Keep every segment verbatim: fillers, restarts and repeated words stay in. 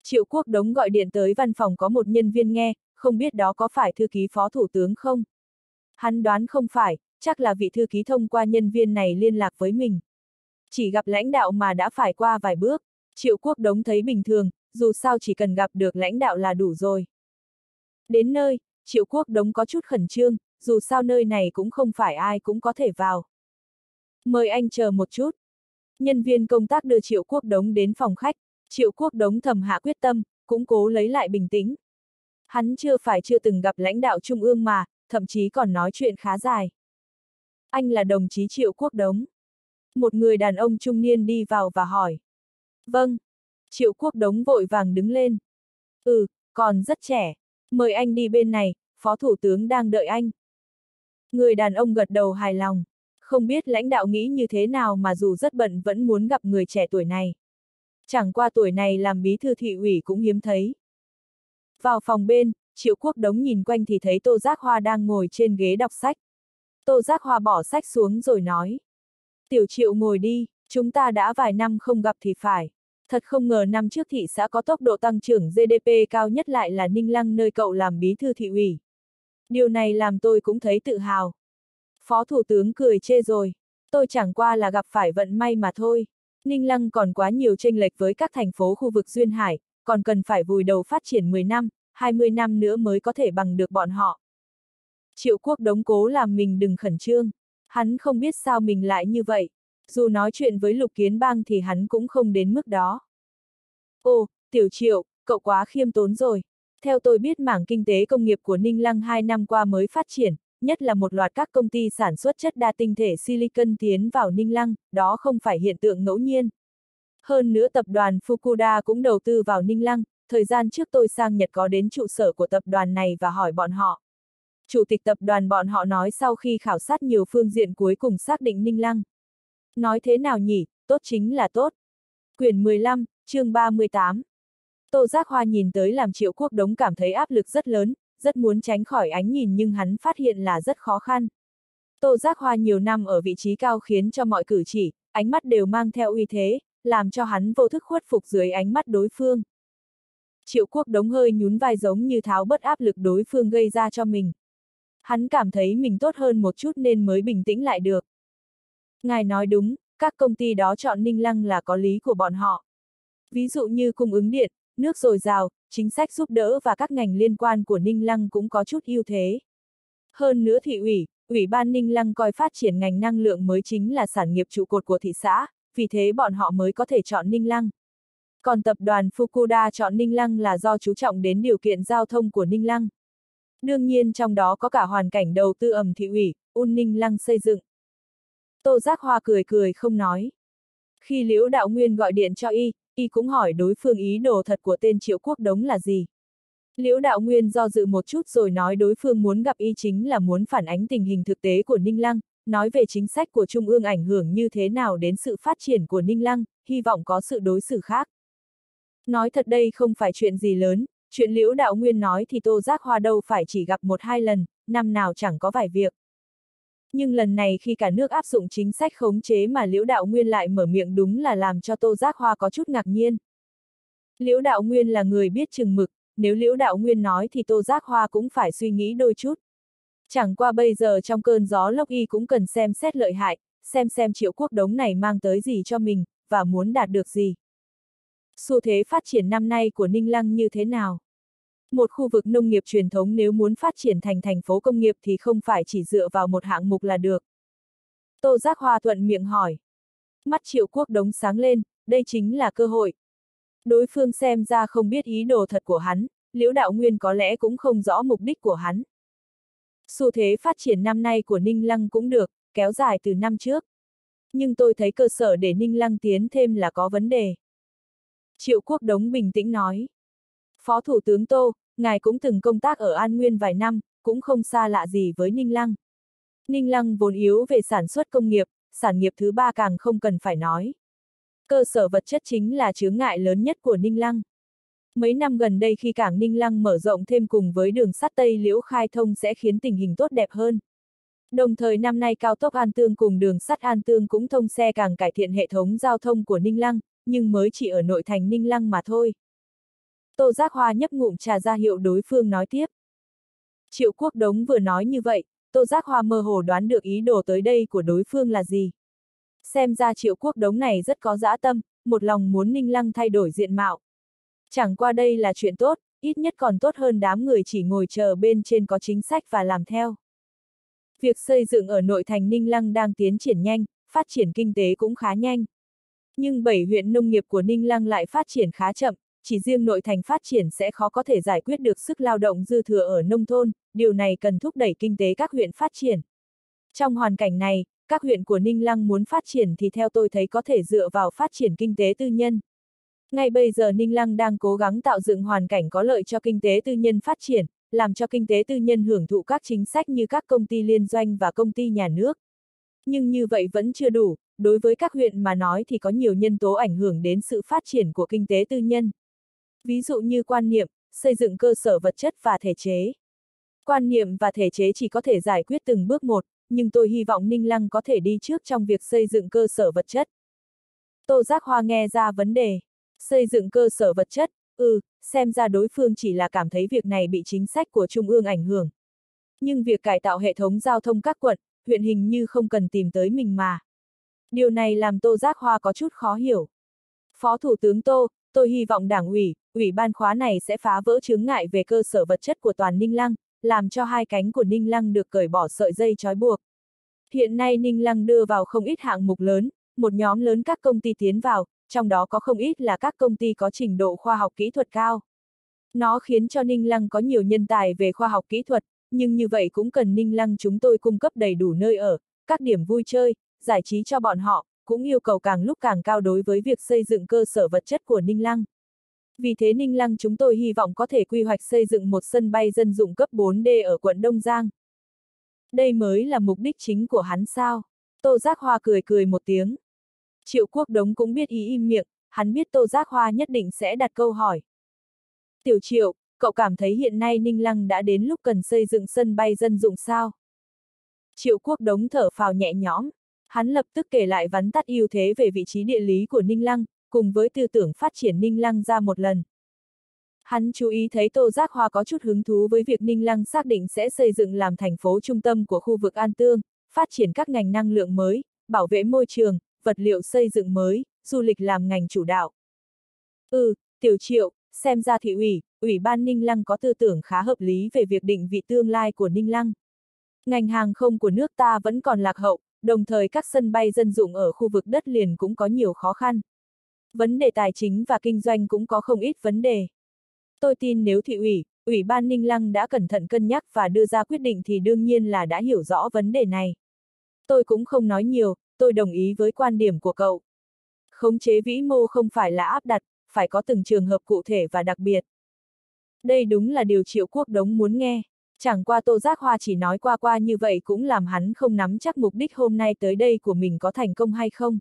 Triệu Quốc Đống gọi điện tới văn phòng có một nhân viên nghe, không biết đó có phải thư ký phó thủ tướng không? Hắn đoán không phải, chắc là vị thư ký thông qua nhân viên này liên lạc với mình. Chỉ gặp lãnh đạo mà đã phải qua vài bước, Triệu Quốc Đống thấy bình thường, dù sao chỉ cần gặp được lãnh đạo là đủ rồi. Đến nơi, Triệu Quốc Đống có chút khẩn trương, dù sao nơi này cũng không phải ai cũng có thể vào. Mời anh chờ một chút. Nhân viên công tác đưa Triệu Quốc Đống đến phòng khách, Triệu Quốc Đống thầm hạ quyết tâm, cũng cố lấy lại bình tĩnh. Hắn chưa phải chưa từng gặp lãnh đạo trung ương mà, thậm chí còn nói chuyện khá dài. Anh là đồng chí Triệu Quốc Đống. Một người đàn ông trung niên đi vào và hỏi. Vâng. Triệu Quốc Đống vội vàng đứng lên. Ừ, còn rất trẻ. Mời anh đi bên này, phó thủ tướng đang đợi anh. Người đàn ông gật đầu hài lòng. Không biết lãnh đạo nghĩ như thế nào mà dù rất bận vẫn muốn gặp người trẻ tuổi này. Chẳng qua tuổi này làm bí thư thị ủy cũng hiếm thấy. Vào phòng bên, Triệu Quốc Đống nhìn quanh thì thấy Tô Giác Hoa đang ngồi trên ghế đọc sách. Tô Giác Hoa bỏ sách xuống rồi nói. Tiểu Triệu ngồi đi, chúng ta đã vài năm không gặp thì phải. Thật không ngờ năm trước thị xã có tốc độ tăng trưởng giê đê pê cao nhất lại là Ninh Lăng nơi cậu làm bí thư thị ủy. Điều này làm tôi cũng thấy tự hào. Phó Thủ tướng cười chê rồi. Tôi chẳng qua là gặp phải vận may mà thôi. Ninh Lăng còn quá nhiều chênh lệch với các thành phố khu vực duyên hải, còn cần phải vùi đầu phát triển mười năm, hai mươi năm nữa mới có thể bằng được bọn họ. Triệu Quốc Đống cố làm mình đừng khẩn trương. Hắn không biết sao mình lại như vậy. Dù nói chuyện với Lục Kiến Bang thì hắn cũng không đến mức đó. Ồ, Tiểu Triệu, cậu quá khiêm tốn rồi. Theo tôi biết mảng kinh tế công nghiệp của Ninh Lăng hai năm qua mới phát triển, nhất là một loạt các công ty sản xuất chất đa tinh thể silicon tiến vào Ninh Lăng, đó không phải hiện tượng ngẫu nhiên. Hơn nữa tập đoàn Fukuda cũng đầu tư vào Ninh Lăng, thời gian trước tôi sang Nhật có đến trụ sở của tập đoàn này và hỏi bọn họ. Chủ tịch tập đoàn bọn họ nói sau khi khảo sát nhiều phương diện cuối cùng xác định Ninh Lăng. Nói thế nào nhỉ, tốt chính là tốt. Quyển mười lăm, chương ba mươi tám. Tô Giác Hoa nhìn tới làm Triệu Quốc Đống cảm thấy áp lực rất lớn, rất muốn tránh khỏi ánh nhìn nhưng hắn phát hiện là rất khó khăn. Tô Giác Hoa nhiều năm ở vị trí cao khiến cho mọi cử chỉ, ánh mắt đều mang theo uy thế, làm cho hắn vô thức khuất phục dưới ánh mắt đối phương. Triệu Quốc Đống hơi nhún vai giống như tháo bớt áp lực đối phương gây ra cho mình. Hắn cảm thấy mình tốt hơn một chút nên mới bình tĩnh lại được. Ngài nói đúng, các công ty đó chọn Ninh Lăng là có lý của bọn họ. Ví dụ như cung ứng điện, nước dồi dào, chính sách giúp đỡ và các ngành liên quan của Ninh Lăng cũng có chút ưu thế. Hơn nữa thị ủy, Ủy ban Ninh Lăng coi phát triển ngành năng lượng mới chính là sản nghiệp trụ cột của thị xã, vì thế bọn họ mới có thể chọn Ninh Lăng. Còn tập đoàn Fukuda chọn Ninh Lăng là do chú trọng đến điều kiện giao thông của Ninh Lăng. Đương nhiên trong đó có cả hoàn cảnh đầu tư ẩm thị ủy, Un Ninh Lăng xây dựng. Tô Giác Hoa cười cười không nói. Khi Liễu Đạo Nguyên gọi điện cho y, y cũng hỏi đối phương ý đồ thật của tên Triệu Quốc Đống là gì. Liễu Đạo Nguyên do dự một chút rồi nói đối phương muốn gặp y chính là muốn phản ánh tình hình thực tế của Ninh Lăng, nói về chính sách của Trung ương ảnh hưởng như thế nào đến sự phát triển của Ninh Lăng, hy vọng có sự đối xử khác. Nói thật đây không phải chuyện gì lớn, chuyện Liễu Đạo Nguyên nói thì Tô Giác Hoa đâu phải chỉ gặp một hai lần, năm nào chẳng có vài việc. Nhưng lần này khi cả nước áp dụng chính sách khống chế mà Liễu Đạo Nguyên lại mở miệng đúng là làm cho Tô Giác Hoa có chút ngạc nhiên. Liễu Đạo Nguyên là người biết chừng mực, nếu Liễu Đạo Nguyên nói thì Tô Giác Hoa cũng phải suy nghĩ đôi chút. Chẳng qua bây giờ trong cơn gió lốc y cũng cần xem xét lợi hại, xem xem Triệu Quốc Đống này mang tới gì cho mình, và muốn đạt được gì. Xu thế phát triển năm nay của Ninh Lăng như thế nào? Một khu vực nông nghiệp truyền thống nếu muốn phát triển thành thành phố công nghiệp thì không phải chỉ dựa vào một hạng mục là được. Tô Giác Hoa thuận miệng hỏi. Mắt Triệu Quốc Đống sáng lên, đây chính là cơ hội. Đối phương xem ra không biết ý đồ thật của hắn, Liễu Đạo Nguyên có lẽ cũng không rõ mục đích của hắn. Xu thế phát triển năm nay của Ninh Lăng cũng được, kéo dài từ năm trước. Nhưng tôi thấy cơ sở để Ninh Lăng tiến thêm là có vấn đề. Triệu Quốc Đống bình tĩnh nói. Phó Thủ tướng Tô, ngài cũng từng công tác ở An Nguyên vài năm, cũng không xa lạ gì với Ninh Lăng. Ninh Lăng vốn yếu về sản xuất công nghiệp, sản nghiệp thứ ba càng không cần phải nói. Cơ sở vật chất chính là chướng ngại lớn nhất của Ninh Lăng. Mấy năm gần đây khi cảng Ninh Lăng mở rộng thêm cùng với đường sắt Tây Liễu khai thông sẽ khiến tình hình tốt đẹp hơn. Đồng thời năm nay cao tốc An Tương cùng đường sắt An Tương cũng thông xe càng cải thiện hệ thống giao thông của Ninh Lăng, nhưng mới chỉ ở nội thành Ninh Lăng mà thôi. Tô Giác Hoa nhấp ngụm trà ra hiệu đối phương nói tiếp. Triệu Quốc Đống vừa nói như vậy, Tô Giác Hoa mơ hồ đoán được ý đồ tới đây của đối phương là gì. Xem ra Triệu Quốc Đống này rất có dã tâm, một lòng muốn Ninh Lăng thay đổi diện mạo. Chẳng qua đây là chuyện tốt, ít nhất còn tốt hơn đám người chỉ ngồi chờ bên trên có chính sách và làm theo. Việc xây dựng ở nội thành Ninh Lăng đang tiến triển nhanh, phát triển kinh tế cũng khá nhanh. Nhưng bảy huyện nông nghiệp của Ninh Lăng lại phát triển khá chậm, chỉ riêng nội thành phát triển sẽ khó có thể giải quyết được sức lao động dư thừa ở nông thôn, điều này cần thúc đẩy kinh tế các huyện phát triển. Trong hoàn cảnh này, các huyện của Ninh Lăng muốn phát triển thì theo tôi thấy có thể dựa vào phát triển kinh tế tư nhân. Ngay bây giờ Ninh Lăng đang cố gắng tạo dựng hoàn cảnh có lợi cho kinh tế tư nhân phát triển, làm cho kinh tế tư nhân hưởng thụ các chính sách như các công ty liên doanh và công ty nhà nước. Nhưng như vậy vẫn chưa đủ, đối với các huyện mà nói thì có nhiều nhân tố ảnh hưởng đến sự phát triển của kinh tế tư nhân. Ví dụ như quan niệm, xây dựng cơ sở vật chất và thể chế. Quan niệm và thể chế chỉ có thể giải quyết từng bước một, nhưng tôi hy vọng Ninh Lăng có thể đi trước trong việc xây dựng cơ sở vật chất. Tô Giác Hoa nghe ra vấn đề. Xây dựng cơ sở vật chất, ừ, xem ra đối phương chỉ là cảm thấy việc này bị chính sách của Trung ương ảnh hưởng. Nhưng việc cải tạo hệ thống giao thông các quận, huyện hình như không cần tìm tới mình mà. Điều này làm Tô Giác Hoa có chút khó hiểu. Phó Thủ tướng Tô, tôi hy vọng Đảng ủy, Ủy ban khóa này sẽ phá vỡ chướng ngại về cơ sở vật chất của toàn Ninh Lăng, làm cho hai cánh của Ninh Lăng được cởi bỏ sợi dây trói buộc. Hiện nay Ninh Lăng đưa vào không ít hạng mục lớn, một nhóm lớn các công ty tiến vào, trong đó có không ít là các công ty có trình độ khoa học kỹ thuật cao. Nó khiến cho Ninh Lăng có nhiều nhân tài về khoa học kỹ thuật, nhưng như vậy cũng cần Ninh Lăng chúng tôi cung cấp đầy đủ nơi ở, các điểm vui chơi, giải trí cho bọn họ, cũng yêu cầu càng lúc càng cao đối với việc xây dựng cơ sở vật chất của Ninh Lăng. Vì thế Ninh Lăng chúng tôi hy vọng có thể quy hoạch xây dựng một sân bay dân dụng cấp bốn D ở quận Đông Giang. Đây mới là mục đích chính của hắn sao? Tô Giác Hoa cười cười một tiếng. Triệu Quốc Đống cũng biết ý im miệng, hắn biết Tô Giác Hoa nhất định sẽ đặt câu hỏi. Tiểu Triệu, cậu cảm thấy hiện nay Ninh Lăng đã đến lúc cần xây dựng sân bay dân dụng sao? Triệu Quốc Đống thở phào nhẹ nhõm, hắn lập tức kể lại vắn tắt ưu thế về vị trí địa lý của Ninh Lăng, cùng với tư tưởng phát triển Ninh Lăng ra một lần. Hắn chú ý thấy Tô Giác Hoa có chút hứng thú với việc Ninh Lăng xác định sẽ xây dựng làm thành phố trung tâm của khu vực An Tương, phát triển các ngành năng lượng mới, bảo vệ môi trường, vật liệu xây dựng mới, du lịch làm ngành chủ đạo. Ừ, Tiểu Triệu, xem ra thị ủy, Ủy ban Ninh Lăng có tư tưởng khá hợp lý về việc định vị tương lai của Ninh Lăng. Ngành hàng không của nước ta vẫn còn lạc hậu, đồng thời các sân bay dân dụng ở khu vực đất liền cũng có nhiều khó khăn. Vấn đề tài chính và kinh doanh cũng có không ít vấn đề. Tôi tin nếu thị ủy, Ủy ban Ninh Lăng đã cẩn thận cân nhắc và đưa ra quyết định thì đương nhiên là đã hiểu rõ vấn đề này. Tôi cũng không nói nhiều, tôi đồng ý với quan điểm của cậu. Khống chế vĩ mô không phải là áp đặt, phải có từng trường hợp cụ thể và đặc biệt. Đây đúng là điều Triệu Quốc Đống muốn nghe. Chẳng qua Tô Giác Hoa chỉ nói qua qua như vậy cũng làm hắn không nắm chắc mục đích hôm nay tới đây của mình có thành công hay không.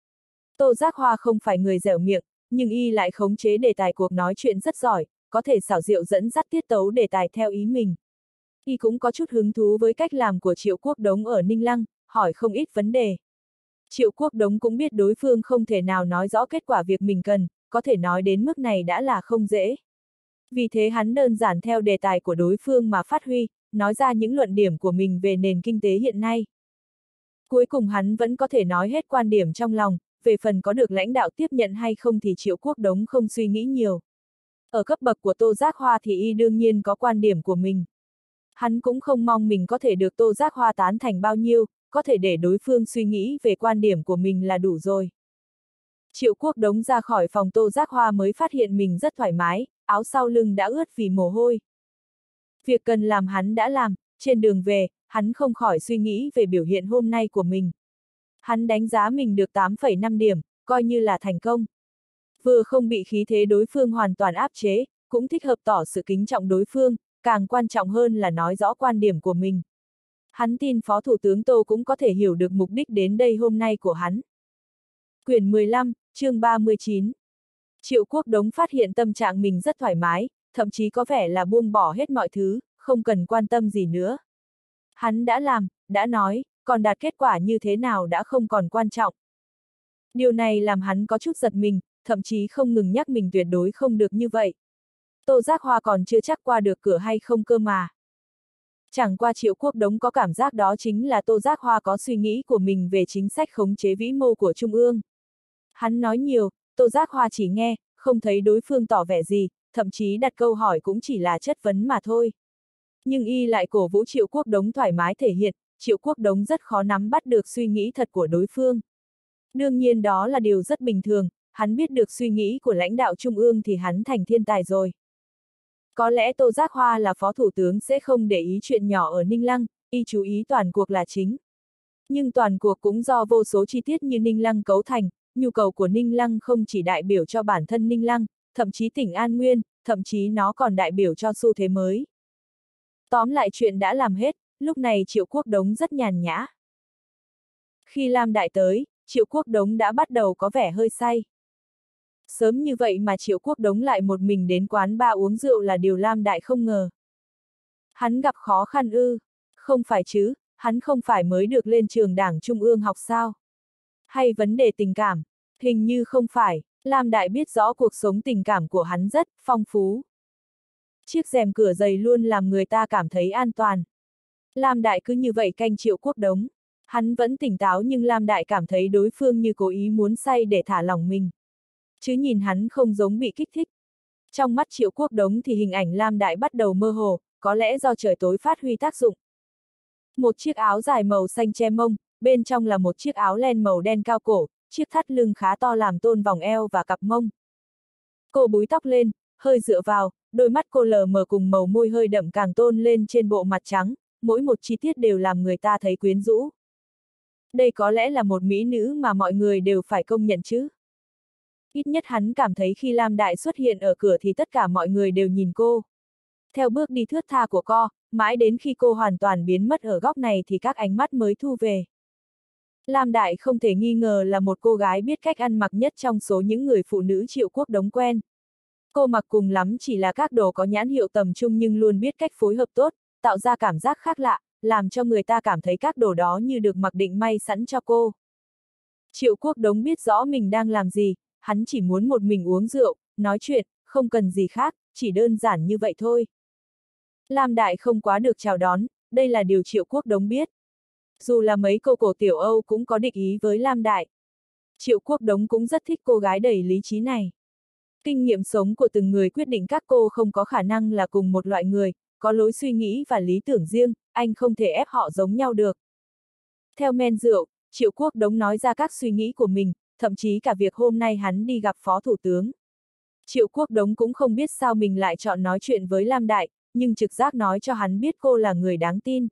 Tô Giác Hoa không phải người dẻo miệng, nhưng y lại khống chế đề tài cuộc nói chuyện rất giỏi, có thể xảo diệu dẫn dắt tiết tấu đề tài theo ý mình. Y cũng có chút hứng thú với cách làm của Triệu Quốc Đống ở Ninh Lăng, hỏi không ít vấn đề. Triệu Quốc Đống cũng biết đối phương không thể nào nói rõ kết quả việc mình cần, có thể nói đến mức này đã là không dễ. Vì thế hắn đơn giản theo đề tài của đối phương mà phát huy, nói ra những luận điểm của mình về nền kinh tế hiện nay. Cuối cùng hắn vẫn có thể nói hết quan điểm trong lòng, về phần có được lãnh đạo tiếp nhận hay không thì Triệu Quốc Đống không suy nghĩ nhiều. Ở cấp bậc của Tô Giác Hoa thì y đương nhiên có quan điểm của mình. Hắn cũng không mong mình có thể được Tô Giác Hoa tán thành bao nhiêu, có thể để đối phương suy nghĩ về quan điểm của mình là đủ rồi. Triệu Quốc Đống ra khỏi phòng Tô Giác Hoa mới phát hiện mình rất thoải mái, áo sau lưng đã ướt vì mồ hôi. Việc cần làm hắn đã làm, trên đường về, hắn không khỏi suy nghĩ về biểu hiện hôm nay của mình. Hắn đánh giá mình được tám phẩy năm điểm, coi như là thành công. Vừa không bị khí thế đối phương hoàn toàn áp chế, cũng thích hợp tỏ sự kính trọng đối phương, càng quan trọng hơn là nói rõ quan điểm của mình. Hắn tin Phó Thủ tướng Tô cũng có thể hiểu được mục đích đến đây hôm nay của hắn. Quyển mười lăm, chương ba mươi chín. Triệu Quốc Đống phát hiện tâm trạng mình rất thoải mái, thậm chí có vẻ là buông bỏ hết mọi thứ, không cần quan tâm gì nữa. Hắn đã làm, đã nói, còn đạt kết quả như thế nào đã không còn quan trọng. Điều này làm hắn có chút giật mình, thậm chí không ngừng nhắc mình tuyệt đối không được như vậy. Tô Giác Hoa còn chưa chắc qua được cửa hay không cơ mà. Chẳng qua Triệu Quốc Đống có cảm giác đó chính là Tô Giác Hoa có suy nghĩ của mình về chính sách khống chế vĩ mô của Trung ương. Hắn nói nhiều, Tô Giác Hoa chỉ nghe, không thấy đối phương tỏ vẻ gì, thậm chí đặt câu hỏi cũng chỉ là chất vấn mà thôi. Nhưng y lại cổ vũ Triệu Quốc Đống thoải mái thể hiện, Triệu Quốc Đống rất khó nắm bắt được suy nghĩ thật của đối phương. Đương nhiên đó là điều rất bình thường, hắn biết được suy nghĩ của lãnh đạo Trung ương thì hắn thành thiên tài rồi. Có lẽ Tô Giác Hoa là phó thủ tướng sẽ không để ý chuyện nhỏ ở Ninh Lăng, y chú ý toàn cuộc là chính. Nhưng toàn cuộc cũng do vô số chi tiết như Ninh Lăng cấu thành, nhu cầu của Ninh Lăng không chỉ đại biểu cho bản thân Ninh Lăng, thậm chí tỉnh An Nguyên, thậm chí nó còn đại biểu cho xu thế mới. Tóm lại chuyện đã làm hết, lúc này Triệu Quốc Đống rất nhàn nhã. Khi Lam Đại tới, Triệu Quốc Đống đã bắt đầu có vẻ hơi say. Sớm như vậy mà Triệu Quốc Đống lại một mình đến quán bar uống rượu là điều Lam Đại không ngờ. Hắn gặp khó khăn ư? Không phải chứ, hắn không phải mới được lên trường Đảng Trung ương học sao? Hay vấn đề tình cảm? Hình như không phải, Lam Đại biết rõ cuộc sống tình cảm của hắn rất phong phú. Chiếc rèm cửa dày luôn làm người ta cảm thấy an toàn. Lam Đại cứ như vậy canh Triệu Quốc Đống. Hắn vẫn tỉnh táo nhưng Lam Đại cảm thấy đối phương như cố ý muốn say để thả lỏng mình. Chứ nhìn hắn không giống bị kích thích. Trong mắt Triệu Quốc Đống thì hình ảnh Lam Đại bắt đầu mơ hồ, có lẽ do trời tối phát huy tác dụng. Một chiếc áo dài màu xanh che mông, bên trong là một chiếc áo len màu đen cao cổ, chiếc thắt lưng khá to làm tôn vòng eo và cặp mông. Cô búi tóc lên, hơi dựa vào, đôi mắt cô lờ mờ cùng màu môi hơi đậm càng tôn lên trên bộ mặt trắng, mỗi một chi tiết đều làm người ta thấy quyến rũ. Đây có lẽ là một mỹ nữ mà mọi người đều phải công nhận chứ. Ít nhất hắn cảm thấy khi Lam Đại xuất hiện ở cửa thì tất cả mọi người đều nhìn cô. Theo bước đi thướt tha của cô, mãi đến khi cô hoàn toàn biến mất ở góc này thì các ánh mắt mới thu về. Lam Đại không thể nghi ngờ là một cô gái biết cách ăn mặc nhất trong số những người phụ nữ Triệu Quốc Đống quen. Cô mặc cùng lắm chỉ là các đồ có nhãn hiệu tầm trung nhưng luôn biết cách phối hợp tốt, tạo ra cảm giác khác lạ, làm cho người ta cảm thấy các đồ đó như được mặc định may sẵn cho cô. Triệu Quốc Đống biết rõ mình đang làm gì, hắn chỉ muốn một mình uống rượu, nói chuyện, không cần gì khác, chỉ đơn giản như vậy thôi. Lam Đại không quá được chào đón, đây là điều Triệu Quốc Đống biết. Dù là mấy cô cổ tiểu Âu cũng có địch ý với Lam Đại. Triệu Quốc Đống cũng rất thích cô gái đầy lý trí này. Kinh nghiệm sống của từng người quyết định các cô không có khả năng là cùng một loại người, có lối suy nghĩ và lý tưởng riêng, anh không thể ép họ giống nhau được. Theo men rượu, Triệu Quốc Đống nói ra các suy nghĩ của mình, thậm chí cả việc hôm nay hắn đi gặp Phó Thủ tướng. Triệu Quốc Đống cũng không biết sao mình lại chọn nói chuyện với Lam Đại, nhưng trực giác nói cho hắn biết cô là người đáng tin.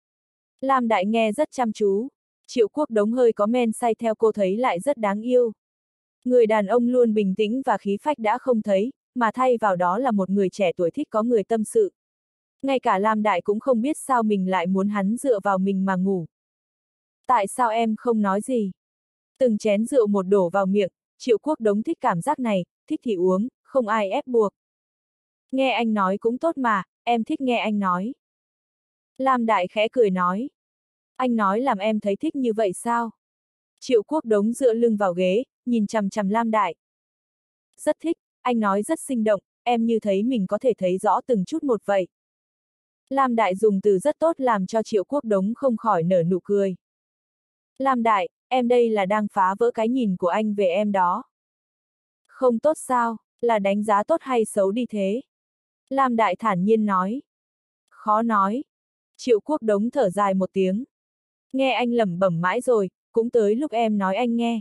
Lam Đại nghe rất chăm chú. Triệu Quốc Đống hơi có men say theo cô thấy lại rất đáng yêu. Người đàn ông luôn bình tĩnh và khí phách đã không thấy, mà thay vào đó là một người trẻ tuổi thích có người tâm sự. Ngay cả Lam Đại cũng không biết sao mình lại muốn hắn dựa vào mình mà ngủ. Tại sao em không nói gì? Từng chén rượu một đổ vào miệng, Triệu Quốc Đống thích cảm giác này, thích thì uống, không ai ép buộc. Nghe anh nói cũng tốt mà, em thích nghe anh nói. Lam Đại khẽ cười nói. Anh nói làm em thấy thích như vậy sao? Triệu Quốc Đống dựa lưng vào ghế, nhìn chằm chằm Lam Đại. Rất thích, anh nói rất sinh động, em như thấy mình có thể thấy rõ từng chút một vậy. Lam Đại dùng từ rất tốt làm cho Triệu Quốc Đống không khỏi nở nụ cười. Lam Đại, em đây là đang phá vỡ cái nhìn của anh về em đó. Không tốt sao, là đánh giá tốt hay xấu đi thế? Lam Đại thản nhiên nói. Khó nói. Triệu Quốc Đống thở dài một tiếng. Nghe anh lẩm bẩm mãi rồi, cũng tới lúc em nói anh nghe.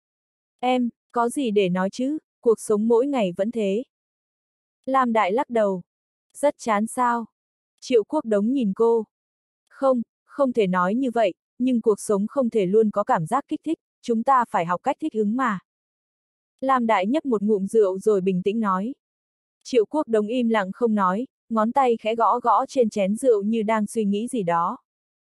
Em, có gì để nói chứ, cuộc sống mỗi ngày vẫn thế. Lam Đại lắc đầu. Rất chán sao? Triệu Quốc Đống nhìn cô. Không, không thể nói như vậy, nhưng cuộc sống không thể luôn có cảm giác kích thích, chúng ta phải học cách thích ứng mà. Lam Đại nhấp một ngụm rượu rồi bình tĩnh nói. Triệu Quốc Đống im lặng không nói, ngón tay khẽ gõ gõ trên chén rượu như đang suy nghĩ gì đó.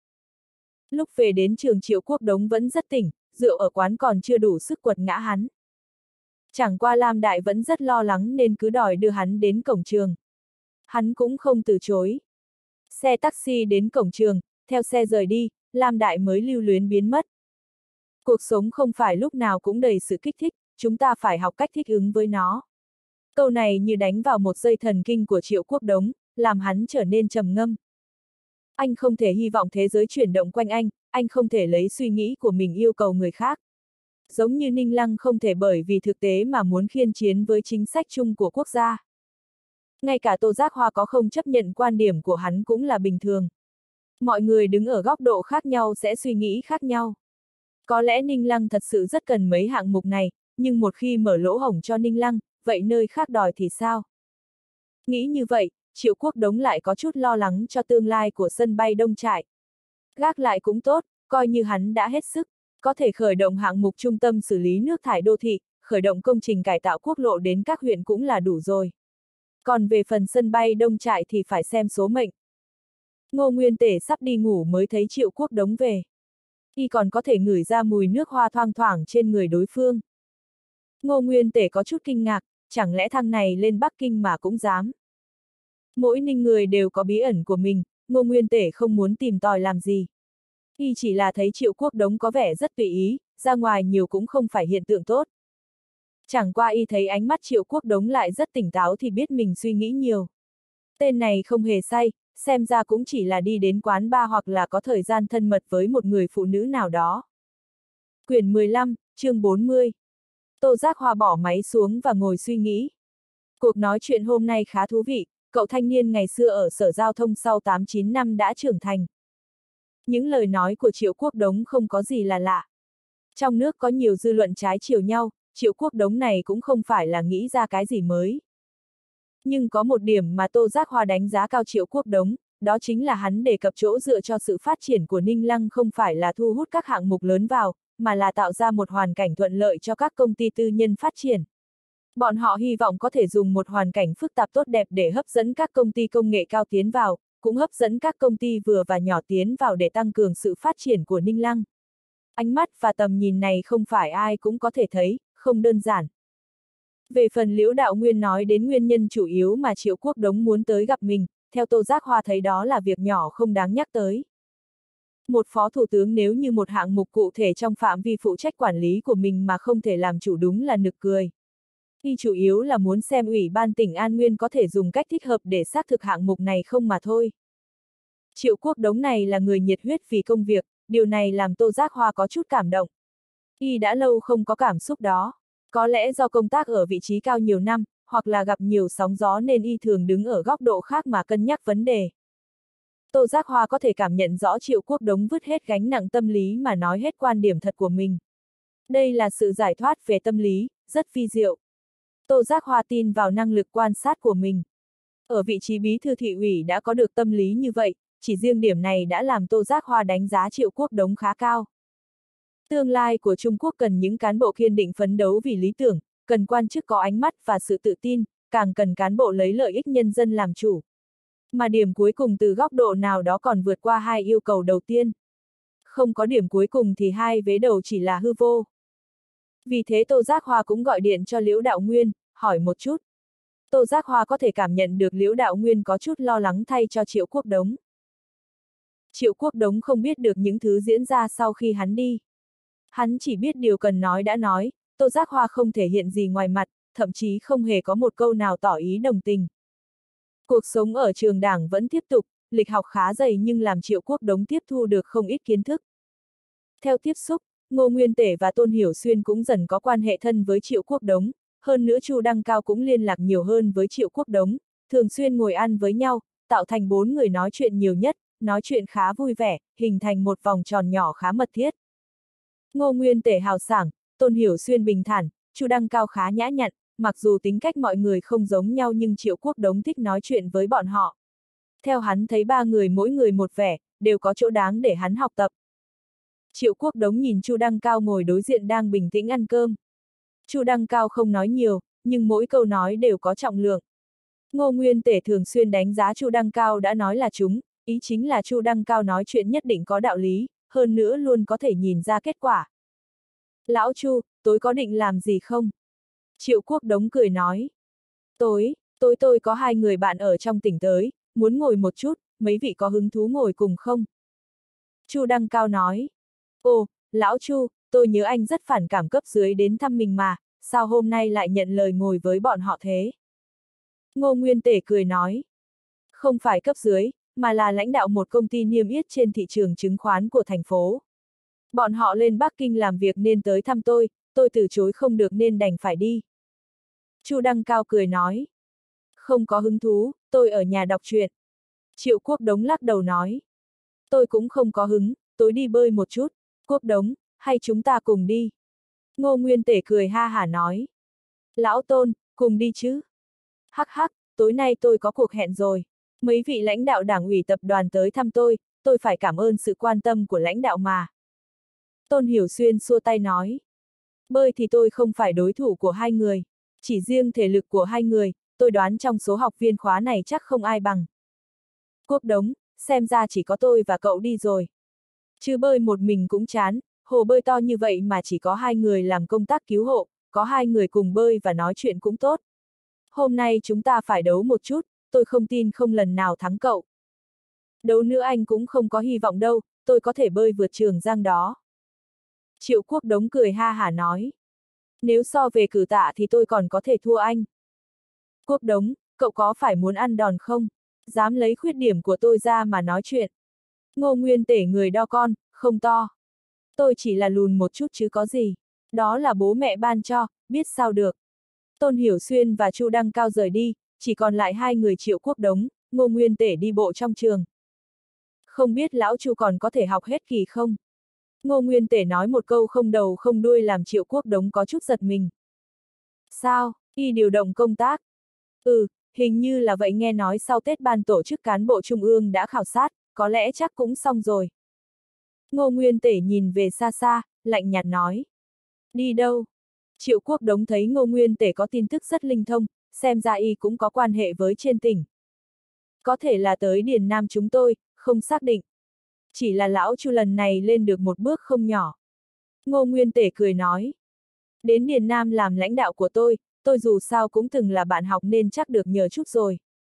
Lúc về đến trường Triệu Quốc Đống vẫn rất tỉnh, rượu ở quán còn chưa đủ sức quật ngã hắn. Chẳng qua Lam Đại vẫn rất lo lắng nên cứ đòi đưa hắn đến cổng trường. Hắn cũng không từ chối. Xe taxi đến cổng trường, theo xe rời đi, Lam Đại mới lưu luyến biến mất. Cuộc sống không phải lúc nào cũng đầy sự kích thích, chúng ta phải học cách thích ứng với nó. Câu này như đánh vào một dây thần kinh của Triệu Quốc Đống, làm hắn trở nên trầm ngâm. Anh không thể hy vọng thế giới chuyển động quanh anh, anh không thể lấy suy nghĩ của mình yêu cầu người khác. Giống như Ninh Lăng không thể bởi vì thực tế mà muốn khiên chiến với chính sách chung của quốc gia. Ngay cả Tô Giác Hoa có không chấp nhận quan điểm của hắn cũng là bình thường. Mọi người đứng ở góc độ khác nhau sẽ suy nghĩ khác nhau. Có lẽ Ninh Lăng thật sự rất cần mấy hạng mục này, nhưng một khi mở lỗ hổng cho Ninh Lăng, vậy nơi khác đòi thì sao? Nghĩ như vậy, Triệu Quốc Đống lại có chút lo lắng cho tương lai của sân bay Đông Trại. Gác lại cũng tốt, coi như hắn đã hết sức, có thể khởi động hạng mục trung tâm xử lý nước thải đô thị, khởi động công trình cải tạo quốc lộ đến các huyện cũng là đủ rồi. Còn về phần sân bay Đông Trại thì phải xem số mệnh. Ngô Nguyên Tể sắp đi ngủ mới thấy Triệu Quốc Đống về. Y còn có thể ngửi ra mùi nước hoa thoang thoảng trên người đối phương. Ngô Nguyên Tể có chút kinh ngạc, chẳng lẽ thằng này lên Bắc Kinh mà cũng dám. Mỗi ninh người đều có bí ẩn của mình, Ngô Nguyên Tể không muốn tìm tòi làm gì. Y chỉ là thấy Triệu Quốc Đống có vẻ rất tùy ý, ra ngoài nhiều cũng không phải hiện tượng tốt. Chẳng qua y thấy ánh mắt Triệu Quốc Đống lại rất tỉnh táo thì biết mình suy nghĩ nhiều. Tên này không hề say, xem ra cũng chỉ là đi đến quán bar hoặc là có thời gian thân mật với một người phụ nữ nào đó. Quyển mười lăm, chương bốn mươi. Tô Giác Hoa bỏ máy xuống và ngồi suy nghĩ. Cuộc nói chuyện hôm nay khá thú vị, cậu thanh niên ngày xưa ở Sở Giao thông sau tám chín năm đã trưởng thành. Những lời nói của Triệu Quốc Đống không có gì là lạ. Trong nước có nhiều dư luận trái chiều nhau, Triệu Quốc Đống này cũng không phải là nghĩ ra cái gì mới. Nhưng có một điểm mà Tô Giác Hoa đánh giá cao Triệu Quốc Đống, đó chính là hắn đề cập chỗ dựa cho sự phát triển của Ninh Lăng không phải là thu hút các hạng mục lớn vào, mà là tạo ra một hoàn cảnh thuận lợi cho các công ty tư nhân phát triển. Bọn họ hy vọng có thể dùng một hoàn cảnh phức tạp tốt đẹp để hấp dẫn các công ty công nghệ cao tiến vào, cũng hấp dẫn các công ty vừa và nhỏ tiến vào để tăng cường sự phát triển của Ninh Lăng. Ánh mắt và tầm nhìn này không phải ai cũng có thể thấy, không đơn giản. Về phần Liễu Đạo Nguyên nói đến nguyên nhân chủ yếu mà Triệu Quốc Đống muốn tới gặp mình, theo Tô Giác Hoa thấy đó là việc nhỏ không đáng nhắc tới. Một phó thủ tướng nếu như một hạng mục cụ thể trong phạm vi phụ trách quản lý của mình mà không thể làm chủ đúng là nực cười. Y chủ yếu là muốn xem Ủy ban tỉnh An Nguyên có thể dùng cách thích hợp để xác thực hạng mục này không mà thôi. Triệu Quốc Đống này là người nhiệt huyết vì công việc, điều này làm Tô Giác Hoa có chút cảm động. Y đã lâu không có cảm xúc đó. Có lẽ do công tác ở vị trí cao nhiều năm, hoặc là gặp nhiều sóng gió nên y thường đứng ở góc độ khác mà cân nhắc vấn đề. Tô Giác Hoa có thể cảm nhận rõ Triệu Quốc Đống vứt hết gánh nặng tâm lý mà nói hết quan điểm thật của mình. Đây là sự giải thoát về tâm lý, rất vi diệu. Tô Giác Hoa tin vào năng lực quan sát của mình. Ở vị trí bí thư thị ủy đã có được tâm lý như vậy, chỉ riêng điểm này đã làm Tô Giác Hoa đánh giá Triệu Quốc Đống khá cao. Tương lai của Trung Quốc cần những cán bộ kiên định phấn đấu vì lý tưởng, cần quan chức có ánh mắt và sự tự tin, càng cần cán bộ lấy lợi ích nhân dân làm chủ. Mà điểm cuối cùng từ góc độ nào đó còn vượt qua hai yêu cầu đầu tiên. Không có điểm cuối cùng thì hai vế đầu chỉ là hư vô. Vì thế Tô Giác Hoa cũng gọi điện cho Liễu Đạo Nguyên, hỏi một chút. Tô Giác Hoa có thể cảm nhận được Liễu Đạo Nguyên có chút lo lắng thay cho Triệu Quốc Đống. Triệu Quốc Đống không biết được những thứ diễn ra sau khi hắn đi. Hắn chỉ biết điều cần nói đã nói, Tô Giác Hoa không thể hiện gì ngoài mặt, thậm chí không hề có một câu nào tỏ ý đồng tình. Cuộc sống ở trường đảng vẫn tiếp tục, lịch học khá dày nhưng làm Triệu Quốc Đống tiếp thu được không ít kiến thức. Theo tiếp xúc, Ngô Nguyên Tể và Tôn Hiểu Xuyên cũng dần có quan hệ thân với Triệu Quốc Đống, hơn nữa Chu Đăng Cao cũng liên lạc nhiều hơn với Triệu Quốc Đống, thường xuyên ngồi ăn với nhau, tạo thành bốn người nói chuyện nhiều nhất, nói chuyện khá vui vẻ, hình thành một vòng tròn nhỏ khá mật thiết. Ngô Nguyên Tể hào sảng, Tôn Hiểu Xuyên bình thản, Chu Đăng Cao khá nhã nhặn, mặc dù tính cách mọi người không giống nhau nhưng Triệu Quốc Đống thích nói chuyện với bọn họ. Theo hắn thấy ba người mỗi người một vẻ, đều có chỗ đáng để hắn học tập. Triệu Quốc Đống nhìn Chu Đăng Cao ngồi đối diện đang bình tĩnh ăn cơm. Chu Đăng Cao không nói nhiều, nhưng mỗi câu nói đều có trọng lượng. Ngô Nguyên Tể thường xuyên đánh giá Chu Đăng Cao đã nói là chúng, ý chính là Chu Đăng Cao nói chuyện nhất định có đạo lý, hơn nữa luôn có thể nhìn ra kết quả. Lão Chu, tối có định làm gì không? Triệu Quốc Đống cười nói. Tối, tối tôi có hai người bạn ở trong tỉnh tới, muốn ngồi một chút, mấy vị có hứng thú ngồi cùng không? Chu Đăng Cao nói. Ồ, Lão Chu, tôi nhớ anh rất phản cảm cấp dưới đến thăm mình mà, sao hôm nay lại nhận lời ngồi với bọn họ thế? Ngô Nguyên Tể cười nói. Không phải cấp dưới, mà là lãnh đạo một công ty niêm yết trên thị trường chứng khoán của thành phố. Bọn họ lên Bắc Kinh làm việc nên tới thăm tôi, tôi từ chối không được nên đành phải đi. Chu Đăng Cao cười nói. Không có hứng thú, tôi ở nhà đọc truyện. Triệu Quốc Đống lắc đầu nói. Tôi cũng không có hứng, tối đi bơi một chút. Quốc Đống, hay chúng ta cùng đi? Ngô Nguyên Tể cười ha hả nói. Lão Tôn, cùng đi chứ? Hắc hắc, tối nay tôi có cuộc hẹn rồi. Mấy vị lãnh đạo đảng ủy tập đoàn tới thăm tôi, tôi phải cảm ơn sự quan tâm của lãnh đạo mà. Tôn Hiểu Xuyên xua tay nói. Bơi thì tôi không phải đối thủ của hai người. Chỉ riêng thể lực của hai người, tôi đoán trong số học viên khóa này chắc không ai bằng. Quốc Đống, xem ra chỉ có tôi và cậu đi rồi. Chứ bơi một mình cũng chán, hồ bơi to như vậy mà chỉ có hai người làm công tác cứu hộ, có hai người cùng bơi và nói chuyện cũng tốt. Hôm nay chúng ta phải đấu một chút, tôi không tin không lần nào thắng cậu. Đấu nữa anh cũng không có hy vọng đâu, tôi có thể bơi vượt Trường Giang đó. Triệu Quốc Đống cười ha hả nói. Nếu so về cử tạ thì tôi còn có thể thua anh. Quốc Đống, cậu có phải muốn ăn đòn không? Dám lấy khuyết điểm của tôi ra mà nói chuyện. Ngô Nguyên Tể người đo con, không to. Tôi chỉ là lùn một chút chứ có gì. Đó là bố mẹ ban cho, biết sao được. Tôn Hiểu Xuyên và Chu Đăng Cao rời đi, chỉ còn lại hai người Triệu Quốc Đống, Ngô Nguyên Tể đi bộ trong trường. Không biết lão Chu còn có thể học hết kỳ không? Ngô Nguyên Tể nói một câu không đầu không đuôi làm Triệu Quốc Đống có chút giật mình. Sao, y điều động công tác? Ừ, hình như là vậy, nghe nói sau Tết ban tổ chức cán bộ trung ương đã khảo sát, có lẽ chắc cũng xong rồi. Ngô Nguyên Tể nhìn về xa xa, lạnh nhạt nói. Đi đâu? Triệu Quốc Đống thấy Ngô Nguyên Tể có tin tức rất linh thông, xem ra y cũng có quan hệ với trên tỉnh. Có thể là tới Điền Nam chúng tôi, không xác định. Chỉ là lão Chu lần này lên được một bước không nhỏ. Ngô Nguyên Tể cười nói. Đến Điền Nam làm lãnh đạo của tôi, tôi dù sao cũng từng là bạn học nên chắc được nhờ chút rồi.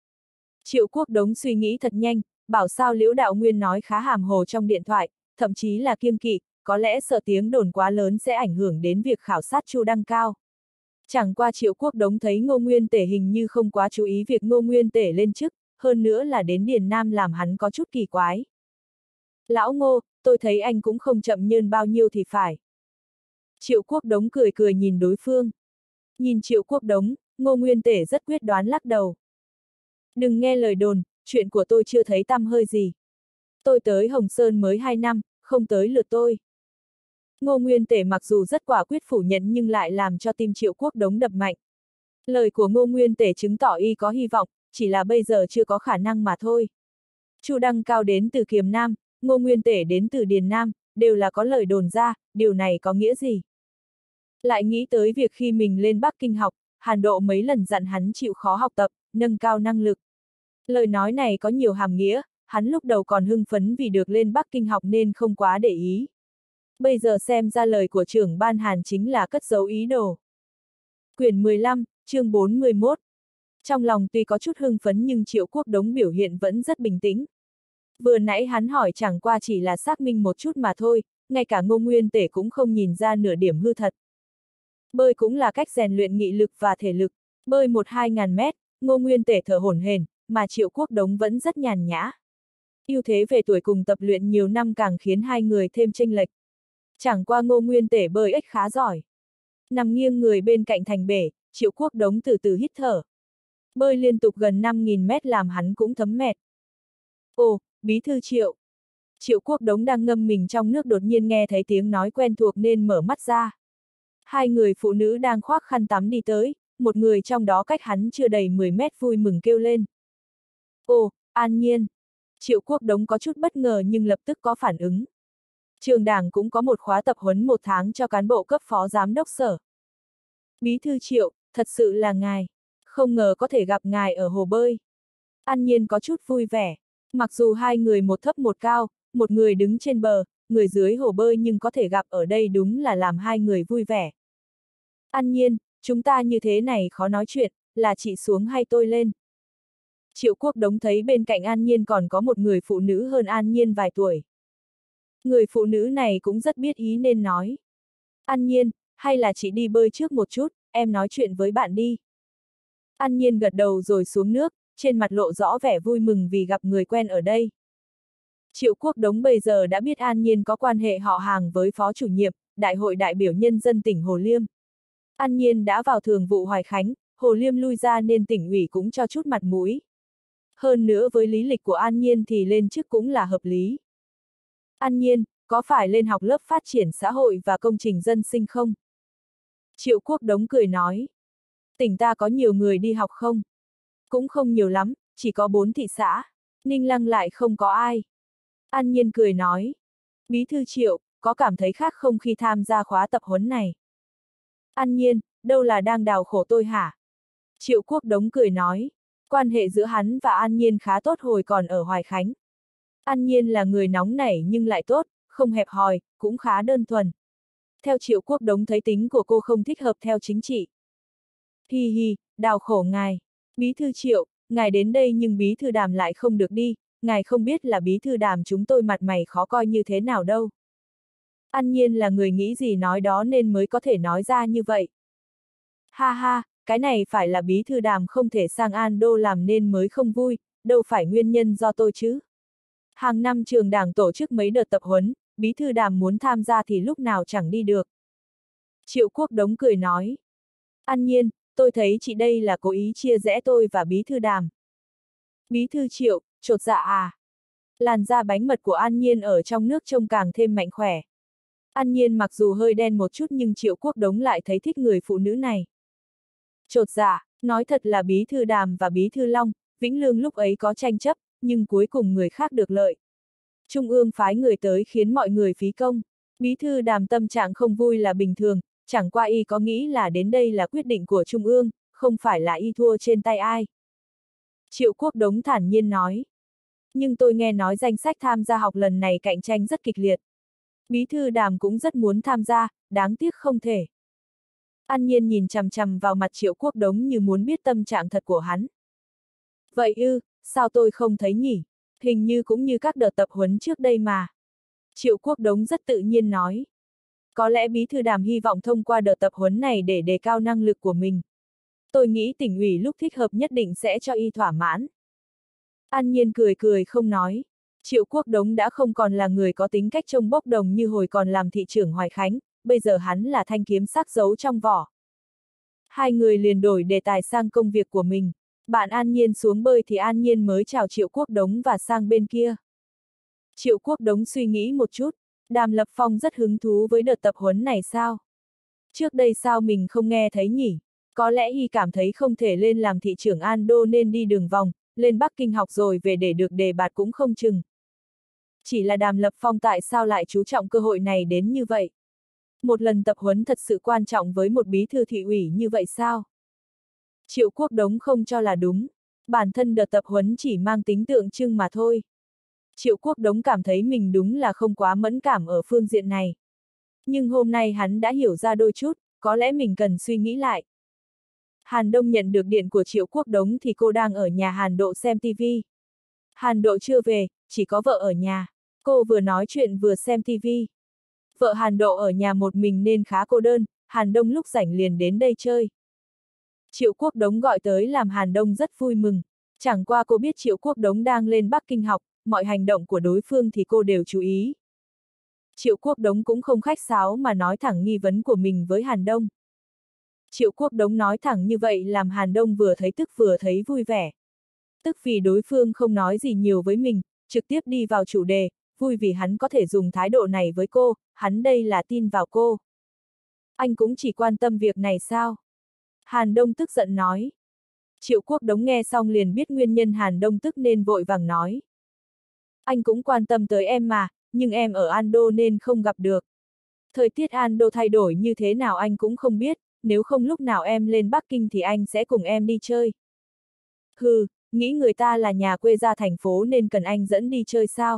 Triệu Quốc Đống suy nghĩ thật nhanh, bảo sao Liễu Đạo Nguyên nói khá hàm hồ trong điện thoại, thậm chí là kiêng kỵ, có lẽ sợ tiếng đồn quá lớn sẽ ảnh hưởng đến việc khảo sát Chu Đăng Cao. Chẳng qua Triệu Quốc Đống thấy Ngô Nguyên Tể hình như không quá chú ý việc Ngô Nguyên Tể lên chức, hơn nữa là đến Điền Nam làm hắn có chút kỳ quái. Lão Ngô, tôi thấy anh cũng không chậm nhơn bao nhiêu thì phải. Triệu Quốc Đống cười cười nhìn đối phương. Nhìn Triệu Quốc Đống, Ngô Nguyên Tể rất quyết đoán lắc đầu. Đừng nghe lời đồn, chuyện của tôi chưa thấy tăm hơi gì. Tôi tới Hồng Sơn mới hai năm, không tới lượt tôi. Ngô Nguyên Tể mặc dù rất quả quyết phủ nhận nhưng lại làm cho tim Triệu Quốc Đống đập mạnh. Lời của Ngô Nguyên Tể chứng tỏ y có hy vọng, chỉ là bây giờ chưa có khả năng mà thôi. Chu Đăng Cao đến từ Kiềm Nam, Ngô Nguyên Tể đến từ Điền Nam, đều là có lời đồn ra, điều này có nghĩa gì? Lại nghĩ tới việc khi mình lên Bắc Kinh học, Hàn Độ mấy lần dặn hắn chịu khó học tập, nâng cao năng lực. Lời nói này có nhiều hàm nghĩa, hắn lúc đầu còn hưng phấn vì được lên Bắc Kinh học nên không quá để ý. Bây giờ xem ra lời của trưởng ban Hàn chính là cất giấu ý đồ. Quyển mười lăm, chương bốn mươi mốt. Trong lòng tuy có chút hưng phấn nhưng Triệu Quốc Đống biểu hiện vẫn rất bình tĩnh. Vừa nãy hắn hỏi chẳng qua chỉ là xác minh một chút mà thôi, ngay cả Ngô Nguyên Tể cũng không nhìn ra nửa điểm hư thật. Bơi cũng là cách rèn luyện nghị lực và thể lực, bơi một hai ngàn mét, Ngô Nguyên Tể thở hổn hển, mà Triệu Quốc Đống vẫn rất nhàn nhã. Ưu thế về tuổi cùng tập luyện nhiều năm càng khiến hai người thêm chênh lệch. Chẳng qua Ngô Nguyên Tể bơi ếch khá giỏi. Nằm nghiêng người bên cạnh thành bể, Triệu Quốc Đống từ từ hít thở. Bơi liên tục gần năm nghìn mét làm hắn cũng thấm mệt. Ồ, Bí thư Triệu. Triệu Quốc Đống đang ngâm mình trong nước đột nhiên nghe thấy tiếng nói quen thuộc nên mở mắt ra. Hai người phụ nữ đang khoác khăn tắm đi tới, một người trong đó cách hắn chưa đầy mười mét vui mừng kêu lên. Ồ, An Nhiên. Triệu Quốc Đống có chút bất ngờ nhưng lập tức có phản ứng. Trường đảng cũng có một khóa tập huấn một tháng cho cán bộ cấp phó giám đốc sở. Bí thư Triệu, thật sự là ngài. Không ngờ có thể gặp ngài ở hồ bơi. An Nhiên có chút vui vẻ. Mặc dù hai người một thấp một cao, một người đứng trên bờ, người dưới hồ bơi nhưng có thể gặp ở đây đúng là làm hai người vui vẻ. An Nhiên, chúng ta như thế này khó nói chuyện, là chị xuống hay tôi lên? Triệu Quốc Đống thấy bên cạnh An Nhiên còn có một người phụ nữ hơn An Nhiên vài tuổi. Người phụ nữ này cũng rất biết ý nên nói. An Nhiên, hay là chị đi bơi trước một chút, em nói chuyện với bạn đi. An Nhiên gật đầu rồi xuống nước, trên mặt lộ rõ vẻ vui mừng vì gặp người quen ở đây. Triệu Quốc Đống bây giờ đã biết An Nhiên có quan hệ họ hàng với phó chủ nhiệm, Đại hội đại biểu nhân dân tỉnh Hồ Liêm. An Nhiên đã vào thường vụ Hoài Khánh, Hồ Liêm lui ra nên tỉnh ủy cũng cho chút mặt mũi. Hơn nữa với lý lịch của An Nhiên thì lên chức cũng là hợp lý. An Nhiên, có phải lên học lớp phát triển xã hội và công trình dân sinh không? Triệu Quốc Đống cười nói. Tỉnh ta có nhiều người đi học không? Cũng không nhiều lắm, chỉ có bốn thị xã. Ninh Lăng lại không có ai. An Nhiên cười nói. Bí thư Triệu, có cảm thấy khác không khi tham gia khóa tập huấn này? An Nhiên, đâu là đang đào khổ tôi hả? Triệu Quốc Đống cười nói. Quan hệ giữa hắn và An Nhiên khá tốt hồi còn ở Hoài Khánh. An Nhiên là người nóng nảy nhưng lại tốt, không hẹp hòi, cũng khá đơn thuần. Theo Triệu Quốc Đống thấy tính của cô không thích hợp theo chính trị. Hi hi, đào khổ ngài. Bí thư Triệu, ngài đến đây nhưng bí thư Đàm lại không được đi, ngài không biết là bí thư Đàm chúng tôi mặt mày khó coi như thế nào đâu. An Nhiên là người nghĩ gì nói đó nên mới có thể nói ra như vậy. Ha ha, cái này phải là bí thư Đàm không thể sang An Đô làm nên mới không vui, đâu phải nguyên nhân do tôi chứ. Hàng năm trường đảng tổ chức mấy đợt tập huấn, bí thư Đàm muốn tham gia thì lúc nào chẳng đi được. Triệu Quốc Đống cười nói. An Nhiên, tôi thấy chị đây là cố ý chia rẽ tôi và bí thư Đàm. Bí thư Triệu, chột dạ à? Làn da bánh mật của An Nhiên ở trong nước trông càng thêm mạnh khỏe. An Nhiên mặc dù hơi đen một chút nhưng Triệu Quốc Đống lại thấy thích người phụ nữ này. Chột dạ, nói thật là bí thư Đàm và bí thư Long, Vĩnh Lương lúc ấy có tranh chấp, nhưng cuối cùng người khác được lợi. Trung ương phái người tới khiến mọi người phí công. Bí thư Đàm tâm trạng không vui là bình thường, chẳng qua y có nghĩ là đến đây là quyết định của Trung ương, không phải là y thua trên tay ai. Triệu Quốc Đống thản nhiên nói. Nhưng tôi nghe nói danh sách tham gia học lần này cạnh tranh rất kịch liệt. Bí thư Đàm cũng rất muốn tham gia, đáng tiếc không thể. An Nhiên nhìn chằm chằm vào mặt Triệu Quốc Đống như muốn biết tâm trạng thật của hắn. Vậy ư, sao tôi không thấy nhỉ? Hình như cũng như các đợt tập huấn trước đây mà. Triệu Quốc Đống rất tự nhiên nói. Có lẽ bí thư Đàm hy vọng thông qua đợt tập huấn này để đề cao năng lực của mình. Tôi nghĩ tỉnh ủy lúc thích hợp nhất định sẽ cho y thỏa mãn. An Nhiên cười cười không nói. Triệu Quốc Đống đã không còn là người có tính cách trông bốc đồng như hồi còn làm thị trưởng Hoài Khánh, bây giờ hắn là thanh kiếm sắc giấu trong vỏ. Hai người liền đổi đề tài sang công việc của mình. Bạn An Nhiên xuống bơi thì An Nhiên mới chào Triệu Quốc Đống và sang bên kia. Triệu Quốc Đống suy nghĩ một chút, Đàm Lập Phong rất hứng thú với đợt tập huấn này sao? Trước đây sao mình không nghe thấy nhỉ? Có lẽ y cảm thấy không thể lên làm thị trưởng An Đô nên đi đường vòng, lên Bắc Kinh học rồi về để được đề bạt cũng không chừng. Chỉ là Đàm Lập Phong tại sao lại chú trọng cơ hội này đến như vậy? Một lần tập huấn thật sự quan trọng với một bí thư thị ủy như vậy sao? Triệu Quốc Đống không cho là đúng. Bản thân đợt tập huấn chỉ mang tính tượng trưng mà thôi. Triệu Quốc Đống cảm thấy mình đúng là không quá mẫn cảm ở phương diện này. Nhưng hôm nay hắn đã hiểu ra đôi chút, có lẽ mình cần suy nghĩ lại. Hàn Đông nhận được điện của Triệu Quốc Đống thì cô đang ở nhà Hàn Độ xem tivi. Hàn Độ chưa về, chỉ có vợ ở nhà. Cô vừa nói chuyện vừa xem tivi. Vợ Hàn Độ ở nhà một mình nên khá cô đơn, Hàn Đông lúc rảnh liền đến đây chơi. Triệu Quốc Đống gọi tới làm Hàn Đông rất vui mừng. Chẳng qua cô biết Triệu Quốc Đống đang lên Bắc Kinh học, mọi hành động của đối phương thì cô đều chú ý. Triệu Quốc Đống cũng không khách sáo mà nói thẳng nghi vấn của mình với Hàn Đông. Triệu Quốc Đống nói thẳng như vậy làm Hàn Đông vừa thấy tức vừa thấy vui vẻ. Tức vì đối phương không nói gì nhiều với mình, trực tiếp đi vào chủ đề, vui vì hắn có thể dùng thái độ này với cô, hắn đây là tin vào cô. Anh cũng chỉ quan tâm việc này sao? Hàn Đông tức giận nói. Triệu Quốc Đống nghe xong liền biết nguyên nhân Hàn Đông tức nên vội vàng nói. Anh cũng quan tâm tới em mà, nhưng em ở An Đô nên không gặp được. Thời tiết An Đô thay đổi như thế nào anh cũng không biết, nếu không lúc nào em lên Bắc Kinh thì anh sẽ cùng em đi chơi. Hừ, nghĩ người ta là nhà quê ra thành phố nên cần anh dẫn đi chơi sao?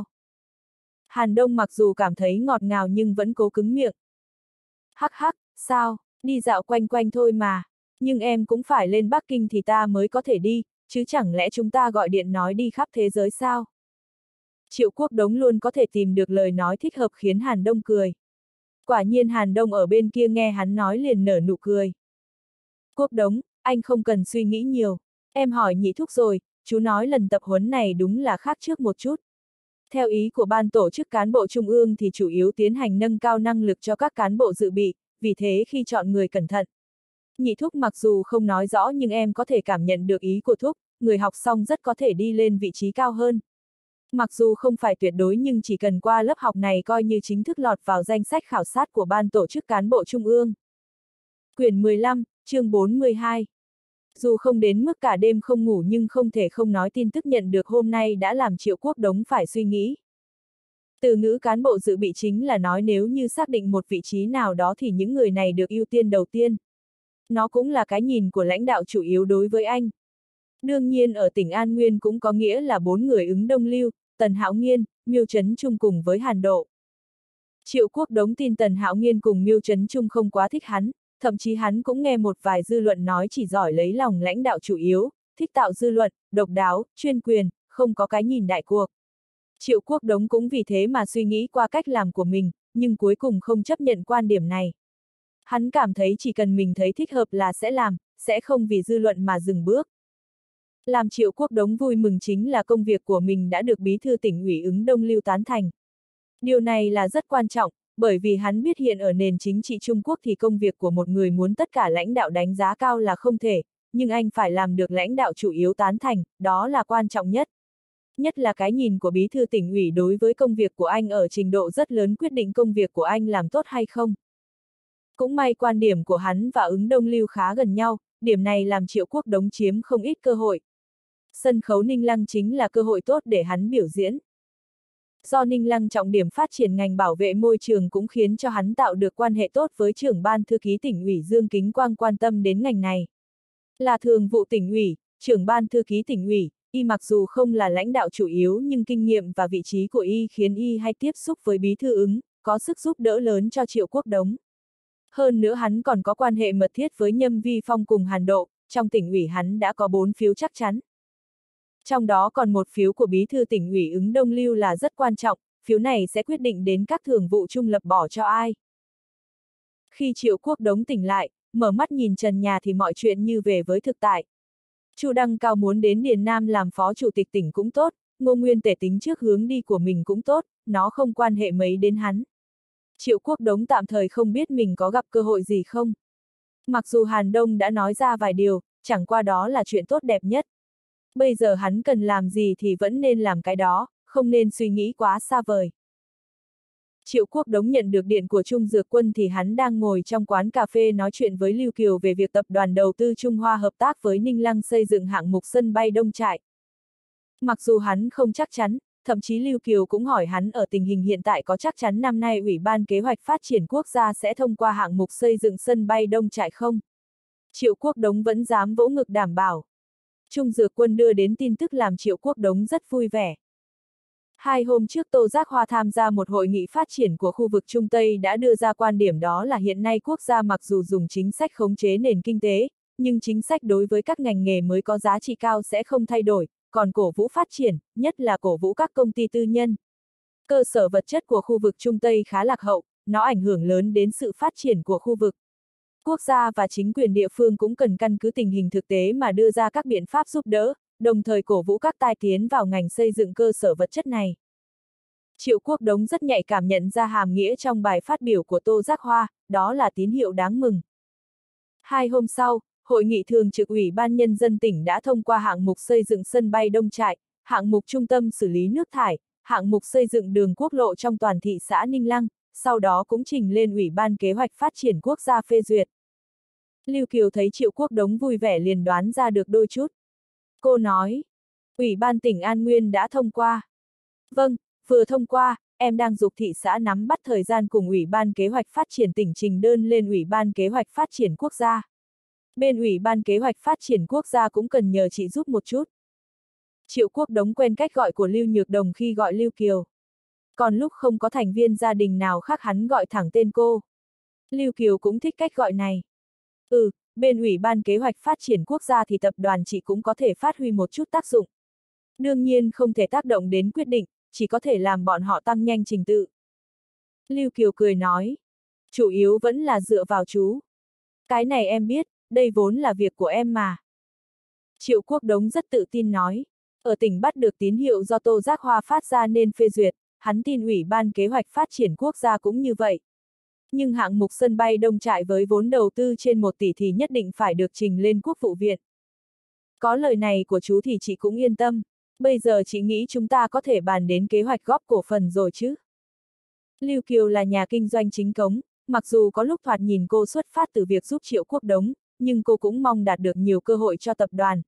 Hàn Đông mặc dù cảm thấy ngọt ngào nhưng vẫn cố cứng miệng. Hắc hắc, sao, đi dạo quanh quanh thôi mà, nhưng em cũng phải lên Bắc Kinh thì ta mới có thể đi, chứ chẳng lẽ chúng ta gọi điện nói đi khắp thế giới sao? Triệu Quốc Đống luôn có thể tìm được lời nói thích hợp khiến Hàn Đông cười. Quả nhiên Hàn Đông ở bên kia nghe hắn nói liền nở nụ cười. Quốc Đống, anh không cần suy nghĩ nhiều. Em hỏi nhị thúc rồi, chú nói lần tập huấn này đúng là khác trước một chút. Theo ý của ban tổ chức cán bộ trung ương thì chủ yếu tiến hành nâng cao năng lực cho các cán bộ dự bị, vì thế khi chọn người cẩn thận. Nhị thúc mặc dù không nói rõ nhưng em có thể cảm nhận được ý của thúc, người học xong rất có thể đi lên vị trí cao hơn. Mặc dù không phải tuyệt đối nhưng chỉ cần qua lớp học này coi như chính thức lọt vào danh sách khảo sát của ban tổ chức cán bộ trung ương. Quyển mười lăm, chương bốn mươi hai. Dù không đến mức cả đêm không ngủ nhưng không thể không nói tin tức nhận được hôm nay đã làm Triệu Quốc Đống phải suy nghĩ. Từ ngữ cán bộ dự bị chính là nói nếu như xác định một vị trí nào đó thì những người này được ưu tiên đầu tiên. Nó cũng là cái nhìn của lãnh đạo chủ yếu đối với anh. Đương nhiên ở tỉnh An Nguyên cũng có nghĩa là bốn người ứng đông lưu, Tần Hạo Nghiên, Miêu Trấn Trung cùng với Hàn Độ. Triệu Quốc Đống tin Tần Hạo Nghiên cùng Miêu Trấn Trung không quá thích hắn, thậm chí hắn cũng nghe một vài dư luận nói chỉ giỏi lấy lòng lãnh đạo chủ yếu, thích tạo dư luận, độc đáo, chuyên quyền, không có cái nhìn đại cuộc. Triệu Quốc Đống cũng vì thế mà suy nghĩ qua cách làm của mình, nhưng cuối cùng không chấp nhận quan điểm này. Hắn cảm thấy chỉ cần mình thấy thích hợp là sẽ làm, sẽ không vì dư luận mà dừng bước. Làm Triệu Quốc Đống vui mừng chính là công việc của mình đã được bí thư tỉnh ủy ứng đông lưu tán thành. Điều này là rất quan trọng, bởi vì hắn biết hiện ở nền chính trị Trung Quốc thì công việc của một người muốn tất cả lãnh đạo đánh giá cao là không thể, nhưng anh phải làm được lãnh đạo chủ yếu tán thành, đó là quan trọng nhất. Nhất là cái nhìn của bí thư tỉnh ủy đối với công việc của anh ở trình độ rất lớn quyết định công việc của anh làm tốt hay không. Cũng may quan điểm của hắn và ứng đông lưu khá gần nhau, điểm này làm Triệu Quốc Đống chiếm không ít cơ hội. Sân khấu Ninh Lăng chính là cơ hội tốt để hắn biểu diễn. Do Ninh Lăng trọng điểm phát triển ngành bảo vệ môi trường cũng khiến cho hắn tạo được quan hệ tốt với trưởng ban thư ký tỉnh ủy Dương Kính Quang quan tâm đến ngành này. Là thường vụ tỉnh ủy, trưởng ban thư ký tỉnh ủy, y mặc dù không là lãnh đạo chủ yếu nhưng kinh nghiệm và vị trí của y khiến y hay tiếp xúc với bí thư ứng, có sức giúp đỡ lớn cho Triệu Quốc Đống. Hơn nữa hắn còn có quan hệ mật thiết với Nhâm Vi Phong cùng Hàn Độ, trong tỉnh ủy hắn đã có bốn phiếu chắc chắn. Trong đó còn một phiếu của bí thư tỉnh ủy ứng đông lưu là rất quan trọng, phiếu này sẽ quyết định đến các thường vụ trung lập bỏ cho ai. Khi Triệu Quốc Đống tỉnh lại, mở mắt nhìn trần nhà thì mọi chuyện như về với thực tại. Chu Đăng Cao muốn đến Điền Nam làm phó chủ tịch tỉnh cũng tốt, Ngô Nguyên Tể tính trước hướng đi của mình cũng tốt, nó không quan hệ mấy đến hắn. Triệu Quốc Đống tạm thời không biết mình có gặp cơ hội gì không. Mặc dù Hàn Đông đã nói ra vài điều, chẳng qua đó là chuyện tốt đẹp nhất. Bây giờ hắn cần làm gì thì vẫn nên làm cái đó, không nên suy nghĩ quá xa vời. Triệu Quốc Đống nhận được điện của Trung Dược Quân thì hắn đang ngồi trong quán cà phê nói chuyện với Lưu Kiều về việc tập đoàn đầu tư Trung Hoa hợp tác với Ninh Lăng xây dựng hạng mục sân bay Đông Trại. Mặc dù hắn không chắc chắn, thậm chí Lưu Kiều cũng hỏi hắn ở tình hình hiện tại có chắc chắn năm nay Ủy ban Kế hoạch Phát triển Quốc gia sẽ thông qua hạng mục xây dựng sân bay Đông Trại không? Triệu Quốc Đống vẫn dám vỗ ngực đảm bảo. Trung Dược Quân đưa đến tin tức làm Triệu Quốc Đống rất vui vẻ. Hai hôm trước Tô Giác Hoa tham gia một hội nghị phát triển của khu vực Trung Tây đã đưa ra quan điểm đó là hiện nay quốc gia mặc dù dùng chính sách khống chế nền kinh tế, nhưng chính sách đối với các ngành nghề mới có giá trị cao sẽ không thay đổi, còn cổ vũ phát triển, nhất là cổ vũ các công ty tư nhân. Cơ sở vật chất của khu vực Trung Tây khá lạc hậu, nó ảnh hưởng lớn đến sự phát triển của khu vực. Quốc gia và chính quyền địa phương cũng cần căn cứ tình hình thực tế mà đưa ra các biện pháp giúp đỡ, đồng thời cổ vũ các tai tiến vào ngành xây dựng cơ sở vật chất này. Triệu Quốc Đống rất nhạy cảm nhận ra hàm nghĩa trong bài phát biểu của Tô Giác Hoa, đó là tín hiệu đáng mừng. Hai hôm sau, Hội nghị thường trực Ủy ban Nhân dân tỉnh đã thông qua hạng mục xây dựng sân bay Đông Trại, hạng mục trung tâm xử lý nước thải, hạng mục xây dựng đường quốc lộ trong toàn thị xã Ninh Lăng, sau đó cũng trình lên Ủy ban Kế hoạch Phát triển Quốc gia phê duyệt. Lưu Kiều thấy Triệu Quốc Đống vui vẻ liền đoán ra được đôi chút. Cô nói, Ủy ban tỉnh An Nguyên đã thông qua. Vâng, vừa thông qua, em đang giục thị xã nắm bắt thời gian cùng Ủy ban Kế hoạch Phát triển tỉnh trình đơn lên Ủy ban Kế hoạch Phát triển Quốc gia. Bên Ủy ban Kế hoạch Phát triển Quốc gia cũng cần nhờ chị giúp một chút. Triệu Quốc Đống quen cách gọi của Lưu Nhược Đồng khi gọi Lưu Kiều. Còn lúc không có thành viên gia đình nào khác hắn gọi thẳng tên cô. Lưu Kiều cũng thích cách gọi này. Ừ, bên Ủy ban Kế hoạch Phát triển Quốc gia thì tập đoàn chị cũng có thể phát huy một chút tác dụng. Đương nhiên không thể tác động đến quyết định, chỉ có thể làm bọn họ tăng nhanh trình tự. Lưu Kiều cười nói, chủ yếu vẫn là dựa vào chú. Cái này em biết, đây vốn là việc của em mà. Triệu Quốc Đống rất tự tin nói, ở tỉnh bắt được tín hiệu do Tô Giác Hoa phát ra nên phê duyệt, hắn tin Ủy ban Kế hoạch Phát triển Quốc gia cũng như vậy. Nhưng hạng mục sân bay Đông Trại với vốn đầu tư trên một tỷ thì nhất định phải được trình lên Quốc vụ viện. Có lời này của chú thì chị cũng yên tâm, bây giờ chị nghĩ chúng ta có thể bàn đến kế hoạch góp cổ phần rồi chứ. Lưu Kiều là nhà kinh doanh chính cống, mặc dù có lúc thoạt nhìn cô xuất phát từ việc giúp Triệu Quốc Đống, nhưng cô cũng mong đạt được nhiều cơ hội cho tập đoàn.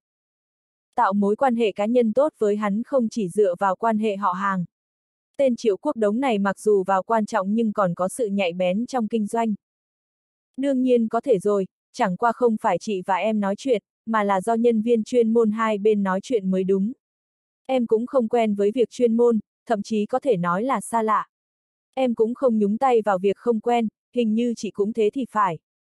Tạo mối quan hệ cá nhân tốt với hắn không chỉ dựa vào quan hệ họ hàng. Tên Triệu Quốc Đống này mặc dù vào quan trọng nhưng còn có sự nhạy bén trong kinh doanh. Đương nhiên có thể rồi, chẳng qua không phải chị và em nói chuyện, mà là do nhân viên chuyên môn hai bên nói chuyện mới đúng. Em cũng không quen với việc chuyên môn, thậm chí có thể nói là xa lạ. Em cũng không nhúng tay vào việc không quen, hình như chị cũng thế thì phải.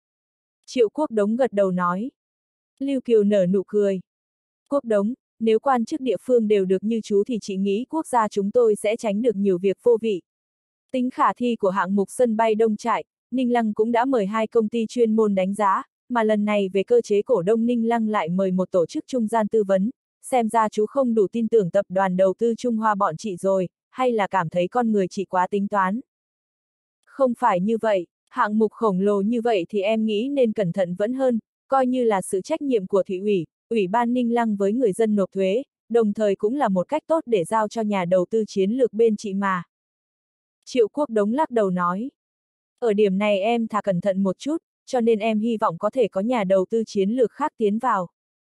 Triệu Quốc Đống gật đầu nói. Lưu Kiều nở nụ cười. Quốc Đống, nếu quan chức địa phương đều được như chú thì chị nghĩ quốc gia chúng tôi sẽ tránh được nhiều việc vô vị. Tính khả thi của hạng mục sân bay Đông Trại, Ninh Lăng cũng đã mời hai công ty chuyên môn đánh giá, mà lần này về cơ chế cổ đông Ninh Lăng lại mời một tổ chức trung gian tư vấn, xem ra chú không đủ tin tưởng tập đoàn đầu tư Trung Hoa bọn chị rồi, hay là cảm thấy con người chị quá tính toán. Không phải như vậy, hạng mục khổng lồ như vậy thì em nghĩ nên cẩn thận vẫn hơn, coi như là sự trách nhiệm của thị ủy, ủy ban Ninh Lăng với người dân nộp thuế, đồng thời cũng là một cách tốt để giao cho nhà đầu tư chiến lược bên chị mà. Triệu Quốc Đống lắc đầu nói. Ở điểm này em thà cẩn thận một chút, cho nên em hy vọng có thể có nhà đầu tư chiến lược khác tiến vào.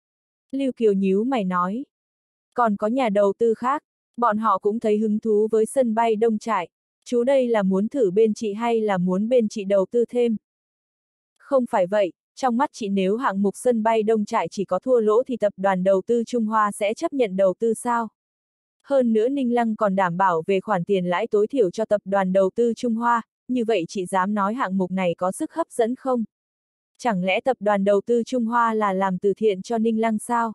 Lưu Kiều nhíu mày nói. Còn có nhà đầu tư khác, bọn họ cũng thấy hứng thú với sân bay Đông Trại. Chú đây là muốn thử bên chị hay là muốn bên chị đầu tư thêm? Không phải vậy, trong mắt chị nếu hạng mục sân bay Đông Trại chỉ có thua lỗ thì tập đoàn đầu tư Trung Hoa sẽ chấp nhận đầu tư sao? Hơn nữa Ninh Lăng còn đảm bảo về khoản tiền lãi tối thiểu cho tập đoàn đầu tư Trung Hoa, như vậy chị dám nói hạng mục này có sức hấp dẫn không? Chẳng lẽ tập đoàn đầu tư Trung Hoa là làm từ thiện cho Ninh Lăng sao?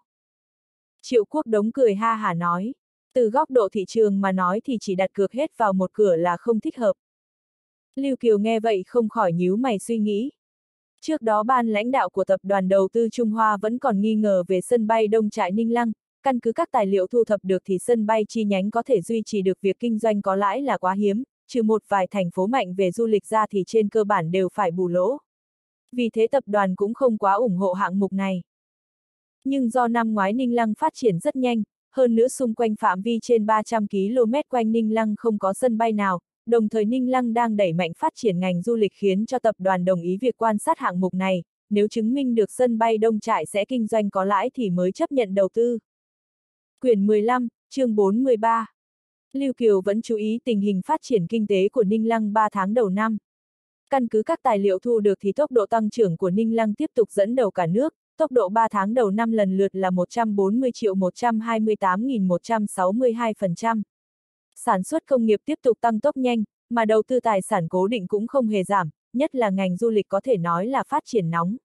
Triệu Quốc Đống cười ha hả nói, từ góc độ thị trường mà nói thì chỉ đặt cược hết vào một cửa là không thích hợp. Lưu Kiều nghe vậy không khỏi nhíu mày suy nghĩ. Trước đó ban lãnh đạo của tập đoàn đầu tư Trung Hoa vẫn còn nghi ngờ về sân bay Đông Trại Ninh Lăng, căn cứ các tài liệu thu thập được thì sân bay chi nhánh có thể duy trì được việc kinh doanh có lãi là quá hiếm, trừ một vài thành phố mạnh về du lịch ra thì trên cơ bản đều phải bù lỗ. Vì thế tập đoàn cũng không quá ủng hộ hạng mục này. Nhưng do năm ngoái Ninh Lăng phát triển rất nhanh, hơn nữa xung quanh phạm vi trên ba trăm ki lô mét quanh Ninh Lăng không có sân bay nào, đồng thời Ninh Lăng đang đẩy mạnh phát triển ngành du lịch khiến cho tập đoàn đồng ý việc quan sát hạng mục này, nếu chứng minh được sân bay Đông Trại sẽ kinh doanh có lãi thì mới chấp nhận đầu tư. Quyển mười lăm, chương bốn mươi ba. Lưu Kiều vẫn chú ý tình hình phát triển kinh tế của Ninh Lăng ba tháng đầu năm. Căn cứ các tài liệu thu được thì tốc độ tăng trưởng của Ninh Lăng tiếp tục dẫn đầu cả nước, tốc độ ba tháng đầu năm lần lượt là một trăm bốn mươi triệu một trăm hai mươi tám nghìn một trăm sáu mươi hai phần trăm. Sản xuất công nghiệp tiếp tục tăng tốc nhanh, mà đầu tư tài sản cố định cũng không hề giảm, nhất là ngành du lịch có thể nói là phát triển nóng.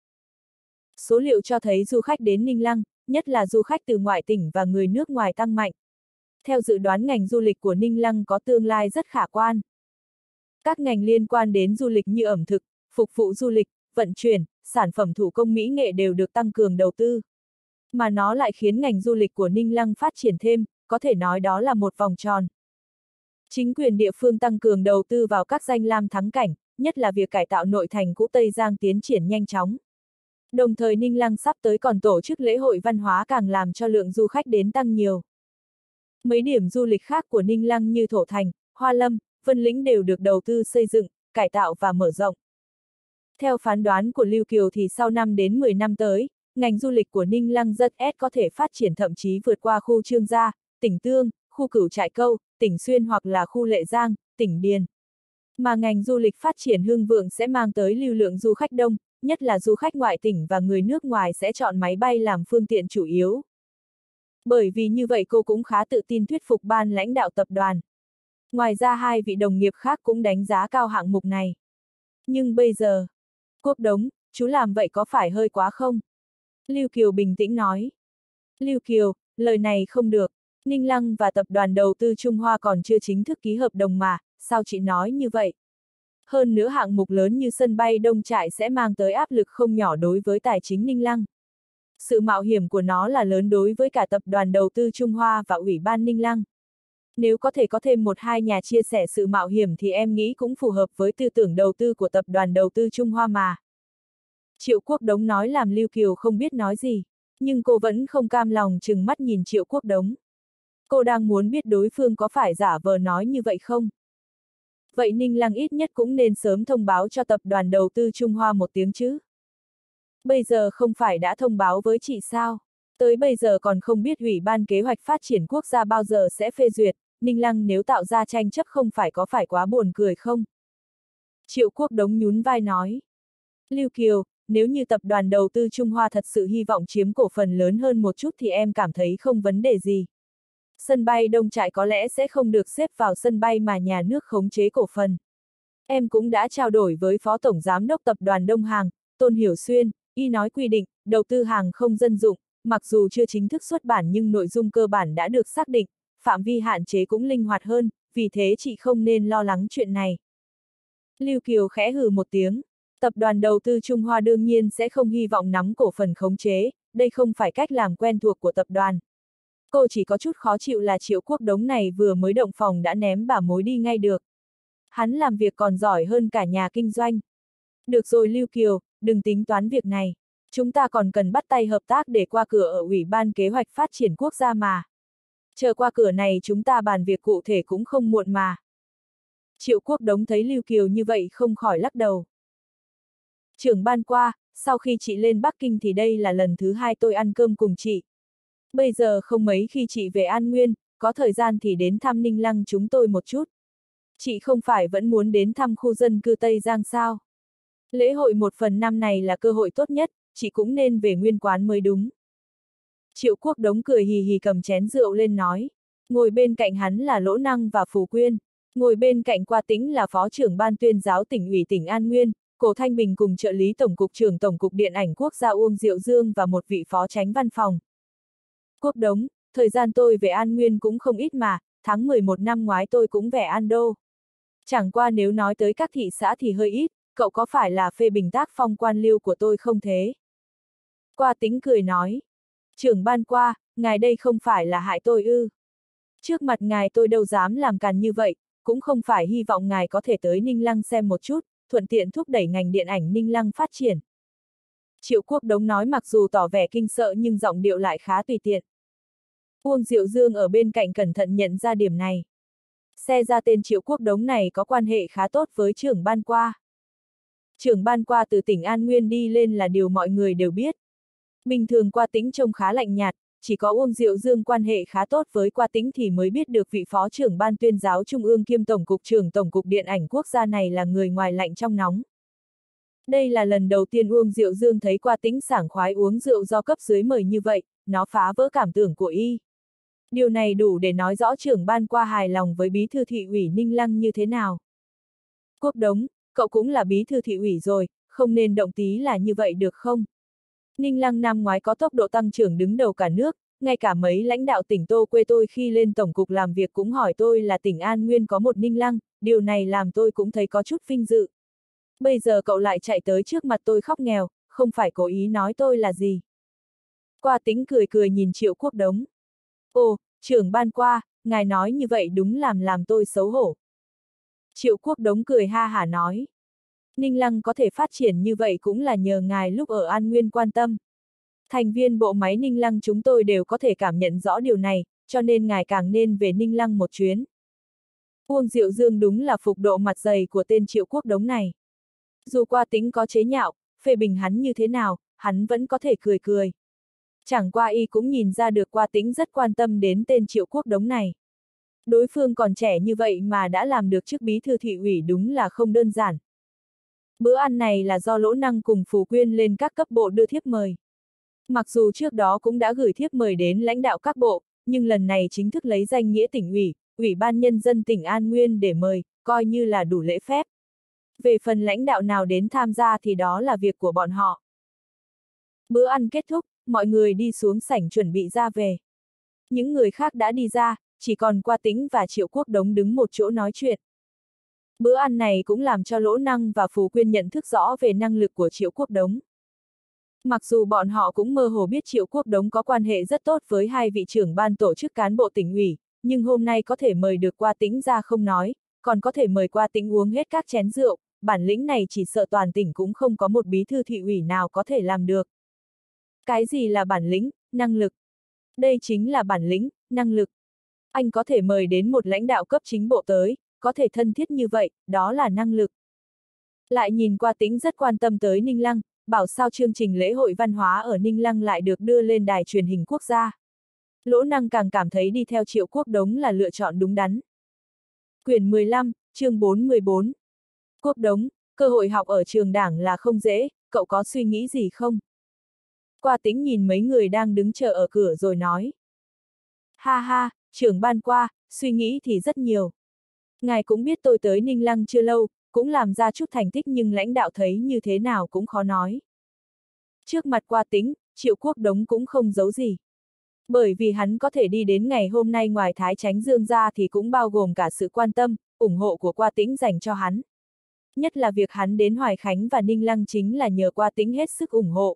Số liệu cho thấy du khách đến Ninh Lăng, nhất là du khách từ ngoại tỉnh và người nước ngoài tăng mạnh. Theo dự đoán ngành du lịch của Ninh Lăng có tương lai rất khả quan. Các ngành liên quan đến du lịch như ẩm thực, phục vụ du lịch, vận chuyển, sản phẩm thủ công mỹ nghệ đều được tăng cường đầu tư. Mà nó lại khiến ngành du lịch của Ninh Lăng phát triển thêm, có thể nói đó là một vòng tròn. Chính quyền địa phương tăng cường đầu tư vào các danh lam thắng cảnh, nhất là việc cải tạo nội thành cũ Tây Giang tiến triển nhanh chóng. Đồng thời Ninh Lăng sắp tới còn tổ chức lễ hội văn hóa càng làm cho lượng du khách đến tăng nhiều. Mấy điểm du lịch khác của Ninh Lăng như Thổ Thành, Hoa Lâm, Vân Lĩnh đều được đầu tư xây dựng, cải tạo và mở rộng. Theo phán đoán của Lưu Kiều thì sau năm đến mười năm tới, ngành du lịch của Ninh Lăng rất ép có thể phát triển thậm chí vượt qua khu Trương Gia, tỉnh Tương, khu Cửu Trại Câu, tỉnh Xuyên hoặc là khu Lệ Giang, tỉnh Điền. Mà ngành du lịch phát triển hưng vượng sẽ mang tới lưu lượng du khách đông, nhất là du khách ngoại tỉnh và người nước ngoài sẽ chọn máy bay làm phương tiện chủ yếu. Bởi vì như vậy cô cũng khá tự tin thuyết phục ban lãnh đạo tập đoàn. Ngoài ra hai vị đồng nghiệp khác cũng đánh giá cao hạng mục này. Nhưng bây giờ, Quốc Đống, chú làm vậy có phải hơi quá không? Lưu Kiều bình tĩnh nói. Lưu Kiều, lời này không được, Ninh Lăng và tập đoàn đầu tư Trung Hoa còn chưa chính thức ký hợp đồng mà, sao chị nói như vậy? Hơn nữa hạng mục lớn như sân bay Đông Trại sẽ mang tới áp lực không nhỏ đối với tài chính Ninh Lăng. Sự mạo hiểm của nó là lớn đối với cả tập đoàn đầu tư Trung Hoa và Ủy ban Ninh Lăng. Nếu có thể có thêm một hai nhà chia sẻ sự mạo hiểm thì em nghĩ cũng phù hợp với tư tưởng đầu tư của tập đoàn đầu tư Trung Hoa mà. Triệu Quốc Đống nói làm Lưu Kiều không biết nói gì, nhưng cô vẫn không cam lòng trừng mắt nhìn Triệu Quốc Đống. Cô đang muốn biết đối phương có phải giả vờ nói như vậy không? Vậy Ninh Lăng ít nhất cũng nên sớm thông báo cho tập đoàn đầu tư Trung Hoa một tiếng chứ. Bây giờ không phải đã thông báo với chị sao? Tới bây giờ còn không biết Ủy ban Kế hoạch Phát triển Quốc gia bao giờ sẽ phê duyệt, Ninh Lăng nếu tạo ra tranh chấp không phải có phải quá buồn cười không? Triệu Quốc Đống nhún vai nói. Lưu Kiều, nếu như tập đoàn đầu tư Trung Hoa thật sự hy vọng chiếm cổ phần lớn hơn một chút thì em cảm thấy không vấn đề gì. Sân bay Đông Trại có lẽ sẽ không được xếp vào sân bay mà nhà nước khống chế cổ phần. Em cũng đã trao đổi với Phó Tổng Giám đốc Tập đoàn Đông Hàng, Tôn Hiểu Xuyên, y nói quy định, đầu tư hàng không dân dụng, mặc dù chưa chính thức xuất bản nhưng nội dung cơ bản đã được xác định, phạm vi hạn chế cũng linh hoạt hơn, vì thế chị không nên lo lắng chuyện này. Lưu Kiều khẽ hừ một tiếng, tập đoàn đầu tư Trung Hoa đương nhiên sẽ không hy vọng nắm cổ phần khống chế, đây không phải cách làm quen thuộc của tập đoàn. Cô chỉ có chút khó chịu là Triệu Quốc Đống này vừa mới động phòng đã ném bà mối đi ngay được. Hắn làm việc còn giỏi hơn cả nhà kinh doanh. Được rồi Lưu Kiều, đừng tính toán việc này. Chúng ta còn cần bắt tay hợp tác để qua cửa ở Ủy ban Kế hoạch Phát triển Quốc gia mà. Chờ qua cửa này chúng ta bàn việc cụ thể cũng không muộn mà. Triệu Quốc Đống thấy Lưu Kiều như vậy không khỏi lắc đầu. Trưởng ban qua, sau khi chị lên Bắc Kinh thì đây là lần thứ hai tôi ăn cơm cùng chị. Bây giờ không mấy khi chị về An Nguyên, có thời gian thì đến thăm Ninh Lăng chúng tôi một chút. Chị không phải vẫn muốn đến thăm khu dân cư Tây Giang sao? Lễ hội một phần năm này là cơ hội tốt nhất, chị cũng nên về nguyên quán mới đúng. Triệu Quốc Đống cười hì hì cầm chén rượu lên nói. Ngồi bên cạnh hắn là Lỗ Năng và Phù Quyên. Ngồi bên cạnh Qua Tĩnh là Phó trưởng Ban Tuyên giáo tỉnh ủy tỉnh An Nguyên, Cổ Thanh Bình cùng trợ lý Tổng cục trưởng Tổng cục Điện ảnh Quốc gia Uông Diệu Dương và một vị phó tránh văn phòng. Quốc Đống, thời gian tôi về An Nguyên cũng không ít mà, tháng mười một năm ngoái tôi cũng về An Đô. Chẳng qua nếu nói tới các thị xã thì hơi ít, cậu có phải là phê bình tác phong quan liêu của tôi không thế? Qua Tĩnh cười nói. Trưởng ban Qua, ngài đây không phải là hại tôi ư. Trước mặt ngài tôi đâu dám làm càn như vậy, cũng không phải hy vọng ngài có thể tới Ninh Lăng xem một chút, thuận tiện thúc đẩy ngành điện ảnh Ninh Lăng phát triển. Triệu Quốc Đống nói mặc dù tỏ vẻ kinh sợ nhưng giọng điệu lại khá tùy tiện. Uông Diệu Dương ở bên cạnh cẩn thận nhận ra điểm này. Xe ra tên Triệu Quốc Đống này có quan hệ khá tốt với trưởng ban Qua. Trưởng ban Qua từ tỉnh An Nguyên đi lên là điều mọi người đều biết. Bình thường Qua Tĩnh trông khá lạnh nhạt, chỉ có Uông Diệu Dương quan hệ khá tốt với Qua Tĩnh thì mới biết được vị phó trưởng ban tuyên giáo Trung ương kiêm tổng cục trưởng Tổng cục Điện ảnh Quốc gia này là người ngoài lạnh trong nóng. Đây là lần đầu tiên Uông Diệu Dương thấy Qua Tĩnh sảng khoái uống rượu do cấp dưới mời như vậy, nó phá vỡ cảm tưởng của y. Điều này đủ để nói rõ trưởng ban Qua hài lòng với bí thư thị ủy Ninh Lăng như thế nào. Quốc Đống, cậu cũng là bí thư thị ủy rồi, không nên động tí là như vậy được không? Ninh Lăng năm ngoái có tốc độ tăng trưởng đứng đầu cả nước, ngay cả mấy lãnh đạo tỉnh Tô quê tôi khi lên tổng cục làm việc cũng hỏi tôi là tỉnh An Nguyên có một Ninh Lăng, điều này làm tôi cũng thấy có chút vinh dự. Bây giờ cậu lại chạy tới trước mặt tôi khóc nghèo, không phải cố ý nói tôi là gì. Qua Tĩnh cười cười nhìn Triệu Quốc Đống. Ồ, trưởng ban Qua, ngài nói như vậy đúng làm làm tôi xấu hổ. Triệu Quốc Đống cười ha hả nói. Ninh Lăng có thể phát triển như vậy cũng là nhờ ngài lúc ở An Nguyên quan tâm. Thành viên bộ máy Ninh Lăng chúng tôi đều có thể cảm nhận rõ điều này, cho nên ngài càng nên về Ninh Lăng một chuyến. Uông Diệu Dương đúng là phục độ mặt dày của tên Triệu Quốc Đống này. Dù Qua Tĩnh có chế nhạo, phê bình hắn như thế nào, hắn vẫn có thể cười cười. Chẳng qua y cũng nhìn ra được Qua Tĩnh rất quan tâm đến tên Triệu Quốc Đống này. Đối phương còn trẻ như vậy mà đã làm được chức bí thư thị ủy đúng là không đơn giản. Bữa ăn này là do Lỗ Năng cùng Phù Quyên lên các cấp bộ đưa thiếp mời. Mặc dù trước đó cũng đã gửi thiếp mời đến lãnh đạo các bộ, nhưng lần này chính thức lấy danh nghĩa tỉnh ủy, Ủy ban Nhân dân tỉnh An Nguyên để mời, coi như là đủ lễ phép. Về phần lãnh đạo nào đến tham gia thì đó là việc của bọn họ. Bữa ăn kết thúc, mọi người đi xuống sảnh chuẩn bị ra về. Những người khác đã đi ra, chỉ còn Qua Tĩnh và Triệu Quốc Đống đứng một chỗ nói chuyện. Bữa ăn này cũng làm cho Lỗ Năng và Phù Quyên nhận thức rõ về năng lực của Triệu Quốc Đống. Mặc dù bọn họ cũng mơ hồ biết Triệu Quốc Đống có quan hệ rất tốt với hai vị trưởng ban tổ chức cán bộ tỉnh ủy, nhưng hôm nay có thể mời được Qua Tĩnh ra không nói, còn có thể mời Qua Tĩnh uống hết các chén rượu, bản lĩnh này chỉ sợ toàn tỉnh cũng không có một bí thư thị ủy nào có thể làm được. Cái gì là bản lĩnh, năng lực? Đây chính là bản lĩnh, năng lực. Anh có thể mời đến một lãnh đạo cấp chính bộ tới, có thể thân thiết như vậy, đó là năng lực. Lại nhìn Qua Tĩnh rất quan tâm tới Ninh Lăng, bảo sao chương trình lễ hội văn hóa ở Ninh Lăng lại được đưa lên đài truyền hình quốc gia. Lỗ Năng càng cảm thấy đi theo Triệu Quốc Đống là lựa chọn đúng đắn. Quyển mười lăm, chương bốn mươi bốn. Quốc Đống, cơ hội học ở trường đảng là không dễ, cậu có suy nghĩ gì không? Qua Tĩnh nhìn mấy người đang đứng chờ ở cửa rồi nói. Ha ha, trưởng ban Qua, suy nghĩ thì rất nhiều. Ngài cũng biết tôi tới Ninh Lăng chưa lâu, cũng làm ra chút thành tích nhưng lãnh đạo thấy như thế nào cũng khó nói. Trước mặt Qua Tĩnh, Triệu Quốc Đống cũng không giấu gì. Bởi vì hắn có thể đi đến ngày hôm nay ngoài Thái Chánh Dương ra thì cũng bao gồm cả sự quan tâm, ủng hộ của Qua Tĩnh dành cho hắn. Nhất là việc hắn đến Hoài Khánh và Ninh Lăng chính là nhờ Qua Tĩnh hết sức ủng hộ.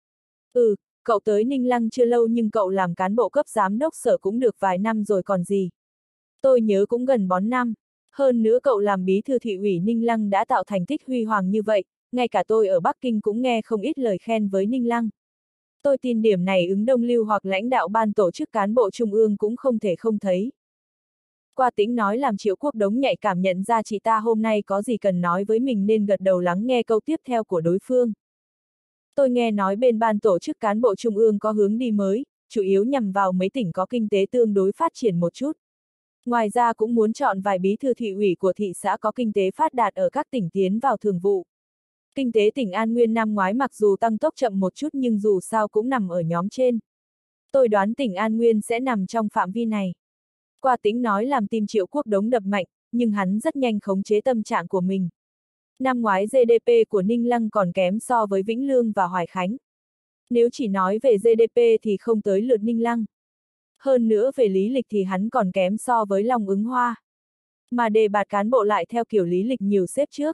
Ừ, cậu tới Ninh Lăng chưa lâu nhưng cậu làm cán bộ cấp giám đốc sở cũng được vài năm rồi còn gì. Tôi nhớ cũng gần bốn năm. Hơn nữa cậu làm bí thư thị ủy Ninh Lăng đã tạo thành tích huy hoàng như vậy, ngay cả tôi ở Bắc Kinh cũng nghe không ít lời khen với Ninh Lăng. Tôi tin điểm này ứng Đông Lưu hoặc lãnh đạo ban tổ chức cán bộ trung ương cũng không thể không thấy. Qua Tĩnh nói làm Triệu Quốc Đống nhạy cảm nhận ra chị ta hôm nay có gì cần nói với mình nên gật đầu lắng nghe câu tiếp theo của đối phương. Tôi nghe nói bên ban tổ chức cán bộ trung ương có hướng đi mới, chủ yếu nhằm vào mấy tỉnh có kinh tế tương đối phát triển một chút. Ngoài ra cũng muốn chọn vài bí thư thị ủy của thị xã có kinh tế phát đạt ở các tỉnh tiến vào thường vụ. Kinh tế tỉnh An Nguyên năm ngoái mặc dù tăng tốc chậm một chút nhưng dù sao cũng nằm ở nhóm trên. Tôi đoán tỉnh An Nguyên sẽ nằm trong phạm vi này. Qua Tĩnh nói làm tim Triệu Quốc Đống đập mạnh, nhưng hắn rất nhanh khống chế tâm trạng của mình. Năm ngoái giê đê pê của Ninh Lăng còn kém so với Vĩnh Lương và Hoài Khánh. Nếu chỉ nói về giê đê pê thì không tới lượt Ninh Lăng. Hơn nữa về lý lịch thì hắn còn kém so với Long Ứng Hoa. Mà đề bạt cán bộ lại theo kiểu lý lịch nhiều xếp trước.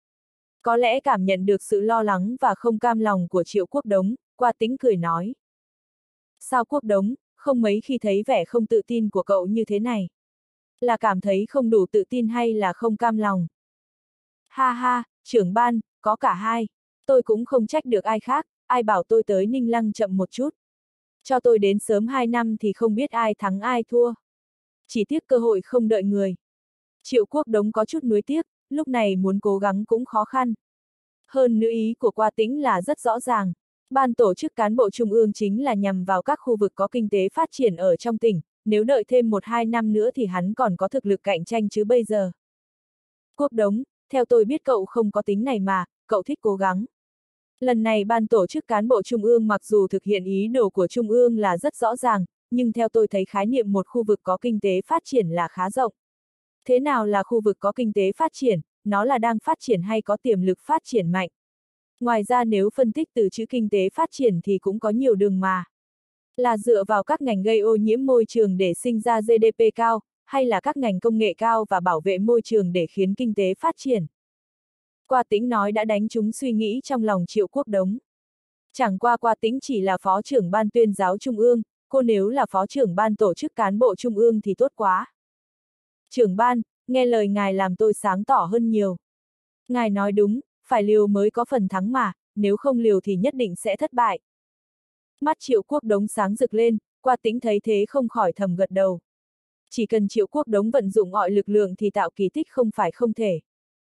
Có lẽ cảm nhận được sự lo lắng và không cam lòng của Triệu Quốc Đống, Qua Tĩnh cười nói. Sao Quốc Đống, không mấy khi thấy vẻ không tự tin của cậu như thế này? Là cảm thấy không đủ tự tin hay là không cam lòng? Ha ha, trưởng ban, có cả hai. Tôi cũng không trách được ai khác, ai bảo tôi tới Ninh Lăng chậm một chút. Cho tôi đến sớm hai năm thì không biết ai thắng ai thua. Chỉ tiếc cơ hội không đợi người. Triệu Quốc Đống có chút nuối tiếc, lúc này muốn cố gắng cũng khó khăn. Hơn nữa ý của Qua Tĩnh là rất rõ ràng. Ban tổ chức cán bộ trung ương chính là nhằm vào các khu vực có kinh tế phát triển ở trong tỉnh, nếu đợi thêm một hai năm nữa thì hắn còn có thực lực cạnh tranh chứ bây giờ. Quốc Đống, theo tôi biết cậu không có tính này mà, cậu thích cố gắng. Lần này ban tổ chức cán bộ trung ương mặc dù thực hiện ý đồ của trung ương là rất rõ ràng, nhưng theo tôi thấy khái niệm một khu vực có kinh tế phát triển là khá rộng. Thế nào là khu vực có kinh tế phát triển, nó là đang phát triển hay có tiềm lực phát triển mạnh. Ngoài ra nếu phân tích từ chữ kinh tế phát triển thì cũng có nhiều đường mà. Là dựa vào các ngành gây ô nhiễm môi trường để sinh ra giê đê pê cao, hay là các ngành công nghệ cao và bảo vệ môi trường để khiến kinh tế phát triển. Qua Tĩnh nói đã đánh trúng suy nghĩ trong lòng Triệu Quốc Đống. Chẳng qua Qua Tĩnh chỉ là phó trưởng ban tuyên giáo trung ương, cô nếu là phó trưởng ban tổ chức cán bộ trung ương thì tốt quá. Trưởng ban, nghe lời ngài làm tôi sáng tỏ hơn nhiều. Ngài nói đúng, phải liều mới có phần thắng mà, nếu không liều thì nhất định sẽ thất bại. Mắt Triệu Quốc Đống sáng rực lên, Qua Tĩnh thấy thế không khỏi thầm gật đầu. Chỉ cần Triệu Quốc Đống vận dụng mọi lực lượng thì tạo kỳ tích không phải không thể.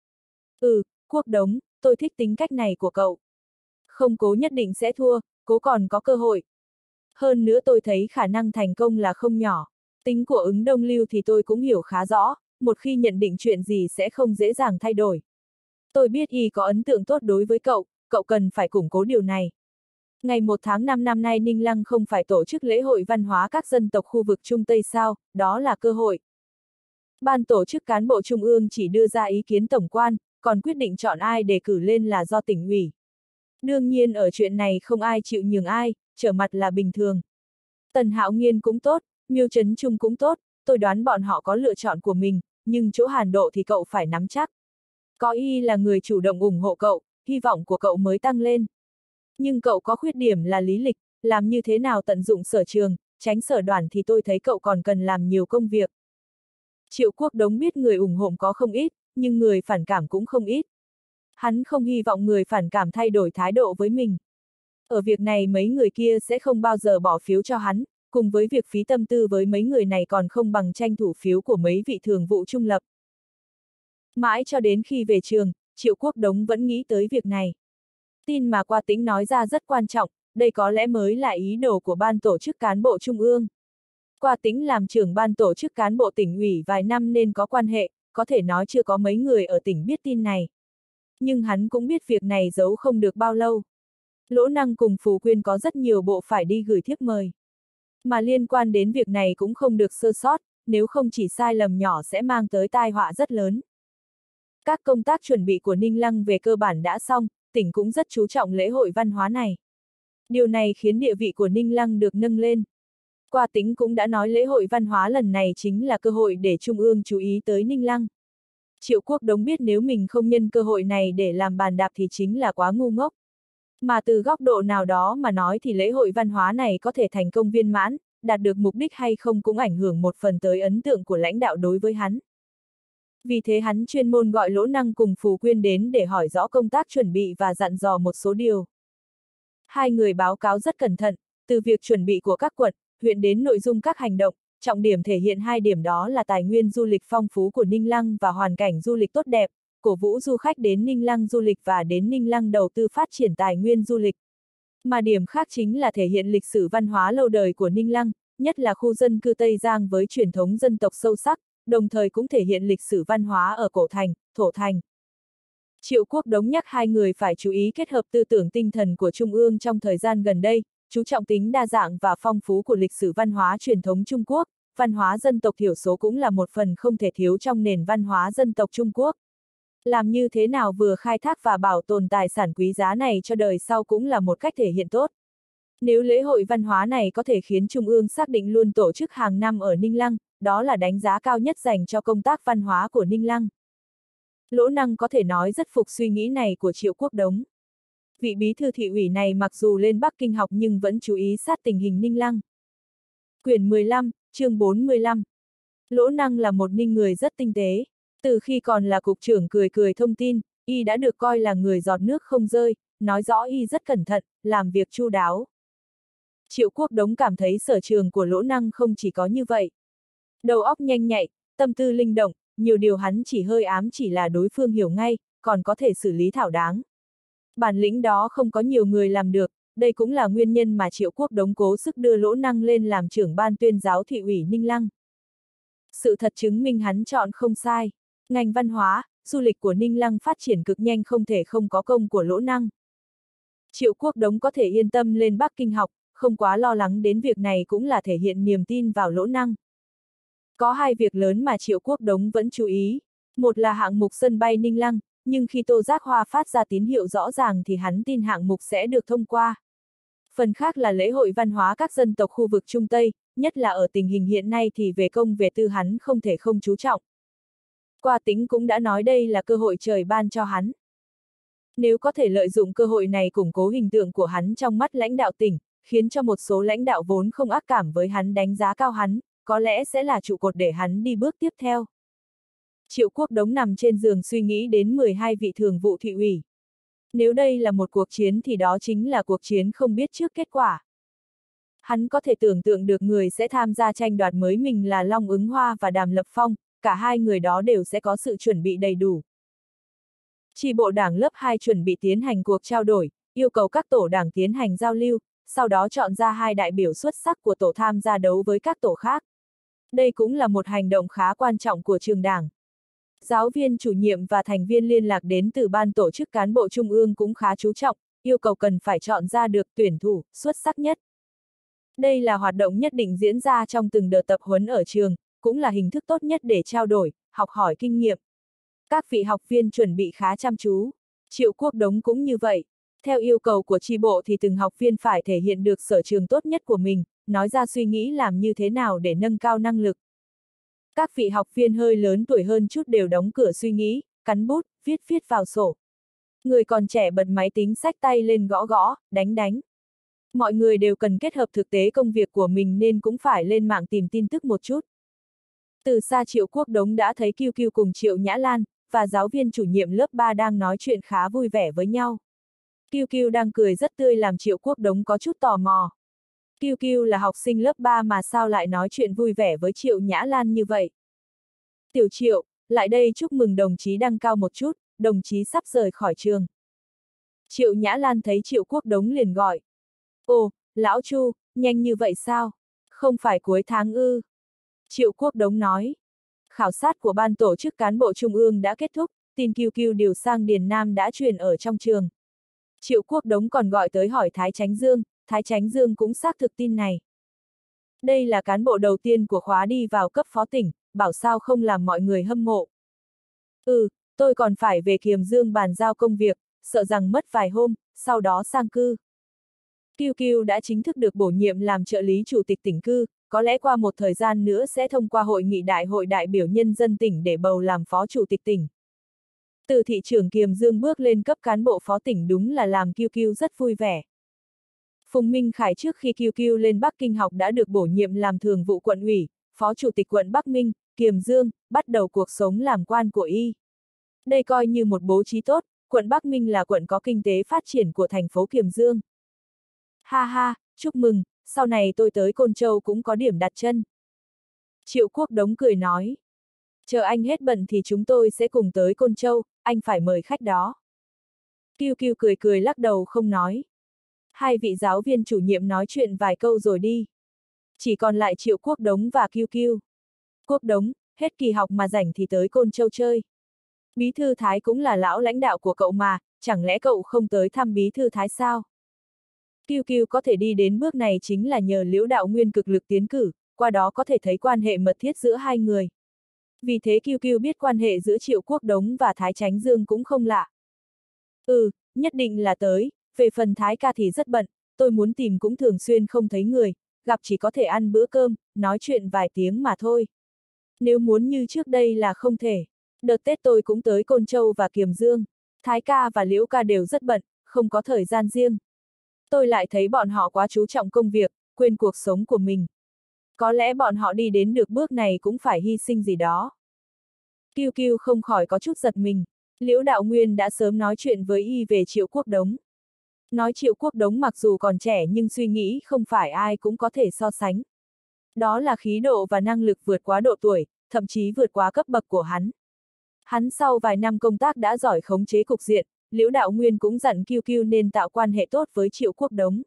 Ừ, Quốc Đống, tôi thích tính cách này của cậu. Không cố nhất định sẽ thua, cố còn có cơ hội. Hơn nữa tôi thấy khả năng thành công là không nhỏ. Tính của ứng Đông Lưu thì tôi cũng hiểu khá rõ, một khi nhận định chuyện gì sẽ không dễ dàng thay đổi. Tôi biết y có ấn tượng tốt đối với cậu, cậu cần phải củng cố điều này. Ngày một tháng năm năm nay Ninh Lăng không phải tổ chức lễ hội văn hóa các dân tộc khu vực Trung Tây sao, đó là cơ hội. Ban tổ chức cán bộ trung ương chỉ đưa ra ý kiến tổng quan, còn quyết định chọn ai đề cử lên là do tỉnh ủy. Đương nhiên ở chuyện này không ai chịu nhường ai, trở mặt là bình thường. Tần Hạo Nghiên cũng tốt, Miêu Trấn Trung cũng tốt, tôi đoán bọn họ có lựa chọn của mình, nhưng chỗ Hàn Độ thì cậu phải nắm chắc. Có y là người chủ động ủng hộ cậu, hy vọng của cậu mới tăng lên. Nhưng cậu có khuyết điểm là lý lịch, làm như thế nào tận dụng sở trường, tránh sở đoản thì tôi thấy cậu còn cần làm nhiều công việc. Triệu Quốc Đống biết người ủng hộ có không ít, nhưng người phản cảm cũng không ít. Hắn không hy vọng người phản cảm thay đổi thái độ với mình. Ở việc này mấy người kia sẽ không bao giờ bỏ phiếu cho hắn, cùng với việc phí tâm tư với mấy người này còn không bằng tranh thủ phiếu của mấy vị thường vụ trung lập. Mãi cho đến khi về trường, Triệu Quốc Đống vẫn nghĩ tới việc này. Tin mà Qua Tĩnh nói ra rất quan trọng, đây có lẽ mới là ý đồ của ban tổ chức cán bộ trung ương. Qua Tĩnh làm trưởng ban tổ chức cán bộ tỉnh ủy vài năm nên có quan hệ, có thể nói chưa có mấy người ở tỉnh biết tin này. Nhưng hắn cũng biết việc này giấu không được bao lâu. Lỗ Năng cùng Phù Quyên có rất nhiều bộ phải đi gửi thiếp mời. Mà liên quan đến việc này cũng không được sơ sót, nếu không chỉ sai lầm nhỏ sẽ mang tới tai họa rất lớn. Các công tác chuẩn bị của Ninh Lăng về cơ bản đã xong, tỉnh cũng rất chú trọng lễ hội văn hóa này. Điều này khiến địa vị của Ninh Lăng được nâng lên. Qua Tĩnh cũng đã nói lễ hội văn hóa lần này chính là cơ hội để Trung ương chú ý tới Ninh Lăng. Triệu Quốc Đống biết nếu mình không nhân cơ hội này để làm bàn đạp thì chính là quá ngu ngốc. Mà từ góc độ nào đó mà nói thì lễ hội văn hóa này có thể thành công viên mãn, đạt được mục đích hay không cũng ảnh hưởng một phần tới ấn tượng của lãnh đạo đối với hắn. Vì thế hắn chuyên môn gọi Lỗ Năng cùng Phù Quyên đến để hỏi rõ công tác chuẩn bị và dặn dò một số điều. Hai người báo cáo rất cẩn thận, từ việc chuẩn bị của các quận, huyện đến nội dung các hành động, trọng điểm thể hiện hai điểm đó là tài nguyên du lịch phong phú của Ninh Lăng và hoàn cảnh du lịch tốt đẹp, cổ vũ du khách đến Ninh Lăng du lịch và đến Ninh Lăng đầu tư phát triển tài nguyên du lịch. Mà điểm khác chính là thể hiện lịch sử văn hóa lâu đời của Ninh Lăng, nhất là khu dân cư Tây Giang với truyền thống dân tộc sâu sắc, đồng thời cũng thể hiện lịch sử văn hóa ở cổ thành, thổ thành. Triệu Quốc Đống nhắc hai người phải chú ý kết hợp tư tưởng tinh thần của Trung ương trong thời gian gần đây, chú trọng tính đa dạng và phong phú của lịch sử văn hóa truyền thống Trung Quốc, văn hóa dân tộc thiểu số cũng là một phần không thể thiếu trong nền văn hóa dân tộc Trung Quốc. Làm như thế nào vừa khai thác và bảo tồn tài sản quý giá này cho đời sau cũng là một cách thể hiện tốt. Nếu lễ hội văn hóa này có thể khiến Trung ương xác định luôn tổ chức hàng năm ở Ninh Lăng, đó là đánh giá cao nhất dành cho công tác văn hóa của Ninh Lăng. Lỗ Năng có thể nói rất phục suy nghĩ này của Triệu Quốc Đống. Vị bí thư thị ủy này mặc dù lên Bắc Kinh học nhưng vẫn chú ý sát tình hình Ninh Lăng. Quyển mười lăm, chương bốn mươi lăm. Lỗ Năng là một ninh người rất tinh tế. Từ khi còn là cục trưởng cười cười thông tin, y đã được coi là người giọt nước không rơi, nói rõ y rất cẩn thận, làm việc chu đáo. Triệu Quốc Đống cảm thấy sở trường của Lỗ Năng không chỉ có như vậy. Đầu óc nhanh nhạy, tâm tư linh động, nhiều điều hắn chỉ hơi ám chỉ là đối phương hiểu ngay, còn có thể xử lý thảo đáng. Bản lĩnh đó không có nhiều người làm được, đây cũng là nguyên nhân mà Triệu Quốc Đống cố sức đưa Lỗ Năng lên làm trưởng ban tuyên giáo thị ủy Ninh Lăng. Sự thật chứng minh hắn chọn không sai. Ngành văn hóa, du lịch của Ninh Lăng phát triển cực nhanh không thể không có công của Lỗ Năng. Triệu Quốc Đống có thể yên tâm lên Bắc Kinh học, không quá lo lắng đến việc này cũng là thể hiện niềm tin vào Lỗ Năng. Có hai việc lớn mà Triệu Quốc Đống vẫn chú ý. Một là hạng mục sân bay Ninh Lăng, nhưng khi Tô Giác Hoa phát ra tín hiệu rõ ràng thì hắn tin hạng mục sẽ được thông qua. Phần khác là lễ hội văn hóa các dân tộc khu vực Trung Tây, nhất là ở tình hình hiện nay thì về công về tư hắn không thể không chú trọng. Qua Tĩnh cũng đã nói đây là cơ hội trời ban cho hắn. Nếu có thể lợi dụng cơ hội này củng cố hình tượng của hắn trong mắt lãnh đạo tỉnh, khiến cho một số lãnh đạo vốn không ác cảm với hắn đánh giá cao hắn, có lẽ sẽ là trụ cột để hắn đi bước tiếp theo. Triệu Quốc Đống nằm trên giường suy nghĩ đến mười hai vị thường vụ thị ủy. Nếu đây là một cuộc chiến thì đó chính là cuộc chiến không biết trước kết quả. Hắn có thể tưởng tượng được người sẽ tham gia tranh đoạt mới mình là Long Ứng Hoa và Đàm Lập Phong, cả hai người đó đều sẽ có sự chuẩn bị đầy đủ. Chi bộ đảng lớp hai chuẩn bị tiến hành cuộc trao đổi, yêu cầu các tổ đảng tiến hành giao lưu, sau đó chọn ra hai đại biểu xuất sắc của tổ tham gia đấu với các tổ khác. Đây cũng là một hành động khá quan trọng của trường đảng. Giáo viên chủ nhiệm và thành viên liên lạc đến từ ban tổ chức cán bộ trung ương cũng khá chú trọng, yêu cầu cần phải chọn ra được tuyển thủ xuất sắc nhất. Đây là hoạt động nhất định diễn ra trong từng đợt tập huấn ở trường, cũng là hình thức tốt nhất để trao đổi, học hỏi kinh nghiệm. Các vị học viên chuẩn bị khá chăm chú. Triệu Quốc Đống cũng như vậy. Theo yêu cầu của chi bộ thì từng học viên phải thể hiện được sở trường tốt nhất của mình, nói ra suy nghĩ làm như thế nào để nâng cao năng lực. Các vị học viên hơi lớn tuổi hơn chút đều đóng cửa suy nghĩ, cắn bút, viết viết vào sổ. Người còn trẻ bật máy tính xách tay lên gõ gõ, đánh đánh. Mọi người đều cần kết hợp thực tế công việc của mình nên cũng phải lên mạng tìm tin tức một chút. Từ xa Triệu Quốc Đống đã thấy Kiêu Kiêu cùng Triệu Nhã Lan, và giáo viên chủ nhiệm lớp ba đang nói chuyện khá vui vẻ với nhau. Kiêu Kiêu đang cười rất tươi làm Triệu Quốc Đống có chút tò mò. Kiêu Kiêu là học sinh lớp ba mà sao lại nói chuyện vui vẻ với Triệu Nhã Lan như vậy? Tiểu Triệu, lại đây chúc mừng đồng chí đăng cao một chút, đồng chí sắp rời khỏi trường. Triệu Nhã Lan thấy Triệu Quốc Đống liền gọi. Ồ, lão Chu, nhanh như vậy sao? Không phải cuối tháng ư? Triệu Quốc Đống nói. Khảo sát của ban tổ chức cán bộ trung ương đã kết thúc, tin Kiêu Kiêu điều sang Điền Nam đã truyền ở trong trường. Triệu Quốc Đống còn gọi tới hỏi Thái Chánh Dương, Thái Chánh Dương cũng xác thực tin này. Đây là cán bộ đầu tiên của khóa đi vào cấp phó tỉnh, bảo sao không làm mọi người hâm mộ. Ừ, tôi còn phải về Kiềm Dương bàn giao công việc, sợ rằng mất vài hôm, sau đó sang cư. Kiêu Kiêu đã chính thức được bổ nhiệm làm trợ lý chủ tịch tỉnh cư, có lẽ qua một thời gian nữa sẽ thông qua hội nghị đại hội đại biểu nhân dân tỉnh để bầu làm phó chủ tịch tỉnh. Từ thị trưởng Kiềm Dương bước lên cấp cán bộ phó tỉnh đúng là làm Kiêu Kiêu rất vui vẻ. Phùng Minh Khải trước khi Kiêu Kiêu lên Bắc Kinh học đã được bổ nhiệm làm thường vụ quận ủy, phó chủ tịch quận Bắc Minh, Kiềm Dương, bắt đầu cuộc sống làm quan của y. Đây coi như một bố trí tốt, quận Bắc Minh là quận có kinh tế phát triển của thành phố Kiềm Dương. Ha ha, chúc mừng, sau này tôi tới Côn Châu cũng có điểm đặt chân. Triệu Quốc Đống cười nói. Chờ anh hết bận thì chúng tôi sẽ cùng tới Côn Châu, anh phải mời khách đó. Kiêu Kiêu cười cười lắc đầu không nói. Hai vị giáo viên chủ nhiệm nói chuyện vài câu rồi đi. Chỉ còn lại Triệu Quốc Đống và Kiêu Kiêu. Quốc Đống, hết kỳ học mà rảnh thì tới Côn Châu chơi. Bí thư Thái cũng là lão lãnh đạo của cậu mà, chẳng lẽ cậu không tới thăm bí thư Thái sao? Kiêu Kiêu có thể đi đến bước này chính là nhờ Liễu Đạo Nguyên cực lực tiến cử, qua đó có thể thấy quan hệ mật thiết giữa hai người. Vì thế Kiêu Kiêu biết quan hệ giữa Triệu Quốc Đống và Thái Chánh Dương cũng không lạ. Ừ, nhất định là tới, về phần Thái ca thì rất bận, tôi muốn tìm cũng thường xuyên không thấy người, gặp chỉ có thể ăn bữa cơm, nói chuyện vài tiếng mà thôi. Nếu muốn như trước đây là không thể. Đợt Tết tôi cũng tới Côn Châu và Kiềm Dương, Thái ca và Liễu ca đều rất bận, không có thời gian riêng. Tôi lại thấy bọn họ quá chú trọng công việc, quên cuộc sống của mình. Có lẽ bọn họ đi đến được bước này cũng phải hy sinh gì đó. Kiêu Kiêu không khỏi có chút giật mình. Liễu Đạo Nguyên đã sớm nói chuyện với y về Triệu Quốc Đống. Nói Triệu Quốc Đống mặc dù còn trẻ nhưng suy nghĩ không phải ai cũng có thể so sánh. Đó là khí độ và năng lực vượt quá độ tuổi, thậm chí vượt quá cấp bậc của hắn. Hắn sau vài năm công tác đã giỏi khống chế cục diện, Liễu Đạo Nguyên cũng dặn Kiêu Kiêu nên tạo quan hệ tốt với Triệu Quốc Đống.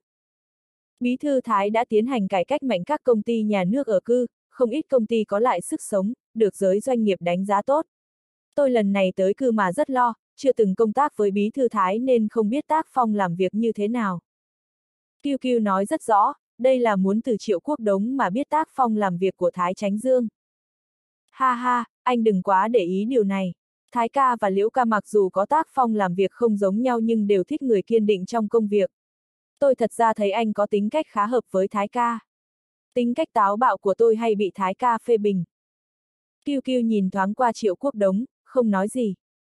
Bí thư Thái đã tiến hành cải cách mạnh các công ty nhà nước ở cư, không ít công ty có lại sức sống, được giới doanh nghiệp đánh giá tốt. Tôi lần này tới cư mà rất lo, chưa từng công tác với Bí thư Thái nên không biết tác phong làm việc như thế nào. Kiêu Kiêu nói rất rõ, đây là muốn từ Triệu Quốc Đống mà biết tác phong làm việc của Thái Chánh Dương. Ha ha, anh đừng quá để ý điều này. Thái ca và Liễu ca mặc dù có tác phong làm việc không giống nhau nhưng đều thích người kiên định trong công việc. Tôi thật ra thấy anh có tính cách khá hợp với Thái ca. Tính cách táo bạo của tôi hay bị Thái ca phê bình. Kiêu Kiêu nhìn thoáng qua Triệu Quốc Đống, không nói gì.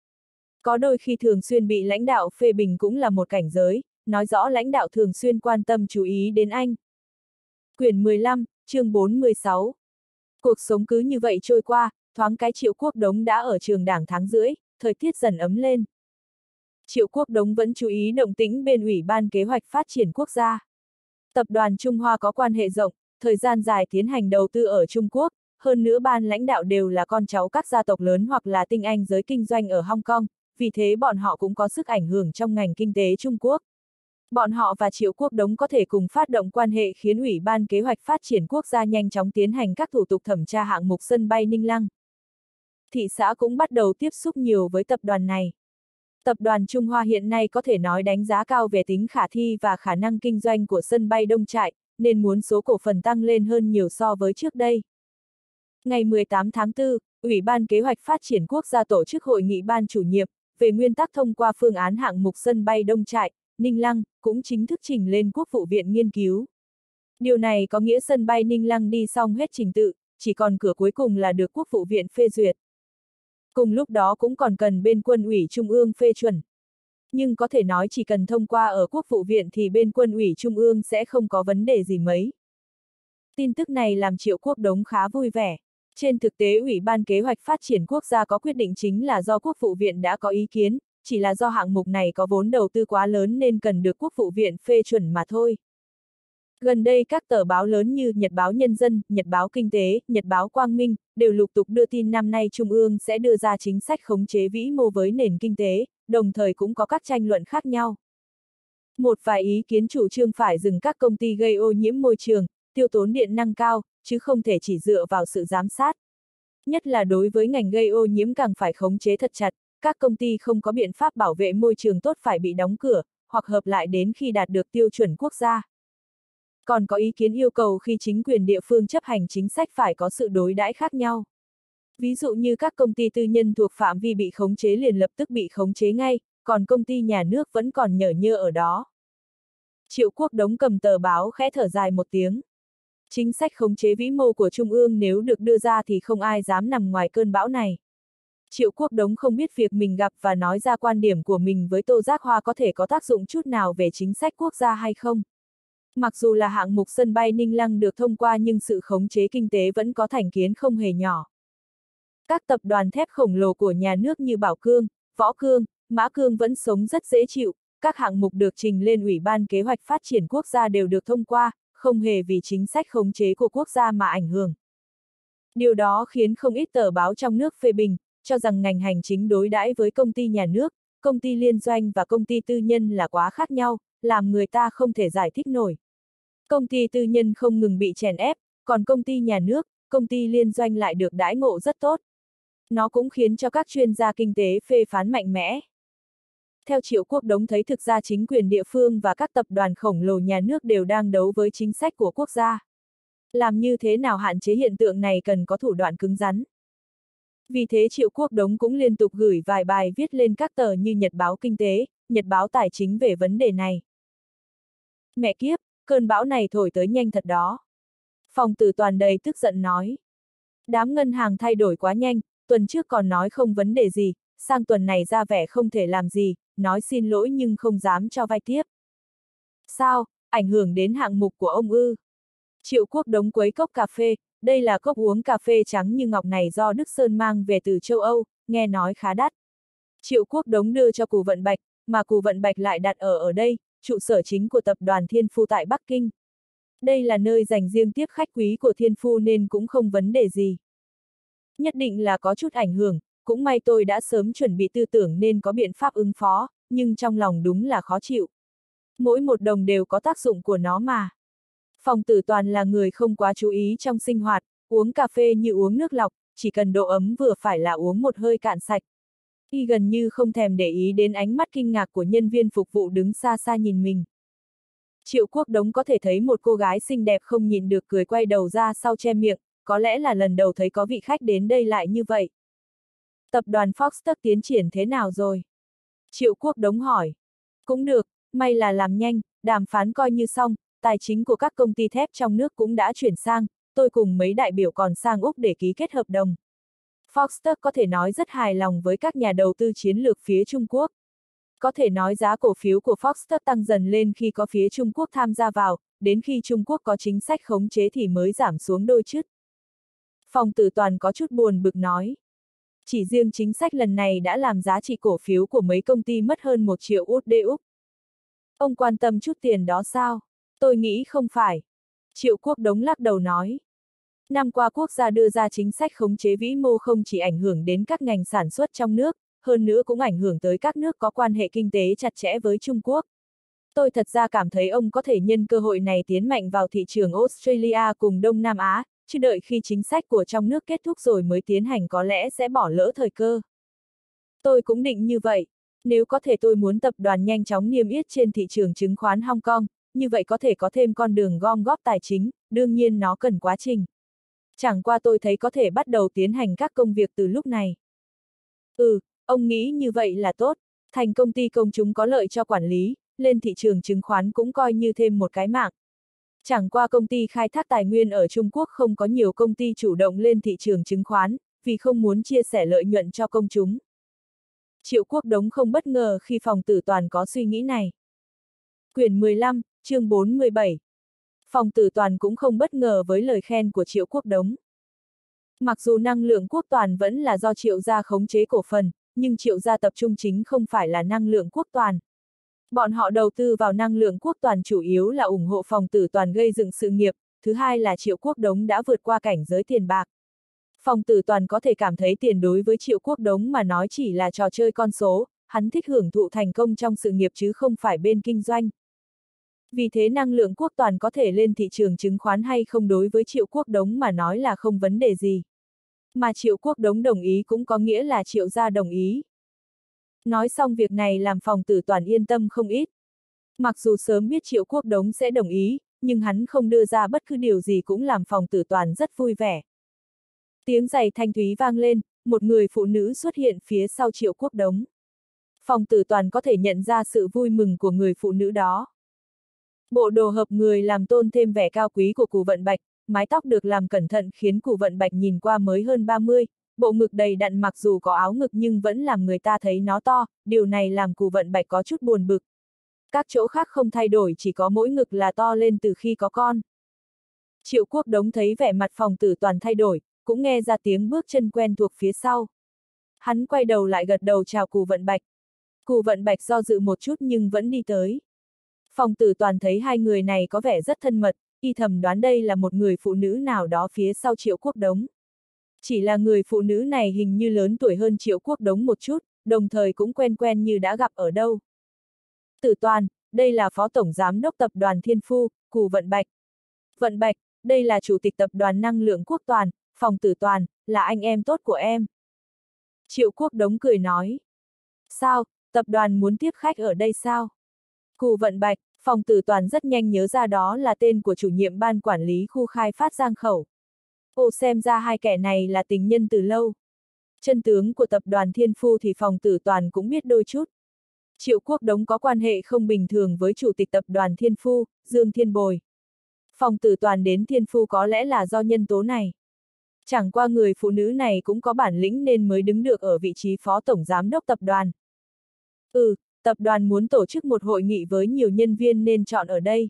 Có đôi khi thường xuyên bị lãnh đạo phê bình cũng là một cảnh giới, nói rõ lãnh đạo thường xuyên quan tâm chú ý đến anh. Quyển mười lăm, chương bốn mươi sáu. Cuộc sống cứ như vậy trôi qua, thoáng cái Triệu Quốc Đống đã ở trường đảng tháng rưỡi, thời tiết dần ấm lên. Triệu Quốc Đống vẫn chú ý động tĩnh bên Ủy ban Kế hoạch Phát triển Quốc gia. Tập đoàn Trung Hoa có quan hệ rộng, thời gian dài tiến hành đầu tư ở Trung Quốc, hơn nữa ban lãnh đạo đều là con cháu các gia tộc lớn hoặc là tinh anh giới kinh doanh ở Hong Kong, vì thế bọn họ cũng có sức ảnh hưởng trong ngành kinh tế Trung Quốc. Bọn họ và Triệu Quốc Đống có thể cùng phát động quan hệ khiến Ủy ban Kế hoạch Phát triển Quốc gia nhanh chóng tiến hành các thủ tục thẩm tra hạng mục sân bay Ninh Lăng. Thị xã cũng bắt đầu tiếp xúc nhiều với tập đoàn này. Tập đoàn Trung Hoa hiện nay có thể nói đánh giá cao về tính khả thi và khả năng kinh doanh của sân bay Đông Trại, nên muốn số cổ phần tăng lên hơn nhiều so với trước đây. Ngày mười tám tháng tư, Ủy ban Kế hoạch Phát triển Quốc gia tổ chức hội nghị ban chủ nhiệm, về nguyên tắc thông qua phương án hạng mục sân bay Đông Trại, Ninh Lăng, cũng chính thức trình lên Quốc vụ viện nghiên cứu. Điều này có nghĩa sân bay Ninh Lăng đi xong hết trình tự, chỉ còn cửa cuối cùng là được Quốc vụ viện phê duyệt. Cùng lúc đó cũng còn cần bên quân ủy Trung ương phê chuẩn. Nhưng có thể nói chỉ cần thông qua ở Quốc vụ viện thì bên quân ủy Trung ương sẽ không có vấn đề gì mấy. Tin tức này làm Triệu Quốc Đống khá vui vẻ. Trên thực tế Ủy ban Kế hoạch Phát triển Quốc gia có quyết định chính là do Quốc vụ viện đã có ý kiến, chỉ là do hạng mục này có vốn đầu tư quá lớn nên cần được Quốc vụ viện phê chuẩn mà thôi. Gần đây các tờ báo lớn như Nhật báo Nhân dân, Nhật báo Kinh tế, Nhật báo Quang Minh, đều lục tục đưa tin năm nay Trung ương sẽ đưa ra chính sách khống chế vĩ mô với nền kinh tế, đồng thời cũng có các tranh luận khác nhau. Một vài ý kiến chủ trương phải dừng các công ty gây ô nhiễm môi trường, tiêu tốn điện năng cao, chứ không thể chỉ dựa vào sự giám sát. Nhất là đối với ngành gây ô nhiễm càng phải khống chế thật chặt, các công ty không có biện pháp bảo vệ môi trường tốt phải bị đóng cửa, hoặc hợp lại đến khi đạt được tiêu chuẩn quốc gia. Còn có ý kiến yêu cầu khi chính quyền địa phương chấp hành chính sách phải có sự đối đãi khác nhau. Ví dụ như các công ty tư nhân thuộc phạm vi bị khống chế liền lập tức bị khống chế ngay, còn công ty nhà nước vẫn còn nhởn nhơ ở đó. Triệu Quốc Đống cầm tờ báo khẽ thở dài một tiếng. Chính sách khống chế vĩ mô của Trung ương nếu được đưa ra thì không ai dám nằm ngoài cơn bão này. Triệu Quốc Đống không biết việc mình gặp và nói ra quan điểm của mình với Tô Giác Hoa có thể có tác dụng chút nào về chính sách quốc gia hay không. Mặc dù là hạng mục sân bay Ninh Lăng được thông qua nhưng sự khống chế kinh tế vẫn có thành kiến không hề nhỏ. Các tập đoàn thép khổng lồ của nhà nước như Bảo Cương, Võ Cương, Mã Cương vẫn sống rất dễ chịu, các hạng mục được trình lên Ủy ban Kế hoạch Phát triển Quốc gia đều được thông qua, không hề vì chính sách khống chế của quốc gia mà ảnh hưởng. Điều đó khiến không ít tờ báo trong nước phê bình, cho rằng ngành hành chính đối đãi với công ty nhà nước, công ty liên doanh và công ty tư nhân là quá khác nhau, làm người ta không thể giải thích nổi. Công ty tư nhân không ngừng bị chèn ép, còn công ty nhà nước, công ty liên doanh lại được đãi ngộ rất tốt. Nó cũng khiến cho các chuyên gia kinh tế phê phán mạnh mẽ. Theo Triệu Quốc Đống thấy thực ra chính quyền địa phương và các tập đoàn khổng lồ nhà nước đều đang đấu với chính sách của quốc gia. Làm như thế nào hạn chế hiện tượng này cần có thủ đoạn cứng rắn. Vì thế Triệu Quốc Đống cũng liên tục gửi vài bài viết lên các tờ như Nhật báo Kinh tế, Nhật báo Tài chính về vấn đề này. Mẹ kiếp, cơn bão này thổi tới nhanh thật đó. Phòng Tử Toàn đầy tức giận nói. Đám ngân hàng thay đổi quá nhanh, tuần trước còn nói không vấn đề gì, sang tuần này ra vẻ không thể làm gì, nói xin lỗi nhưng không dám cho vay tiếp. Sao, ảnh hưởng đến hạng mục của ông ư? Triệu Quốc Đống quấy cốc cà phê, đây là cốc uống cà phê trắng như ngọc này do Đức Sơn mang về từ châu Âu, nghe nói khá đắt. Triệu Quốc Đống đưa cho Cù Vận Bạch, mà Cù Vận Bạch lại đặt ở ở đây, trụ sở chính của tập đoàn Thiên Phu tại Bắc Kinh. Đây là nơi dành riêng tiếp khách quý của Thiên Phu nên cũng không vấn đề gì. Nhất định là có chút ảnh hưởng, cũng may tôi đã sớm chuẩn bị tư tưởng nên có biện pháp ứng phó, nhưng trong lòng đúng là khó chịu. Mỗi một đồng đều có tác dụng của nó mà. Phòng Tử Toàn là người không quá chú ý trong sinh hoạt, uống cà phê như uống nước lọc, chỉ cần độ ấm vừa phải là uống một hơi cạn sạch. Y gần như không thèm để ý đến ánh mắt kinh ngạc của nhân viên phục vụ đứng xa xa nhìn mình. Triệu Quốc Đống có thể thấy một cô gái xinh đẹp không nhìn được cười quay đầu ra sau che miệng, có lẽ là lần đầu thấy có vị khách đến đây lại như vậy. Tập đoàn Foxtech tiến triển thế nào rồi? Triệu Quốc Đống hỏi. Cũng được, may là làm nhanh, đàm phán coi như xong, tài chính của các công ty thép trong nước cũng đã chuyển sang, tôi cùng mấy đại biểu còn sang Úc để ký kết hợp đồng. Foxtech có thể nói rất hài lòng với các nhà đầu tư chiến lược phía Trung Quốc. Có thể nói giá cổ phiếu của Foxtech tăng dần lên khi có phía Trung Quốc tham gia vào, đến khi Trung Quốc có chính sách khống chế thì mới giảm xuống đôi chút. Phòng Tử Toàn có chút buồn bực nói. Chỉ riêng chính sách lần này đã làm giá trị cổ phiếu của mấy công ty mất hơn một triệu u ét đê Úc. Ông quan tâm chút tiền đó sao? Tôi nghĩ không phải. Triệu Quốc Đống lắc đầu nói. Năm qua quốc gia đưa ra chính sách khống chế vĩ mô không chỉ ảnh hưởng đến các ngành sản xuất trong nước, hơn nữa cũng ảnh hưởng tới các nước có quan hệ kinh tế chặt chẽ với Trung Quốc. Tôi thật ra cảm thấy ông có thể nhân cơ hội này tiến mạnh vào thị trường Australia cùng Đông Nam Á, chứ đợi khi chính sách của trong nước kết thúc rồi mới tiến hành có lẽ sẽ bỏ lỡ thời cơ. Tôi cũng định như vậy. Nếu có thể tôi muốn tập đoàn nhanh chóng niêm yết trên thị trường chứng khoán Hong Kong, như vậy có thể có thêm con đường gom góp tài chính, đương nhiên nó cần quá trình. Chẳng qua tôi thấy có thể bắt đầu tiến hành các công việc từ lúc này. Ừ, ông nghĩ như vậy là tốt, thành công ty công chúng có lợi cho quản lý, lên thị trường chứng khoán cũng coi như thêm một cái mạng. Chẳng qua công ty khai thác tài nguyên ở Trung Quốc không có nhiều công ty chủ động lên thị trường chứng khoán, vì không muốn chia sẻ lợi nhuận cho công chúng. Triệu Quốc Đống không bất ngờ khi Phòng Tử Toàn có suy nghĩ này. Quyển mười lăm, chương bốn mươi bảy. Phòng Tử Toàn cũng không bất ngờ với lời khen của Triệu Quốc Đống. Mặc dù năng lượng quốc toàn vẫn là do Triệu gia khống chế cổ phần, nhưng Triệu gia tập trung chính không phải là năng lượng quốc toàn. Bọn họ đầu tư vào năng lượng quốc toàn chủ yếu là ủng hộ Phòng Tử Toàn gây dựng sự nghiệp, thứ hai là Triệu Quốc Đống đã vượt qua cảnh giới tiền bạc. Phòng Tử Toàn có thể cảm thấy tiền đối với Triệu Quốc Đống mà nói chỉ là trò chơi con số, hắn thích hưởng thụ thành công trong sự nghiệp chứ không phải bên kinh doanh. Vì thế năng lượng quốc toàn có thể lên thị trường chứng khoán hay không đối với Triệu Quốc Đống mà nói là không vấn đề gì. Mà Triệu Quốc Đống đồng ý cũng có nghĩa là Triệu gia đồng ý. Nói xong việc này làm Phòng Tử Toàn yên tâm không ít. Mặc dù sớm biết Triệu Quốc Đống sẽ đồng ý, nhưng hắn không đưa ra bất cứ điều gì cũng làm Phòng Tử Toàn rất vui vẻ. Tiếng giày thanh thúy vang lên, một người phụ nữ xuất hiện phía sau Triệu Quốc Đống. Phòng Tử Toàn có thể nhận ra sự vui mừng của người phụ nữ đó. Bộ đồ hợp người làm tôn thêm vẻ cao quý của Cù Vận Bạch, mái tóc được làm cẩn thận khiến Cù Vận Bạch nhìn qua mới hơn ba mươi, bộ ngực đầy đặn mặc dù có áo ngực nhưng vẫn làm người ta thấy nó to, điều này làm Cù Vận Bạch có chút buồn bực. Các chỗ khác không thay đổi, chỉ có mỗi ngực là to lên từ khi có con. Triệu Quốc Đống thấy vẻ mặt Phòng Tử Toàn thay đổi, cũng nghe ra tiếng bước chân quen thuộc phía sau. Hắn quay đầu lại gật đầu chào Cù Vận Bạch. Cù Vận Bạch do dự một chút nhưng vẫn đi tới. Phòng Tử Toàn thấy hai người này có vẻ rất thân mật, y thầm đoán đây là một người phụ nữ nào đó phía sau Triệu Quốc Đống. Chỉ là người phụ nữ này hình như lớn tuổi hơn Triệu Quốc Đống một chút, đồng thời cũng quen quen như đã gặp ở đâu. Tử Toàn, đây là Phó Tổng Giám đốc Tập đoàn Thiên Phu, Cù Vận Bạch. Vận Bạch, đây là Chủ tịch Tập đoàn Năng lượng Quốc Toàn, Phòng Tử Toàn, là anh em tốt của em. Triệu Quốc Đống cười nói. Sao, tập đoàn muốn tiếp khách ở đây sao? Cù Vận Bạch, Phòng Tử Toàn rất nhanh nhớ ra đó là tên của chủ nhiệm ban quản lý khu khai phát Giang Khẩu. Ồ, xem ra hai kẻ này là tình nhân từ lâu. Chân tướng của tập đoàn Thiên Phu thì Phòng Tử Toàn cũng biết đôi chút. Triệu Quốc Đống có quan hệ không bình thường với chủ tịch tập đoàn Thiên Phu, Dương Thiên Bồi. Phòng Tử Toàn đến Thiên Phu có lẽ là do nhân tố này. Chẳng qua người phụ nữ này cũng có bản lĩnh nên mới đứng được ở vị trí phó tổng giám đốc tập đoàn. Ừ, tập đoàn muốn tổ chức một hội nghị với nhiều nhân viên nên chọn ở đây.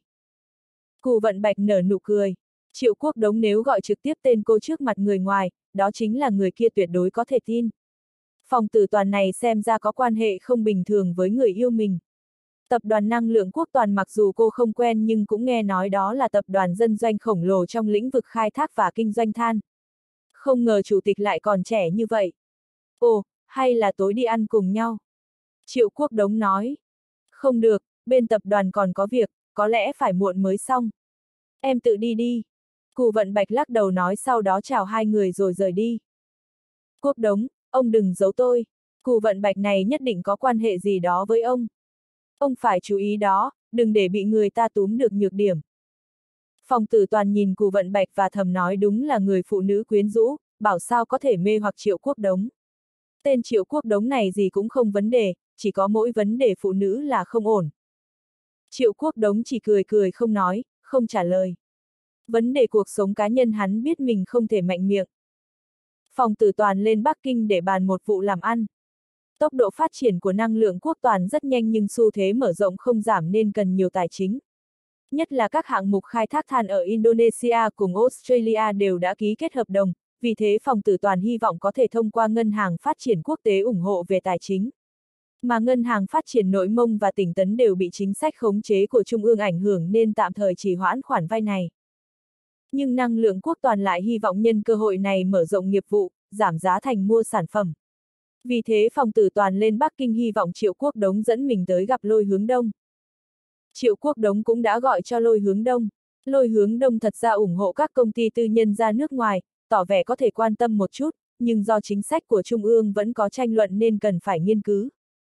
Cù Vận Bạch nở nụ cười. Triệu Quốc Đống nếu gọi trực tiếp tên cô trước mặt người ngoài, đó chính là người kia tuyệt đối có thể tin. Phòng Tử Toàn này xem ra có quan hệ không bình thường với người yêu mình. Tập đoàn Năng lượng Quốc Toàn mặc dù cô không quen nhưng cũng nghe nói đó là tập đoàn dân doanh khổng lồ trong lĩnh vực khai thác và kinh doanh than. Không ngờ chủ tịch lại còn trẻ như vậy. Ồ, hay là tối đi ăn cùng nhau? Triệu Quốc Đống nói. Không được, bên tập đoàn còn có việc, có lẽ phải muộn mới xong. Em tự đi đi. Cù Vận Bạch lắc đầu nói sau đó chào hai người rồi rời đi. Quốc Đống, ông đừng giấu tôi. Cù Vận Bạch này nhất định có quan hệ gì đó với ông. Ông phải chú ý đó, đừng để bị người ta túm được nhược điểm. Phòng Tử Toàn nhìn Cù Vận Bạch và thầm nói đúng là người phụ nữ quyến rũ, bảo sao có thể mê hoặc Triệu Quốc Đống. Tên Triệu Quốc Đống này gì cũng không vấn đề, chỉ có mỗi vấn đề phụ nữ là không ổn. Triệu Quốc Đống chỉ cười cười không nói, không trả lời. Vấn đề cuộc sống cá nhân hắn biết mình không thể mạnh miệng. Phòng Tử Toàn lên Bắc Kinh để bàn một vụ làm ăn. Tốc độ phát triển của năng lượng quốc toàn rất nhanh nhưng xu thế mở rộng không giảm nên cần nhiều tài chính. Nhất là các hạng mục khai thác than ở Indonesia cùng Australia đều đã ký kết hợp đồng, vì thế Phòng Tử Toàn hy vọng có thể thông qua Ngân hàng Phát triển Quốc tế ủng hộ về tài chính. Mà Ngân hàng Phát triển Nội Mông và tỉnh Tấn đều bị chính sách khống chế của Trung ương ảnh hưởng nên tạm thời trì hoãn khoản vay này. Nhưng năng lượng quốc toàn lại hy vọng nhân cơ hội này mở rộng nghiệp vụ, giảm giá thành mua sản phẩm. Vì thế Phòng Tử Toàn lên Bắc Kinh hy vọng Triệu Quốc Đống dẫn mình tới gặp Lôi Hướng Đông. Triệu Quốc Đống cũng đã gọi cho Lôi Hướng Đông. Lôi Hướng Đông thật ra ủng hộ các công ty tư nhân ra nước ngoài, tỏ vẻ có thể quan tâm một chút, nhưng do chính sách của Trung ương vẫn có tranh luận nên cần phải nghiên cứu.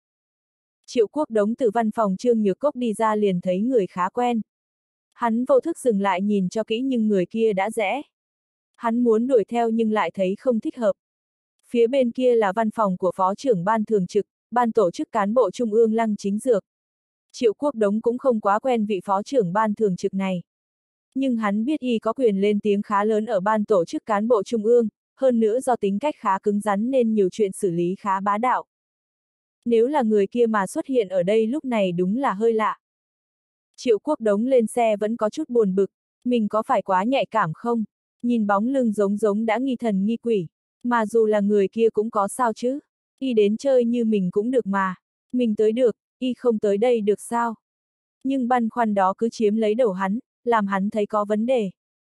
Triệu Quốc Đống từ văn phòng Trương Nhược Cốc đi ra liền thấy người khá quen. Hắn vô thức dừng lại nhìn cho kỹ nhưng người kia đã rẽ. Hắn muốn đuổi theo nhưng lại thấy không thích hợp. Phía bên kia là văn phòng của Phó trưởng Ban Thường trực, Ban Tổ chức Cán bộ Trung ương Lăng Chính Dược. Triệu Quốc Đống cũng không quá quen vị Phó trưởng Ban Thường trực này. Nhưng hắn biết y có quyền lên tiếng khá lớn ở Ban Tổ chức Cán bộ Trung ương, hơn nữa do tính cách khá cứng rắn nên nhiều chuyện xử lý khá bá đạo. Nếu là người kia mà xuất hiện ở đây lúc này đúng là hơi lạ. Triệu Quốc Đống lên xe vẫn có chút buồn bực, mình có phải quá nhạy cảm không? Nhìn bóng lưng giống giống đã nghi thần nghi quỷ, mà dù là người kia cũng có sao chứ? Y đến chơi như mình cũng được mà, mình tới được, y không tới đây được sao? Nhưng băn khoăn đó cứ chiếm lấy đầu hắn, làm hắn thấy có vấn đề.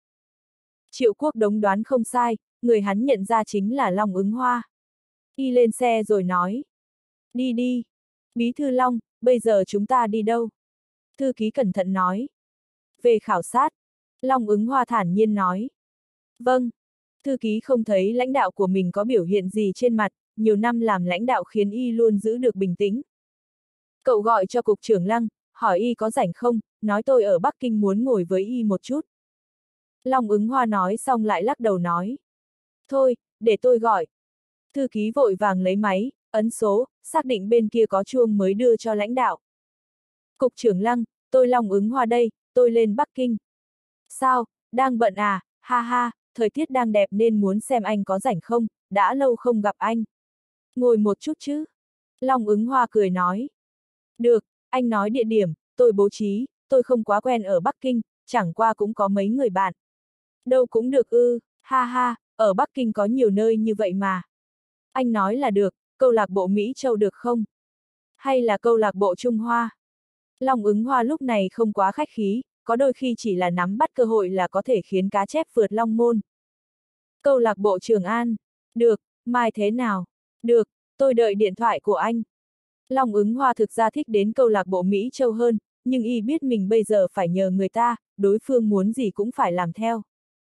Triệu Quốc Đống đoán không sai, người hắn nhận ra chính là Long Ứng Hoa. Y lên xe rồi nói. Đi đi. Bí thư Long, bây giờ chúng ta đi đâu? Thư ký cẩn thận nói. Về khảo sát. Long Ứng Hoa thản nhiên nói. Vâng. Thư ký không thấy lãnh đạo của mình có biểu hiện gì trên mặt, nhiều năm làm lãnh đạo khiến y luôn giữ được bình tĩnh. Cậu gọi cho cục trưởng Lăng, hỏi y có rảnh không, nói tôi ở Bắc Kinh muốn ngồi với y một chút. Long Ứng Hoa nói xong lại lắc đầu nói. Thôi, để tôi gọi. Thư ký vội vàng lấy máy, ấn số, xác định bên kia có chuông mới đưa cho lãnh đạo. Cục trưởng Lăng, tôi Long Ứng Hoa đây, tôi lên Bắc Kinh. Sao, đang bận à, ha ha, thời tiết đang đẹp nên muốn xem anh có rảnh không, đã lâu không gặp anh. Ngồi một chút chứ. Long Ứng Hoa cười nói. Được, anh nói địa điểm, tôi bố trí, tôi không quá quen ở Bắc Kinh, chẳng qua cũng có mấy người bạn. Đâu cũng được ư, ha ha, ở Bắc Kinh có nhiều nơi như vậy mà. Anh nói là được, câu lạc bộ Mỹ Châu được không? Hay là câu lạc bộ Trung Hoa? Long Ứng Hoa lúc này không quá khách khí, có đôi khi chỉ là nắm bắt cơ hội là có thể khiến cá chép vượt long môn. Câu lạc bộ Trường An. Được, mai thế nào? Được, tôi đợi điện thoại của anh. Long Ứng Hoa thực ra thích đến câu lạc bộ Mỹ Châu hơn, nhưng y biết mình bây giờ phải nhờ người ta, đối phương muốn gì cũng phải làm theo.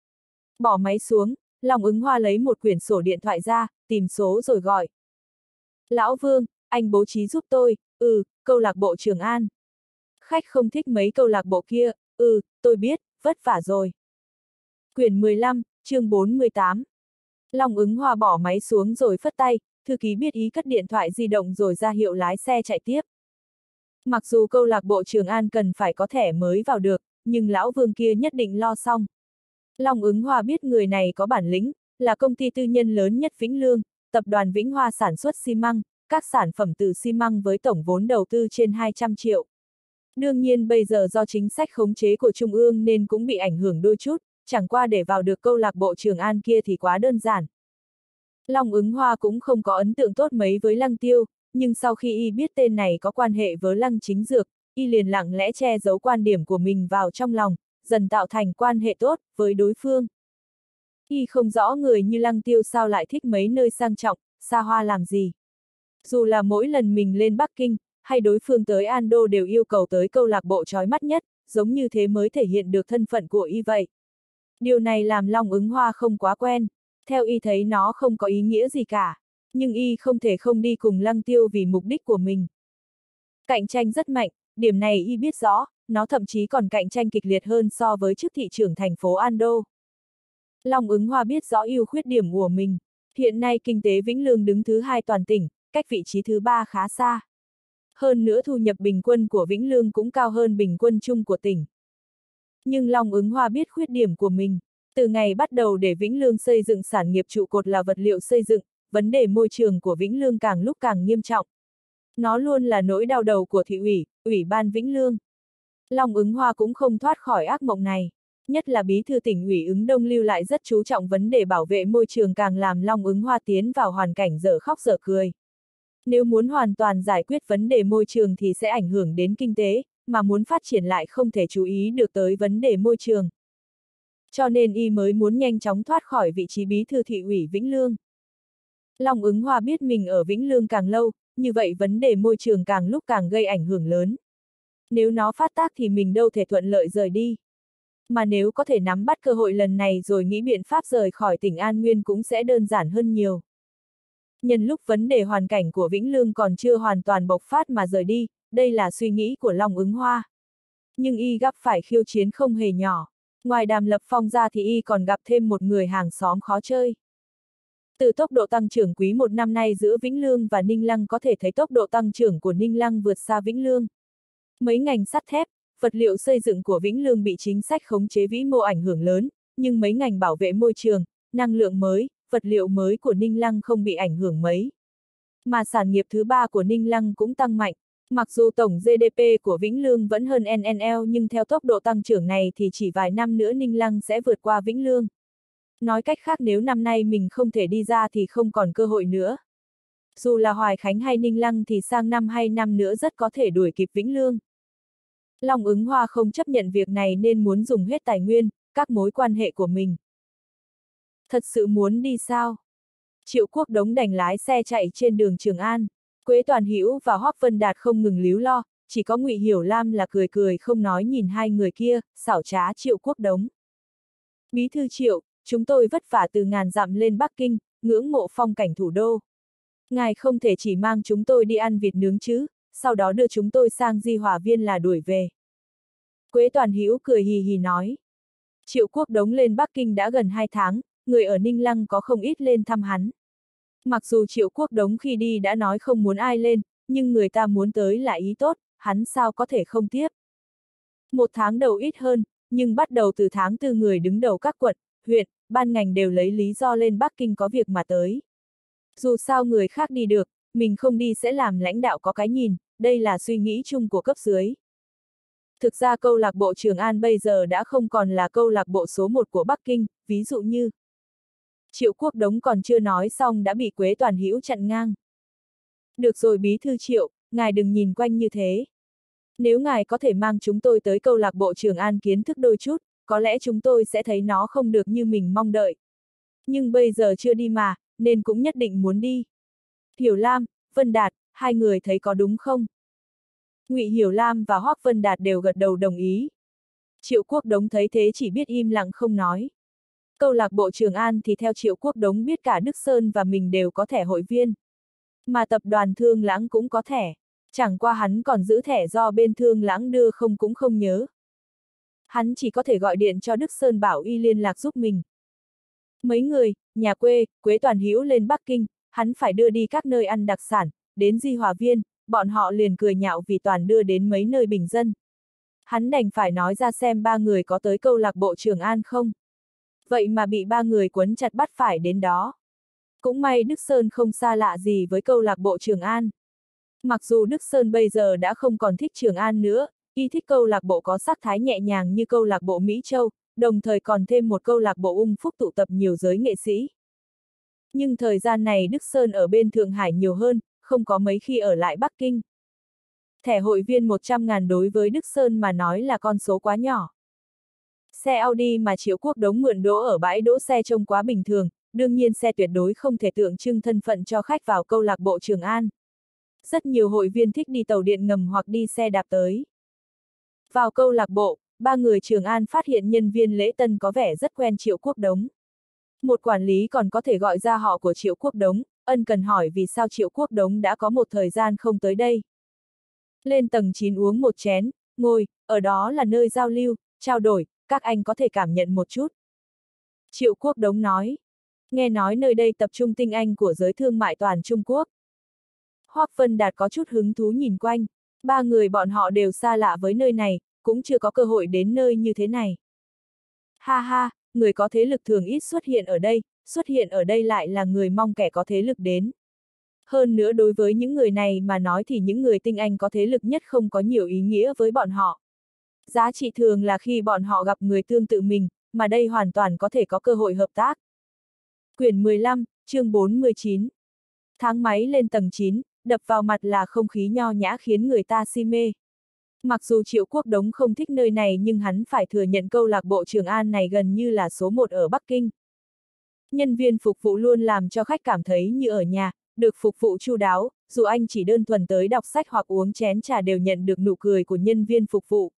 Bỏ máy xuống, Long Ứng Hoa lấy một quyển sổ điện thoại ra, tìm số rồi gọi. Lão Vương, anh bố trí giúp tôi, ừ, câu lạc bộ Trường An. Khách không thích mấy câu lạc bộ kia, ừ, tôi biết, vất vả rồi. Quyển mười lăm, chương bốn mươi tám. Long Ứng Hoa bỏ máy xuống rồi phất tay, thư ký biết ý cất điện thoại di động rồi ra hiệu lái xe chạy tiếp. Mặc dù câu lạc bộ Trường An cần phải có thẻ mới vào được, nhưng lão Vương kia nhất định lo xong. Long Ứng Hoa biết người này có bản lĩnh, là công ty tư nhân lớn nhất Vĩnh Lương, tập đoàn Vĩnh Hoa sản xuất xi măng, các sản phẩm từ xi măng với tổng vốn đầu tư trên hai trăm triệu. Đương nhiên bây giờ do chính sách khống chế của Trung ương nên cũng bị ảnh hưởng đôi chút, chẳng qua để vào được câu lạc bộ Trường An kia thì quá đơn giản. Long Ứng Hoa cũng không có ấn tượng tốt mấy với Lăng Tiêu, nhưng sau khi y biết tên này có quan hệ với Lăng Chính Dược, y liền lặng lẽ che giấu quan điểm của mình vào trong lòng, dần tạo thành quan hệ tốt với đối phương. Y không rõ người như Lăng Tiêu sao lại thích mấy nơi sang trọng, xa hoa làm gì. Dù là mỗi lần mình lên Bắc Kinh, hay đối phương tới An Đô đều yêu cầu tới câu lạc bộ chói mắt nhất, giống như thế mới thể hiện được thân phận của y vậy. Điều này làm Long Ứng Hoa không quá quen, theo y thấy nó không có ý nghĩa gì cả, nhưng y không thể không đi cùng Lăng Tiêu vì mục đích của mình. Cạnh tranh rất mạnh, điểm này y biết rõ, nó thậm chí còn cạnh tranh kịch liệt hơn so với chức thị trưởng thành phố An Đô. Long Ứng Hoa biết rõ ưu khuyết điểm của mình, hiện nay kinh tế Vĩnh Lương đứng thứ hai toàn tỉnh, cách vị trí thứ ba khá xa. Hơn nữa thu nhập bình quân của Vĩnh Lương cũng cao hơn bình quân chung của tỉnh. Nhưng Long Ứng Hoa biết khuyết điểm của mình, từ ngày bắt đầu để Vĩnh Lương xây dựng sản nghiệp trụ cột là vật liệu xây dựng, vấn đề môi trường của Vĩnh Lương càng lúc càng nghiêm trọng. Nó luôn là nỗi đau đầu của thị ủy, ủy ban Vĩnh Lương. Long Ứng Hoa cũng không thoát khỏi ác mộng này, nhất là bí thư tỉnh ủy Ứng Đông Lưu lại rất chú trọng vấn đề bảo vệ môi trường càng làm Long Ứng Hoa tiến vào hoàn cảnh dở khóc dở cười. Nếu muốn hoàn toàn giải quyết vấn đề môi trường thì sẽ ảnh hưởng đến kinh tế, mà muốn phát triển lại không thể chú ý được tới vấn đề môi trường. Cho nên y mới muốn nhanh chóng thoát khỏi vị trí bí thư thị ủy Vĩnh Lương. Long Ứng Hoa biết mình ở Vĩnh Lương càng lâu, như vậy vấn đề môi trường càng lúc càng gây ảnh hưởng lớn. Nếu nó phát tác thì mình đâu thể thuận lợi rời đi. Mà nếu có thể nắm bắt cơ hội lần này rồi nghĩ biện pháp rời khỏi tỉnh An Nguyên cũng sẽ đơn giản hơn nhiều. Nhân lúc vấn đề hoàn cảnh của Vĩnh Lương còn chưa hoàn toàn bộc phát mà rời đi, đây là suy nghĩ của Long Ứng Hoa. Nhưng y gặp phải khiêu chiến không hề nhỏ. Ngoài Đàm Lập Phong ra thì y còn gặp thêm một người hàng xóm khó chơi. Từ tốc độ tăng trưởng quý một năm nay giữa Vĩnh Lương và Ninh Lăng có thể thấy tốc độ tăng trưởng của Ninh Lăng vượt xa Vĩnh Lương. Mấy ngành sắt thép, vật liệu xây dựng của Vĩnh Lương bị chính sách khống chế vĩ mô ảnh hưởng lớn, nhưng mấy ngành bảo vệ môi trường, năng lượng mới, vật liệu mới của Ninh Lăng không bị ảnh hưởng mấy. Mà sản nghiệp thứ ba của Ninh Lăng cũng tăng mạnh. Mặc dù tổng giê đê pê của Vĩnh Lương vẫn hơn en en lờ nhưng theo tốc độ tăng trưởng này thì chỉ vài năm nữa Ninh Lăng sẽ vượt qua Vĩnh Lương. Nói cách khác nếu năm nay mình không thể đi ra thì không còn cơ hội nữa. Dù là Hoài Khánh hay Ninh Lăng thì sang năm hay năm nữa rất có thể đuổi kịp Vĩnh Lương. Long Ứng Hoa không chấp nhận việc này nên muốn dùng hết tài nguyên, các mối quan hệ của mình. Thật sự muốn đi sao? Triệu Quốc Đống đành lái xe chạy trên đường Trường An. Quế Toàn Hữu và Hoắc Vân Đạt không ngừng líu lo, chỉ có Ngụy Hiểu Lam là cười cười không nói nhìn hai người kia, xảo trá Triệu Quốc Đống. Bí thư Triệu, chúng tôi vất vả từ ngàn dặm lên Bắc Kinh, ngưỡng mộ phong cảnh thủ đô. Ngài không thể chỉ mang chúng tôi đi ăn vịt nướng chứ, sau đó đưa chúng tôi sang Di Hòa Viên là đuổi về. Quế Toàn Hữu cười hì hì nói. Triệu Quốc Đống lên Bắc Kinh đã gần hai tháng, người ở Ninh Lăng có không ít lên thăm hắn. Mặc dù Triệu Quốc Đống khi đi đã nói không muốn ai lên, nhưng người ta muốn tới là ý tốt, hắn sao có thể không tiếp. Một tháng đầu ít hơn, nhưng bắt đầu từ tháng tư người đứng đầu các quận, huyện, ban ngành đều lấy lý do lên Bắc Kinh có việc mà tới. Dù sao người khác đi được, mình không đi sẽ làm lãnh đạo có cái nhìn, đây là suy nghĩ chung của cấp dưới. Thực ra câu lạc bộ Trường An bây giờ đã không còn là câu lạc bộ số một của Bắc Kinh, ví dụ như Triệu Quốc Đống còn chưa nói xong đã bị Quế Toàn Hữu chặn ngang. Được rồi bí thư Triệu, ngài đừng nhìn quanh như thế. Nếu ngài có thể mang chúng tôi tới câu lạc bộ Trường An kiến thức đôi chút, có lẽ chúng tôi sẽ thấy nó không được như mình mong đợi. Nhưng bây giờ chưa đi mà, nên cũng nhất định muốn đi. Hiểu Lam, Vân Đạt, hai người thấy có đúng không? Ngụy Hiểu Lam và Hoắc Vân Đạt đều gật đầu đồng ý. Triệu Quốc Đống thấy thế chỉ biết im lặng không nói. Câu lạc bộ Trường An thì theo Triệu Quốc Đống biết cả Đức Sơn và mình đều có thẻ hội viên. Mà tập đoàn Thương Lãng cũng có thẻ. Chẳng qua hắn còn giữ thẻ do bên Thương Lãng đưa không cũng không nhớ. Hắn chỉ có thể gọi điện cho Đức Sơn bảo y liên lạc giúp mình. Mấy người, nhà quê, Quế Toàn Hữu lên Bắc Kinh, hắn phải đưa đi các nơi ăn đặc sản, đến Di Hòa Viên, bọn họ liền cười nhạo vì toàn đưa đến mấy nơi bình dân. Hắn đành phải nói ra xem ba người có tới câu lạc bộ Trường An không. Vậy mà bị ba người quấn chặt bắt phải đến đó. Cũng may Đức Sơn không xa lạ gì với câu lạc bộ Trường An. Mặc dù Đức Sơn bây giờ đã không còn thích Trường An nữa, y thích câu lạc bộ có sắc thái nhẹ nhàng như câu lạc bộ Mỹ Châu, đồng thời còn thêm một câu lạc bộ ung phúc tụ tập nhiều giới nghệ sĩ. Nhưng thời gian này Đức Sơn ở bên Thượng Hải nhiều hơn, không có mấy khi ở lại Bắc Kinh. Thẻ hội viên một trăm ngàn đối với Đức Sơn mà nói là con số quá nhỏ. Xe Audi mà Triệu Quốc Đống mượn đỗ ở bãi đỗ xe trông quá bình thường, đương nhiên xe tuyệt đối không thể tượng trưng thân phận cho khách vào câu lạc bộ Trường An. Rất nhiều hội viên thích đi tàu điện ngầm hoặc đi xe đạp tới. Vào câu lạc bộ, ba người Trường An phát hiện nhân viên lễ tân có vẻ rất quen Triệu Quốc Đống. Một quản lý còn có thể gọi ra họ của Triệu Quốc Đống, ân cần hỏi vì sao Triệu Quốc Đống đã có một thời gian không tới đây. Lên tầng chín uống một chén, ngồi, ở đó là nơi giao lưu, trao đổi, các anh có thể cảm nhận một chút. Triệu Quốc Đống nói, nghe nói nơi đây tập trung tinh anh của giới thương mại toàn Trung Quốc. Hoắc Vân Đạt có chút hứng thú nhìn quanh, ba người bọn họ đều xa lạ với nơi này, cũng chưa có cơ hội đến nơi như thế này. Ha ha, người có thế lực thường ít xuất hiện ở đây, xuất hiện ở đây lại là người mong kẻ có thế lực đến. Hơn nữa đối với những người này mà nói thì những người tinh anh có thế lực nhất không có nhiều ý nghĩa với bọn họ. Giá trị thường là khi bọn họ gặp người tương tự mình, mà đây hoàn toàn có thể có cơ hội hợp tác. Quyển mười lăm, chương bốn mươi chín. Thang máy lên tầng chín, đập vào mặt là không khí nho nhã khiến người ta si mê. Mặc dù Triệu Quốc Đống không thích nơi này nhưng hắn phải thừa nhận câu lạc bộ Trường An này gần như là số một ở Bắc Kinh. Nhân viên phục vụ luôn làm cho khách cảm thấy như ở nhà, được phục vụ chu đáo, dù anh chỉ đơn thuần tới đọc sách hoặc uống chén trà đều nhận được nụ cười của nhân viên phục vụ.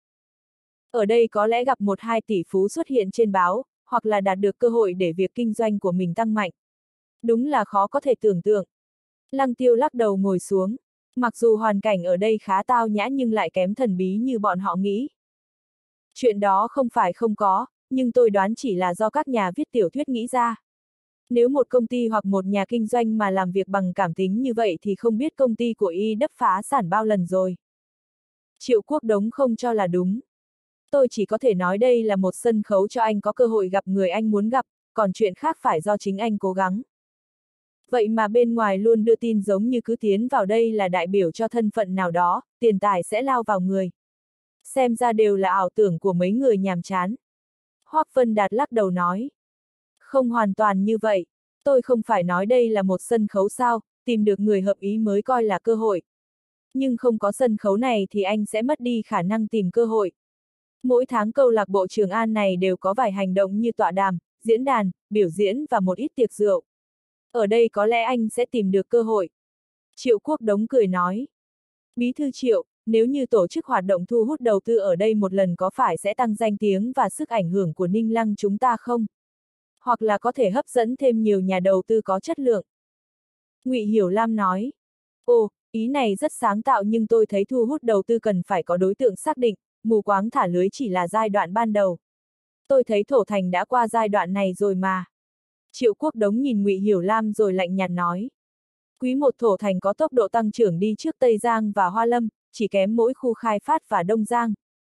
Ở đây có lẽ gặp một hai tỷ phú xuất hiện trên báo, hoặc là đạt được cơ hội để việc kinh doanh của mình tăng mạnh. Đúng là khó có thể tưởng tượng. Lăng Tiêu lắc đầu ngồi xuống. Mặc dù hoàn cảnh ở đây khá tao nhã nhưng lại kém thần bí như bọn họ nghĩ. Chuyện đó không phải không có, nhưng tôi đoán chỉ là do các nhà viết tiểu thuyết nghĩ ra. Nếu một công ty hoặc một nhà kinh doanh mà làm việc bằng cảm tính như vậy thì không biết công ty của y đắp phá sản bao lần rồi. Triệu Quốc Đống không cho là đúng. Tôi chỉ có thể nói đây là một sân khấu cho anh có cơ hội gặp người anh muốn gặp, còn chuyện khác phải do chính anh cố gắng. Vậy mà bên ngoài luôn đưa tin giống như cứ tiến vào đây là đại biểu cho thân phận nào đó, tiền tài sẽ lao vào người. Xem ra đều là ảo tưởng của mấy người nhàm chán. Hoắc Vân Đạt lắc đầu nói. Không hoàn toàn như vậy, tôi không phải nói đây là một sân khấu sao, tìm được người hợp ý mới coi là cơ hội. Nhưng không có sân khấu này thì anh sẽ mất đi khả năng tìm cơ hội. Mỗi tháng câu lạc bộ Trường An này đều có vài hành động như tọa đàm, diễn đàn, biểu diễn và một ít tiệc rượu. Ở đây có lẽ anh sẽ tìm được cơ hội. Triệu Quốc Đống cười nói. Bí thư Triệu, nếu như tổ chức hoạt động thu hút đầu tư ở đây một lần có phải sẽ tăng danh tiếng và sức ảnh hưởng của Ninh Lăng chúng ta không? Hoặc là có thể hấp dẫn thêm nhiều nhà đầu tư có chất lượng. Ngụy Hiểu Lam nói. Ồ, ý này rất sáng tạo nhưng tôi thấy thu hút đầu tư cần phải có đối tượng xác định, mù quáng thả lưới chỉ là giai đoạn ban đầu. Tôi thấy Thổ Thành đã qua giai đoạn này rồi mà. Triệu Quốc Đống nhìn Ngụy Hiểu Lam rồi lạnh nhạt nói. Quý một Thổ Thành có tốc độ tăng trưởng đi trước Tây Giang và Hoa Lâm, chỉ kém mỗi khu khai phát và Đông Giang.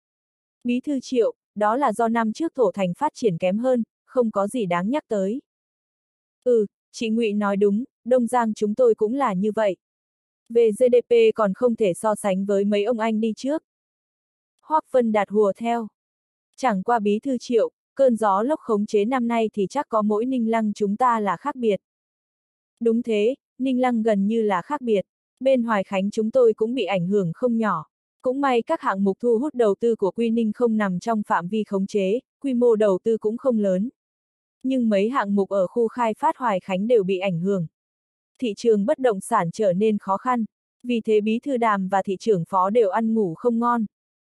Bí thư Triệu, đó là do năm trước Thổ Thành phát triển kém hơn, không có gì đáng nhắc tới. Ừ, chị Ngụy nói đúng, Đông Giang chúng tôi cũng là như vậy. Về giê đê pê còn không thể so sánh với mấy ông anh đi trước. Hoắc Vân Đạt hùa theo. Chẳng qua bí thư Triệu, cơn gió lốc khống chế năm nay thì chắc có mỗi Ninh Lăng chúng ta là khác biệt. Đúng thế, Ninh Lăng gần như là khác biệt. Bên Hoài Khánh chúng tôi cũng bị ảnh hưởng không nhỏ. Cũng may các hạng mục thu hút đầu tư của Quy Ninh không nằm trong phạm vi khống chế, quy mô đầu tư cũng không lớn. Nhưng mấy hạng mục ở khu khai phát Hoài Khánh đều bị ảnh hưởng. Thị trường bất động sản trở nên khó khăn, vì thế bí thư Đàm và thị trưởng phó đều ăn ngủ không ngon.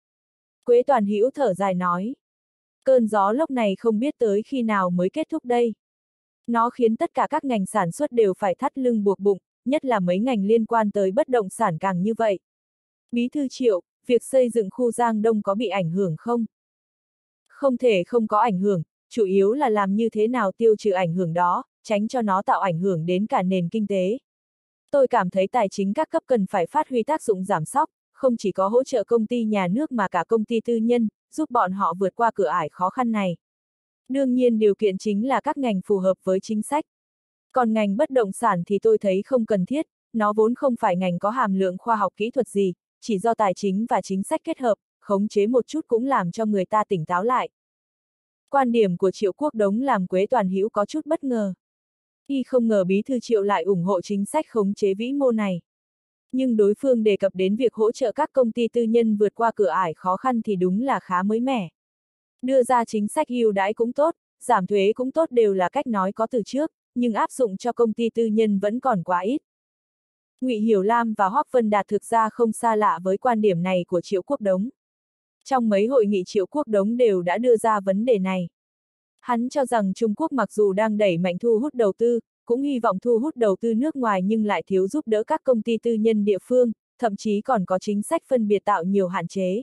Quế Toàn Hữu thở dài nói. Cơn gió lốc này không biết tới khi nào mới kết thúc đây. Nó khiến tất cả các ngành sản xuất đều phải thắt lưng buộc bụng, nhất là mấy ngành liên quan tới bất động sản càng như vậy. Bí thư Triệu, việc xây dựng khu Giang Đông có bị ảnh hưởng không? Không thể không có ảnh hưởng, chủ yếu là làm như thế nào tiêu trừ ảnh hưởng đó, tránh cho nó tạo ảnh hưởng đến cả nền kinh tế. Tôi cảm thấy tài chính các cấp cần phải phát huy tác dụng giảm sóc, không chỉ có hỗ trợ công ty nhà nước mà cả công ty tư nhân, giúp bọn họ vượt qua cửa ải khó khăn này. Đương nhiên điều kiện chính là các ngành phù hợp với chính sách. Còn ngành bất động sản thì tôi thấy không cần thiết, nó vốn không phải ngành có hàm lượng khoa học kỹ thuật gì, chỉ do tài chính và chính sách kết hợp, khống chế một chút cũng làm cho người ta tỉnh táo lại. Quan điểm của Triệu Quốc Đống làm Quế Toàn Hữu có chút bất ngờ. Y không ngờ bí thư Triệu lại ủng hộ chính sách khống chế vĩ mô này. Nhưng đối phương đề cập đến việc hỗ trợ các công ty tư nhân vượt qua cửa ải khó khăn thì đúng là khá mới mẻ. Đưa ra chính sách ưu đãi cũng tốt, giảm thuế cũng tốt đều là cách nói có từ trước, nhưng áp dụng cho công ty tư nhân vẫn còn quá ít. Ngụy Hiểu Lam và Hoắc Vân Đạt thực ra không xa lạ với quan điểm này của Triệu Quốc Đống. Trong mấy hội nghị Triệu Quốc Đống đều đã đưa ra vấn đề này. Hắn cho rằng Trung Quốc mặc dù đang đẩy mạnh thu hút đầu tư, cũng hy vọng thu hút đầu tư nước ngoài nhưng lại thiếu giúp đỡ các công ty tư nhân địa phương, thậm chí còn có chính sách phân biệt tạo nhiều hạn chế.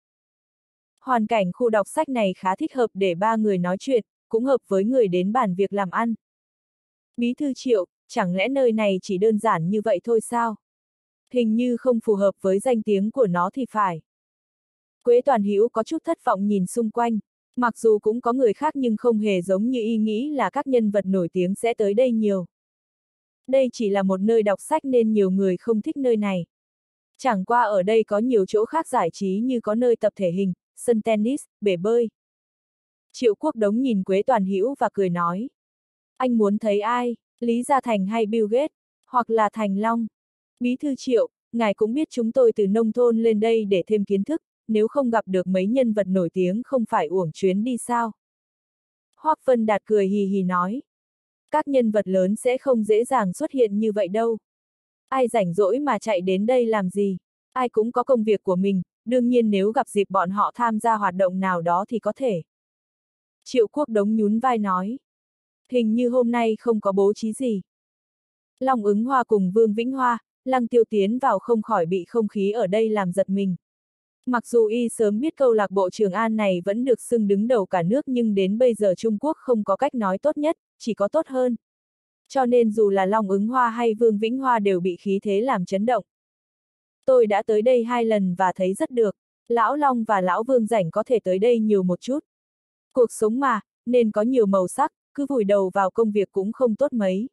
Hoàn cảnh khu đọc sách này khá thích hợp để ba người nói chuyện, cũng hợp với người đến bàn việc làm ăn. Bí thư Triệu, chẳng lẽ nơi này chỉ đơn giản như vậy thôi sao? Hình như không phù hợp với danh tiếng của nó thì phải. Quế Toàn Hữu có chút thất vọng nhìn xung quanh, mặc dù cũng có người khác nhưng không hề giống như y nghĩ là các nhân vật nổi tiếng sẽ tới đây nhiều. Đây chỉ là một nơi đọc sách nên nhiều người không thích nơi này. Chẳng qua ở đây có nhiều chỗ khác giải trí như có nơi tập thể hình, sân tennis, bể bơi. Triệu Quốc Đống nhìn Quế Toàn Hữu và cười nói. Anh muốn thấy ai, Lý Gia Thành hay Bill Gates, hoặc là Thành Long? Bí thư Triệu, ngài cũng biết chúng tôi từ nông thôn lên đây để thêm kiến thức, nếu không gặp được mấy nhân vật nổi tiếng không phải uổng chuyến đi sao? Hoắc Vân Đạt cười hì hì nói. Các nhân vật lớn sẽ không dễ dàng xuất hiện như vậy đâu. Ai rảnh rỗi mà chạy đến đây làm gì? Ai cũng có công việc của mình, đương nhiên nếu gặp dịp bọn họ tham gia hoạt động nào đó thì có thể. Triệu Quốc Đống nhún vai nói. Hình như hôm nay không có bố trí gì. Long Ứng Hoa cùng Vương Vĩnh Hoa, Lăng Tiêu tiến vào không khỏi bị không khí ở đây làm giật mình. Mặc dù y sớm biết câu lạc bộ Trường An này vẫn được xưng đứng đầu cả nước nhưng đến bây giờ Trung Quốc không có cách nói tốt nhất, chỉ có tốt hơn. Cho nên dù là Long Ứng Hoa hay Vương Vĩnh Hoa đều bị khí thế làm chấn động. Tôi đã tới đây hai lần và thấy rất được, Lão Long và Lão Vương rảnh có thể tới đây nhiều một chút. Cuộc sống mà, nên có nhiều màu sắc, cứ vùi đầu vào công việc cũng không tốt mấy.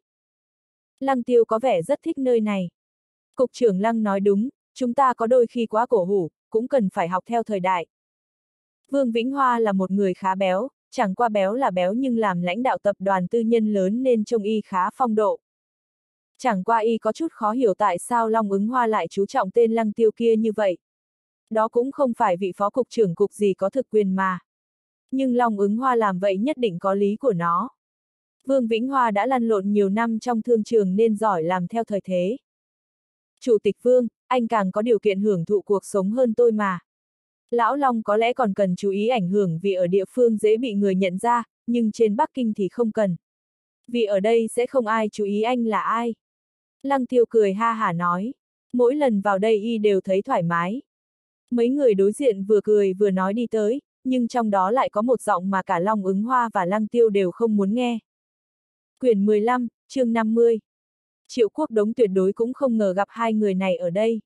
Lăng Tiêu có vẻ rất thích nơi này. Cục trưởng Lăng nói đúng, chúng ta có đôi khi quá cổ hủ, cũng cần phải học theo thời đại. Vương Vĩnh Hoa là một người khá béo, chẳng qua béo là béo nhưng làm lãnh đạo tập đoàn tư nhân lớn nên trông y khá phong độ. Chẳng qua y có chút khó hiểu tại sao Long Ứng Hoa lại chú trọng tên Lăng Tiêu kia như vậy. Đó cũng không phải vị phó cục trưởng cục gì có thực quyền mà. Nhưng Long Ứng Hoa làm vậy nhất định có lý của nó. Vương Vĩnh Hoa đã lăn lộn nhiều năm trong thương trường nên giỏi làm theo thời thế. Chủ tịch Vương, anh càng có điều kiện hưởng thụ cuộc sống hơn tôi mà. Lão Long có lẽ còn cần chú ý ảnh hưởng vì ở địa phương dễ bị người nhận ra, nhưng trên Bắc Kinh thì không cần. Vì ở đây sẽ không ai chú ý anh là ai. Lăng Tiêu cười ha hả nói. Mỗi lần vào đây y đều thấy thoải mái. Mấy người đối diện vừa cười vừa nói đi tới, nhưng trong đó lại có một giọng mà cả Long Ứng Hoa và Lăng Tiêu đều không muốn nghe. Quyển mười lăm, chương năm mươi. Triệu Quốc Đống tuyệt đối cũng không ngờ gặp hai người này ở đây.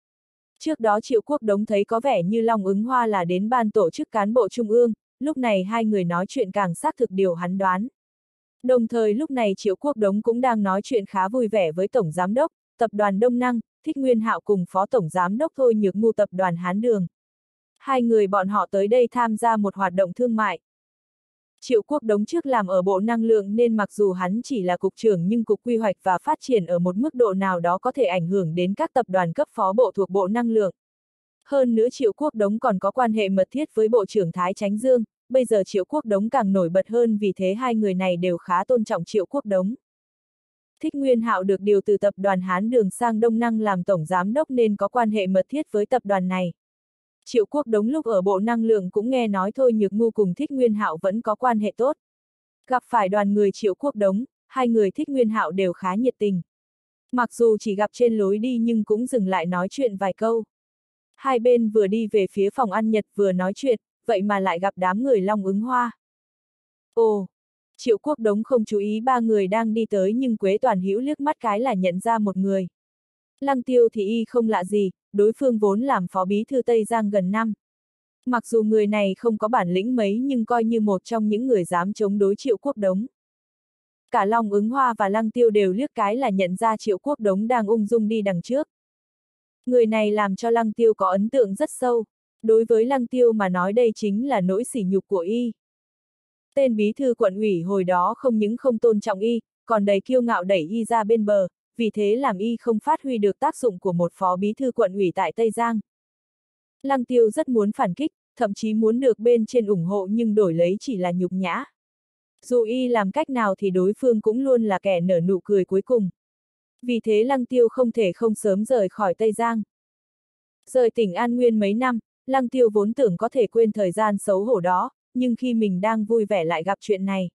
Trước đó Triệu Quốc Đống thấy có vẻ như Long Ứng Hoa là đến ban tổ chức cán bộ trung ương, lúc này hai người nói chuyện càng xác thực điều hắn đoán. Đồng thời lúc này Triệu Quốc Đống cũng đang nói chuyện khá vui vẻ với Tổng Giám đốc, Tập đoàn Đông Năng, Thích Nguyên Hạo cùng Phó Tổng Giám đốc Thôi Nhược Ngu Tập đoàn Hán Đường. Hai người bọn họ tới đây tham gia một hoạt động thương mại. Triệu Quốc Đống trước làm ở Bộ Năng lượng nên mặc dù hắn chỉ là cục trưởng nhưng cục quy hoạch và phát triển ở một mức độ nào đó có thể ảnh hưởng đến các tập đoàn cấp phó bộ thuộc Bộ Năng lượng. Hơn nữa Triệu Quốc Đống còn có quan hệ mật thiết với Bộ trưởng Thái Chánh Dương, bây giờ Triệu Quốc Đống càng nổi bật hơn vì thế hai người này đều khá tôn trọng Triệu Quốc Đống. Thích Nguyên Hạo được điều từ tập đoàn Hán Đường sang Đông Năng làm tổng giám đốc nên có quan hệ mật thiết với tập đoàn này. Triệu Quốc Đống lúc ở Bộ Năng lượng cũng nghe nói Thôi Nhược Ngu cùng Thích Nguyên Hạo vẫn có quan hệ tốt. Gặp phải đoàn người Triệu Quốc Đống, hai người Thích Nguyên Hạo đều khá nhiệt tình. Mặc dù chỉ gặp trên lối đi nhưng cũng dừng lại nói chuyện vài câu. Hai bên vừa đi về phía phòng ăn Nhật vừa nói chuyện, vậy mà lại gặp đám người Long Ứng Hoa. Ồ! Triệu Quốc Đống không chú ý ba người đang đi tới nhưng Quế Toàn Hữu liếc mắt cái là nhận ra một người. Lăng Tiêu thì y không lạ gì, đối phương vốn làm phó bí thư Tây Giang gần năm. Mặc dù người này không có bản lĩnh mấy nhưng coi như một trong những người dám chống đối Triệu Quốc Đống. Cả Long Ứng Hoa và Lăng Tiêu đều liếc cái là nhận ra Triệu Quốc Đống đang ung dung đi đằng trước. Người này làm cho Lăng Tiêu có ấn tượng rất sâu. Đối với Lăng Tiêu mà nói đây chính là nỗi sỉ nhục của y. Tên bí thư quận ủy hồi đó không những không tôn trọng y, còn đầy kiêu ngạo đẩy y ra bên bờ, vì thế làm y không phát huy được tác dụng của một phó bí thư quận ủy tại Tây Giang. Lăng Tiêu rất muốn phản kích, thậm chí muốn được bên trên ủng hộ nhưng đổi lấy chỉ là nhục nhã. Dù y làm cách nào thì đối phương cũng luôn là kẻ nở nụ cười cuối cùng. Vì thế Lăng Tiêu không thể không sớm rời khỏi Tây Giang. Rời tỉnh An Nguyên mấy năm, Lăng Tiêu vốn tưởng có thể quên thời gian xấu hổ đó, nhưng khi mình đang vui vẻ lại gặp chuyện này.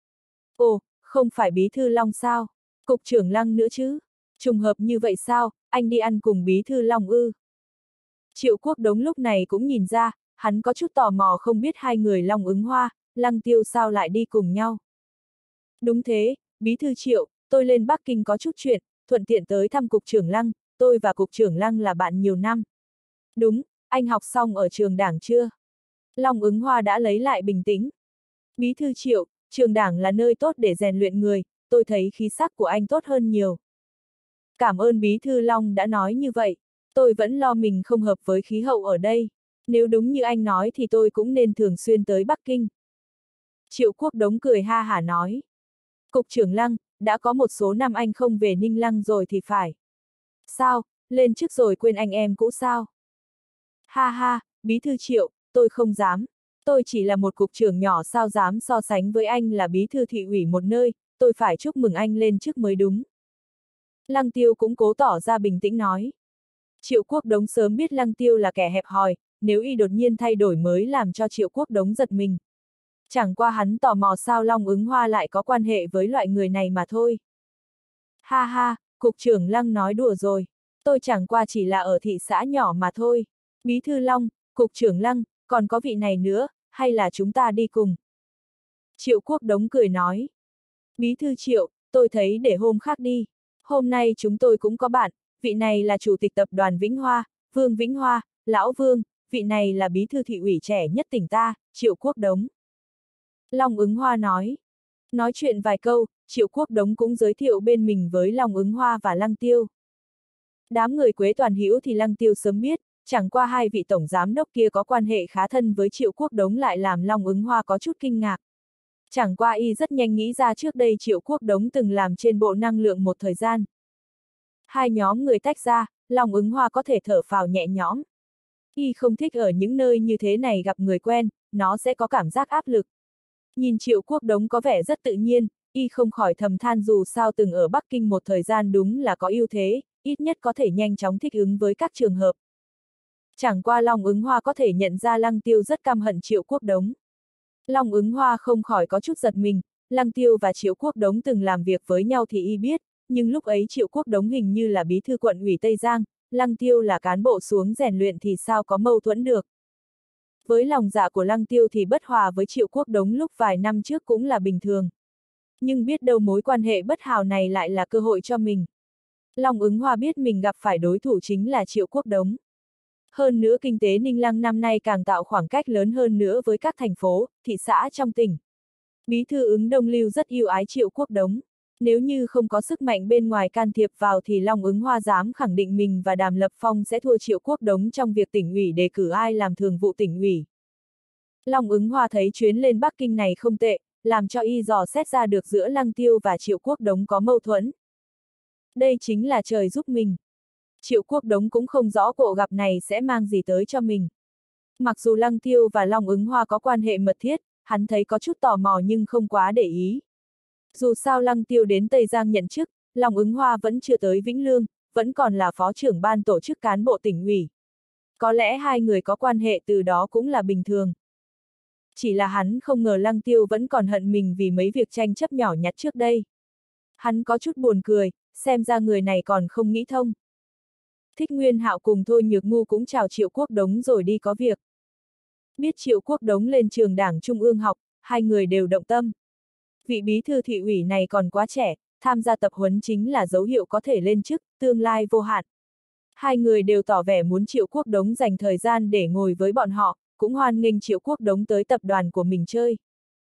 Ồ, không phải bí thư Long sao? Cục trưởng Lăng nữa chứ? Trùng hợp như vậy sao, anh đi ăn cùng bí thư Long ư? Triệu Quốc Đống lúc này cũng nhìn ra, hắn có chút tò mò không biết hai người Long Ứng Hoa, Lăng Tiêu sao lại đi cùng nhau. Đúng thế, bí thư Triệu, tôi lên Bắc Kinh có chút chuyện, thuận tiện tới thăm cục trưởng Lăng, tôi và cục trưởng Lăng là bạn nhiều năm. Đúng, anh học xong ở trường đảng chưa? Long Ứng Hoa đã lấy lại bình tĩnh. Bí thư Triệu, trường đảng là nơi tốt để rèn luyện người, tôi thấy khí sắc của anh tốt hơn nhiều. Cảm ơn bí thư Long đã nói như vậy, tôi vẫn lo mình không hợp với khí hậu ở đây. Nếu đúng như anh nói thì tôi cũng nên thường xuyên tới Bắc Kinh. Triệu Quốc Đống cười ha hả nói. Cục trưởng Lăng, đã có một số năm anh không về Ninh Lăng rồi thì phải. Sao, lên chức rồi quên anh em cũ sao? Ha ha, bí thư Triệu, tôi không dám. Tôi chỉ là một cục trưởng nhỏ sao dám so sánh với anh là bí thư thị ủy một nơi, tôi phải chúc mừng anh lên chức mới đúng. Lăng Tiêu cũng cố tỏ ra bình tĩnh nói. Triệu Quốc Đống sớm biết Lăng Tiêu là kẻ hẹp hòi, nếu y đột nhiên thay đổi mới làm cho Triệu Quốc Đống giật mình. Chẳng qua hắn tò mò sao Long Ứng Hoa lại có quan hệ với loại người này mà thôi. Ha ha, cục trưởng Lăng nói đùa rồi, tôi chẳng qua chỉ là ở thị xã nhỏ mà thôi. Bí thư Long, cục trưởng Lăng, còn có vị này nữa, hay là chúng ta đi cùng? Triệu Quốc Đống cười nói. Bí thư Triệu, tôi thấy để hôm khác đi. Hôm nay chúng tôi cũng có bạn, vị này là chủ tịch tập đoàn Vĩnh Hoa, Vương Vĩnh Hoa, Lão Vương, vị này là bí thư thị ủy trẻ nhất tỉnh ta, Triệu Quốc Đống. Long Ứng Hoa nói. Nói chuyện vài câu, Triệu Quốc Đống cũng giới thiệu bên mình với Long Ứng Hoa và Lăng Tiêu. Đám người Quế Toàn Hữu thì Lăng Tiêu sớm biết, chẳng qua hai vị tổng giám đốc kia có quan hệ khá thân với Triệu Quốc Đống lại làm Long Ứng Hoa có chút kinh ngạc. Chẳng qua y rất nhanh nghĩ ra trước đây Triệu Quốc Đống từng làm trên bộ năng lượng một thời gian. Hai nhóm người tách ra, Long Ứng Hoa có thể thở phào nhẹ nhõm. Y không thích ở những nơi như thế này gặp người quen, nó sẽ có cảm giác áp lực. Nhìn Triệu Quốc Đống có vẻ rất tự nhiên, y không khỏi thầm than dù sao từng ở Bắc Kinh một thời gian đúng là có ưu thế, ít nhất có thể nhanh chóng thích ứng với các trường hợp. Chẳng qua Long Ứng Hoa có thể nhận ra Lăng Tiêu rất căm hận Triệu Quốc Đống. Long Ứng Hoa không khỏi có chút giật mình, Lăng Tiêu và Triệu Quốc Đống từng làm việc với nhau thì y biết, nhưng lúc ấy Triệu Quốc Đống hình như là bí thư quận ủy Tây Giang, Lăng Tiêu là cán bộ xuống rèn luyện thì sao có mâu thuẫn được. Với lòng dạ của Lăng Tiêu thì bất hòa với Triệu Quốc Đống lúc vài năm trước cũng là bình thường. Nhưng biết đâu mối quan hệ bất hảo này lại là cơ hội cho mình. Long Ứng Hoa biết mình gặp phải đối thủ chính là Triệu Quốc Đống. Hơn nữa kinh tế Ninh Lăng năm nay càng tạo khoảng cách lớn hơn nữa với các thành phố, thị xã trong tỉnh. Bí thư Ứng Đông Lưu rất yêu ái Triệu Quốc Đống. Nếu như không có sức mạnh bên ngoài can thiệp vào thì Long Ứng Hoa dám khẳng định mình và Đàm Lập Phong sẽ thua Triệu Quốc Đống trong việc tỉnh ủy đề cử ai làm thường vụ tỉnh ủy. Long Ứng Hoa thấy chuyến lên Bắc Kinh này không tệ, làm cho y dò xét ra được giữa Lăng Tiêu và Triệu Quốc Đống có mâu thuẫn. Đây chính là trời giúp mình. Triệu Quốc Đống cũng không rõ cuộc gặp này sẽ mang gì tới cho mình. Mặc dù Lăng Tiêu và Long Ứng Hoa có quan hệ mật thiết, hắn thấy có chút tò mò nhưng không quá để ý. Dù sao Lăng Tiêu đến Tây Giang nhận chức, Long Ứng Hoa vẫn chưa tới Vĩnh Lương, vẫn còn là phó trưởng ban tổ chức cán bộ tỉnh ủy. Có lẽ hai người có quan hệ từ đó cũng là bình thường. Chỉ là hắn không ngờ Lăng Tiêu vẫn còn hận mình vì mấy việc tranh chấp nhỏ nhặt trước đây. Hắn có chút buồn cười, xem ra người này còn không nghĩ thông. Thích Nguyên Hạo cùng Thôi Nhược Ngu cũng chào Triệu Quốc Đống rồi đi có việc. Biết Triệu Quốc Đống lên trường Đảng Trung ương học, hai người đều động tâm. Vị bí thư thị ủy này còn quá trẻ, tham gia tập huấn chính là dấu hiệu có thể lên chức, tương lai vô hạn. Hai người đều tỏ vẻ muốn Triệu Quốc Đống dành thời gian để ngồi với bọn họ, cũng hoan nghênh Triệu Quốc Đống tới tập đoàn của mình chơi.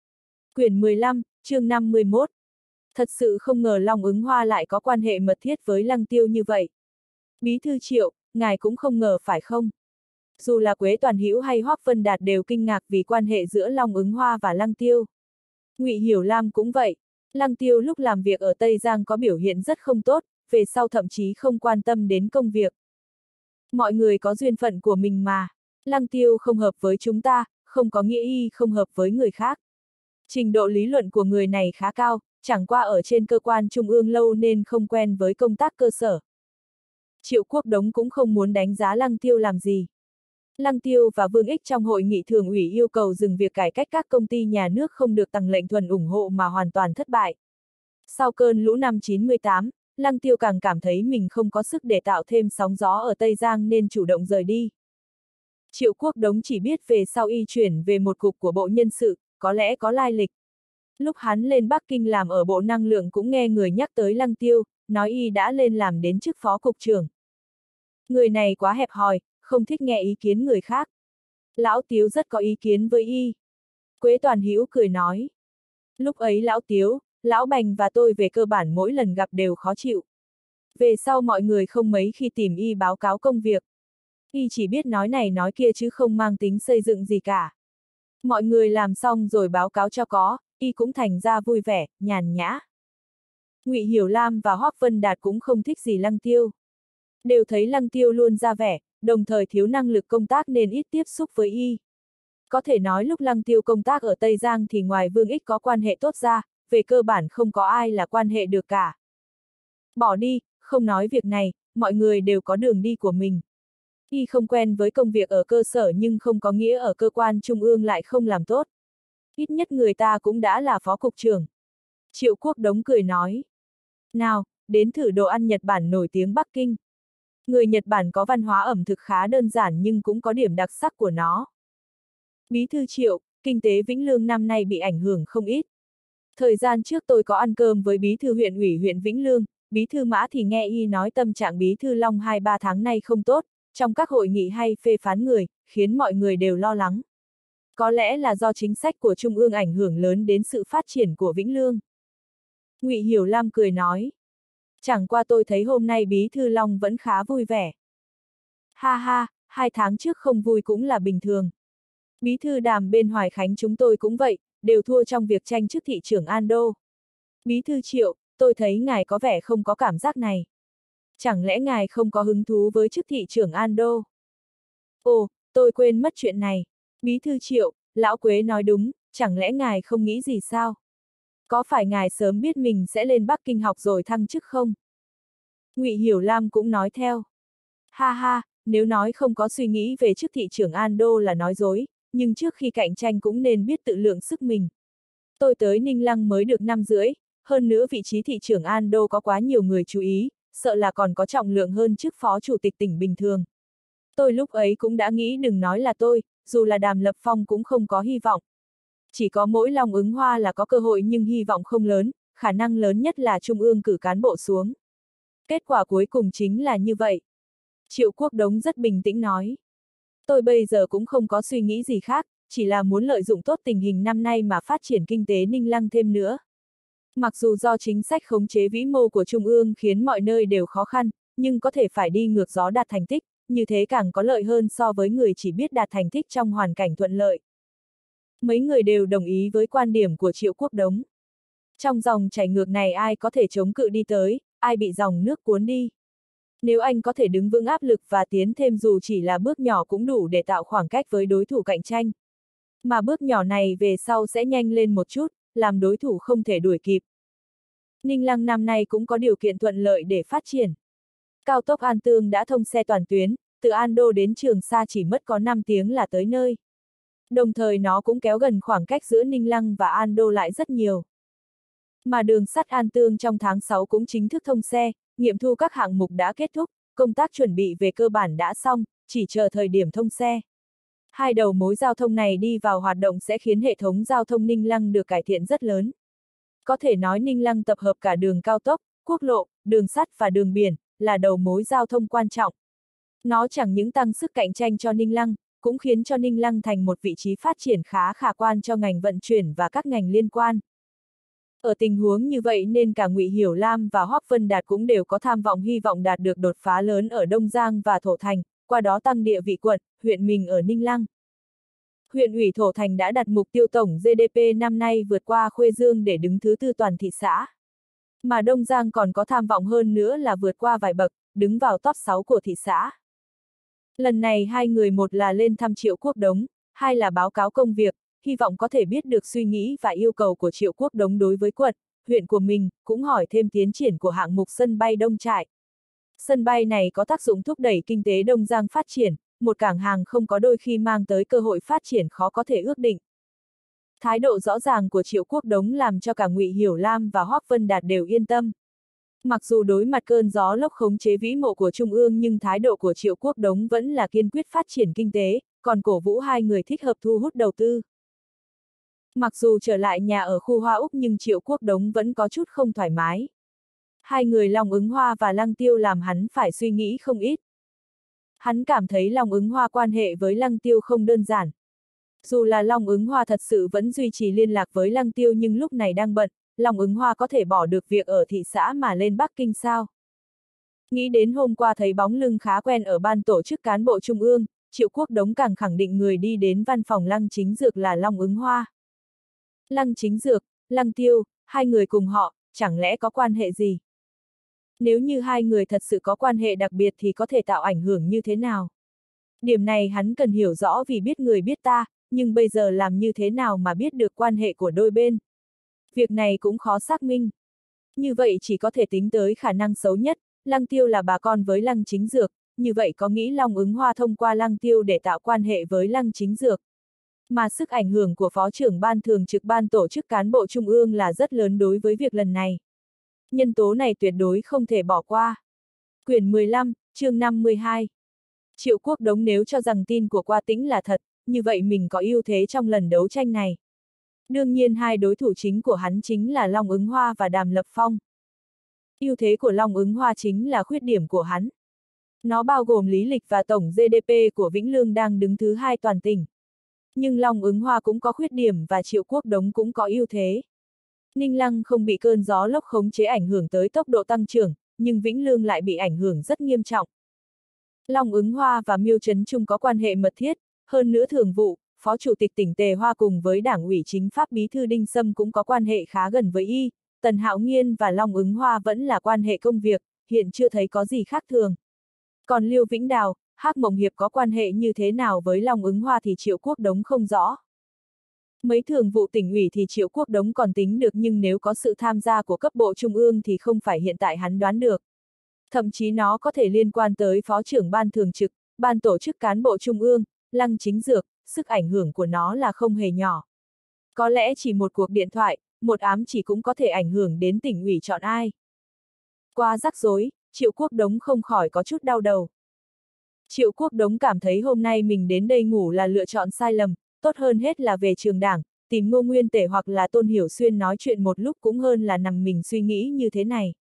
Quyển mười lăm, chương năm mươi mốt. Thật sự không ngờ Long Ứng Hoa lại có quan hệ mật thiết với Lăng Tiêu như vậy. Bí thư Triệu, ngài cũng không ngờ phải không? Dù là Quế Toàn Hữu hay Hoắc Vân Đạt đều kinh ngạc vì quan hệ giữa Long Ứng Hoa và Lăng Tiêu. Ngụy Hiểu Lam cũng vậy. Lăng Tiêu lúc làm việc ở Tây Giang có biểu hiện rất không tốt, về sau thậm chí không quan tâm đến công việc. Mọi người có duyên phận của mình mà. Lăng Tiêu không hợp với chúng ta, không có nghĩa y không hợp với người khác. Trình độ lý luận của người này khá cao, chẳng qua ở trên cơ quan trung ương lâu nên không quen với công tác cơ sở. Triệu Quốc Đống cũng không muốn đánh giá Lăng Tiêu làm gì. Lăng Tiêu và Vương Ích trong hội nghị thường ủy yêu cầu dừng việc cải cách các công ty nhà nước không được tăng lệnh thuần ủng hộ mà hoàn toàn thất bại. Sau cơn lũ năm chín mươi tám, Lăng Tiêu càng cảm thấy mình không có sức để tạo thêm sóng gió ở Tây Giang nên chủ động rời đi. Triệu Quốc Đống chỉ biết về sau y chuyển về một cục của Bộ Nhân sự, có lẽ có lai lịch. Lúc hắn lên Bắc Kinh làm ở Bộ Năng lượng cũng nghe người nhắc tới Lăng Tiêu, nói y đã lên làm đến chức phó cục trưởng. Người này quá hẹp hòi, không thích nghe ý kiến người khác. Lão Tiếu rất có ý kiến với y. Quế Toàn Hữu cười nói. Lúc ấy Lão Tiếu, Lão Bành và tôi về cơ bản mỗi lần gặp đều khó chịu. Về sau mọi người không mấy khi tìm y báo cáo công việc. Y chỉ biết nói này nói kia chứ không mang tính xây dựng gì cả. Mọi người làm xong rồi báo cáo cho có, y cũng thành ra vui vẻ, nhàn nhã. Ngụy Hiểu Lam và Hoắc Vân Đạt cũng không thích gì Lăng Tiêu. Đều thấy Lăng Tiêu luôn ra vẻ, đồng thời thiếu năng lực công tác nên ít tiếp xúc với y. Có thể nói lúc Lăng Tiêu công tác ở Tây Giang thì ngoài Vương Ích có quan hệ tốt ra, về cơ bản không có ai là quan hệ được cả. Bỏ đi, không nói việc này, mọi người đều có đường đi của mình. Y không quen với công việc ở cơ sở nhưng không có nghĩa ở cơ quan trung ương lại không làm tốt. Ít nhất người ta cũng đã là phó cục trưởng. Triệu Quốc Đống cười nói. Nào, đến thử đồ ăn Nhật Bản nổi tiếng Bắc Kinh. Người Nhật Bản có văn hóa ẩm thực khá đơn giản nhưng cũng có điểm đặc sắc của nó. Bí thư Triệu, kinh tế Vĩnh Lương năm nay bị ảnh hưởng không ít. Thời gian trước tôi có ăn cơm với bí thư huyện ủy huyện Vĩnh Lương, bí thư Mã thì nghe y nói tâm trạng bí thư Long hai ba tháng nay không tốt, trong các hội nghị hay phê phán người, khiến mọi người đều lo lắng. Có lẽ là do chính sách của Trung ương ảnh hưởng lớn đến sự phát triển của Vĩnh Lương. Ngụy Hiểu Lam cười nói. Chẳng qua tôi thấy hôm nay Bí Thư Long vẫn khá vui vẻ. Ha ha, hai tháng trước không vui cũng là bình thường. Bí thư Đàm bên Hoài Khánh chúng tôi cũng vậy, đều thua trong việc tranh chức thị trưởng An Đô. Bí thư Triệu, tôi thấy ngài có vẻ không có cảm giác này. Chẳng lẽ ngài không có hứng thú với chức thị trưởng An Đô? Ồ, tôi quên mất chuyện này. Bí thư Triệu, lão Quế nói đúng, chẳng lẽ ngài không nghĩ gì sao? Có phải ngài sớm biết mình sẽ lên Bắc Kinh học rồi thăng chức không? Ngụy Hiểu Lam cũng nói theo. Ha ha, nếu nói không có suy nghĩ về chức thị trưởng An Đô là nói dối, nhưng trước khi cạnh tranh cũng nên biết tự lượng sức mình. Tôi tới Ninh Lăng mới được năm rưỡi, hơn nữa vị trí thị trưởng An Đô có quá nhiều người chú ý, sợ là còn có trọng lượng hơn chức phó chủ tịch tỉnh bình thường. Tôi lúc ấy cũng đã nghĩ đừng nói là tôi, dù là Đàm Lập Phong cũng không có hy vọng. Chỉ có mỗi Long Ứng Hoa là có cơ hội nhưng hy vọng không lớn, khả năng lớn nhất là Trung ương cử cán bộ xuống. Kết quả cuối cùng chính là như vậy. Triệu Quốc Đống rất bình tĩnh nói. Tôi bây giờ cũng không có suy nghĩ gì khác, chỉ là muốn lợi dụng tốt tình hình năm nay mà phát triển kinh tế Ninh Lăng thêm nữa. Mặc dù do chính sách khống chế vĩ mô của Trung ương khiến mọi nơi đều khó khăn, nhưng có thể phải đi ngược gió đạt thành tích, như thế càng có lợi hơn so với người chỉ biết đạt thành tích trong hoàn cảnh thuận lợi. Mấy người đều đồng ý với quan điểm của Triệu Quốc Đống. Trong dòng chảy ngược này ai có thể chống cự đi tới, ai bị dòng nước cuốn đi. Nếu anh có thể đứng vững áp lực và tiến thêm dù chỉ là bước nhỏ cũng đủ để tạo khoảng cách với đối thủ cạnh tranh. Mà bước nhỏ này về sau sẽ nhanh lên một chút, làm đối thủ không thể đuổi kịp. Ninh Lăng năm nay cũng có điều kiện thuận lợi để phát triển. Cao tốc An Tương đã thông xe toàn tuyến, từ An Đô đến Trường Sa chỉ mất có năm tiếng là tới nơi. Đồng thời nó cũng kéo gần khoảng cách giữa Ninh Lăng và An Đô lại rất nhiều. Mà đường sắt An Tương trong tháng sáu cũng chính thức thông xe, nghiệm thu các hạng mục đã kết thúc, công tác chuẩn bị về cơ bản đã xong, chỉ chờ thời điểm thông xe. Hai đầu mối giao thông này đi vào hoạt động sẽ khiến hệ thống giao thông Ninh Lăng được cải thiện rất lớn. Có thể nói Ninh Lăng tập hợp cả đường cao tốc, quốc lộ, đường sắt và đường biển, là đầu mối giao thông quan trọng. Nó chẳng những tăng sức cạnh tranh cho Ninh Lăng, cũng khiến cho Ninh Lăng thành một vị trí phát triển khá khả quan cho ngành vận chuyển và các ngành liên quan. Ở tình huống như vậy nên cả Ngụy Hiểu Lam và Hoắc Vân Đạt cũng đều có tham vọng hy vọng đạt được đột phá lớn ở Đông Giang và Thổ Thành, qua đó tăng địa vị quận, huyện mình ở Ninh Lăng. Huyện ủy Thổ Thành đã đặt mục tiêu tổng giê đê pê năm nay vượt qua Khuê Dương để đứng thứ tư toàn thị xã. Mà Đông Giang còn có tham vọng hơn nữa là vượt qua vài bậc, đứng vào top sáu của thị xã. Lần này hai người một là lên thăm Triệu Quốc Đống, hai là báo cáo công việc, hy vọng có thể biết được suy nghĩ và yêu cầu của Triệu Quốc Đống đối với quận, huyện của mình, cũng hỏi thêm tiến triển của hạng mục sân bay Đông Trại. Sân bay này có tác dụng thúc đẩy kinh tế Đông Giang phát triển, một cảng hàng không có đôi khi mang tới cơ hội phát triển khó có thể ước định. Thái độ rõ ràng của Triệu Quốc Đống làm cho cả Ngụy Hiểu Lam và Hoắc Vân Đạt đều yên tâm. Mặc dù đối mặt cơn gió lốc khống chế vĩ mô của Trung ương nhưng thái độ của Triệu Quốc Đống vẫn là kiên quyết phát triển kinh tế, còn cổ vũ hai người thích hợp thu hút đầu tư. Mặc dù trở lại nhà ở khu Hoa Úc nhưng Triệu Quốc Đống vẫn có chút không thoải mái. Hai người Long Ứng Hoa và Lăng Tiêu làm hắn phải suy nghĩ không ít. Hắn cảm thấy Long Ứng Hoa quan hệ với Lăng Tiêu không đơn giản. Dù là Long Ứng Hoa thật sự vẫn duy trì liên lạc với Lăng Tiêu nhưng lúc này đang bận, Long Ứng Hoa có thể bỏ được việc ở thị xã mà lên Bắc Kinh sao? Nghĩ đến hôm qua thấy bóng lưng khá quen ở ban tổ chức cán bộ trung ương, Triệu Quốc Đống càng khẳng định người đi đến văn phòng Lăng Chính Dược là Long Ứng Hoa. Lăng Chính Dược, Lăng Tiêu, hai người cùng họ, chẳng lẽ có quan hệ gì? Nếu như hai người thật sự có quan hệ đặc biệt thì có thể tạo ảnh hưởng như thế nào? Điểm này hắn cần hiểu rõ vì biết người biết ta, nhưng bây giờ làm như thế nào mà biết được quan hệ của đôi bên? Việc này cũng khó xác minh. Như vậy chỉ có thể tính tới khả năng xấu nhất, Lăng Tiêu là bà con với Lăng Chính Dược, như vậy có nghĩ Long Ứng Hoa thông qua Lăng Tiêu để tạo quan hệ với Lăng Chính Dược. Mà sức ảnh hưởng của Phó trưởng Ban Thường trực Ban Tổ chức Cán bộ Trung ương là rất lớn đối với việc lần này. Nhân tố này tuyệt đối không thể bỏ qua. Quyển mười lăm, chương năm mươi hai. Triệu Quốc Đống nếu cho rằng tin của Qua Tĩnh là thật, như vậy mình có ưu thế trong lần đấu tranh này. Đương nhiên hai đối thủ chính của hắn chính là Long Ứng Hoa và Đàm Lập Phong. Ưu thế của Long Ứng Hoa chính là khuyết điểm của hắn. Nó bao gồm lý lịch và tổng giê đê pê của Vĩnh Lương đang đứng thứ hai toàn tỉnh. Nhưng Long Ứng Hoa cũng có khuyết điểm và Triệu Quốc Đống cũng có ưu thế. Ninh Lăng không bị cơn gió lốc khống chế ảnh hưởng tới tốc độ tăng trưởng, nhưng Vĩnh Lương lại bị ảnh hưởng rất nghiêm trọng. Long Ứng Hoa và Miêu Trấn Trung có quan hệ mật thiết, hơn nữa thường vụ, Phó Chủ tịch tỉnh Tề Hoa cùng với Đảng ủy Chính pháp Bí thư Đinh Sâm cũng có quan hệ khá gần với y, Tần Hạo Nghiên và Long Ứng Hoa vẫn là quan hệ công việc, hiện chưa thấy có gì khác thường. Còn Liêu Vĩnh Đào, Hắc Mộng Hiệp có quan hệ như thế nào với Long Ứng Hoa thì Triệu Quốc Đống không rõ. Mấy thường vụ tỉnh ủy thì Triệu Quốc Đống còn tính được, nhưng nếu có sự tham gia của cấp bộ trung ương thì không phải hiện tại hắn đoán được. Thậm chí nó có thể liên quan tới phó trưởng ban thường trực, ban tổ chức cán bộ trung ương, Lăng Chính Dược, sức ảnh hưởng của nó là không hề nhỏ. Có lẽ chỉ một cuộc điện thoại, một ám chỉ cũng có thể ảnh hưởng đến tỉnh ủy chọn ai. Qua rắc rối, Triệu Quốc Đống không khỏi có chút đau đầu. Triệu Quốc Đống cảm thấy hôm nay mình đến đây ngủ là lựa chọn sai lầm, tốt hơn hết là về trường đảng, tìm Ngô Nguyên Tể hoặc là Tôn Hiểu Xuyên nói chuyện một lúc cũng hơn là nằm mình suy nghĩ như thế này.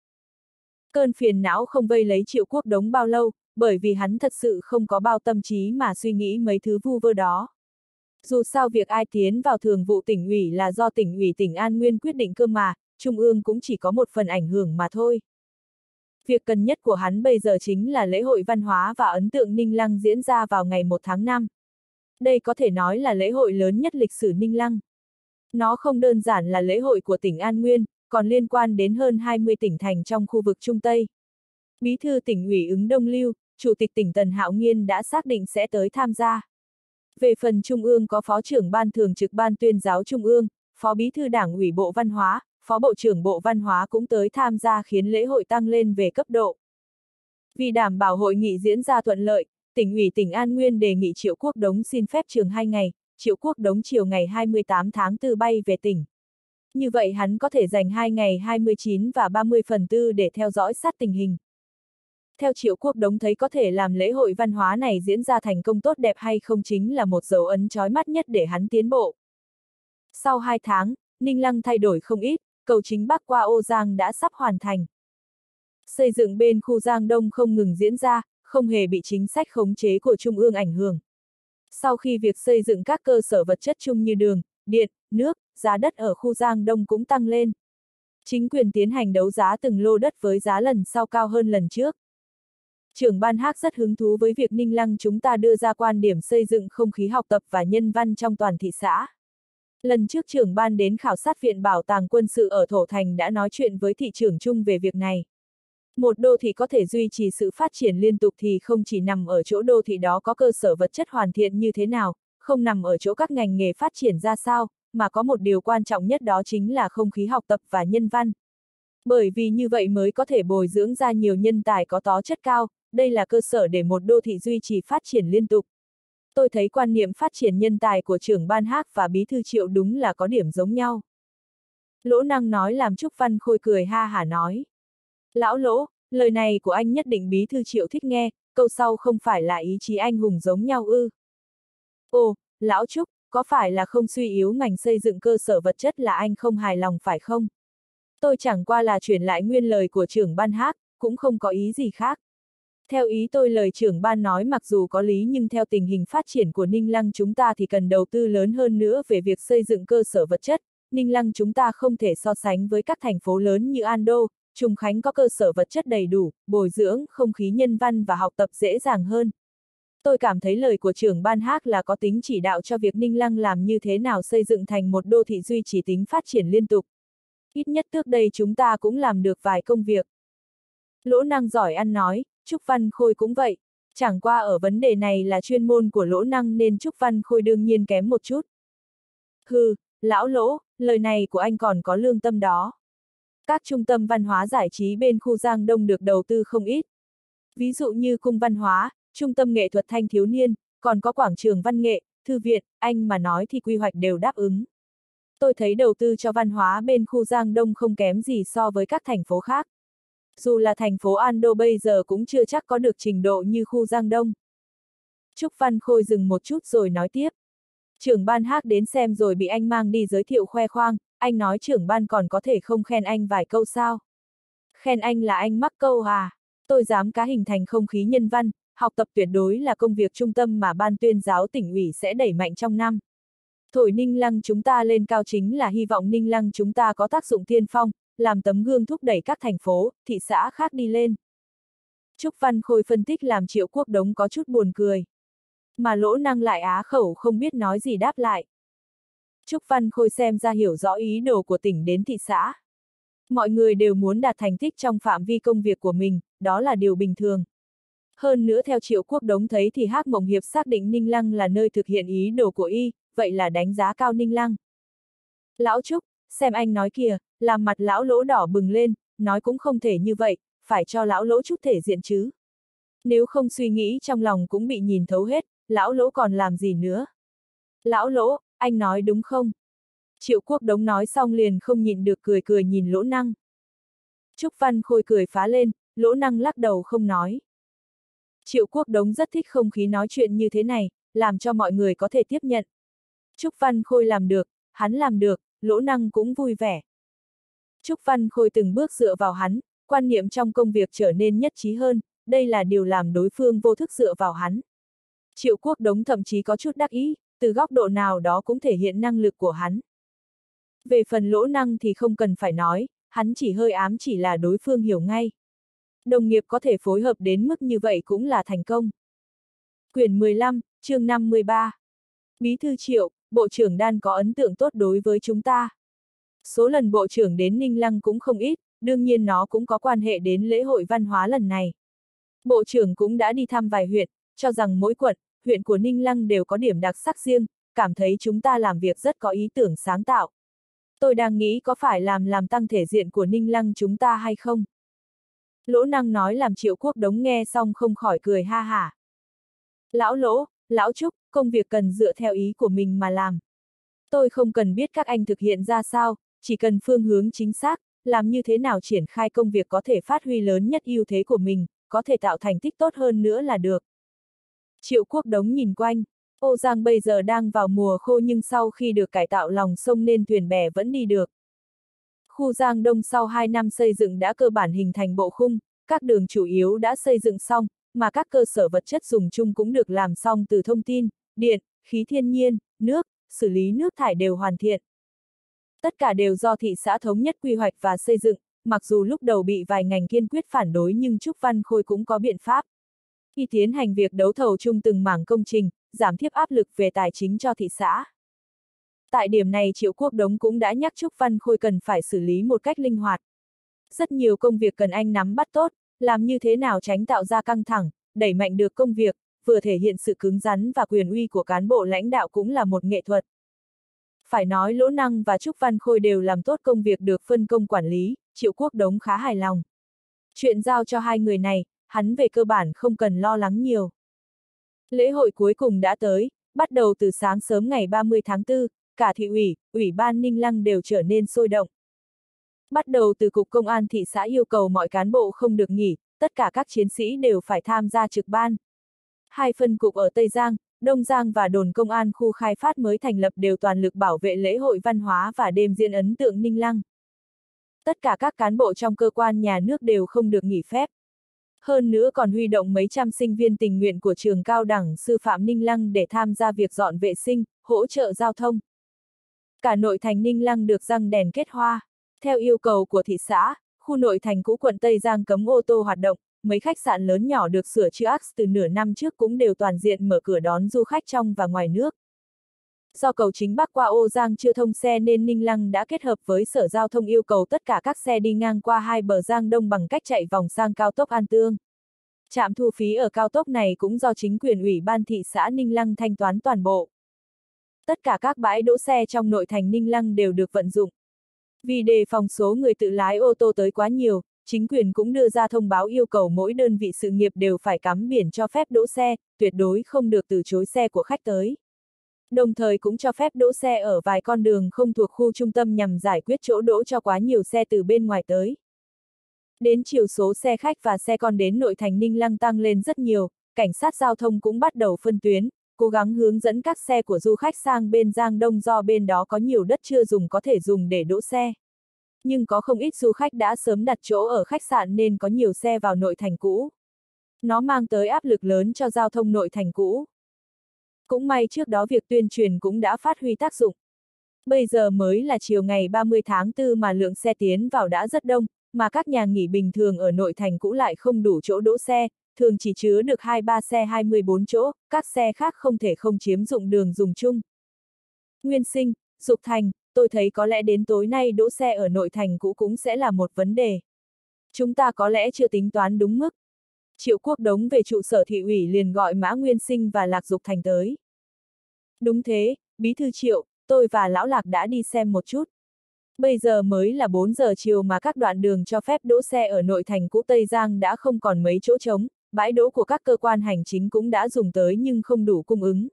Cơn phiền não không vây lấy Triệu Quốc Đống bao lâu, bởi vì hắn thật sự không có bao tâm trí mà suy nghĩ mấy thứ vu vơ đó. Dù sao việc ai tiến vào thường vụ tỉnh ủy là do tỉnh ủy tỉnh An Nguyên quyết định cơ mà, trung ương cũng chỉ có một phần ảnh hưởng mà thôi. Việc cần nhất của hắn bây giờ chính là lễ hội văn hóa và ấn tượng Ninh Lăng diễn ra vào ngày một tháng năm. Đây có thể nói là lễ hội lớn nhất lịch sử Ninh Lăng. Nó không đơn giản là lễ hội của tỉnh An Nguyên, còn liên quan đến hơn hai mươi tỉnh thành trong khu vực Trung Tây. Bí thư tỉnh ủy Ứng Đông Lưu, Chủ tịch tỉnh Tần Hạo Nghiên đã xác định sẽ tới tham gia. Về phần Trung ương có Phó trưởng Ban Thường trực Ban Tuyên giáo Trung ương, Phó Bí thư Đảng ủy Bộ Văn hóa, Phó Bộ trưởng Bộ Văn hóa cũng tới tham gia khiến lễ hội tăng lên về cấp độ. Vì đảm bảo hội nghị diễn ra thuận lợi, tỉnh ủy tỉnh An Nguyên đề nghị Triệu Quốc Đống xin phép trường hai ngày, Triệu Quốc Đống chiều ngày hai mươi tám tháng tư bay về tỉnh. Như vậy hắn có thể dành hai ngày hai mươi chín và ba mươi phần tư để theo dõi sát tình hình. Theo Triệu Quốc Đống thấy có thể làm lễ hội văn hóa này diễn ra thành công tốt đẹp hay không chính là một dấu ấn chói mắt nhất để hắn tiến bộ. Sau hai tháng, Ninh Lăng thay đổi không ít, cầu chính bắc qua Ô Giang đã sắp hoàn thành. Xây dựng bên khu Giang Đông không ngừng diễn ra, không hề bị chính sách khống chế của Trung ương ảnh hưởng. Sau khi việc xây dựng các cơ sở vật chất chung như đường, điện, nước, giá đất ở khu Giang Đông cũng tăng lên. Chính quyền tiến hành đấu giá từng lô đất với giá lần sau cao hơn lần trước. Trưởng ban Hắc rất hứng thú với việc Ninh Lăng chúng ta đưa ra quan điểm xây dựng không khí học tập và nhân văn trong toàn thị xã. Lần trước trưởng ban đến khảo sát viện bảo tàng quân sự ở Thổ Thành đã nói chuyện với thị trưởng Trung về việc này. Một đô thị có thể duy trì sự phát triển liên tục thì không chỉ nằm ở chỗ đô thị đó có cơ sở vật chất hoàn thiện như thế nào, không nằm ở chỗ các ngành nghề phát triển ra sao, mà có một điều quan trọng nhất đó chính là không khí học tập và nhân văn. Bởi vì như vậy mới có thể bồi dưỡng ra nhiều nhân tài có tố chất cao, đây là cơ sở để một đô thị duy trì phát triển liên tục. Tôi thấy quan niệm phát triển nhân tài của trưởng ban Hắc và bí thư Triệu đúng là có điểm giống nhau. Lỗ Năng nói làm Trúc Văn Khôi cười ha hả nói. Lão Lỗ, lời này của anh nhất định bí thư Triệu thích nghe, câu sau không phải là ý chí anh hùng giống nhau ư. Ồ, Lão Trúc, có phải là không suy yếu ngành xây dựng cơ sở vật chất là anh không hài lòng phải không? Tôi chẳng qua là chuyển lại nguyên lời của trưởng ban Hắc, cũng không có ý gì khác. Theo ý tôi lời trưởng ban nói mặc dù có lý nhưng theo tình hình phát triển của Ninh Lăng chúng ta thì cần đầu tư lớn hơn nữa về việc xây dựng cơ sở vật chất. Ninh Lăng chúng ta không thể so sánh với các thành phố lớn như An Đô, Trùng Khánh có cơ sở vật chất đầy đủ, bồi dưỡng, không khí nhân văn và học tập dễ dàng hơn. Tôi cảm thấy lời của trưởng ban Hắc là có tính chỉ đạo cho việc Ninh Lăng làm như thế nào xây dựng thành một đô thị duy trì tính phát triển liên tục. Ít nhất trước đây chúng ta cũng làm được vài công việc. Lỗ Năng giỏi ăn nói, Trúc Văn Khôi cũng vậy. Chẳng qua ở vấn đề này là chuyên môn của Lỗ Năng nên Trúc Văn Khôi đương nhiên kém một chút. Hừ, lão Lỗ, lời này của anh còn có lương tâm đó. Các trung tâm văn hóa giải trí bên khu Giang Đông được đầu tư không ít. Ví dụ như cung văn hóa, trung tâm nghệ thuật thanh thiếu niên, còn có quảng trường văn nghệ, thư viện, anh mà nói thì quy hoạch đều đáp ứng. Tôi thấy đầu tư cho văn hóa bên khu Giang Đông không kém gì so với các thành phố khác. Dù là thành phố An Đô bây giờ cũng chưa chắc có được trình độ như khu Giang Đông. Trúc Văn Khôi dừng một chút rồi nói tiếp. Trưởng ban Hắc đến xem rồi bị anh mang đi giới thiệu khoe khoang, anh nói trưởng ban còn có thể không khen anh vài câu sao. Khen anh là anh mắc câu à, tôi dám cá hình thành không khí nhân văn, học tập tuyệt đối là công việc trung tâm mà ban tuyên giáo tỉnh ủy sẽ đẩy mạnh trong năm. Thổi Ninh Lăng chúng ta lên cao chính là hy vọng Ninh Lăng chúng ta có tác dụng tiên phong, làm tấm gương thúc đẩy các thành phố, thị xã khác đi lên. Trúc Văn Khôi phân tích làm Triệu Quốc Đống có chút buồn cười. Mà Lỗ Năng lại á khẩu không biết nói gì đáp lại. Trúc Văn Khôi xem ra hiểu rõ ý đồ của tỉnh đến thị xã. Mọi người đều muốn đạt thành tích trong phạm vi công việc của mình, đó là điều bình thường. Hơn nữa theo Triệu Quốc Đống thấy thì Hắc Mộng Hiệp xác định Ninh Lăng là nơi thực hiện ý đồ của y, vậy là đánh giá cao Ninh Lăng. Lão Trúc, xem anh nói kìa, làm mặt lão Lỗ đỏ bừng lên, nói cũng không thể như vậy, phải cho lão Lỗ chút thể diện chứ. Nếu không suy nghĩ trong lòng cũng bị nhìn thấu hết, lão Lỗ còn làm gì nữa. Lão Lỗ, anh nói đúng không? Triệu Quốc Đống nói xong liền không nhịn được cười cười nhìn Lỗ Năng. Trúc Văn Khôi cười phá lên, Lỗ Năng lắc đầu không nói. Triệu Quốc Đống rất thích không khí nói chuyện như thế này, làm cho mọi người có thể tiếp nhận. Trúc Văn Khôi làm được, hắn làm được, Lỗ Năng cũng vui vẻ. Trúc Văn Khôi từng bước dựa vào hắn, quan niệm trong công việc trở nên nhất trí hơn, đây là điều làm đối phương vô thức dựa vào hắn. Triệu Quốc Đống thậm chí có chút đắc ý, từ góc độ nào đó cũng thể hiện năng lực của hắn. Về phần Lỗ Năng thì không cần phải nói, hắn chỉ hơi ám chỉ là đối phương hiểu ngay. Đồng nghiệp có thể phối hợp đến mức như vậy cũng là thành công. Quyển mười lăm, chương năm mươi ba. Bí thư Triệu, Bộ trưởng Đan có ấn tượng tốt đối với chúng ta. Số lần Bộ trưởng đến Ninh Lăng cũng không ít, đương nhiên nó cũng có quan hệ đến lễ hội văn hóa lần này. Bộ trưởng cũng đã đi thăm vài huyện, cho rằng mỗi quận, huyện của Ninh Lăng đều có điểm đặc sắc riêng, cảm thấy chúng ta làm việc rất có ý tưởng sáng tạo. Tôi đang nghĩ có phải làm làm tăng thể diện của Ninh Lăng chúng ta hay không? Lỗ Năng nói làm Triệu Quốc Đống nghe xong không khỏi cười ha hả. Lão Lỗ, Lão Trúc, công việc cần dựa theo ý của mình mà làm. Tôi không cần biết các anh thực hiện ra sao, chỉ cần phương hướng chính xác, làm như thế nào triển khai công việc có thể phát huy lớn nhất ưu thế của mình, có thể tạo thành tích tốt hơn nữa là được. Triệu Quốc Đống nhìn quanh, Ô Giang bây giờ đang vào mùa khô nhưng sau khi được cải tạo lòng sông nên thuyền bè vẫn đi được. Khu Giang Đông sau hai năm xây dựng đã cơ bản hình thành bộ khung, các đường chủ yếu đã xây dựng xong, mà các cơ sở vật chất dùng chung cũng được làm xong từ thông tin, điện, khí thiên nhiên, nước, xử lý nước thải đều hoàn thiện. Tất cả đều do thị xã thống nhất quy hoạch và xây dựng, mặc dù lúc đầu bị vài ngành kiên quyết phản đối nhưng Trúc Văn Khôi cũng có biện pháp. Khi tiến hành việc đấu thầu chung từng mảng công trình, giảm thiếp áp lực về tài chính cho thị xã. Tại điểm này Triệu Quốc Đống cũng đã nhắc Trúc Văn Khôi cần phải xử lý một cách linh hoạt. Rất nhiều công việc cần anh nắm bắt tốt, làm như thế nào tránh tạo ra căng thẳng, đẩy mạnh được công việc, vừa thể hiện sự cứng rắn và quyền uy của cán bộ lãnh đạo cũng là một nghệ thuật. Phải nói Lỗ Năng và Trúc Văn Khôi đều làm tốt công việc được phân công quản lý, Triệu Quốc Đống khá hài lòng. Chuyện giao cho hai người này, hắn về cơ bản không cần lo lắng nhiều. Lễ hội cuối cùng đã tới, bắt đầu từ sáng sớm ngày ba mươi tháng tư, cả thị ủy, ủy ban Ninh Lăng đều trở nên sôi động. Bắt đầu từ Cục Công an thị xã yêu cầu mọi cán bộ không được nghỉ, tất cả các chiến sĩ đều phải tham gia trực ban. Hai phân cục ở Tây Giang, Đông Giang và đồn công an khu khai phát mới thành lập đều toàn lực bảo vệ lễ hội văn hóa và đêm diễn ấn tượng Ninh Lăng. Tất cả các cán bộ trong cơ quan nhà nước đều không được nghỉ phép. Hơn nữa còn huy động mấy trăm sinh viên tình nguyện của trường cao đẳng sư phạm Ninh Lăng để tham gia việc dọn vệ sinh, hỗ trợ giao thông. Cả nội thành Ninh Lăng được răng đèn kết hoa. Theo yêu cầu của thị xã, khu nội thành cũ quận Tây Giang cấm ô tô hoạt động, mấy khách sạn lớn nhỏ được sửa chữa từ nửa năm trước cũng đều toàn diện mở cửa đón du khách trong và ngoài nước. Do cầu chính bắc qua Ô Giang chưa thông xe nên Ninh Lăng đã kết hợp với Sở Giao thông yêu cầu tất cả các xe đi ngang qua hai bờ Giang Đông bằng cách chạy vòng sang cao tốc An Tương. Trạm thu phí ở cao tốc này cũng do chính quyền ủy ban thị xã Ninh Lăng thanh toán toàn bộ. Tất cả các bãi đỗ xe trong nội thành Ninh Lăng đều được vận dụng. Vì đề phòng số người tự lái ô tô tới quá nhiều, chính quyền cũng đưa ra thông báo yêu cầu mỗi đơn vị sự nghiệp đều phải cắm biển cho phép đỗ xe, tuyệt đối không được từ chối xe của khách tới. Đồng thời cũng cho phép đỗ xe ở vài con đường không thuộc khu trung tâm nhằm giải quyết chỗ đỗ cho quá nhiều xe từ bên ngoài tới. Đến chiều số xe khách và xe con đến nội thành Ninh Lăng tăng lên rất nhiều, cảnh sát giao thông cũng bắt đầu phân tuyến, cố gắng hướng dẫn các xe của du khách sang bên Giang Đông do bên đó có nhiều đất chưa dùng có thể dùng để đỗ xe. Nhưng có không ít du khách đã sớm đặt chỗ ở khách sạn nên có nhiều xe vào nội thành cũ. Nó mang tới áp lực lớn cho giao thông nội thành cũ. Cũng may trước đó việc tuyên truyền cũng đã phát huy tác dụng. Bây giờ mới là chiều ngày ba mươi tháng tư mà lượng xe tiến vào đã rất đông, mà các nhà nghỉ bình thường ở nội thành cũ lại không đủ chỗ đỗ xe, thường chỉ chứa được hai ba xe hai mươi bốn chỗ, các xe khác không thể không chiếm dụng đường dùng chung. Nguyên Sinh, Dục Thành, tôi thấy có lẽ đến tối nay đỗ xe ở nội thành cũ cũng sẽ là một vấn đề. Chúng ta có lẽ chưa tính toán đúng mức. Triệu Quốc Đống về trụ sở thị ủy liền gọi Mã Nguyên Sinh và Lạc Dục Thành tới. Đúng thế, Bí thư Triệu, tôi và Lão Lạc đã đi xem một chút. Bây giờ mới là bốn giờ chiều mà các đoạn đường cho phép đỗ xe ở nội thành cũ Tây Giang đã không còn mấy chỗ trống, bãi đỗ của các cơ quan hành chính cũng đã dùng tới nhưng không đủ cung ứng.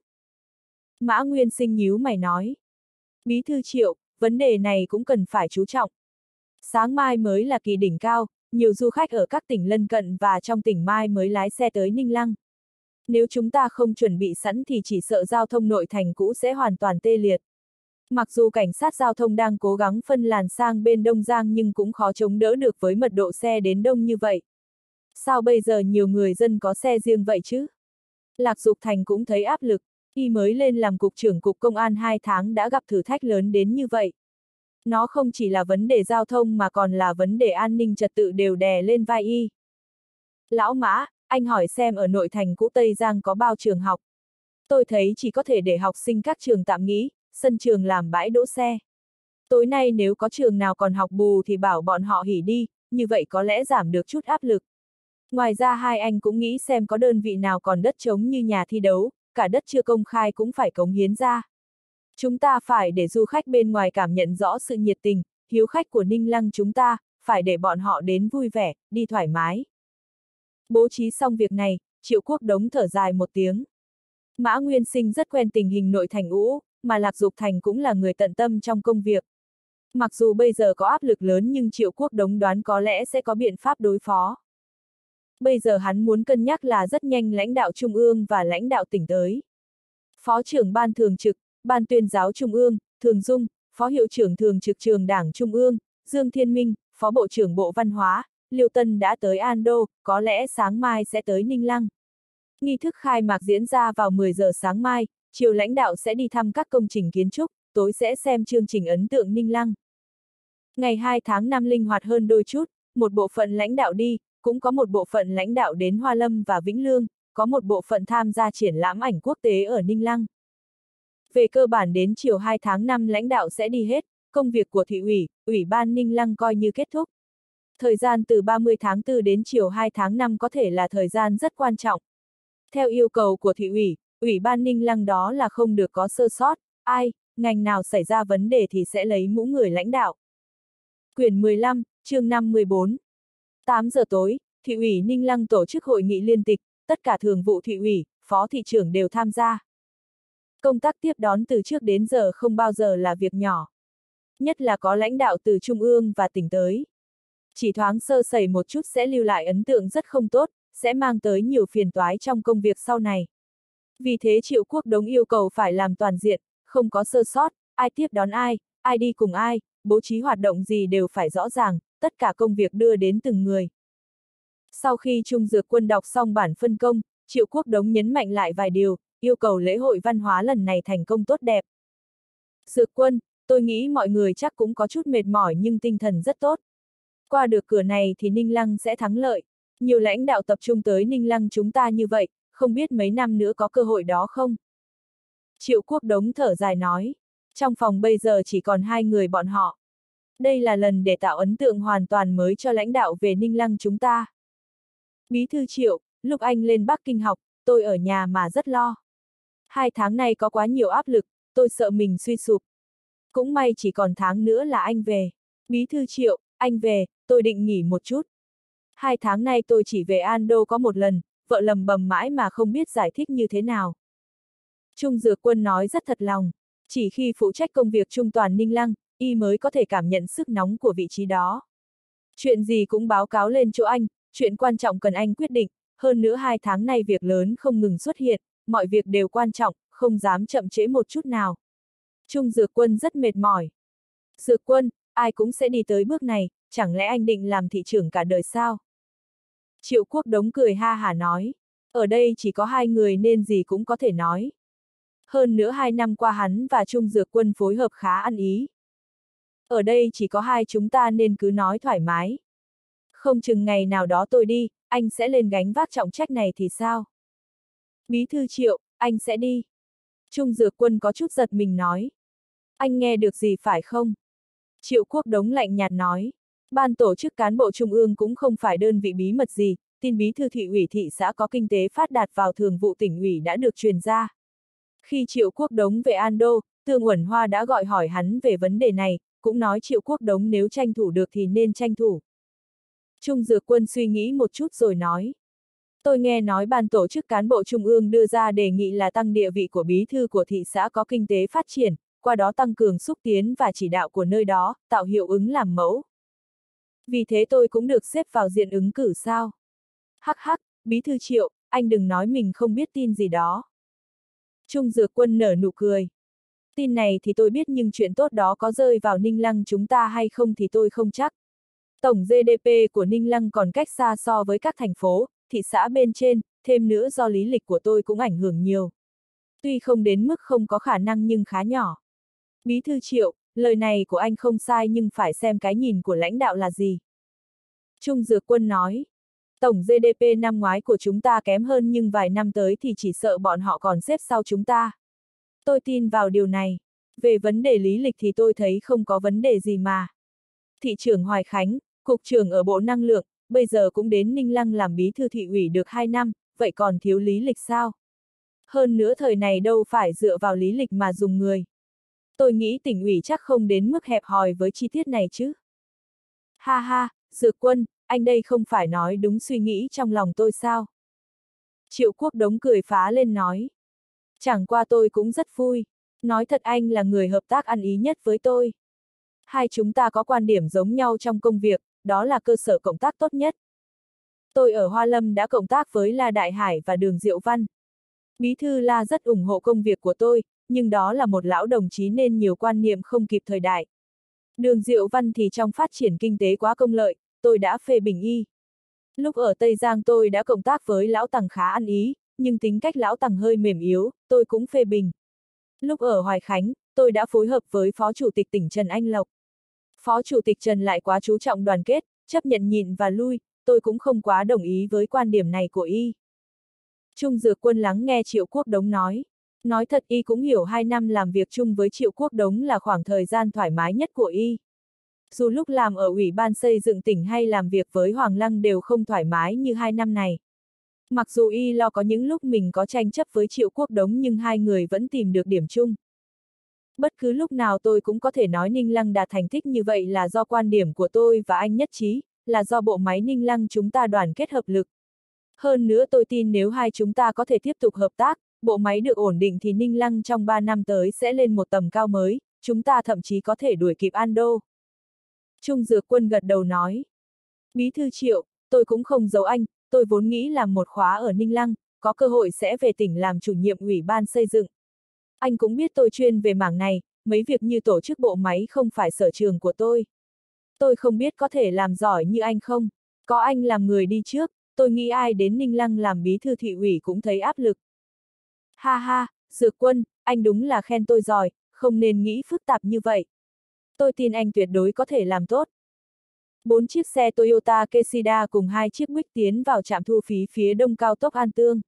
Mã Nguyên Sinh nhíu mày nói. Bí thư Triệu, vấn đề này cũng cần phải chú trọng. Sáng mai mới là kỳ đỉnh cao, nhiều du khách ở các tỉnh lân cận và trong tỉnh mai mới lái xe tới Ninh Lăng. Nếu chúng ta không chuẩn bị sẵn thì chỉ sợ giao thông nội thành cũ sẽ hoàn toàn tê liệt. Mặc dù cảnh sát giao thông đang cố gắng phân làn sang bên Đông Giang nhưng cũng khó chống đỡ được với mật độ xe đến đông như vậy. Sao bây giờ nhiều người dân có xe riêng vậy chứ? Lạc Dục Thành cũng thấy áp lực, y mới lên làm cục trưởng cục công an hai tháng đã gặp thử thách lớn đến như vậy. Nó không chỉ là vấn đề giao thông mà còn là vấn đề an ninh trật tự đều đè lên vai y. Lão Mã, anh hỏi xem ở nội thành cũ Tây Giang có bao trường học. Tôi thấy chỉ có thể để học sinh các trường tạm nghỉ, sân trường làm bãi đỗ xe. Tối nay nếu có trường nào còn học bù thì bảo bọn họ hỉ đi, như vậy có lẽ giảm được chút áp lực. Ngoài ra hai anh cũng nghĩ xem có đơn vị nào còn đất trống như nhà thi đấu, cả đất chưa công khai cũng phải cống hiến ra. Chúng ta phải để du khách bên ngoài cảm nhận rõ sự nhiệt tình, hiếu khách của Ninh Lăng chúng ta, phải để bọn họ đến vui vẻ, đi thoải mái. Bố trí xong việc này, Triệu Quốc Đống thở dài một tiếng. Mã Nguyên Sinh rất quen tình hình nội thành cũ, mà Lạc Dục Thành cũng là người tận tâm trong công việc. Mặc dù bây giờ có áp lực lớn nhưng Triệu Quốc Đống đoán có lẽ sẽ có biện pháp đối phó. Bây giờ hắn muốn cân nhắc là rất nhanh lãnh đạo Trung ương và lãnh đạo tỉnh tới. Phó trưởng Ban Thường trực, Ban Tuyên giáo Trung ương, Thường Dung, Phó Hiệu trưởng Thường trực Trường Đảng Trung ương, Dương Thiên Minh, Phó Bộ trưởng Bộ Văn hóa, Liêu Tân đã tới An Đô, có lẽ sáng mai sẽ tới Ninh Lăng. Nghi thức khai mạc diễn ra vào mười giờ sáng mai, chiều lãnh đạo sẽ đi thăm các công trình kiến trúc, tối sẽ xem chương trình ấn tượng Ninh Lăng. Ngày hai tháng năm linh hoạt hơn đôi chút, một bộ phận lãnh đạo đi, cũng có một bộ phận lãnh đạo đến Hoa Lâm và Vĩnh Lương, có một bộ phận tham gia triển lãm ảnh quốc tế ở Ninh Lăng. Về cơ bản đến chiều hai tháng năm lãnh đạo sẽ đi hết, công việc của thị ủy, ủy ban Ninh Lăng coi như kết thúc. Thời gian từ ba mươi tháng tư đến chiều hai tháng năm có thể là thời gian rất quan trọng. Theo yêu cầu của thị ủy, ủy ban Ninh Lăng đó là không được có sơ sót, ai, ngành nào xảy ra vấn đề thì sẽ lấy mũ người lãnh đạo. Quyển mười lăm, chương năm mười bốn. tám giờ tối, thị ủy Ninh Lăng tổ chức hội nghị liên tịch, tất cả thường vụ thị ủy, phó thị trưởng đều tham gia. Công tác tiếp đón từ trước đến giờ không bao giờ là việc nhỏ. Nhất là có lãnh đạo từ trung ương và tỉnh tới. Chỉ thoáng sơ sẩy một chút sẽ lưu lại ấn tượng rất không tốt, sẽ mang tới nhiều phiền toái trong công việc sau này. Vì thế Triệu Quốc Đống yêu cầu phải làm toàn diện, không có sơ sót, ai tiếp đón ai, ai đi cùng ai, bố trí hoạt động gì đều phải rõ ràng, tất cả công việc đưa đến từng người. Sau khi Trung Dược Quân đọc xong bản phân công, Triệu Quốc Đống nhấn mạnh lại vài điều, yêu cầu lễ hội văn hóa lần này thành công tốt đẹp. Dược Quân, tôi nghĩ mọi người chắc cũng có chút mệt mỏi nhưng tinh thần rất tốt. Qua được cửa này thì Ninh Lăng sẽ thắng lợi. Nhiều lãnh đạo tập trung tới Ninh Lăng chúng ta như vậy, không biết mấy năm nữa có cơ hội đó không? Triệu Quốc Đống thở dài nói. Trong phòng bây giờ chỉ còn hai người bọn họ. Đây là lần để tạo ấn tượng hoàn toàn mới cho lãnh đạo về Ninh Lăng chúng ta. Bí thư Triệu, lúc anh lên Bắc Kinh học, tôi ở nhà mà rất lo. Hai tháng nay có quá nhiều áp lực, tôi sợ mình suy sụp. Cũng may chỉ còn tháng nữa là anh về. Bí thư Triệu, anh về, tôi định nghỉ một chút. Hai tháng nay tôi chỉ về An Đô có một lần, vợ lầm bầm mãi mà không biết giải thích như thế nào. Trung Dược Quân nói rất thật lòng, chỉ khi phụ trách công việc trung toàn Ninh Lăng, y mới có thể cảm nhận sức nóng của vị trí đó. Chuyện gì cũng báo cáo lên chỗ anh, chuyện quan trọng cần anh quyết định, hơn nữa hai tháng nay việc lớn không ngừng xuất hiện, mọi việc đều quan trọng, không dám chậm trễ một chút nào. Trung Dược Quân rất mệt mỏi. Dược Quân, ai cũng sẽ đi tới bước này, chẳng lẽ anh định làm thị trưởng cả đời sao? Triệu Quốc Đống cười ha hả nói. Ở đây chỉ có hai người nên gì cũng có thể nói. Hơn nữa hai năm qua hắn và Trung Dược Quân phối hợp khá ăn ý. Ở đây chỉ có hai chúng ta nên cứ nói thoải mái. Không chừng ngày nào đó tôi đi, anh sẽ lên gánh vác trọng trách này thì sao? Bí thư Triệu, anh sẽ đi. Trung Dược Quân có chút giật mình nói. Anh nghe được gì phải không? Triệu Quốc Đống lạnh nhạt nói. Ban tổ chức cán bộ trung ương cũng không phải đơn vị bí mật gì, tin bí thư thị ủy thị xã có kinh tế phát đạt vào thường vụ tỉnh ủy đã được truyền ra. Khi Triệu Quốc Đống về An Đô, Tương Uẩn Hoa đã gọi hỏi hắn về vấn đề này, cũng nói Triệu Quốc Đống nếu tranh thủ được thì nên tranh thủ. Trung Dược Quân suy nghĩ một chút rồi nói. Tôi nghe nói ban tổ chức cán bộ trung ương đưa ra đề nghị là tăng địa vị của bí thư của thị xã có kinh tế phát triển, qua đó tăng cường xúc tiến và chỉ đạo của nơi đó, tạo hiệu ứng làm mẫu. Vì thế tôi cũng được xếp vào diện ứng cử sao? Hắc hắc, bí thư Triệu, anh đừng nói mình không biết tin gì đó. Trung Dược Quân nở nụ cười. Tin này thì tôi biết nhưng chuyện tốt đó có rơi vào Ninh Lăng chúng ta hay không thì tôi không chắc. Tổng giê đê pê của Ninh Lăng còn cách xa so với các thành phố, thị xã bên trên, thêm nữa do lý lịch của tôi cũng ảnh hưởng nhiều. Tuy không đến mức không có khả năng nhưng khá nhỏ. Bí thư Triệu, lời này của anh không sai nhưng phải xem cái nhìn của lãnh đạo là gì. Trung Dược Quân nói, tổng giê đê pê năm ngoái của chúng ta kém hơn nhưng vài năm tới thì chỉ sợ bọn họ còn xếp sau chúng ta. Tôi tin vào điều này. Về vấn đề lý lịch thì tôi thấy không có vấn đề gì mà. Thị trưởng Hoài Khánh, cục trưởng ở Bộ Năng lượng, bây giờ cũng đến Ninh Lăng làm bí thư thị ủy được hai năm, vậy còn thiếu lý lịch sao? Hơn nữa thời này đâu phải dựa vào lý lịch mà dùng người. Tôi nghĩ tỉnh ủy chắc không đến mức hẹp hòi với chi tiết này chứ. Ha ha, Dược Quân, anh đây không phải nói đúng suy nghĩ trong lòng tôi sao? Triệu Quốc Đống cười phá lên nói. Chẳng qua tôi cũng rất vui. Nói thật anh là người hợp tác ăn ý nhất với tôi. Hai chúng ta có quan điểm giống nhau trong công việc, đó là cơ sở cộng tác tốt nhất. Tôi ở Hoa Lâm đã cộng tác với La Đại Hải và Đường Diệu Văn. Bí thư La rất ủng hộ công việc của tôi, nhưng đó là một lão đồng chí nên nhiều quan niệm không kịp thời đại. Đường Diệu Văn thì trong phát triển kinh tế quá công lợi, tôi đã phê bình y. Lúc ở Tây Giang tôi đã cộng tác với lão Tằng khá ăn ý, nhưng tính cách lão Tằng hơi mềm yếu, tôi cũng phê bình. Lúc ở Hoài Khánh, tôi đã phối hợp với Phó Chủ tịch tỉnh Trần Anh Lộc. Phó Chủ tịch Trần lại quá chú trọng đoàn kết, chấp nhận nhịn và lui, tôi cũng không quá đồng ý với quan điểm này của y. Trung Dược Quân lắng nghe Triệu Quốc Đống nói. Nói thật y cũng hiểu hai năm làm việc chung với Triệu Quốc Đống là khoảng thời gian thoải mái nhất của y. Dù lúc làm ở Ủy ban xây dựng tỉnh hay làm việc với Hoàng Lăng đều không thoải mái như hai năm này. Mặc dù y lo có những lúc mình có tranh chấp với Triệu Quốc Đống nhưng hai người vẫn tìm được điểm chung. Bất cứ lúc nào tôi cũng có thể nói Ninh Lăng đạt thành tích như vậy là do quan điểm của tôi và anh nhất trí, là do bộ máy Ninh Lăng chúng ta đoàn kết hợp lực. Hơn nữa tôi tin nếu hai chúng ta có thể tiếp tục hợp tác, bộ máy được ổn định thì Ninh Lăng trong ba năm tới sẽ lên một tầm cao mới, chúng ta thậm chí có thể đuổi kịp An Đô. Trung Dược Quân gật đầu nói. Bí thư Triệu, tôi cũng không giấu anh, tôi vốn nghĩ làm một khóa ở Ninh Lăng, có cơ hội sẽ về tỉnh làm chủ nhiệm ủy ban xây dựng. Anh cũng biết tôi chuyên về mảng này, mấy việc như tổ chức bộ máy không phải sở trường của tôi. Tôi không biết có thể làm giỏi như anh không, có anh làm người đi trước, tôi nghĩ ai đến Ninh Lăng làm bí thư thị ủy cũng thấy áp lực. Ha ha, Dược Quân, anh đúng là khen tôi giỏi, không nên nghĩ phức tạp như vậy. Tôi tin anh tuyệt đối có thể làm tốt. Bốn chiếc xe Toyota Keshida cùng hai chiếc Buick tiến vào trạm thu phí phía đông cao tốc An Tương.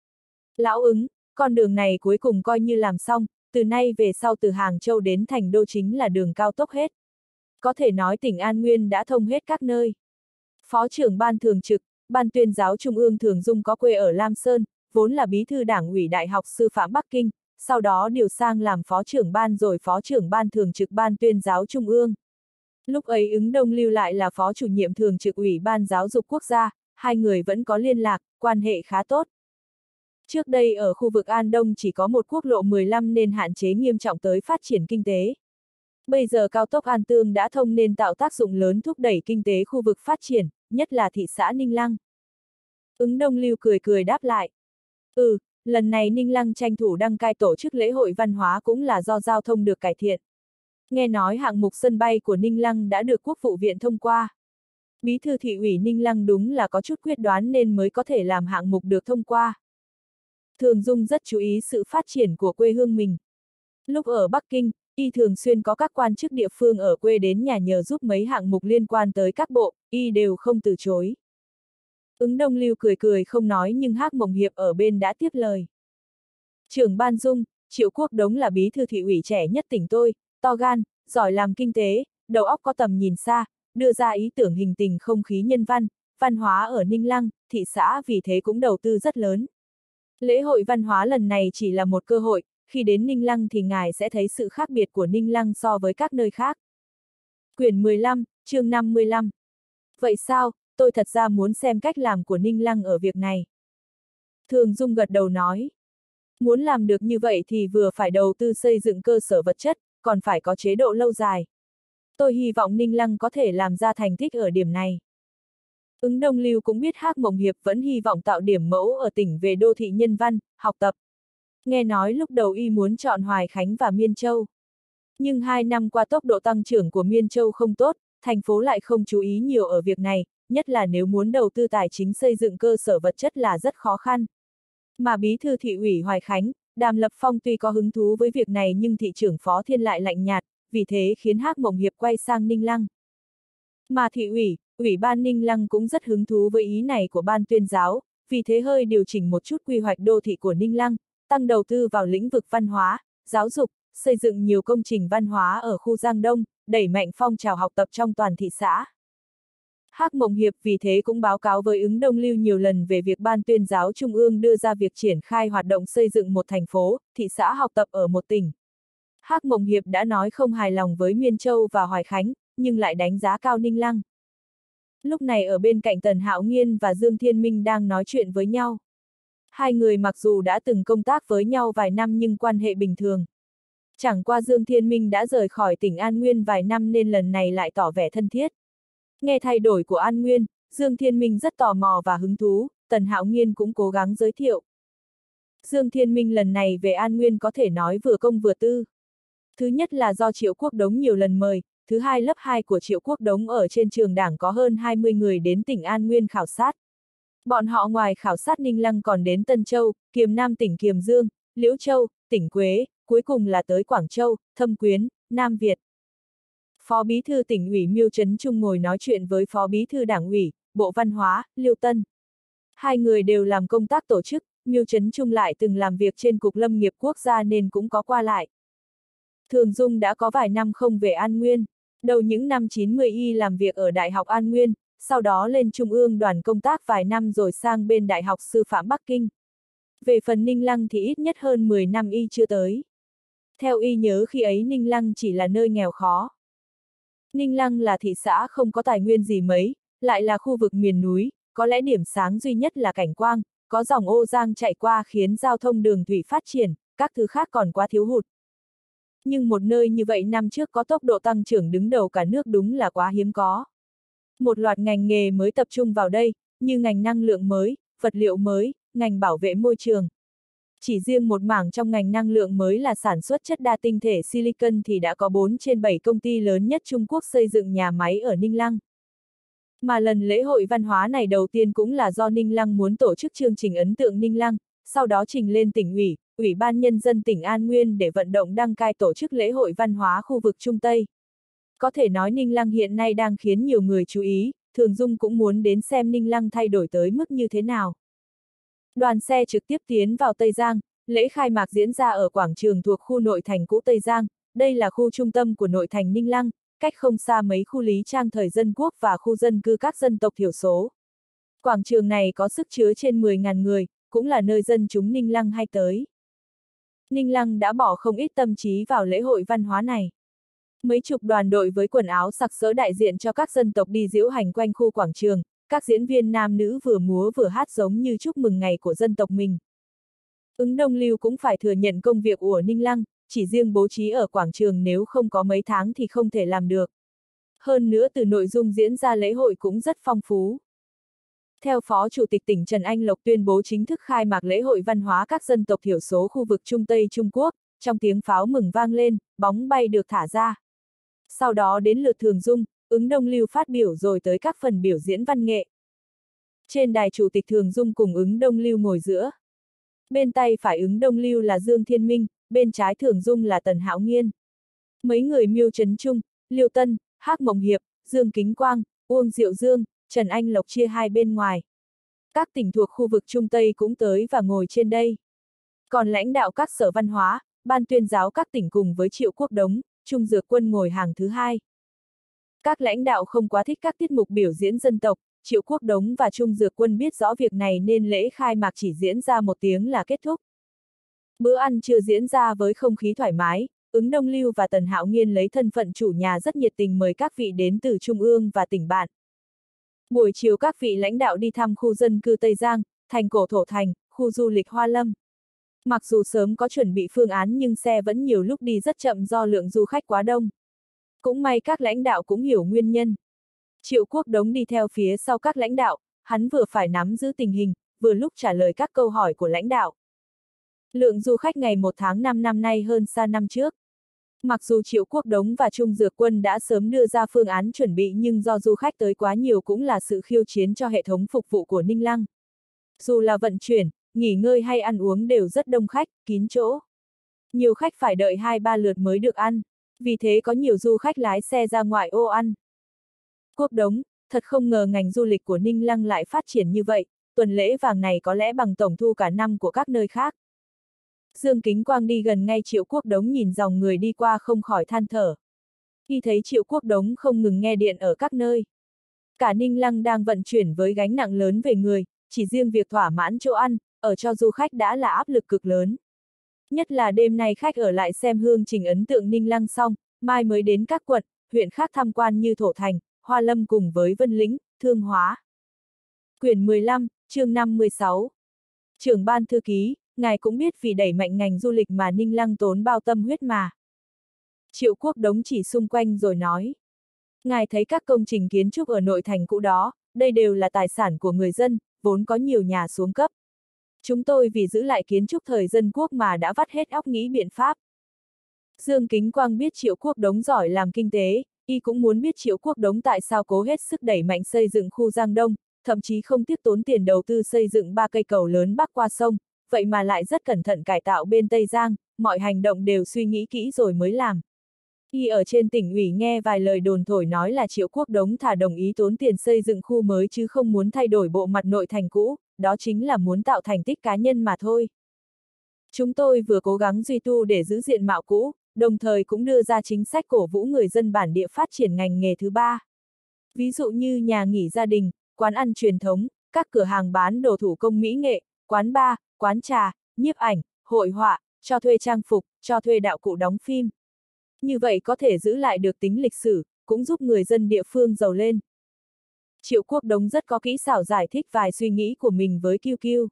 Lão ứng, con đường này cuối cùng coi như làm xong, từ nay về sau từ Hàng Châu đến Thành Đô chính là đường cao tốc hết. Có thể nói tỉnh An Nguyên đã thông hết các nơi. Phó trưởng ban thường trực, Ban tuyên giáo Trung ương Thường Dung có quê ở Lam Sơn, vốn là bí thư đảng ủy Đại học Sư phạm Bắc Kinh, sau đó điều sang làm phó trưởng ban rồi phó trưởng ban thường trực Ban tuyên giáo Trung ương. Lúc ấy Ứng Đông lưu lại là phó chủ nhiệm thường trực Ủy ban Giáo dục Quốc gia, hai người vẫn có liên lạc, quan hệ khá tốt. Trước đây ở khu vực An Đông chỉ có một quốc lộ mười lăm nên hạn chế nghiêm trọng tới phát triển kinh tế. Bây giờ cao tốc An Tương đã thông nên tạo tác dụng lớn thúc đẩy kinh tế khu vực phát triển, nhất là thị xã Ninh Lăng. Ứng Đông lưu cười cười đáp lại. Ừ, lần này Ninh Lăng tranh thủ đăng cai tổ chức lễ hội văn hóa cũng là do giao thông được cải thiện. Nghe nói hạng mục sân bay của Ninh Lăng đã được Quốc vụ viện thông qua. Bí thư thị ủy Ninh Lăng đúng là có chút quyết đoán nên mới có thể làm hạng mục được thông qua. Thường Dung rất chú ý sự phát triển của quê hương mình. Lúc ở Bắc Kinh, y thường xuyên có các quan chức địa phương ở quê đến nhà nhờ giúp mấy hạng mục liên quan tới các bộ, y đều không từ chối. Ứng Đông Lưu cười cười không nói nhưng Hắc Mộng Hiệp ở bên đã tiếp lời. Trưởng ban Dung, Triệu Quốc Đống là bí thư thị ủy trẻ nhất tỉnh tôi, to gan, giỏi làm kinh tế, đầu óc có tầm nhìn xa, đưa ra ý tưởng hình tình không khí nhân văn, văn hóa ở Ninh Lăng, thị xã vì thế cũng đầu tư rất lớn. Lễ hội văn hóa lần này chỉ là một cơ hội, khi đến Ninh Lăng thì ngài sẽ thấy sự khác biệt của Ninh Lăng so với các nơi khác. Quyển mười lăm, chương năm mươi lăm. Vậy sao, tôi thật ra muốn xem cách làm của Ninh Lăng ở việc này. Thường Dung gật đầu nói. Muốn làm được như vậy thì vừa phải đầu tư xây dựng cơ sở vật chất, còn phải có chế độ lâu dài. Tôi hy vọng Ninh Lăng có thể làm ra thành tích ở điểm này. Ứng Đông Lưu cũng biết Hắc Mộng Hiệp vẫn hy vọng tạo điểm mẫu ở tỉnh về đô thị nhân văn, học tập. Nghe nói lúc đầu y muốn chọn Hoài Khánh và Miên Châu. Nhưng hai năm qua tốc độ tăng trưởng của Miên Châu không tốt, thành phố lại không chú ý nhiều ở việc này, nhất là nếu muốn đầu tư tài chính xây dựng cơ sở vật chất là rất khó khăn. Mà bí thư thị ủy Hoài Khánh, Đàm Lập Phong tuy có hứng thú với việc này nhưng thị trưởng Phó Thiên lại lạnh nhạt, vì thế khiến Hắc Mộng Hiệp quay sang Ninh Lăng. Mà thị ủy, ủy ban Ninh Lăng cũng rất hứng thú với ý này của ban tuyên giáo, vì thế hơi điều chỉnh một chút quy hoạch đô thị của Ninh Lăng, tăng đầu tư vào lĩnh vực văn hóa, giáo dục, xây dựng nhiều công trình văn hóa ở khu Giang Đông, đẩy mạnh phong trào học tập trong toàn thị xã. Hắc Mộng Hiệp vì thế cũng báo cáo với Ứng Đông Lưu nhiều lần về việc Ban tuyên giáo Trung ương đưa ra việc triển khai hoạt động xây dựng một thành phố, thị xã học tập ở một tỉnh. Hắc Mộng Hiệp đã nói không hài lòng với Miên Châu và Hoài Khánh, nhưng lại đánh giá cao Ninh Lăng. Lúc này ở bên cạnh Tần Hạo Nghiên và Dương Thiên Minh đang nói chuyện với nhau. Hai người mặc dù đã từng công tác với nhau vài năm nhưng quan hệ bình thường. Chẳng qua Dương Thiên Minh đã rời khỏi tỉnh An Nguyên vài năm nên lần này lại tỏ vẻ thân thiết. Nghe thay đổi của An Nguyên, Dương Thiên Minh rất tò mò và hứng thú, Tần Hạo Nghiên cũng cố gắng giới thiệu. Dương Thiên Minh lần này về An Nguyên có thể nói vừa công vừa tư. Thứ nhất là do Triệu Quốc Đống nhiều lần mời, thứ hai lớp hai của Triệu Quốc Đống ở trên trường đảng có hơn hai mươi người đến tỉnh An Nguyên khảo sát. Bọn họ ngoài khảo sát Ninh Lăng còn đến Tân Châu, Kiềm Nam tỉnh Kiềm Dương, Liễu Châu, tỉnh Quế, cuối cùng là tới Quảng Châu, Thâm Quyến, Nam Việt. Phó Bí thư tỉnh ủy Miêu Trấn Trung ngồi nói chuyện với Phó Bí thư Đảng ủy, Bộ Văn hóa, Liêu Tân. Hai người đều làm công tác tổ chức, Miêu Trấn Trung lại từng làm việc trên Cục Lâm nghiệp Quốc gia nên cũng có qua lại. Thường Dung đã có vài năm không về An Nguyên, đầu những năm chín mươi y làm việc ở Đại học An Nguyên, sau đó lên Trung ương đoàn công tác vài năm rồi sang bên Đại học Sư phạm Bắc Kinh. Về phần Ninh Lăng thì ít nhất hơn mười năm y chưa tới. Theo y nhớ khi ấy Ninh Lăng chỉ là nơi nghèo khó. Ninh Lăng là thị xã không có tài nguyên gì mấy, lại là khu vực miền núi, có lẽ điểm sáng duy nhất là cảnh quang, có dòng Ô Giang chạy qua khiến giao thông đường thủy phát triển, các thứ khác còn quá thiếu hụt. Nhưng một nơi như vậy năm trước có tốc độ tăng trưởng đứng đầu cả nước đúng là quá hiếm có. Một loạt ngành nghề mới tập trung vào đây, như ngành năng lượng mới, vật liệu mới, ngành bảo vệ môi trường. Chỉ riêng một mảng trong ngành năng lượng mới là sản xuất chất đa tinh thể silicon thì đã có bốn trên bảy công ty lớn nhất Trung Quốc xây dựng nhà máy ở Ninh Lăng. Mà lần lễ hội văn hóa này đầu tiên cũng là do Ninh Lăng muốn tổ chức chương trình ấn tượng Ninh Lăng, sau đó trình lên tỉnh ủy, Ủy ban Nhân dân tỉnh An Nguyên để vận động đăng cai tổ chức lễ hội văn hóa khu vực Trung Tây. Có thể nói Ninh Lăng hiện nay đang khiến nhiều người chú ý, Thường Dung cũng muốn đến xem Ninh Lăng thay đổi tới mức như thế nào. Đoàn xe trực tiếp tiến vào Tây Giang, lễ khai mạc diễn ra ở quảng trường thuộc khu nội thành cũ Tây Giang, đây là khu trung tâm của nội thành Ninh Lăng, cách không xa mấy khu Lý Trang thời dân quốc và khu dân cư các dân tộc thiểu số. Quảng trường này có sức chứa trên mười nghìn người, cũng là nơi dân chúng Ninh Lăng hay tới. Ninh Lăng đã bỏ không ít tâm trí vào lễ hội văn hóa này. Mấy chục đoàn đội với quần áo sặc sỡ đại diện cho các dân tộc đi diễu hành quanh khu quảng trường, các diễn viên nam nữ vừa múa vừa hát giống như chúc mừng ngày của dân tộc mình. Ứng Đông Lưu cũng phải thừa nhận công việc của Ninh Lăng, chỉ riêng bố trí ở quảng trường nếu không có mấy tháng thì không thể làm được. Hơn nữa từ nội dung diễn ra lễ hội cũng rất phong phú. Theo Phó Chủ tịch tỉnh Trần Anh Lộc tuyên bố chính thức khai mạc lễ hội văn hóa các dân tộc thiểu số khu vực Trung Tây Trung Quốc, trong tiếng pháo mừng vang lên, bóng bay được thả ra. Sau đó đến lượt Thường Dung, ứng Đông Lưu phát biểu rồi tới các phần biểu diễn văn nghệ. Trên đài chủ tịch Thường Dung cùng ứng Đông Lưu ngồi giữa. Bên tay phải ứng Đông Lưu là Dương Thiên Minh, bên trái Thường Dung là Tần Hạo Nghiên. Mấy người Miêu Trấn Trung, Liêu Tân, Hắc Mộng Hiệp, Dương Kính Quang, Uông Diệu Dương, Trần Anh Lộc chia hai bên ngoài. Các tỉnh thuộc khu vực Trung Tây cũng tới và ngồi trên đây. Còn lãnh đạo các sở văn hóa, ban tuyên giáo các tỉnh cùng với Triệu Quốc Đống, Trung Dược Quân ngồi hàng thứ hai. Các lãnh đạo không quá thích các tiết mục biểu diễn dân tộc, Triệu Quốc Đống và Trung Dược Quân biết rõ việc này nên lễ khai mạc chỉ diễn ra một tiếng là kết thúc. Bữa ăn trưa diễn ra với không khí thoải mái, ứng Đông Lưu và Tần Hạo Nghiên lấy thân phận chủ nhà rất nhiệt tình mời các vị đến từ Trung ương và tỉnh bạn. Buổi chiều các vị lãnh đạo đi thăm khu dân cư Tây Giang, thành cổ Thổ Thành, khu du lịch Hoa Lâm. Mặc dù sớm có chuẩn bị phương án nhưng xe vẫn nhiều lúc đi rất chậm do lượng du khách quá đông. Cũng may các lãnh đạo cũng hiểu nguyên nhân. Triệu Quốc Đống đi theo phía sau các lãnh đạo, hắn vừa phải nắm giữ tình hình, vừa lúc trả lời các câu hỏi của lãnh đạo. Lượng du khách ngày một tháng năm năm nay hơn xa năm trước. Mặc dù Triệu Quốc Đống và Trung Dược Quân đã sớm đưa ra phương án chuẩn bị nhưng do du khách tới quá nhiều cũng là sự khiêu chiến cho hệ thống phục vụ của Ninh Lăng. Dù là vận chuyển, nghỉ ngơi hay ăn uống đều rất đông khách, kín chỗ. Nhiều khách phải đợi hai ba lượt mới được ăn, vì thế có nhiều du khách lái xe ra ngoại ô ăn. Quốc Đống, thật không ngờ ngành du lịch của Ninh Lăng lại phát triển như vậy, tuần lễ vàng này có lẽ bằng tổng thu cả năm của các nơi khác. Dương Kính Quang đi gần ngay Triệu Quốc Đống nhìn dòng người đi qua không khỏi than thở. Khi thấy Triệu Quốc Đống không ngừng nghe điện ở các nơi. Cả Ninh Lăng đang vận chuyển với gánh nặng lớn về người, chỉ riêng việc thỏa mãn chỗ ăn, ở cho du khách đã là áp lực cực lớn. Nhất là đêm nay khách ở lại xem hương trình ấn tượng Ninh Lăng xong, mai mới đến các quận, huyện khác tham quan như Thổ Thành, Hoa Lâm cùng với Vân Lĩnh, Thương Hóa. Quyển mười lăm, chương năm mươi sáu. Trưởng ban thư ký, ngài cũng biết vì đẩy mạnh ngành du lịch mà Ninh Lăng tốn bao tâm huyết mà. Triệu Quốc Đống chỉ xung quanh rồi nói. Ngài thấy các công trình kiến trúc ở nội thành cũ đó, đây đều là tài sản của người dân, vốn có nhiều nhà xuống cấp. Chúng tôi vì giữ lại kiến trúc thời dân quốc mà đã vắt hết óc nghĩ biện pháp. Dương Kính Quang biết Triệu Quốc Đống giỏi làm kinh tế, y cũng muốn biết Triệu Quốc Đống tại sao cố hết sức đẩy mạnh xây dựng khu Giang Đông, thậm chí không tiếc tốn tiền đầu tư xây dựng ba cây cầu lớn bắc qua sông, vậy mà lại rất cẩn thận cải tạo bên Tây Giang, mọi hành động đều suy nghĩ kỹ rồi mới làm. Y ở trên tỉnh ủy nghe vài lời đồn thổi nói là Triệu Quốc Đống thà đồng ý tốn tiền xây dựng khu mới chứ không muốn thay đổi bộ mặt nội thành cũ, đó chính là muốn tạo thành tích cá nhân mà thôi. Chúng tôi vừa cố gắng duy tu để giữ diện mạo cũ, đồng thời cũng đưa ra chính sách cổ vũ người dân bản địa phát triển ngành nghề thứ ba. Ví dụ như nhà nghỉ gia đình, quán ăn truyền thống, các cửa hàng bán đồ thủ công mỹ nghệ, quán bar, quán trà, nhiếp ảnh, hội họa, cho thuê trang phục, cho thuê đạo cụ đóng phim. Như vậy có thể giữ lại được tính lịch sử, cũng giúp người dân địa phương giàu lên. Triệu Quốc Đống rất có kỹ xảo giải thích vài suy nghĩ của mình với Kiêu Kiêu.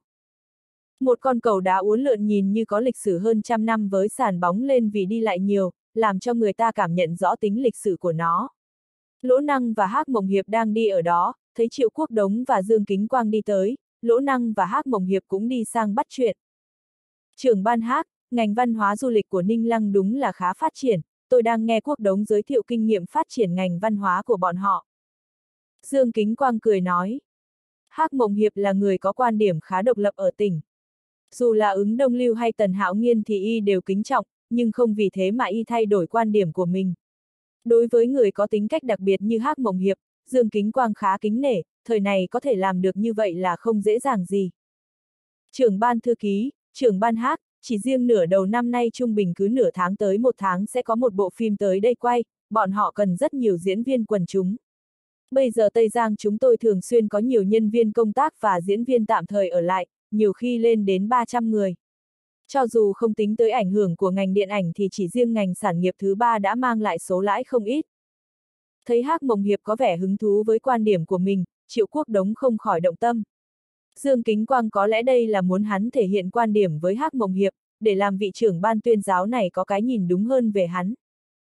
Một con cầu đá uốn lượn nhìn như có lịch sử hơn trăm năm với sàn bóng lên vì đi lại nhiều, làm cho người ta cảm nhận rõ tính lịch sử của nó. Lỗ Năng và Hắc Mộng Hiệp đang đi ở đó, thấy Triệu Quốc Đống và Dương Kính Quang đi tới, Lỗ Năng và Hắc Mộng Hiệp cũng đi sang bắt chuyện. Trưởng ban Hắc, ngành văn hóa du lịch của Ninh Lăng đúng là khá phát triển, tôi đang nghe Quốc Đống giới thiệu kinh nghiệm phát triển ngành văn hóa của bọn họ. Dương Kính Quang cười nói. Hắc Mộng Hiệp là người có quan điểm khá độc lập ở tỉnh. Dù là ứng Đông Lưu hay Tần Hạo Nghiên thì y đều kính trọng, nhưng không vì thế mà y thay đổi quan điểm của mình. Đối với người có tính cách đặc biệt như Hắc Mộng Hiệp, Dương Kính Quang khá kính nể, thời này có thể làm được như vậy là không dễ dàng gì. Trưởng ban thư ký, trưởng ban Hắc, chỉ riêng nửa đầu năm nay trung bình cứ nửa tháng tới một tháng sẽ có một bộ phim tới đây quay, bọn họ cần rất nhiều diễn viên quần chúng. Bây giờ Tây Giang chúng tôi thường xuyên có nhiều nhân viên công tác và diễn viên tạm thời ở lại, nhiều khi lên đến ba trăm người. Cho dù không tính tới ảnh hưởng của ngành điện ảnh thì chỉ riêng ngành sản nghiệp thứ ba đã mang lại số lãi không ít. Thấy Hắc Mộng Hiệp có vẻ hứng thú với quan điểm của mình, Triệu Quốc Đống không khỏi động tâm. Dương Kính Quang có lẽ đây là muốn hắn thể hiện quan điểm với Hắc Mộng Hiệp, để làm vị trưởng ban tuyên giáo này có cái nhìn đúng hơn về hắn.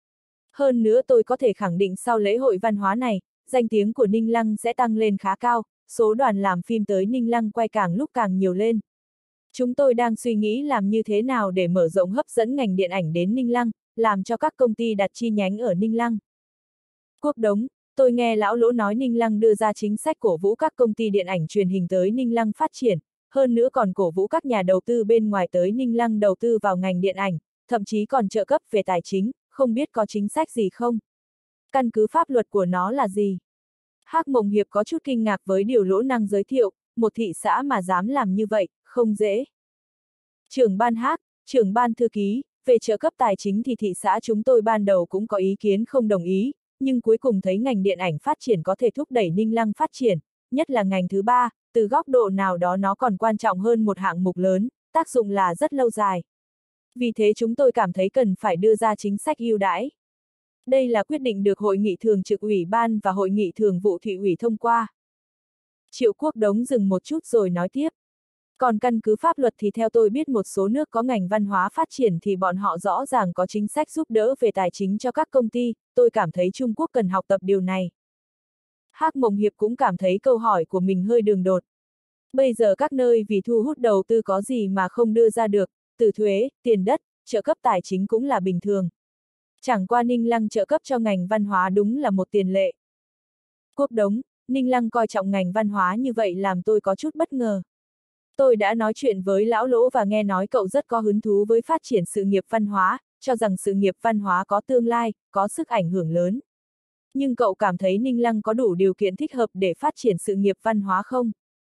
Hơn nữa tôi có thể khẳng định sau lễ hội văn hóa này, danh tiếng của Ninh Lăng sẽ tăng lên khá cao, số đoàn làm phim tới Ninh Lăng quay càng lúc càng nhiều lên. Chúng tôi đang suy nghĩ làm như thế nào để mở rộng hấp dẫn ngành điện ảnh đến Ninh Lăng, làm cho các công ty đặt chi nhánh ở Ninh Lăng. Quốc Đống, tôi nghe lão Lỗ nói Ninh Lăng đưa ra chính sách cổ vũ các công ty điện ảnh truyền hình tới Ninh Lăng phát triển, hơn nữa còn cổ vũ các nhà đầu tư bên ngoài tới Ninh Lăng đầu tư vào ngành điện ảnh, thậm chí còn trợ cấp về tài chính, không biết có chính sách gì không? Căn cứ pháp luật của nó là gì? Hắc Mộng Hiệp có chút kinh ngạc với điều Lỗ Năng giới thiệu, một thị xã mà dám làm như vậy, không dễ. Trưởng ban Hắc, trưởng ban thư ký, về trợ cấp tài chính thì thị xã chúng tôi ban đầu cũng có ý kiến không đồng ý, nhưng cuối cùng thấy ngành điện ảnh phát triển có thể thúc đẩy Ninh Lăng phát triển, nhất là ngành thứ ba, từ góc độ nào đó nó còn quan trọng hơn một hạng mục lớn, tác dụng là rất lâu dài. Vì thế chúng tôi cảm thấy cần phải đưa ra chính sách ưu đãi. Đây là quyết định được Hội nghị Thường trực Ủy ban và Hội nghị Thường vụ Thị ủy thông qua. Triệu Quốc Đống dừng một chút rồi nói tiếp. Còn căn cứ pháp luật thì theo tôi biết một số nước có ngành văn hóa phát triển thì bọn họ rõ ràng có chính sách giúp đỡ về tài chính cho các công ty, tôi cảm thấy Trung Quốc cần học tập điều này. Hắc Mộng Hiệp cũng cảm thấy câu hỏi của mình hơi đường đột. Bây giờ các nơi vì thu hút đầu tư có gì mà không đưa ra được, từ thuế, tiền đất, trợ cấp tài chính cũng là bình thường. Chẳng qua Ninh Lăng trợ cấp cho ngành văn hóa đúng là một tiền lệ. Quốc Đống, Ninh Lăng coi trọng ngành văn hóa như vậy làm tôi có chút bất ngờ. Tôi đã nói chuyện với lão Lỗ và nghe nói cậu rất có hứng thú với phát triển sự nghiệp văn hóa, cho rằng sự nghiệp văn hóa có tương lai, có sức ảnh hưởng lớn. Nhưng cậu cảm thấy Ninh Lăng có đủ điều kiện thích hợp để phát triển sự nghiệp văn hóa không?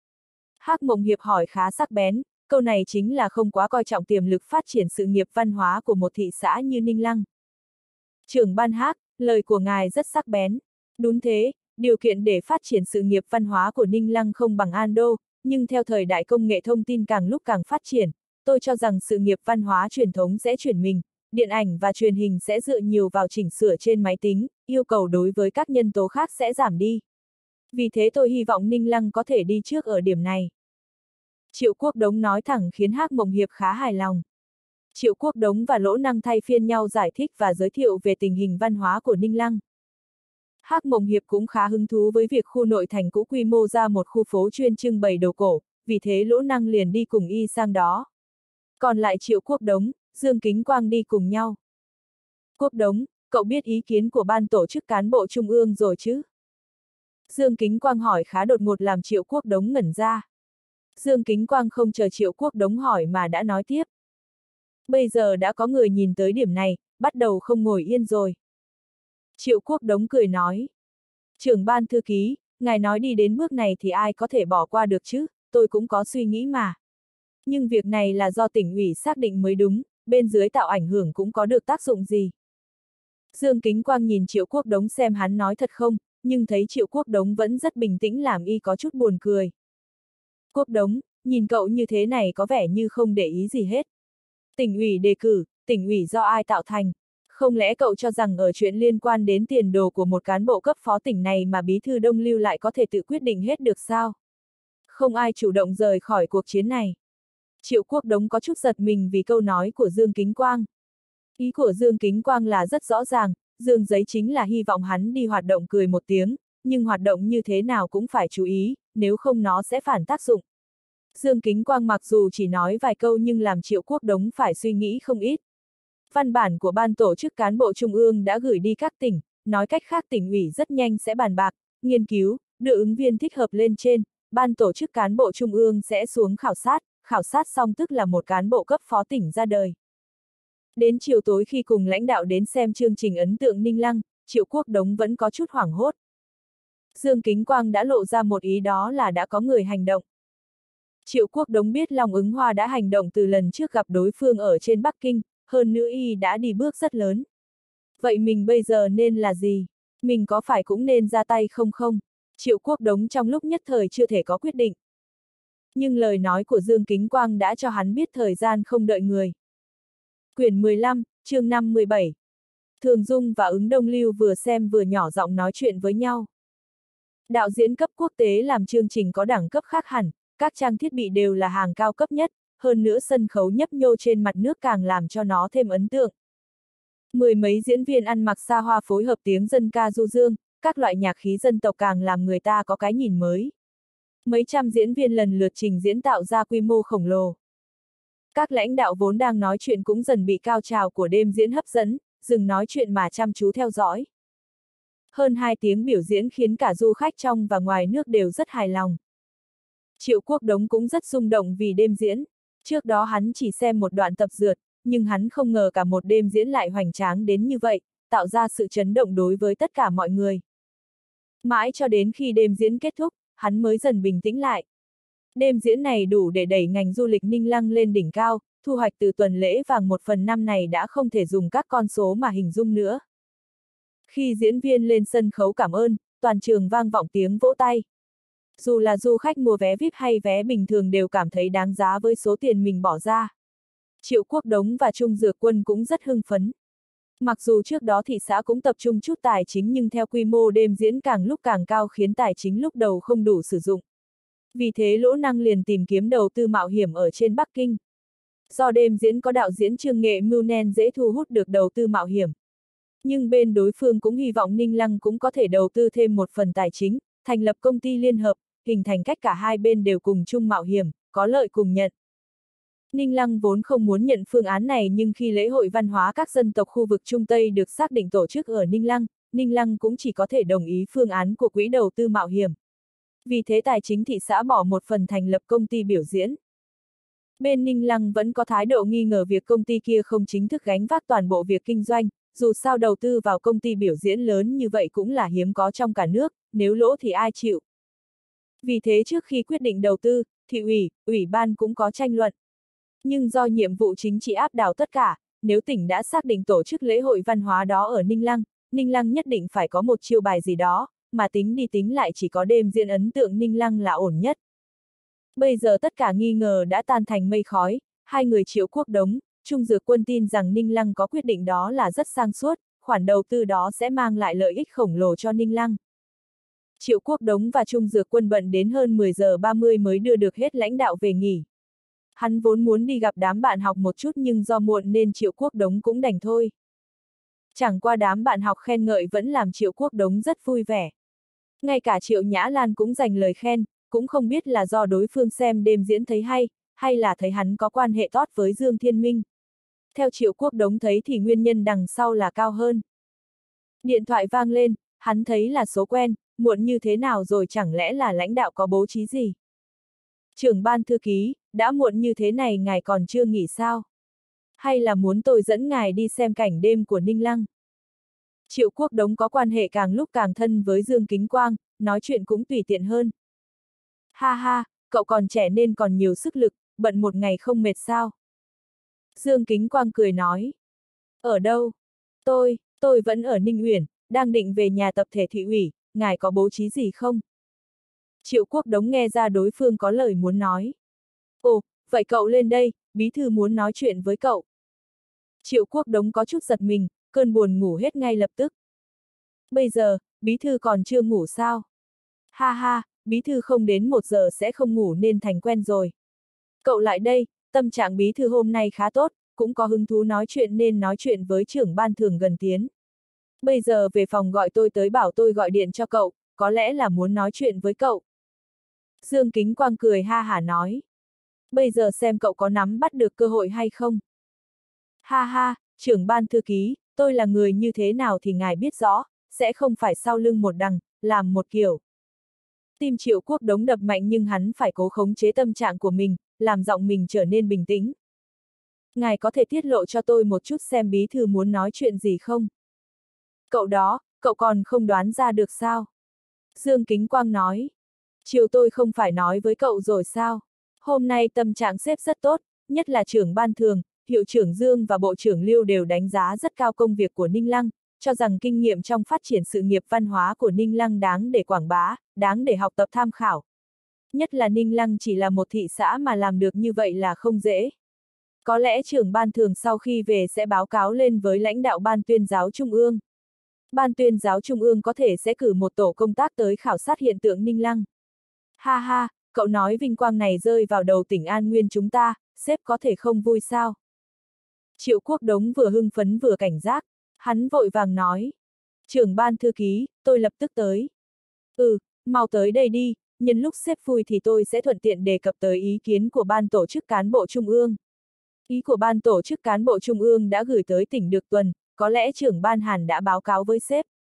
Hắc Mộng Hiệp hỏi khá sắc bén, câu này chính là không quá coi trọng tiềm lực phát triển sự nghiệp văn hóa của một thị xã như Ninh Lăng. Trưởng ban Hắc, lời của ngài rất sắc bén. Đúng thế, điều kiện để phát triển sự nghiệp văn hóa của Ninh Lăng không bằng An Đô, nhưng theo thời đại công nghệ thông tin càng lúc càng phát triển, tôi cho rằng sự nghiệp văn hóa truyền thống sẽ chuyển mình, điện ảnh và truyền hình sẽ dựa nhiều vào chỉnh sửa trên máy tính, yêu cầu đối với các nhân tố khác sẽ giảm đi. Vì thế tôi hy vọng Ninh Lăng có thể đi trước ở điểm này. Triệu Quốc Đống nói thẳng khiến Hắc Mộng Hiệp khá hài lòng. Triệu Quốc Đống và Lỗ Năng thay phiên nhau giải thích và giới thiệu về tình hình văn hóa của Ninh Lăng. Hắc Mộng Hiệp cũng khá hứng thú với việc khu nội thành cũ quy mô ra một khu phố chuyên trưng bày đồ cổ, vì thế Lỗ Năng liền đi cùng y sang đó. Còn lại Triệu Quốc Đống, Dương Kính Quang đi cùng nhau. Quốc Đống, cậu biết ý kiến của ban tổ chức cán bộ trung ương rồi chứ? Dương Kính Quang hỏi khá đột ngột làm Triệu Quốc Đống ngẩn ra. Dương Kính Quang không chờ Triệu Quốc Đống hỏi mà đã nói tiếp. Bây giờ đã có người nhìn tới điểm này, bắt đầu không ngồi yên rồi. Triệu Quốc Đống cười nói. Trưởng ban thư ký, ngài nói đi đến bước này thì ai có thể bỏ qua được chứ, tôi cũng có suy nghĩ mà. Nhưng việc này là do tỉnh ủy xác định mới đúng, bên dưới tạo ảnh hưởng cũng có được tác dụng gì. Dương Kính Quang nhìn Triệu Quốc Đống xem hắn nói thật không, nhưng thấy Triệu Quốc Đống vẫn rất bình tĩnh làm y có chút buồn cười. Quốc Đống, nhìn cậu như thế này có vẻ như không để ý gì hết. Tỉnh ủy đề cử, tỉnh ủy do ai tạo thành? Không lẽ cậu cho rằng ở chuyện liên quan đến tiền đồ của một cán bộ cấp phó tỉnh này mà bí thư Đông Lưu lại có thể tự quyết định hết được sao? Không ai chủ động rời khỏi cuộc chiến này. Triệu Quốc Đống có chút giật mình vì câu nói của Dương Kính Quang. Ý của Dương Kính Quang là rất rõ ràng, Dương Giấy chính là hy vọng hắn đi hoạt động cười một tiếng, nhưng hoạt động như thế nào cũng phải chú ý, nếu không nó sẽ phản tác dụng. Dương Kính Quang mặc dù chỉ nói vài câu nhưng làm Triệu Quốc Đống phải suy nghĩ không ít. Văn bản của ban tổ chức cán bộ trung ương đã gửi đi các tỉnh, nói cách khác tỉnh ủy rất nhanh sẽ bàn bạc, nghiên cứu, đưa ứng viên thích hợp lên trên, ban tổ chức cán bộ trung ương sẽ xuống khảo sát, khảo sát xong tức là một cán bộ cấp phó tỉnh ra đời. Đến chiều tối khi cùng lãnh đạo đến xem chương trình ấn tượng Ninh Lăng, Triệu Quốc Đống vẫn có chút hoảng hốt. Dương Kính Quang đã lộ ra một ý đó là đã có người hành động. Triệu Quốc Đống biết Long Ứng Hoa đã hành động từ lần trước gặp đối phương ở trên Bắc Kinh, hơn nữa y đã đi bước rất lớn. Vậy mình bây giờ nên là gì? Mình có phải cũng nên ra tay không không? Triệu Quốc Đống trong lúc nhất thời chưa thể có quyết định. Nhưng lời nói của Dương Kính Quang đã cho hắn biết thời gian không đợi người. Quyển mười lăm, chương năm mươi bảy. Thường Dung và Ứng Đông Lưu vừa xem vừa nhỏ giọng nói chuyện với nhau. Đạo diễn cấp quốc tế làm chương trình có đẳng cấp khác hẳn, các trang thiết bị đều là hàng cao cấp nhất, hơn nữa sân khấu nhấp nhô trên mặt nước càng làm cho nó thêm ấn tượng. Mười mấy diễn viên ăn mặc xa hoa phối hợp tiếng dân ca du dương, các loại nhạc khí dân tộc càng làm người ta có cái nhìn mới. Mấy trăm diễn viên lần lượt trình diễn tạo ra quy mô khổng lồ. Các lãnh đạo vốn đang nói chuyện cũng dần bị cao trào của đêm diễn hấp dẫn, dừng nói chuyện mà chăm chú theo dõi. Hơn hai tiếng biểu diễn khiến cả du khách trong và ngoài nước đều rất hài lòng. Triệu Quốc Đống cũng rất rung động vì đêm diễn. Trước đó hắn chỉ xem một đoạn tập dượt, nhưng hắn không ngờ cả một đêm diễn lại hoành tráng đến như vậy, tạo ra sự chấn động đối với tất cả mọi người. Mãi cho đến khi đêm diễn kết thúc, hắn mới dần bình tĩnh lại. Đêm diễn này đủ để đẩy ngành du lịch Ninh Lăng lên đỉnh cao, thu hoạch từ tuần lễ vàng một phần năm này đã không thể dùng các con số mà hình dung nữa. Khi diễn viên lên sân khấu cảm ơn, toàn trường vang vọng tiếng vỗ tay. Dù là du khách mua vé vi ai pi hay vé bình thường đều cảm thấy đáng giá với số tiền mình bỏ ra. Triệu Quốc Đống và Trung Dược Quân cũng rất hưng phấn. Mặc dù trước đó thị xã cũng tập trung chút tài chính nhưng theo quy mô đêm diễn càng lúc càng cao khiến tài chính lúc đầu không đủ sử dụng. Vì thế Lỗ Năng liền tìm kiếm đầu tư mạo hiểm ở trên Bắc Kinh. Do đêm diễn có đạo diễn Trương Nghệ Mưu nên dễ thu hút được đầu tư mạo hiểm. Nhưng bên đối phương cũng hy vọng Ninh Lăng cũng có thể đầu tư thêm một phần tài chính, thành lập công ty liên hợp, hình thành cách cả hai bên đều cùng chung mạo hiểm, có lợi cùng nhận. Ninh Lăng vốn không muốn nhận phương án này nhưng khi lễ hội văn hóa các dân tộc khu vực Trung Tây được xác định tổ chức ở Ninh Lăng, Ninh Lăng cũng chỉ có thể đồng ý phương án của quỹ đầu tư mạo hiểm. Vì thế tài chính thị xã bỏ một phần thành lập công ty biểu diễn. Bên Ninh Lăng vẫn có thái độ nghi ngờ việc công ty kia không chính thức gánh vác toàn bộ việc kinh doanh, dù sao đầu tư vào công ty biểu diễn lớn như vậy cũng là hiếm có trong cả nước, nếu lỗ thì ai chịu. Vì thế trước khi quyết định đầu tư, thị ủy, ủy ban cũng có tranh luận. Nhưng do nhiệm vụ chính trị áp đảo tất cả, nếu tỉnh đã xác định tổ chức lễ hội văn hóa đó ở Ninh Lăng, Ninh Lăng nhất định phải có một chiêu bài gì đó, mà tính đi tính lại chỉ có đêm diễn ấn tượng Ninh Lăng là ổn nhất. Bây giờ tất cả nghi ngờ đã tan thành mây khói, hai người Triệu Quốc Đống, Trung Dược Quân tin rằng Ninh Lăng có quyết định đó là rất sang suốt, khoản đầu tư đó sẽ mang lại lợi ích khổng lồ cho Ninh Lăng. Triệu Quốc Đống và Trung Dược Quân bận đến hơn mười giờ ba mươi mới đưa được hết lãnh đạo về nghỉ. Hắn vốn muốn đi gặp đám bạn học một chút nhưng do muộn nên Triệu Quốc Đống cũng đành thôi. Chẳng qua đám bạn học khen ngợi vẫn làm Triệu Quốc Đống rất vui vẻ. Ngay cả Triệu Nhã Lan cũng dành lời khen, cũng không biết là do đối phương xem đêm diễn thấy hay, hay là thấy hắn có quan hệ tốt với Dương Thiên Minh. Theo Triệu Quốc Đống thấy thì nguyên nhân đằng sau là cao hơn. Điện thoại vang lên, hắn thấy là số quen, muộn như thế nào rồi chẳng lẽ là lãnh đạo có bố trí gì? Trưởng ban thư ký, đã muộn như thế này ngài còn chưa nghỉ sao? Hay là muốn tôi dẫn ngài đi xem cảnh đêm của Ninh Lăng? Triệu Quốc Đống có quan hệ càng lúc càng thân với Dương Kính Quang, nói chuyện cũng tùy tiện hơn. Ha ha, cậu còn trẻ nên còn nhiều sức lực, bận một ngày không mệt sao? Dương Kính Quang cười nói. Ở đâu? Tôi, tôi vẫn ở Ninh Uyển, đang định về nhà tập thể thị ủy, ngài có bố trí gì không? Triệu Quốc Đống nghe ra đối phương có lời muốn nói. Ồ, vậy cậu lên đây, bí thư muốn nói chuyện với cậu. Triệu Quốc Đống có chút giật mình, cơn buồn ngủ hết ngay lập tức. Bây giờ, bí thư còn chưa ngủ sao? Ha ha, bí thư không đến một giờ sẽ không ngủ nên thành quen rồi. Cậu lại đây, tâm trạng bí thư hôm nay khá tốt, cũng có hứng thú nói chuyện nên nói chuyện với trưởng ban thường gần tiến. Bây giờ về phòng gọi tôi tới bảo tôi gọi điện cho cậu, có lẽ là muốn nói chuyện với cậu. Dương Kính Quang cười ha hả nói. Bây giờ xem cậu có nắm bắt được cơ hội hay không? Ha ha, trưởng ban thư ký, tôi là người như thế nào thì ngài biết rõ, sẽ không phải sau lưng một đằng, làm một kiểu. Tim Triệu Quốc Đống đập mạnh nhưng hắn phải cố khống chế tâm trạng của mình, làm giọng mình trở nên bình tĩnh. Ngài có thể tiết lộ cho tôi một chút xem bí thư muốn nói chuyện gì không? Cậu đó, cậu còn không đoán ra được sao? Dương Kính Quang nói. Chiều tôi không phải nói với cậu rồi sao? Hôm nay tâm trạng sếp rất tốt, nhất là trưởng ban thường, hiệu trưởng Dương và bộ trưởng Lưu đều đánh giá rất cao công việc của Ninh Lăng, cho rằng kinh nghiệm trong phát triển sự nghiệp văn hóa của Ninh Lăng đáng để quảng bá, đáng để học tập tham khảo. Nhất là Ninh Lăng chỉ là một thị xã mà làm được như vậy là không dễ. Có lẽ trưởng ban thường sau khi về sẽ báo cáo lên với lãnh đạo ban tuyên giáo Trung ương. Ban tuyên giáo Trung ương có thể sẽ cử một tổ công tác tới khảo sát hiện tượng Ninh Lăng. Ha ha, cậu nói vinh quang này rơi vào đầu tỉnh An Nguyên chúng ta, sếp có thể không vui sao? Triệu Quốc Đống vừa hưng phấn vừa cảnh giác, hắn vội vàng nói. Trưởng ban thư ký, tôi lập tức tới. Ừ, mau tới đây đi, nhân lúc sếp vui thì tôi sẽ thuận tiện đề cập tới ý kiến của ban tổ chức cán bộ Trung ương. Ý của ban tổ chức cán bộ Trung ương đã gửi tới tỉnh Được Tuần, có lẽ trưởng ban Hàn đã báo cáo với sếp.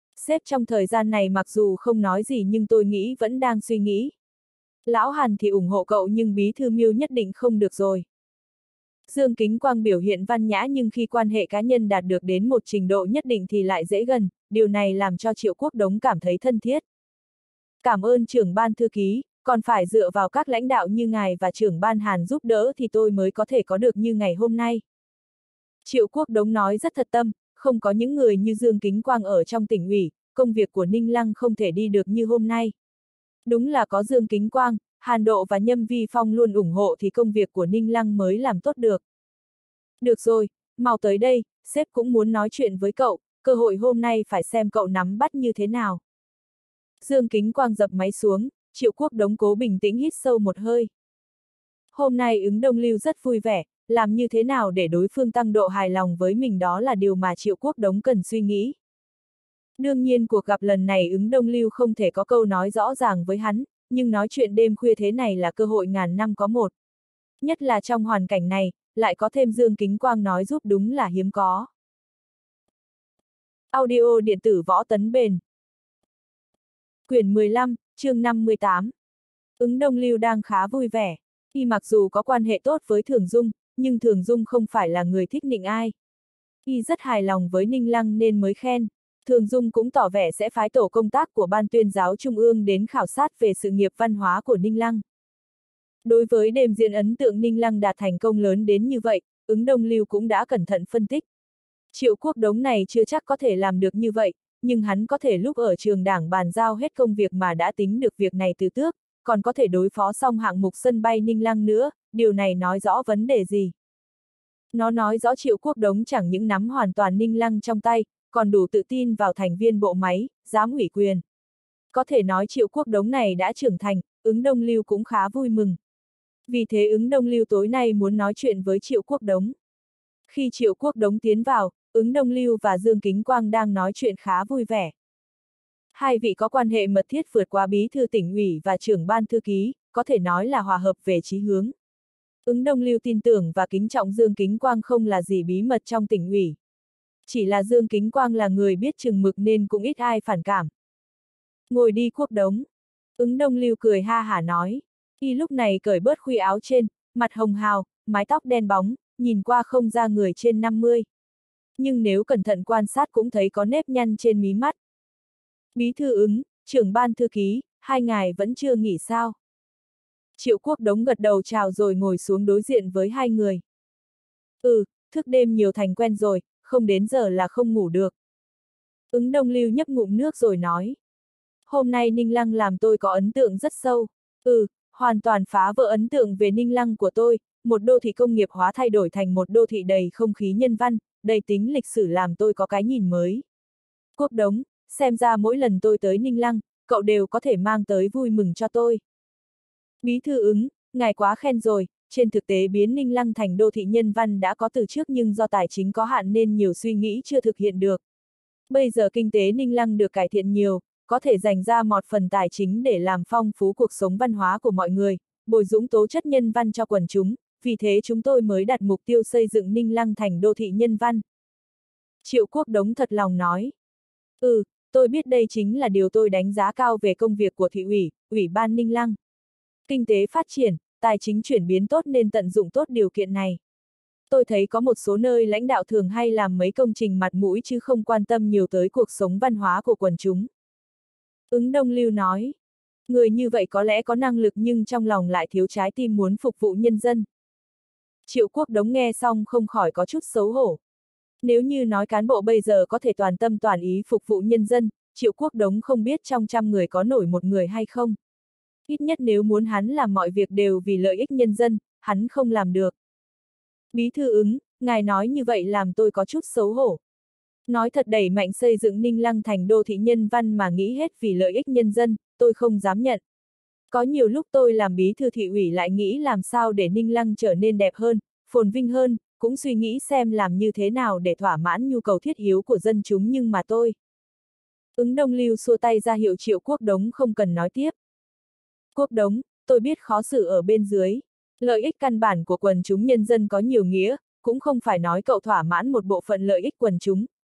Sếp trong thời gian này mặc dù không nói gì nhưng tôi nghĩ vẫn đang suy nghĩ. Lão Hàn thì ủng hộ cậu nhưng bí thư Miêu nhất định không được rồi. Dương Kính Quang biểu hiện văn nhã nhưng khi quan hệ cá nhân đạt được đến một trình độ nhất định thì lại dễ gần, điều này làm cho Triệu Quốc Đống cảm thấy thân thiết. Cảm ơn trưởng ban thư ký, còn phải dựa vào các lãnh đạo như ngài và trưởng ban Hàn giúp đỡ thì tôi mới có thể có được như ngày hôm nay. Triệu Quốc Đống nói rất thật tâm, không có những người như Dương Kính Quang ở trong tỉnh ủy, công việc của Ninh Lăng không thể đi được như hôm nay. Đúng là có Dương Kính Quang, Hàn Độ và Nhâm Vi Phong luôn ủng hộ thì công việc của Ninh Lăng mới làm tốt được. Được rồi, mau tới đây, sếp cũng muốn nói chuyện với cậu, cơ hội hôm nay phải xem cậu nắm bắt như thế nào. Dương Kính Quang dập máy xuống, Triệu Quốc Đống cố bình tĩnh hít sâu một hơi. Hôm nay ứng Đông Lưu rất vui vẻ, làm như thế nào để đối phương tăng độ hài lòng với mình đó là điều mà Triệu Quốc Đống cần suy nghĩ. Đương nhiên cuộc gặp lần này ứng Đông Lưu không thể có câu nói rõ ràng với hắn, nhưng nói chuyện đêm khuya thế này là cơ hội ngàn năm có một. Nhất là trong hoàn cảnh này, lại có thêm Dương Kính Quang nói giúp đúng là hiếm có. Audio điện tử Võ Tấn Bền. Quyển mười lăm, chương năm mươi tám. Ứng Đông Lưu đang khá vui vẻ. Y mặc dù có quan hệ tốt với Thường Dung, nhưng Thường Dung không phải là người thích nịnh ai. Y rất hài lòng với Ninh Lăng nên mới khen. Thường Dung cũng tỏ vẻ sẽ phái tổ công tác của Ban Tuyên giáo Trung ương đến khảo sát về sự nghiệp văn hóa của Ninh Lăng. Đối với đêm diễn ấn tượng Ninh Lăng đạt thành công lớn đến như vậy, ứng Đông Lưu cũng đã cẩn thận phân tích. Triệu Quốc Đống này chưa chắc có thể làm được như vậy, nhưng hắn có thể lúc ở trường đảng bàn giao hết công việc mà đã tính được việc này từ trước, còn có thể đối phó xong hạng mục sân bay Ninh Lăng nữa, điều này nói rõ vấn đề gì? Nó nói rõ Triệu Quốc Đống chẳng những nắm hoàn toàn Ninh Lăng trong tay, còn đủ tự tin vào thành viên bộ máy, dám ủy quyền. Có thể nói Triệu Quốc Đống này đã trưởng thành, ứng Đông Lưu cũng khá vui mừng. Vì thế ứng Đông Lưu tối nay muốn nói chuyện với Triệu Quốc Đống. Khi Triệu Quốc Đống tiến vào, ứng Đông Lưu và Dương Kính Quang đang nói chuyện khá vui vẻ. Hai vị có quan hệ mật thiết vượt qua bí thư tỉnh ủy và trưởng ban thư ký, có thể nói là hòa hợp về chí hướng. Ứng Đông Lưu tin tưởng và kính trọng Dương Kính Quang không là gì bí mật trong tỉnh ủy. Chỉ là Dương Kính Quang là người biết chừng mực nên cũng ít ai phản cảm. Ngồi đi Quốc Đống. Ứng Đông Lưu cười ha hả nói. Y lúc này cởi bớt khuy áo trên, mặt hồng hào, mái tóc đen bóng, nhìn qua không ra người trên năm mươi. Nhưng nếu cẩn thận quan sát cũng thấy có nếp nhăn trên mí mắt. Bí thư Ứng, trưởng ban thư ký, hai ngài vẫn chưa nghỉ sao? Triệu Quốc Đống gật đầu chào rồi ngồi xuống đối diện với hai người. Ừ, thức đêm nhiều thành quen rồi, không đến giờ là không ngủ được. Ứng Đông Lưu nhấp ngụm nước rồi nói. Hôm nay Ninh Lăng làm tôi có ấn tượng rất sâu. Ừ, hoàn toàn phá vỡ ấn tượng về Ninh Lăng của tôi, một đô thị công nghiệp hóa thay đổi thành một đô thị đầy không khí nhân văn, đầy tính lịch sử làm tôi có cái nhìn mới. Quốc Đống, xem ra mỗi lần tôi tới Ninh Lăng, cậu đều có thể mang tới vui mừng cho tôi. Bí thư Ứng, ngài quá khen rồi, trên thực tế biến Ninh Lăng thành đô thị nhân văn đã có từ trước nhưng do tài chính có hạn nên nhiều suy nghĩ chưa thực hiện được. Bây giờ kinh tế Ninh Lăng được cải thiện nhiều, có thể dành ra một phần tài chính để làm phong phú cuộc sống văn hóa của mọi người, bồi dưỡng tố chất nhân văn cho quần chúng, vì thế chúng tôi mới đặt mục tiêu xây dựng Ninh Lăng thành đô thị nhân văn. Triệu Quốc Đống thật lòng nói. Ừ, tôi biết đây chính là điều tôi đánh giá cao về công việc của thị ủy, ủy ban Ninh Lăng. Kinh tế phát triển, tài chính chuyển biến tốt nên tận dụng tốt điều kiện này. Tôi thấy có một số nơi lãnh đạo thường hay làm mấy công trình mặt mũi chứ không quan tâm nhiều tới cuộc sống văn hóa của quần chúng. Ứng Đông Lưu nói, người như vậy có lẽ có năng lực nhưng trong lòng lại thiếu trái tim muốn phục vụ nhân dân. Triệu Quốc Đống nghe xong không khỏi có chút xấu hổ. Nếu như nói cán bộ bây giờ có thể toàn tâm toàn ý phục vụ nhân dân, Triệu Quốc Đống không biết trong trăm người có nổi một người hay không. Ít nhất nếu muốn hắn làm mọi việc đều vì lợi ích nhân dân, hắn không làm được. Bí thư Ứng, ngài nói như vậy làm tôi có chút xấu hổ. Nói thật đẩy mạnh xây dựng Ninh Lăng thành đô thị nhân văn mà nghĩ hết vì lợi ích nhân dân, tôi không dám nhận. Có nhiều lúc tôi làm bí thư thị ủy lại nghĩ làm sao để Ninh Lăng trở nên đẹp hơn, phồn vinh hơn, cũng suy nghĩ xem làm như thế nào để thỏa mãn nhu cầu thiết yếu của dân chúng nhưng mà tôi. Ứng Đông Lưu xua tay ra hiệu Triệu Quốc Đống không cần nói tiếp. Quốc Đống, tôi biết khó xử ở bên dưới. Lợi ích căn bản của quần chúng nhân dân có nhiều nghĩa, cũng không phải nói cậu thỏa mãn một bộ phận lợi ích quần chúng,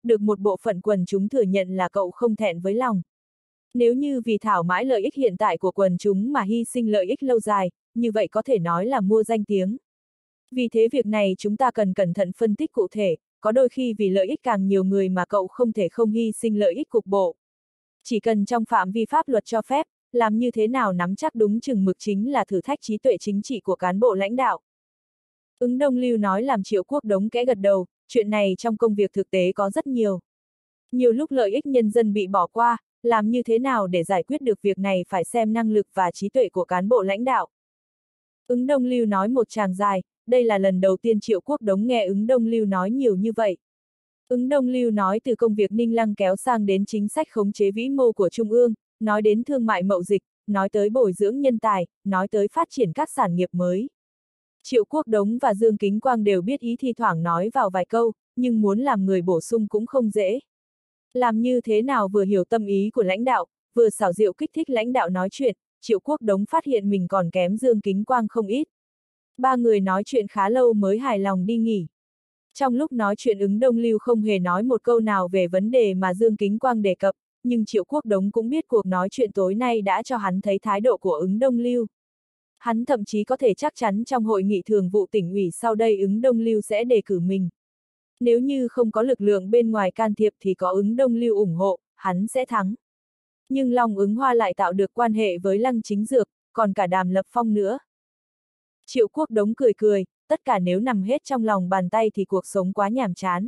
được một bộ phận quần chúng thừa nhận là cậu không thẹn với lòng. Nếu như vì thảo mãi lợi ích hiện tại của quần chúng mà hy sinh lợi ích lâu dài, như vậy có thể nói là mua danh tiếng. Vì thế việc này chúng ta cần cẩn thận phân tích cụ thể, có đôi khi vì lợi ích càng nhiều người mà cậu không thể không hy sinh lợi ích cục bộ. Chỉ cần trong phạm vi pháp luật cho phép, làm như thế nào nắm chắc đúng chừng mực chính là thử thách trí tuệ chính trị của cán bộ lãnh đạo. Ứng Đông Lưu nói làm Triệu Quốc Đống kẽ gật đầu, chuyện này trong công việc thực tế có rất nhiều. Nhiều lúc lợi ích nhân dân bị bỏ qua, làm như thế nào để giải quyết được việc này phải xem năng lực và trí tuệ của cán bộ lãnh đạo. Ứng Đông Lưu nói một tràng dài, đây là lần đầu tiên Triệu Quốc Đống nghe Ứng Đông Lưu nói nhiều như vậy. Ứng Đông Lưu nói từ công việc Ninh Lăng kéo sang đến chính sách khống chế vĩ mô của Trung ương, nói đến thương mại mậu dịch, nói tới bồi dưỡng nhân tài, nói tới phát triển các sản nghiệp mới. Triệu Quốc Đống và Dương Kính Quang đều biết ý thi thoảng nói vào vài câu, nhưng muốn làm người bổ sung cũng không dễ. Làm như thế nào vừa hiểu tâm ý của lãnh đạo, vừa xảo diệu kích thích lãnh đạo nói chuyện, Triệu Quốc Đống phát hiện mình còn kém Dương Kính Quang không ít. Ba người nói chuyện khá lâu mới hài lòng đi nghỉ. Trong lúc nói chuyện Ứng Đông Lưu không hề nói một câu nào về vấn đề mà Dương Kính Quang đề cập, nhưng Triệu Quốc Đống cũng biết cuộc nói chuyện tối nay đã cho hắn thấy thái độ của Ứng Đông Lưu. Hắn thậm chí có thể chắc chắn trong hội nghị thường vụ tỉnh ủy sau đây Ứng Đông Lưu sẽ đề cử mình. Nếu như không có lực lượng bên ngoài can thiệp thì có Ứng Đông Lưu ủng hộ, hắn sẽ thắng. Nhưng Long Ứng Hoa lại tạo được quan hệ với Lăng Chính Dược, còn cả Đàm Lập Phong nữa. Triệu Quốc Đống cười cười, tất cả nếu nằm hết trong lòng bàn tay thì cuộc sống quá nhàm chán.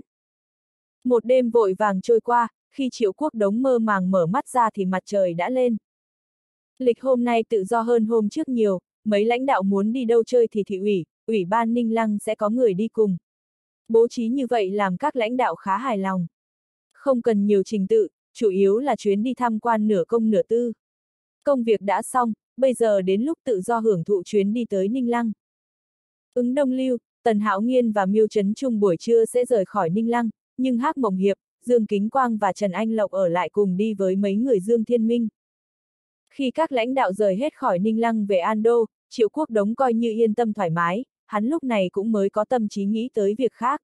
Một đêm vội vàng trôi qua, khi Triệu Quốc Đống mơ màng mở mắt ra thì mặt trời đã lên. Lịch hôm nay tự do hơn hôm trước nhiều, mấy lãnh đạo muốn đi đâu chơi thì thị ủy, ủy ban Ninh Lăng sẽ có người đi cùng. Bố trí như vậy làm các lãnh đạo khá hài lòng. Không cần nhiều trình tự, chủ yếu là chuyến đi tham quan nửa công nửa tư. Công việc đã xong, bây giờ đến lúc tự do hưởng thụ chuyến đi tới Ninh Lăng. Ứng Đông Lưu, Tần Hạo Nghiên và Miêu Trấn Trung buổi trưa sẽ rời khỏi Ninh Lăng, nhưng Hắc Mộng Hiệp, Dương Kính Quang và Trần Anh Lộc ở lại cùng đi với mấy người Dương Thiên Minh. Khi các lãnh đạo rời hết khỏi Ninh Lăng về An Đô, Triệu Quốc Đống coi như yên tâm thoải mái, hắn lúc này cũng mới có tâm trí nghĩ tới việc khác.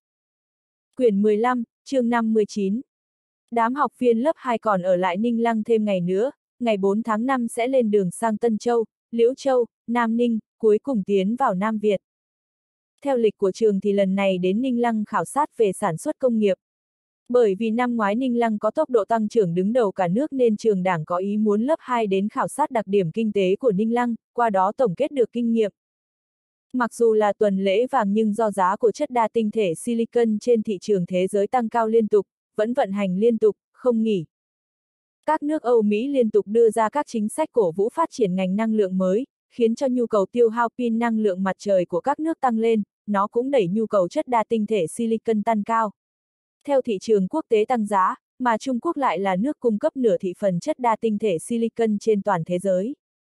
Quyển mười lăm, chương năm mươi chín. Đám học viên lớp hai còn ở lại Ninh Lăng thêm ngày nữa, ngày bốn tháng năm sẽ lên đường sang Tân Châu, Liễu Châu, Nam Ninh, cuối cùng tiến vào Nam Việt. Theo lịch của trường thì lần này đến Ninh Lăng khảo sát về sản xuất công nghiệp. Bởi vì năm ngoái Ninh Lăng có tốc độ tăng trưởng đứng đầu cả nước nên trường đảng có ý muốn lớp hai đến khảo sát đặc điểm kinh tế của Ninh Lăng, qua đó tổng kết được kinh nghiệm. Mặc dù là tuần lễ vàng nhưng do giá của chất đa tinh thể silicon trên thị trường thế giới tăng cao liên tục, vẫn vận hành liên tục, không nghỉ. Các nước Âu Mỹ liên tục đưa ra các chính sách cổ vũ phát triển ngành năng lượng mới, khiến cho nhu cầu tiêu hao pin năng lượng mặt trời của các nước tăng lên, nó cũng đẩy nhu cầu chất đa tinh thể silicon tăng cao. Theo thị trường quốc tế tăng giá, mà Trung Quốc lại là nước cung cấp nửa thị phần chất đa tinh thể silicon trên toàn thế giới.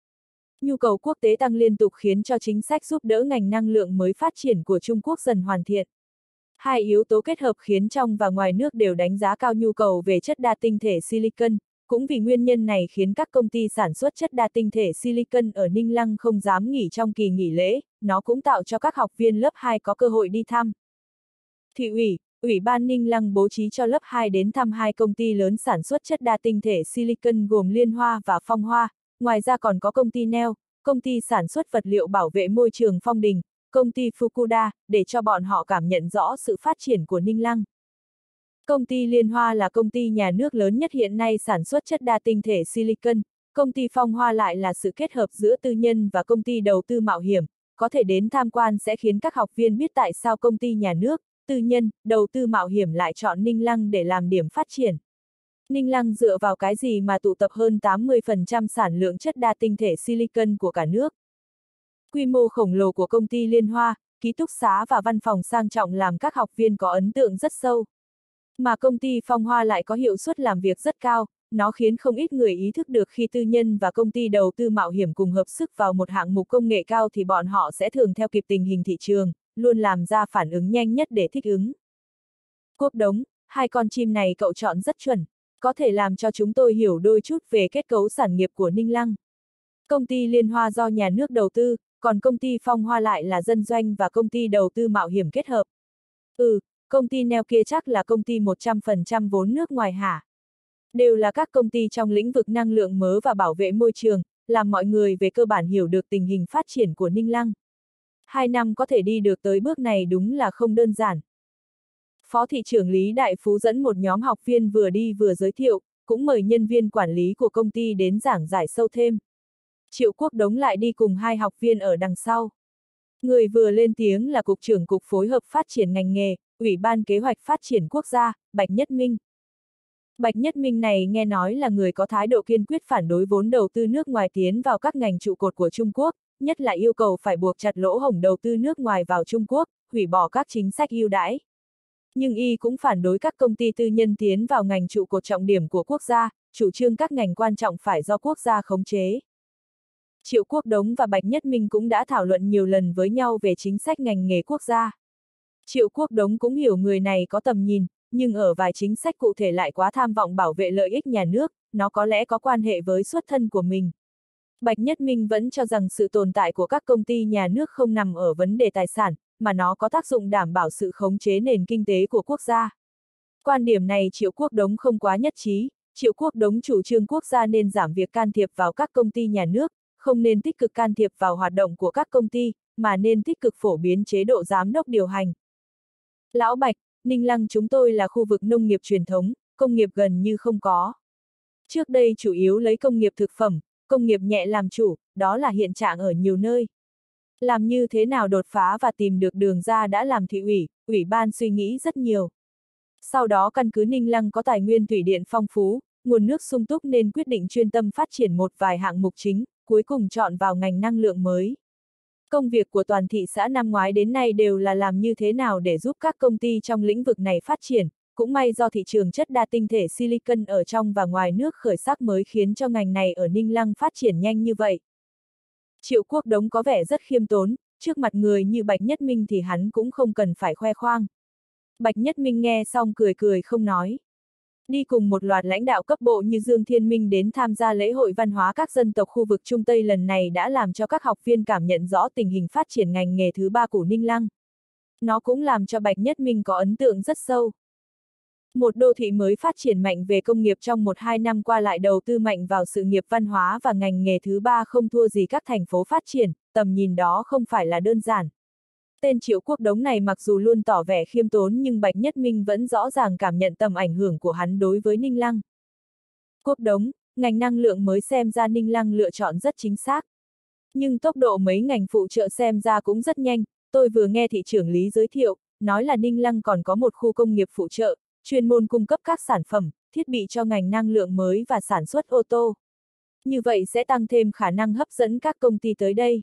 Nhu cầu quốc tế tăng liên tục khiến cho chính sách giúp đỡ ngành năng lượng mới phát triển của Trung Quốc dần hoàn thiện. Hai yếu tố kết hợp khiến trong và ngoài nước đều đánh giá cao nhu cầu về chất đa tinh thể silicon, cũng vì nguyên nhân này khiến các công ty sản xuất chất đa tinh thể silicon ở Ninh Lăng không dám nghỉ trong kỳ nghỉ lễ, nó cũng tạo cho các học viên lớp hai có cơ hội đi thăm. Thị ủy, Ủy ban Ninh Lăng bố trí cho lớp hai đến thăm hai công ty lớn sản xuất chất đa tinh thể silicon gồm Liên Hoa và Phong Hoa, ngoài ra còn có công ty Neo, công ty sản xuất vật liệu bảo vệ môi trường Phong Đình, công ty Fukuda, để cho bọn họ cảm nhận rõ sự phát triển của Ninh Lăng. Công ty Liên Hoa là công ty nhà nước lớn nhất hiện nay sản xuất chất đa tinh thể silicon, công ty Phong Hoa lại là sự kết hợp giữa tư nhân và công ty đầu tư mạo hiểm, có thể đến tham quan sẽ khiến các học viên biết tại sao công ty nhà nước, tư nhân, đầu tư mạo hiểm lại chọn Ninh Lăng để làm điểm phát triển. Ninh Lăng dựa vào cái gì mà tụ tập hơn tám mươi phần trăm sản lượng chất đa tinh thể silicon của cả nước. Quy mô khổng lồ của công ty Liên Hoa, ký túc xá và văn phòng sang trọng làm các học viên có ấn tượng rất sâu. Mà công ty Phong Hoa lại có hiệu suất làm việc rất cao, nó khiến không ít người ý thức được khi tư nhân và công ty đầu tư mạo hiểm cùng hợp sức vào một hạng mục công nghệ cao thì bọn họ sẽ thường theo kịp tình hình thị trường, luôn làm ra phản ứng nhanh nhất để thích ứng. Quốc Đống, hai con chim này cậu chọn rất chuẩn, có thể làm cho chúng tôi hiểu đôi chút về kết cấu sản nghiệp của Ninh Lăng. Công ty Liên Hoa do nhà nước đầu tư, còn công ty Phong Hoa lại là dân doanh và công ty đầu tư mạo hiểm kết hợp. Ừ, Công ty neo kia chắc là công ty một trăm phần trăm vốn nước ngoài hả? Đều là các công ty trong lĩnh vực năng lượng mới và bảo vệ môi trường, làm mọi người về cơ bản hiểu được tình hình phát triển của Ninh Lăng. Hai năm có thể đi được tới bước này đúng là không đơn giản. Phó thị trưởng Lý Đại Phú dẫn một nhóm học viên vừa đi vừa giới thiệu, cũng mời nhân viên quản lý của công ty đến giảng giải sâu thêm. Triệu Quốc Đống lại đi cùng hai học viên ở đằng sau. Người vừa lên tiếng là Cục trưởng Cục Phối hợp Phát triển ngành nghề, Ủy ban Kế hoạch Phát triển Quốc gia, Bạch Nhất Minh. Bạch Nhất Minh này nghe nói là người có thái độ kiên quyết phản đối vốn đầu tư nước ngoài tiến vào các ngành trụ cột của Trung Quốc, nhất là yêu cầu phải buộc chặt lỗ hổng đầu tư nước ngoài vào Trung Quốc, hủy bỏ các chính sách ưu đãi. Nhưng y cũng phản đối các công ty tư nhân tiến vào ngành trụ cột trọng điểm của quốc gia, chủ trương các ngành quan trọng phải do quốc gia khống chế. Triệu Quốc Đống và Bạch Nhất Minh cũng đã thảo luận nhiều lần với nhau về chính sách ngành nghề quốc gia. Triệu Quốc Đống cũng hiểu người này có tầm nhìn, nhưng ở vài chính sách cụ thể lại quá tham vọng bảo vệ lợi ích nhà nước, nó có lẽ có quan hệ với xuất thân của mình. Bạch Nhất Minh vẫn cho rằng sự tồn tại của các công ty nhà nước không nằm ở vấn đề tài sản, mà nó có tác dụng đảm bảo sự khống chế nền kinh tế của quốc gia. Quan điểm này Triệu Quốc Đống không quá nhất trí. Triệu Quốc Đống chủ trương quốc gia nên giảm việc can thiệp vào các công ty nhà nước, không nên tích cực can thiệp vào hoạt động của các công ty, mà nên tích cực phổ biến chế độ giám đốc điều hành. Lão Bạch, Ninh Lăng chúng tôi là khu vực nông nghiệp truyền thống, công nghiệp gần như không có. Trước đây chủ yếu lấy công nghiệp thực phẩm, công nghiệp nhẹ làm chủ, đó là hiện trạng ở nhiều nơi. Làm như thế nào đột phá và tìm được đường ra đã làm thị ủy, ủy ban suy nghĩ rất nhiều. Sau đó căn cứ Ninh Lăng có tài nguyên thủy điện phong phú, nguồn nước sung túc nên quyết định chuyên tâm phát triển một vài hạng mục chính, cuối cùng chọn vào ngành năng lượng mới. Công việc của toàn thị xã năm ngoái đến nay đều là làm như thế nào để giúp các công ty trong lĩnh vực này phát triển, cũng may do thị trường chất đa tinh thể silicon ở trong và ngoài nước khởi sắc mới khiến cho ngành này ở Ninh Lăng phát triển nhanh như vậy. Triệu Quốc Đống có vẻ rất khiêm tốn, trước mặt người như Bạch Nhất Minh thì hắn cũng không cần phải khoe khoang. Bạch Nhất Minh nghe xong cười cười không nói. Đi cùng một loạt lãnh đạo cấp bộ như Dương Thiên Minh đến tham gia lễ hội văn hóa các dân tộc khu vực Trung Tây lần này đã làm cho các học viên cảm nhận rõ tình hình phát triển ngành nghề thứ ba của Ninh Lăng. Nó cũng làm cho Bạch Nhất Minh có ấn tượng rất sâu. Một đô thị mới phát triển mạnh về công nghiệp trong một hai năm qua lại đầu tư mạnh vào sự nghiệp văn hóa và ngành nghề thứ ba không thua gì các thành phố phát triển, tầm nhìn đó không phải là đơn giản. Tên Triệu Quốc Đống này mặc dù luôn tỏ vẻ khiêm tốn nhưng Bạch Nhất Minh vẫn rõ ràng cảm nhận tầm ảnh hưởng của hắn đối với Ninh Lăng. Quốc Đống, ngành năng lượng mới xem ra Ninh Lăng lựa chọn rất chính xác. Nhưng tốc độ mấy ngành phụ trợ xem ra cũng rất nhanh, tôi vừa nghe thị trưởng Lý giới thiệu, nói là Ninh Lăng còn có một khu công nghiệp phụ trợ, chuyên môn cung cấp các sản phẩm, thiết bị cho ngành năng lượng mới và sản xuất ô tô. Như vậy sẽ tăng thêm khả năng hấp dẫn các công ty tới đây.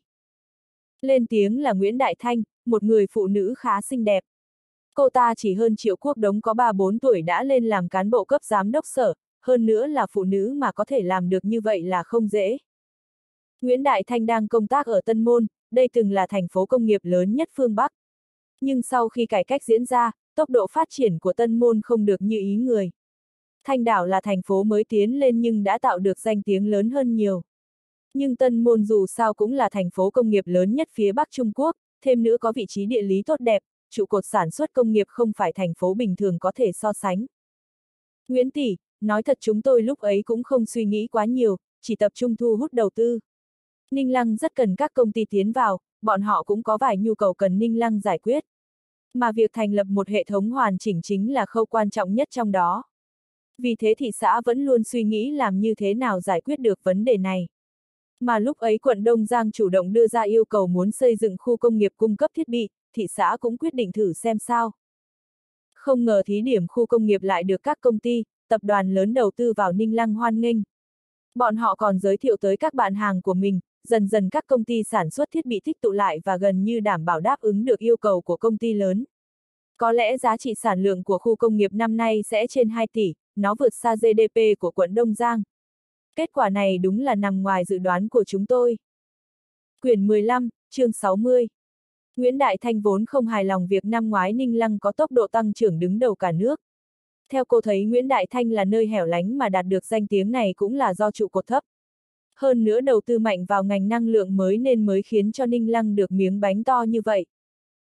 Lên tiếng là Nguyễn Đại Thanh, một người phụ nữ khá xinh đẹp. Cô ta chỉ hơn Triệu Quốc Đống có ba bốn tuổi đã lên làm cán bộ cấp giám đốc sở, hơn nữa là phụ nữ mà có thể làm được như vậy là không dễ. Nguyễn Đại Thanh đang công tác ở Tân Môn, đây từng là thành phố công nghiệp lớn nhất phương Bắc. Nhưng sau khi cải cách diễn ra, tốc độ phát triển của Tân Môn không được như ý người. Thanh Đảo là thành phố mới tiến lên nhưng đã tạo được danh tiếng lớn hơn nhiều. Nhưng Tân Môn dù sao cũng là thành phố công nghiệp lớn nhất phía Bắc Trung Quốc, thêm nữa có vị trí địa lý tốt đẹp, trụ cột sản xuất công nghiệp không phải thành phố bình thường có thể so sánh. Nguyễn tỷ, nói thật chúng tôi lúc ấy cũng không suy nghĩ quá nhiều, chỉ tập trung thu hút đầu tư. Ninh Lăng rất cần các công ty tiến vào, bọn họ cũng có vài nhu cầu cần Ninh Lăng giải quyết. Mà việc thành lập một hệ thống hoàn chỉnh chính là khâu quan trọng nhất trong đó. Vì thế thị xã vẫn luôn suy nghĩ làm như thế nào giải quyết được vấn đề này. Mà lúc ấy quận Đông Giang chủ động đưa ra yêu cầu muốn xây dựng khu công nghiệp cung cấp thiết bị, thị xã cũng quyết định thử xem sao. Không ngờ thí điểm khu công nghiệp lại được các công ty, tập đoàn lớn đầu tư vào Ninh Lăng hoan nghênh. Bọn họ còn giới thiệu tới các bạn hàng của mình, dần dần các công ty sản xuất thiết bị tích tụ lại và gần như đảm bảo đáp ứng được yêu cầu của công ty lớn. Có lẽ giá trị sản lượng của khu công nghiệp năm nay sẽ trên hai tỷ, nó vượt xa giê đê pê của quận Đông Giang. Kết quả này đúng là nằm ngoài dự đoán của chúng tôi. Quyển mười lăm, chương sáu mươi. Nguyễn Đại Thanh vốn không hài lòng việc năm ngoái Ninh Lăng có tốc độ tăng trưởng đứng đầu cả nước. Theo cô thấy Nguyễn Đại Thanh là nơi hẻo lánh mà đạt được danh tiếng này cũng là do trụ cột thấp. Hơn nữa đầu tư mạnh vào ngành năng lượng mới nên mới khiến cho Ninh Lăng được miếng bánh to như vậy.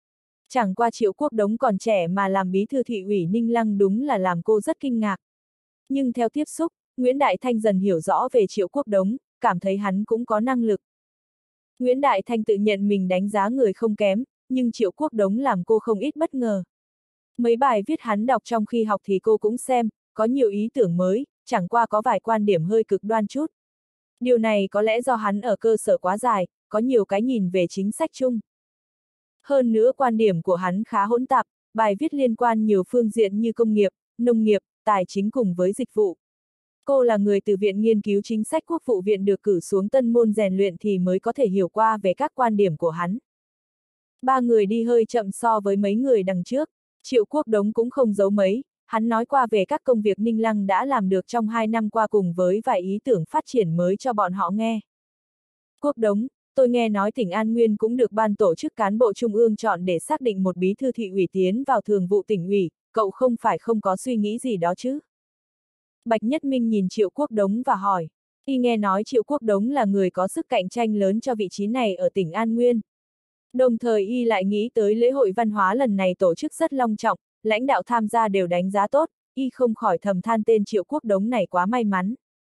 Chẳng qua Triệu Quốc Đống còn trẻ mà làm bí thư thị ủy Ninh Lăng đúng là làm cô rất kinh ngạc. Nhưng theo tiếp xúc, Nguyễn Đại Thanh dần hiểu rõ về Triệu Quốc Đống, cảm thấy hắn cũng có năng lực. Nguyễn Đại Thanh tự nhận mình đánh giá người không kém, nhưng Triệu Quốc Đống làm cô không ít bất ngờ. Mấy bài viết hắn đọc trong khi học thì cô cũng xem, có nhiều ý tưởng mới, chẳng qua có vài quan điểm hơi cực đoan chút. Điều này có lẽ do hắn ở cơ sở quá dài, có nhiều cái nhìn về chính sách chung. Hơn nữa quan điểm của hắn khá hỗn tạp, bài viết liên quan nhiều phương diện như công nghiệp, nông nghiệp, tài chính cùng với dịch vụ. Cô là người từ Viện Nghiên cứu Chính sách Quốc vụ Viện được cử xuống Tân Môn rèn luyện thì mới có thể hiểu qua về các quan điểm của hắn. Ba người đi hơi chậm so với mấy người đằng trước, Triệu Quốc Đống cũng không giấu mấy, hắn nói qua về các công việc Ninh Lăng đã làm được trong hai năm qua cùng với vài ý tưởng phát triển mới cho bọn họ nghe. Quốc Đống, tôi nghe nói tỉnh An Nguyên cũng được ban tổ chức cán bộ trung ương chọn để xác định một bí thư thị ủy tiến vào thường vụ tỉnh ủy, cậu không phải không có suy nghĩ gì đó chứ? Bạch Nhất Minh nhìn Triệu Quốc Đống và hỏi, y nghe nói Triệu Quốc Đống là người có sức cạnh tranh lớn cho vị trí này ở tỉnh An Nguyên. Đồng thời y lại nghĩ tới lễ hội văn hóa lần này tổ chức rất long trọng, lãnh đạo tham gia đều đánh giá tốt, y không khỏi thầm than tên Triệu Quốc Đống này quá may mắn.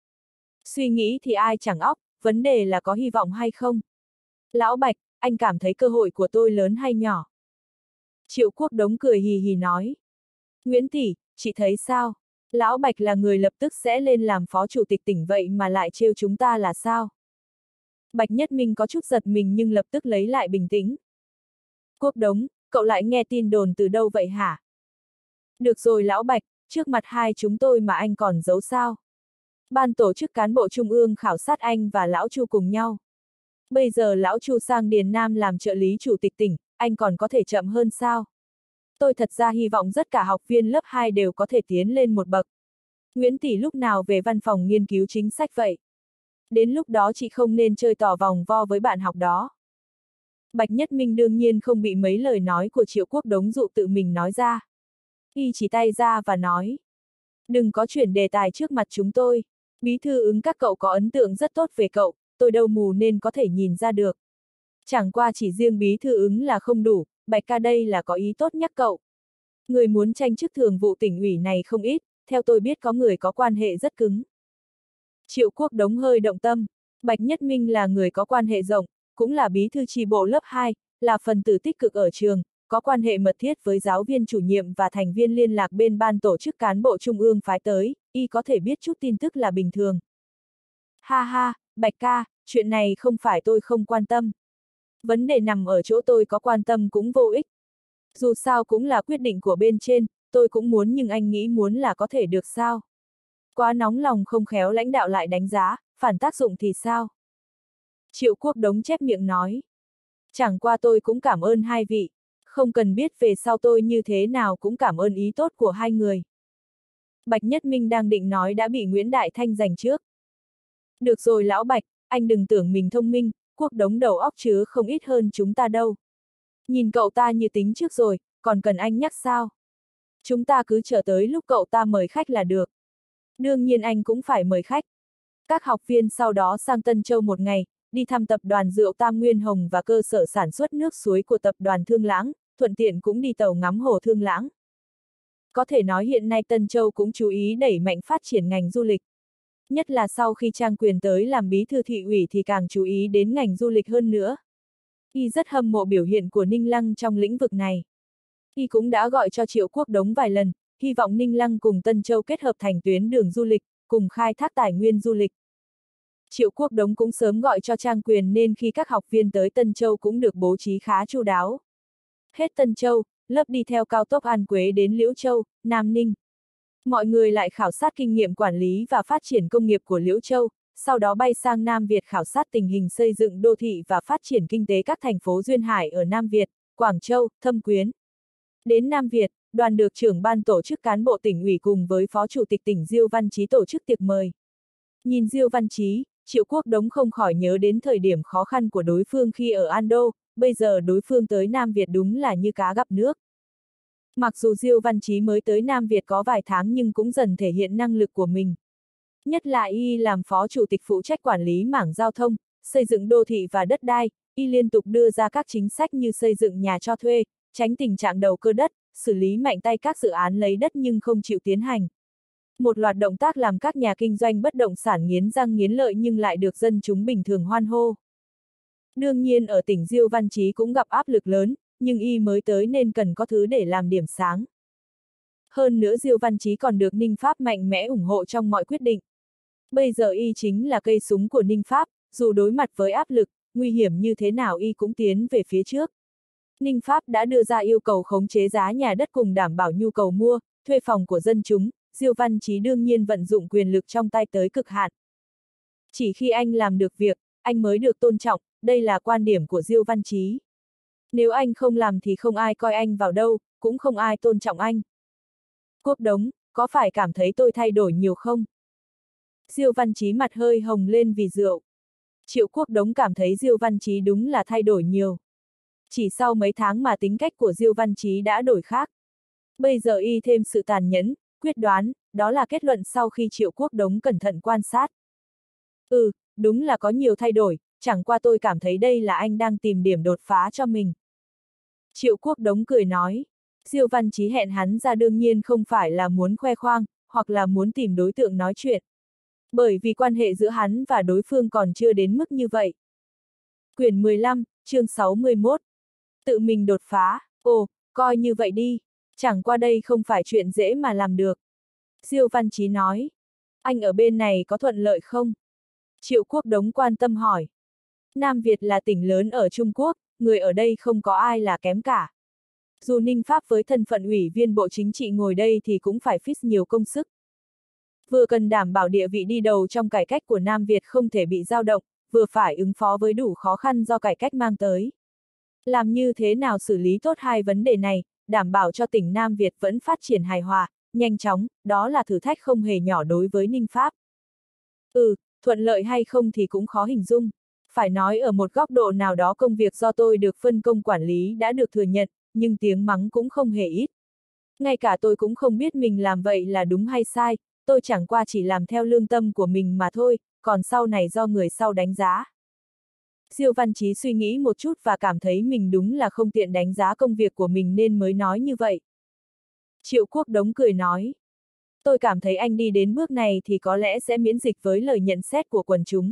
Suy nghĩ thì ai chẳng óc, vấn đề là có hy vọng hay không. Lão Bạch, anh cảm thấy cơ hội của tôi lớn hay nhỏ? Triệu Quốc Đống cười hì hì nói. Nguyễn tỷ, chị thấy sao? Lão Bạch là người lập tức sẽ lên làm phó chủ tịch tỉnh vậy mà lại trêu chúng ta là sao? Bạch Nhất Minh có chút giật mình nhưng lập tức lấy lại bình tĩnh. Quốc Đống, cậu lại nghe tin đồn từ đâu vậy hả? Được rồi Lão Bạch, trước mặt hai chúng tôi mà anh còn giấu sao? Ban tổ chức cán bộ trung ương khảo sát anh và Lão Chu cùng nhau. Bây giờ Lão Chu sang Điền Nam làm trợ lý chủ tịch tỉnh, anh còn có thể chậm hơn sao? Tôi thật ra hy vọng tất cả học viên lớp hai đều có thể tiến lên một bậc. Nguyễn tỷ lúc nào về văn phòng nghiên cứu chính sách vậy? Đến lúc đó chị không nên chơi tỏ vòng vo với bạn học đó. Bạch Nhất Minh đương nhiên không bị mấy lời nói của Triệu Quốc Đống dụ tự mình nói ra. Y chỉ tay ra và nói. Đừng có chuyển đề tài trước mặt chúng tôi. Bí thư ứng các cậu có ấn tượng rất tốt về cậu, tôi đâu mù nên có thể nhìn ra được. Chẳng qua chỉ riêng bí thư ứng là không đủ, Bạch ca đây là có ý tốt nhắc cậu. Người muốn tranh chức thường vụ tỉnh ủy này không ít, theo tôi biết có người có quan hệ rất cứng. Triệu Quốc Đống hơi động tâm, Bạch Nhất Minh là người có quan hệ rộng, cũng là bí thư chi bộ lớp hai, là phần tử tích cực ở trường, có quan hệ mật thiết với giáo viên chủ nhiệm và thành viên liên lạc bên ban tổ chức cán bộ trung ương phái tới, y có thể biết chút tin tức là bình thường. Ha ha, Bạch ca, chuyện này không phải tôi không quan tâm. Vấn đề nằm ở chỗ tôi có quan tâm cũng vô ích. Dù sao cũng là quyết định của bên trên, tôi cũng muốn nhưng anh nghĩ muốn là có thể được sao? Quá nóng lòng không khéo lãnh đạo lại đánh giá, phản tác dụng thì sao? Triệu Quốc Đống chép miệng nói. Chẳng qua tôi cũng cảm ơn hai vị, không cần biết về sau tôi như thế nào cũng cảm ơn ý tốt của hai người. Bạch Nhất Minh đang định nói đã bị Nguyễn Đại Thanh giành trước. Được rồi Lão Bạch, anh đừng tưởng mình thông minh, Quốc Đống đầu óc chứa không ít hơn chúng ta đâu. Nhìn cậu ta như tính trước rồi, còn cần anh nhắc sao? Chúng ta cứ chờ tới lúc cậu ta mời khách là được. Đương nhiên anh cũng phải mời khách. Các học viên sau đó sang Tân Châu một ngày, đi thăm tập đoàn rượu Tam Nguyên Hồng và cơ sở sản xuất nước suối của tập đoàn Thương Lãng, thuận tiện cũng đi tàu ngắm hồ Thương Lãng. Có thể nói hiện nay Tân Châu cũng chú ý đẩy mạnh phát triển ngành du lịch. Nhất là sau khi Trang Quyền tới làm bí thư thị ủy thì càng chú ý đến ngành du lịch hơn nữa. Y rất hâm mộ biểu hiện của Ninh Lăng trong lĩnh vực này. Y cũng đã gọi cho Triệu Quốc Đống vài lần, hy vọng Ninh Lăng cùng Tân Châu kết hợp thành tuyến đường du lịch, cùng khai thác tài nguyên du lịch. Triệu Quốc Đống cũng sớm gọi cho Trang Quyền nên khi các học viên tới Tân Châu cũng được bố trí khá chu đáo. Hết Tân Châu, lớp đi theo cao tốc An Quế đến Liễu Châu, Nam Ninh. Mọi người lại khảo sát kinh nghiệm quản lý và phát triển công nghiệp của Liễu Châu, sau đó bay sang Nam Việt khảo sát tình hình xây dựng đô thị và phát triển kinh tế các thành phố duyên hải ở Nam Việt, Quảng Châu, Thâm Quyến. Đến Nam Việt, đoàn được trưởng ban tổ chức cán bộ tỉnh ủy cùng với phó chủ tịch tỉnh Diêu Văn Chí tổ chức tiệc mời. Nhìn Diêu Văn Chí, Triệu Quốc Đống không khỏi nhớ đến thời điểm khó khăn của đối phương khi ở An Đô, bây giờ đối phương tới Nam Việt đúng là như cá gặp nước. Mặc dù Diêu Văn Chí mới tới Nam Việt có vài tháng nhưng cũng dần thể hiện năng lực của mình. Nhất là y làm phó chủ tịch phụ trách quản lý mảng giao thông, xây dựng đô thị và đất đai, y liên tục đưa ra các chính sách như xây dựng nhà cho thuê, tránh tình trạng đầu cơ đất, xử lý mạnh tay các dự án lấy đất nhưng không chịu tiến hành. Một loạt động tác làm các nhà kinh doanh bất động sản nghiến răng nghiến lợi nhưng lại được dân chúng bình thường hoan hô. Đương nhiên ở tỉnh Diêu Văn Chí cũng gặp áp lực lớn, nhưng y mới tới nên cần có thứ để làm điểm sáng. Hơn nữa Diêu Văn Chí còn được Ninh Pháp mạnh mẽ ủng hộ trong mọi quyết định. Bây giờ y chính là cây súng của Ninh Pháp, dù đối mặt với áp lực, nguy hiểm như thế nào y cũng tiến về phía trước. Ninh Pháp đã đưa ra yêu cầu khống chế giá nhà đất cùng đảm bảo nhu cầu mua, thuê phòng của dân chúng, Diêu Văn Chí đương nhiên vận dụng quyền lực trong tay tới cực hạn. Chỉ khi anh làm được việc, anh mới được tôn trọng, đây là quan điểm của Diêu Văn Chí. Nếu anh không làm thì không ai coi anh vào đâu, cũng không ai tôn trọng anh. Quốc Đống, có phải cảm thấy tôi thay đổi nhiều không? Diêu Văn Chí mặt hơi hồng lên vì rượu. Triệu Quốc Đống cảm thấy Diêu Văn Chí đúng là thay đổi nhiều. Chỉ sau mấy tháng mà tính cách của Diêu Văn Chí đã đổi khác. Bây giờ y thêm sự tàn nhẫn, quyết đoán, đó là kết luận sau khi Triệu Quốc Đống cẩn thận quan sát. Ừ, đúng là có nhiều thay đổi, chẳng qua tôi cảm thấy đây là anh đang tìm điểm đột phá cho mình. Triệu Quốc Đống cười nói, Diêu Văn Chí hẹn hắn ra đương nhiên không phải là muốn khoe khoang, hoặc là muốn tìm đối tượng nói chuyện. Bởi vì quan hệ giữa hắn và đối phương còn chưa đến mức như vậy. Quyển mười lăm, chương sáu mươi mốt. Tự mình đột phá, ồ, coi như vậy đi, chẳng qua đây không phải chuyện dễ mà làm được. Diêu Văn Chí nói, anh ở bên này có thuận lợi không? Triệu Quốc Đống quan tâm hỏi. Nam Việt là tỉnh lớn ở Trung Quốc, người ở đây không có ai là kém cả. Dù Ninh Pháp với thân phận ủy viên Bộ Chính trị ngồi đây thì cũng phải phí nhiều công sức. Vừa cần đảm bảo địa vị đi đầu trong cải cách của Nam Việt không thể bị dao động, vừa phải ứng phó với đủ khó khăn do cải cách mang tới. Làm như thế nào xử lý tốt hai vấn đề này, đảm bảo cho tỉnh Nam Việt vẫn phát triển hài hòa, nhanh chóng, đó là thử thách không hề nhỏ đối với Ninh Pháp. Ừ, thuận lợi hay không thì cũng khó hình dung. Phải nói ở một góc độ nào đó công việc do tôi được phân công quản lý đã được thừa nhận, nhưng tiếng mắng cũng không hề ít. Ngay cả tôi cũng không biết mình làm vậy là đúng hay sai, tôi chẳng qua chỉ làm theo lương tâm của mình mà thôi, còn sau này do người sau đánh giá. Diêu Văn Chí suy nghĩ một chút và cảm thấy mình đúng là không tiện đánh giá công việc của mình nên mới nói như vậy. Triệu Quốc Đống cười nói, tôi cảm thấy anh đi đến bước này thì có lẽ sẽ miễn dịch với lời nhận xét của quần chúng.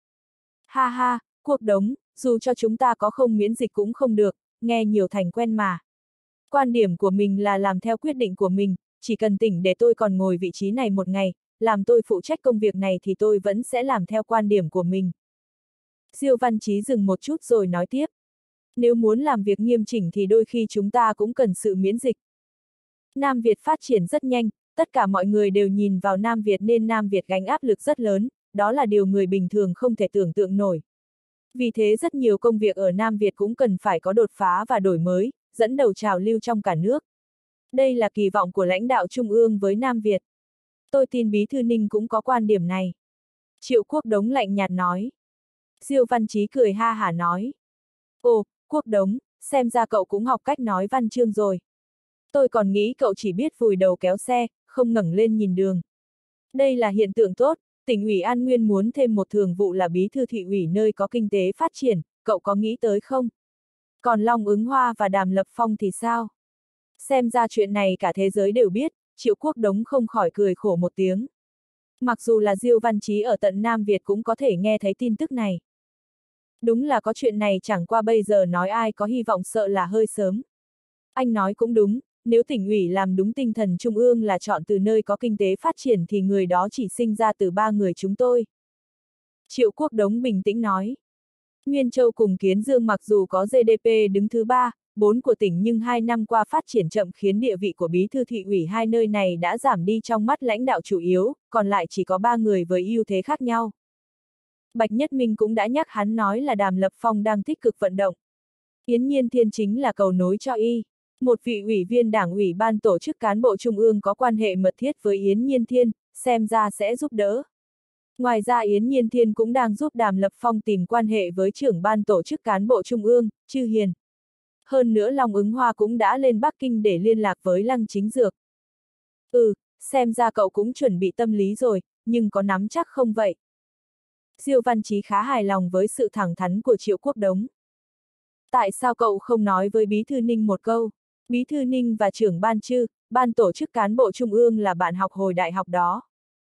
Ha ha, Quốc Đống, dù cho chúng ta có không miễn dịch cũng không được, nghe nhiều thành quen mà. Quan điểm của mình là làm theo quyết định của mình, chỉ cần tỉnh để tôi còn ngồi vị trí này một ngày, làm tôi phụ trách công việc này thì tôi vẫn sẽ làm theo quan điểm của mình. Diêu Văn Chí dừng một chút rồi nói tiếp. Nếu muốn làm việc nghiêm chỉnh thì đôi khi chúng ta cũng cần sự miễn dịch. Nam Việt phát triển rất nhanh, tất cả mọi người đều nhìn vào Nam Việt nên Nam Việt gánh áp lực rất lớn, đó là điều người bình thường không thể tưởng tượng nổi. Vì thế rất nhiều công việc ở Nam Việt cũng cần phải có đột phá và đổi mới, dẫn đầu trào lưu trong cả nước. Đây là kỳ vọng của lãnh đạo Trung ương với Nam Việt. Tôi tin Bí thư Ninh cũng có quan điểm này. Triệu Quốc Đống lạnh nhạt nói. Diêu Văn Chí cười ha hả nói. Ồ, Quốc Đống, xem ra cậu cũng học cách nói văn chương rồi. Tôi còn nghĩ cậu chỉ biết vùi đầu kéo xe, không ngẩng lên nhìn đường. Đây là hiện tượng tốt, tỉnh ủy An Nguyên muốn thêm một thường vụ là bí thư thị ủy nơi có kinh tế phát triển, cậu có nghĩ tới không? Còn Long Ứng Hoa và Đàm Lập Phong thì sao? Xem ra chuyện này cả thế giới đều biết, Triệu Quốc Đống không khỏi cười khổ một tiếng. Mặc dù là Diêu Văn Chí ở tận Nam Việt cũng có thể nghe thấy tin tức này. Đúng là có chuyện này, chẳng qua bây giờ nói ai có hy vọng sợ là hơi sớm. Anh nói cũng đúng, nếu tỉnh ủy làm đúng tinh thần trung ương là chọn từ nơi có kinh tế phát triển thì người đó chỉ sinh ra từ ba người chúng tôi. Triệu Quốc Đống bình tĩnh nói. Nguyên Châu cùng Kiến Dương mặc dù có giê đê pê đứng thứ ba, bốn của tỉnh nhưng hai năm qua phát triển chậm khiến địa vị của bí thư thị ủy hai nơi này đã giảm đi trong mắt lãnh đạo chủ yếu, còn lại chỉ có ba người với ưu thế khác nhau. Bạch Nhất Minh cũng đã nhắc hắn nói là Đàm Lập Phong đang tích cực vận động. Yến Nhiên Thiên chính là cầu nối cho y. Một vị ủy viên đảng ủy ban tổ chức cán bộ trung ương có quan hệ mật thiết với Yến Nhiên Thiên, xem ra sẽ giúp đỡ. Ngoài ra Yến Nhiên Thiên cũng đang giúp Đàm Lập Phong tìm quan hệ với trưởng ban tổ chức cán bộ trung ương, Chư Hiền. Hơn nữa Long Ứng Hoa cũng đã lên Bắc Kinh để liên lạc với Lăng Chính Dược. Ừ, xem ra cậu cũng chuẩn bị tâm lý rồi, nhưng có nắm chắc không vậy? Diêu Văn Chí khá hài lòng với sự thẳng thắn của Triệu Quốc Đống. Tại sao cậu không nói với Bí thư Ninh một câu? Bí thư Ninh và trưởng ban Chư, ban tổ chức cán bộ trung ương là bạn học hồi đại học đó.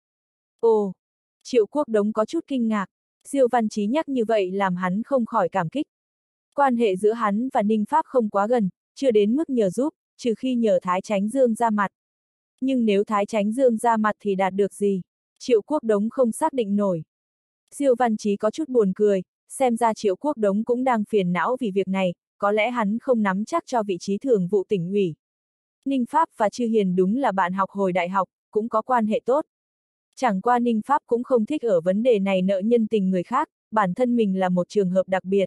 Ồ, Triệu Quốc Đống có chút kinh ngạc, Diêu Văn Chí nhắc như vậy làm hắn không khỏi cảm kích. Quan hệ giữa hắn và Ninh Pháp không quá gần, chưa đến mức nhờ giúp, trừ khi nhờ Thái Chánh Dương ra mặt. Nhưng nếu Thái Chánh Dương ra mặt thì đạt được gì? Triệu Quốc Đống không xác định nổi. Diêu Văn Chí có chút buồn cười, xem ra Triệu Quốc Đống cũng đang phiền não vì việc này, có lẽ hắn không nắm chắc cho vị trí thường vụ tỉnh ủy. Ninh Pháp và Chư Hiền đúng là bạn học hồi đại học, cũng có quan hệ tốt. Chẳng qua Ninh Pháp cũng không thích ở vấn đề này nợ nhân tình người khác, bản thân mình là một trường hợp đặc biệt.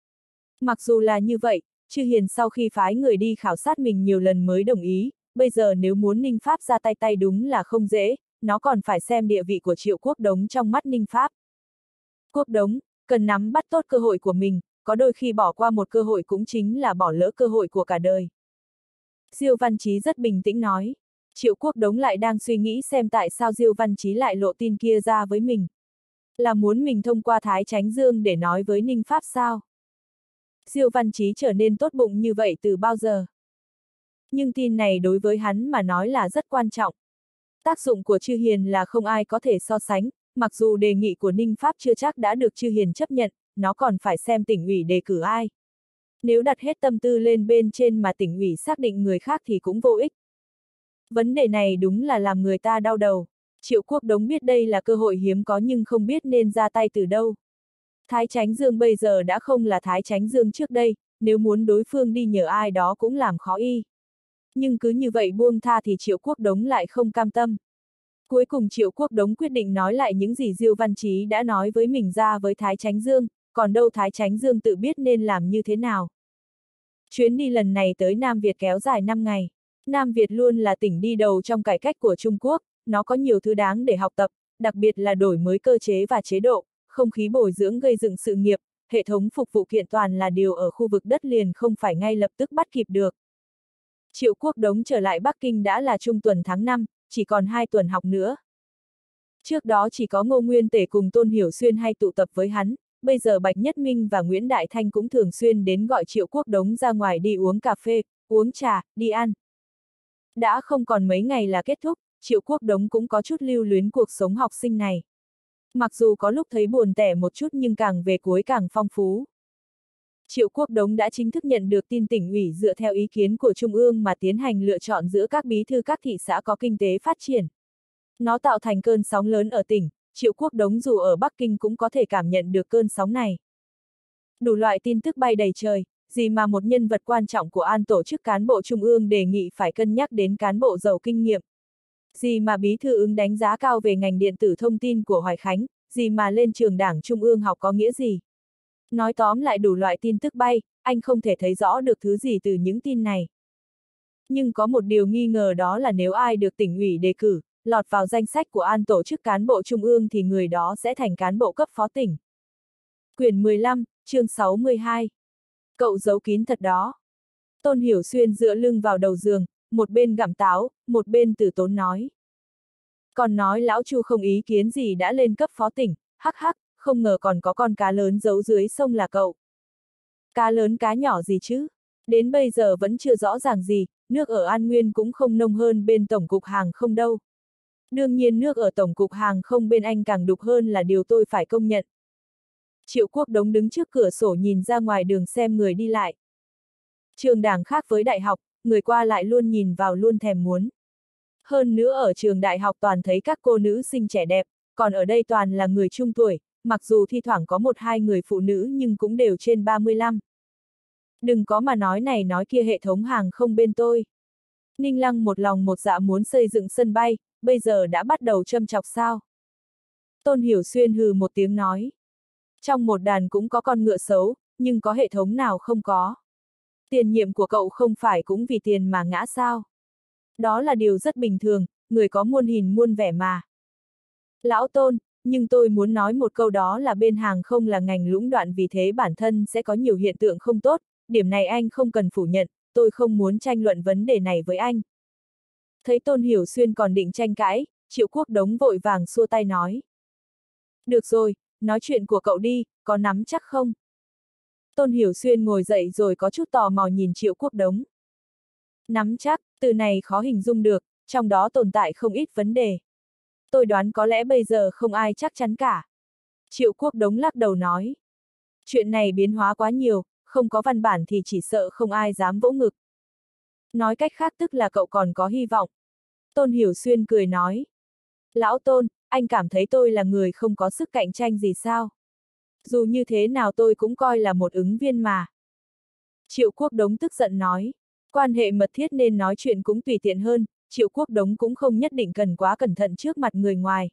Mặc dù là như vậy, Chư Hiền sau khi phái người đi khảo sát mình nhiều lần mới đồng ý, bây giờ nếu muốn Ninh Pháp ra tay tay đúng là không dễ, nó còn phải xem địa vị của Triệu Quốc Đống trong mắt Ninh Pháp. Quốc Đống, cần nắm bắt tốt cơ hội của mình, có đôi khi bỏ qua một cơ hội cũng chính là bỏ lỡ cơ hội của cả đời. Diêu Văn Chí rất bình tĩnh nói. Triệu Quốc Đống lại đang suy nghĩ xem tại sao Diêu Văn Chí lại lộ tin kia ra với mình. Là muốn mình thông qua Thái Chánh Dương để nói với Ninh Pháp sao? Diêu Văn Chí trở nên tốt bụng như vậy từ bao giờ? Nhưng tin này đối với hắn mà nói là rất quan trọng. Tác dụng của Chư Hiền là không ai có thể so sánh, mặc dù đề nghị của Ninh Pháp chưa chắc đã được Chư Hiền chấp nhận, nó còn phải xem tỉnh ủy đề cử ai. Nếu đặt hết tâm tư lên bên trên mà tỉnh ủy xác định người khác thì cũng vô ích. Vấn đề này đúng là làm người ta đau đầu. Triệu Quốc Đống biết đây là cơ hội hiếm có nhưng không biết nên ra tay từ đâu. Thái Chánh Dương bây giờ đã không là Thái Chánh Dương trước đây, nếu muốn đối phương đi nhờ ai đó cũng làm khó y. Nhưng cứ như vậy buông tha thì Triệu Quốc Đống lại không cam tâm. Cuối cùng Triệu Quốc Đống quyết định nói lại những gì Diêu Văn Chí đã nói với mình ra với Thái Chánh Dương, còn đâu Thái Chánh Dương tự biết nên làm như thế nào. Chuyến đi lần này tới Nam Việt kéo dài năm ngày. Nam Việt luôn là tỉnh đi đầu trong cải cách của Trung Quốc, nó có nhiều thứ đáng để học tập, đặc biệt là đổi mới cơ chế và chế độ, không khí bồi dưỡng gây dựng sự nghiệp, hệ thống phục vụ kiện toàn là điều ở khu vực đất liền không phải ngay lập tức bắt kịp được. Triệu Quốc Đống trở lại Bắc Kinh đã là trung tuần tháng năm, chỉ còn hai tuần học nữa. Trước đó chỉ có Ngô Nguyên Tể cùng Tôn Hiểu Xuyên hay tụ tập với hắn, bây giờ Bạch Nhất Minh và Nguyễn Đại Thanh cũng thường xuyên đến gọi Triệu Quốc Đống ra ngoài đi uống cà phê, uống trà, đi ăn. Đã không còn mấy ngày là kết thúc, Triệu Quốc Đống cũng có chút lưu luyến cuộc sống học sinh này. Mặc dù có lúc thấy buồn tẻ một chút nhưng càng về cuối càng phong phú. Triệu Quốc Đống đã chính thức nhận được tin tỉnh ủy dựa theo ý kiến của Trung ương mà tiến hành lựa chọn giữa các bí thư các thị xã có kinh tế phát triển. Nó tạo thành cơn sóng lớn ở tỉnh, Triệu Quốc Đống dù ở Bắc Kinh cũng có thể cảm nhận được cơn sóng này. Đủ loại tin tức bay đầy trời, gì mà một nhân vật quan trọng của An tổ chức cán bộ Trung ương đề nghị phải cân nhắc đến cán bộ giàu kinh nghiệm. Gì mà bí thư ứng đánh giá cao về ngành điện tử thông tin của Hoài Khánh, gì mà lên trường đảng Trung ương học có nghĩa gì. Nói tóm lại đủ loại tin tức bay, anh không thể thấy rõ được thứ gì từ những tin này. Nhưng có một điều nghi ngờ đó là nếu ai được tỉnh ủy đề cử, lọt vào danh sách của An tổ chức cán bộ Trung ương thì người đó sẽ thành cán bộ cấp phó tỉnh. Quyển mười lăm, chương sáu mươi hai. Cậu giấu kín thật đó. Tôn Hiểu Xuyên dựa lưng vào đầu giường, một bên gặm táo, một bên từ tốn nói. Còn nói lão Chu không ý kiến gì đã lên cấp phó tỉnh, hắc hắc, không ngờ còn có con cá lớn giấu dưới sông là cậu. Cá lớn cá nhỏ gì chứ? Đến bây giờ vẫn chưa rõ ràng gì, nước ở An Nguyên cũng không nông hơn bên Tổng cục Hàng không đâu. Đương nhiên nước ở Tổng cục Hàng không bên anh càng đục hơn là điều tôi phải công nhận. Triệu Quốc Đống đứng trước cửa sổ nhìn ra ngoài đường xem người đi lại. Trường đảng khác với đại học, người qua lại luôn nhìn vào luôn thèm muốn. Hơn nữa ở trường đại học toàn thấy các cô nữ xinh trẻ đẹp, còn ở đây toàn là người trung tuổi, mặc dù thi thoảng có một hai người phụ nữ nhưng cũng đều trên ba mươi lăm. Đừng có mà nói này nói kia hệ thống hàng không bên tôi. Ninh Lăng một lòng một dạ muốn xây dựng sân bay, bây giờ đã bắt đầu châm chọc sao. Tôn Hiểu Xuyên hừ một tiếng nói. Trong một đàn cũng có con ngựa xấu, nhưng có hệ thống nào không có. Tiền nhiệm của cậu không phải cũng vì tiền mà ngã sao. Đó là điều rất bình thường, người có muôn hình muôn vẻ mà. Lão Tôn, nhưng tôi muốn nói một câu đó là bên hàng không là ngành lũng đoạn vì thế bản thân sẽ có nhiều hiện tượng không tốt, điểm này anh không cần phủ nhận, tôi không muốn tranh luận vấn đề này với anh. Thấy Tôn Hiểu Xuyên còn định tranh cãi, Triệu Quốc Đống vội vàng xua tay nói. Được rồi, nói chuyện của cậu đi, có nắm chắc không? Tôn Hiểu Xuyên ngồi dậy rồi có chút tò mò nhìn Triệu Quốc Đống. Nắm chắc, từ này khó hình dung được, trong đó tồn tại không ít vấn đề. Tôi đoán có lẽ bây giờ không ai chắc chắn cả. Triệu Quốc Đống lắc đầu nói. Chuyện này biến hóa quá nhiều, không có văn bản thì chỉ sợ không ai dám vỗ ngực. Nói cách khác tức là cậu còn có hy vọng. Tôn Hiểu Xuyên cười nói. Lão Tôn, anh cảm thấy tôi là người không có sức cạnh tranh gì sao? Dù như thế nào tôi cũng coi là một ứng viên mà. Triệu Quốc Đống tức giận nói. Quan hệ mật thiết nên nói chuyện cũng tùy tiện hơn, Triệu Quốc Đống cũng không nhất định cần quá cẩn thận trước mặt người ngoài.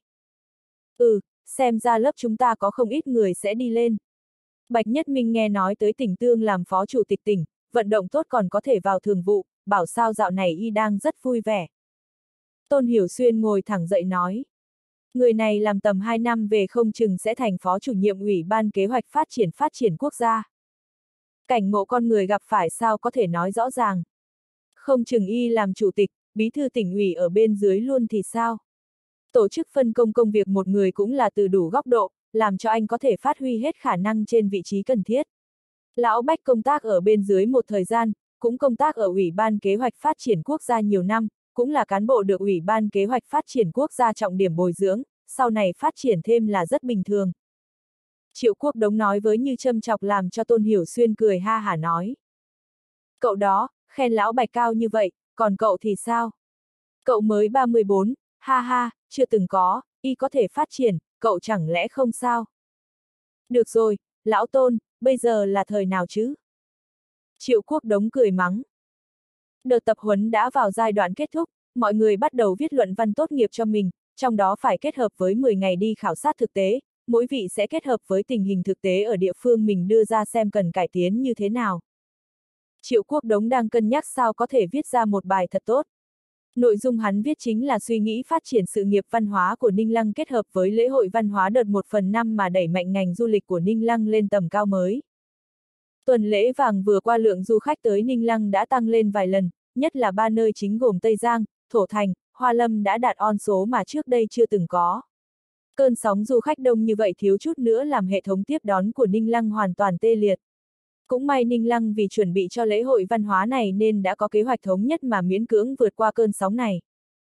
Ừ, xem ra lớp chúng ta có không ít người sẽ đi lên. Bạch Nhất Minh nghe nói tới Tỉnh Tương làm phó chủ tịch tỉnh, vận động tốt còn có thể vào thường vụ, bảo sao dạo này y đang rất vui vẻ. Tôn Hiểu Xuyên ngồi thẳng dậy nói. Người này làm tầm hai năm về không chừng sẽ thành phó chủ nhiệm ủy ban kế hoạch phát triển phát triển quốc gia. Cảnh ngộ con người gặp phải sao có thể nói rõ ràng. Không chừng y làm chủ tịch, bí thư tỉnh ủy ở bên dưới luôn thì sao? Tổ chức phân công công việc một người cũng là từ đủ góc độ, làm cho anh có thể phát huy hết khả năng trên vị trí cần thiết. Lão Bách công tác ở bên dưới một thời gian, cũng công tác ở Ủy ban Kế hoạch Phát triển Quốc gia nhiều năm, cũng là cán bộ được Ủy ban Kế hoạch Phát triển Quốc gia trọng điểm bồi dưỡng, sau này phát triển thêm là rất bình thường. Triệu Quốc Đống nói với như châm chọc làm cho Tôn Hiểu Xuyên cười ha hả nói. Cậu đó, khen lão Bạch cao như vậy, còn cậu thì sao? Cậu mới ba mươi bốn, ha ha, chưa từng có, y có thể phát triển, cậu chẳng lẽ không sao? Được rồi, lão Tôn, bây giờ là thời nào chứ? Triệu Quốc Đống cười mắng. Đợt tập huấn đã vào giai đoạn kết thúc, mọi người bắt đầu viết luận văn tốt nghiệp cho mình, trong đó phải kết hợp với mười ngày đi khảo sát thực tế, mỗi vị sẽ kết hợp với tình hình thực tế ở địa phương mình đưa ra xem cần cải tiến như thế nào. Triệu Quốc Đống đang cân nhắc sao có thể viết ra một bài thật tốt. Nội dung hắn viết chính là suy nghĩ phát triển sự nghiệp văn hóa của Ninh Lăng kết hợp với lễ hội văn hóa đợt một phần năm mà đẩy mạnh ngành du lịch của Ninh Lăng lên tầm cao mới. Tuần lễ vàng vừa qua lượng du khách tới Ninh Lăng đã tăng lên vài lần, nhất là ba nơi chính gồm Tây Giang, Thổ Thành, Hoa Lâm đã đạt on số mà trước đây chưa từng có. Cơn sóng du khách đông như vậy thiếu chút nữa làm hệ thống tiếp đón của Ninh Lăng hoàn toàn tê liệt. Cũng may Ninh Lăng vì chuẩn bị cho lễ hội văn hóa này nên đã có kế hoạch thống nhất mà miễn cưỡng vượt qua cơn sóng này.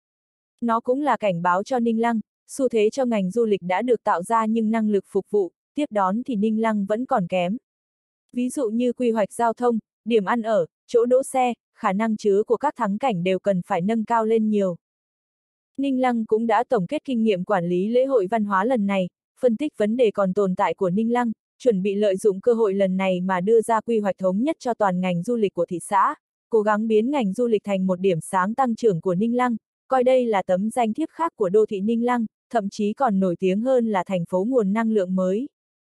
Nó cũng là cảnh báo cho Ninh Lăng, xu thế cho ngành du lịch đã được tạo ra nhưng năng lực phục vụ, tiếp đón thì Ninh Lăng vẫn còn kém. Ví dụ như quy hoạch giao thông, điểm ăn ở, chỗ đỗ xe, khả năng chứa của các thắng cảnh đều cần phải nâng cao lên nhiều. Ninh Lăng cũng đã tổng kết kinh nghiệm quản lý lễ hội văn hóa lần này, phân tích vấn đề còn tồn tại của Ninh Lăng, chuẩn bị lợi dụng cơ hội lần này mà đưa ra quy hoạch thống nhất cho toàn ngành du lịch của thị xã, cố gắng biến ngành du lịch thành một điểm sáng tăng trưởng của Ninh Lăng, coi đây là tấm danh thiếp khác của đô thị Ninh Lăng, thậm chí còn nổi tiếng hơn là thành phố nguồn năng lượng mới.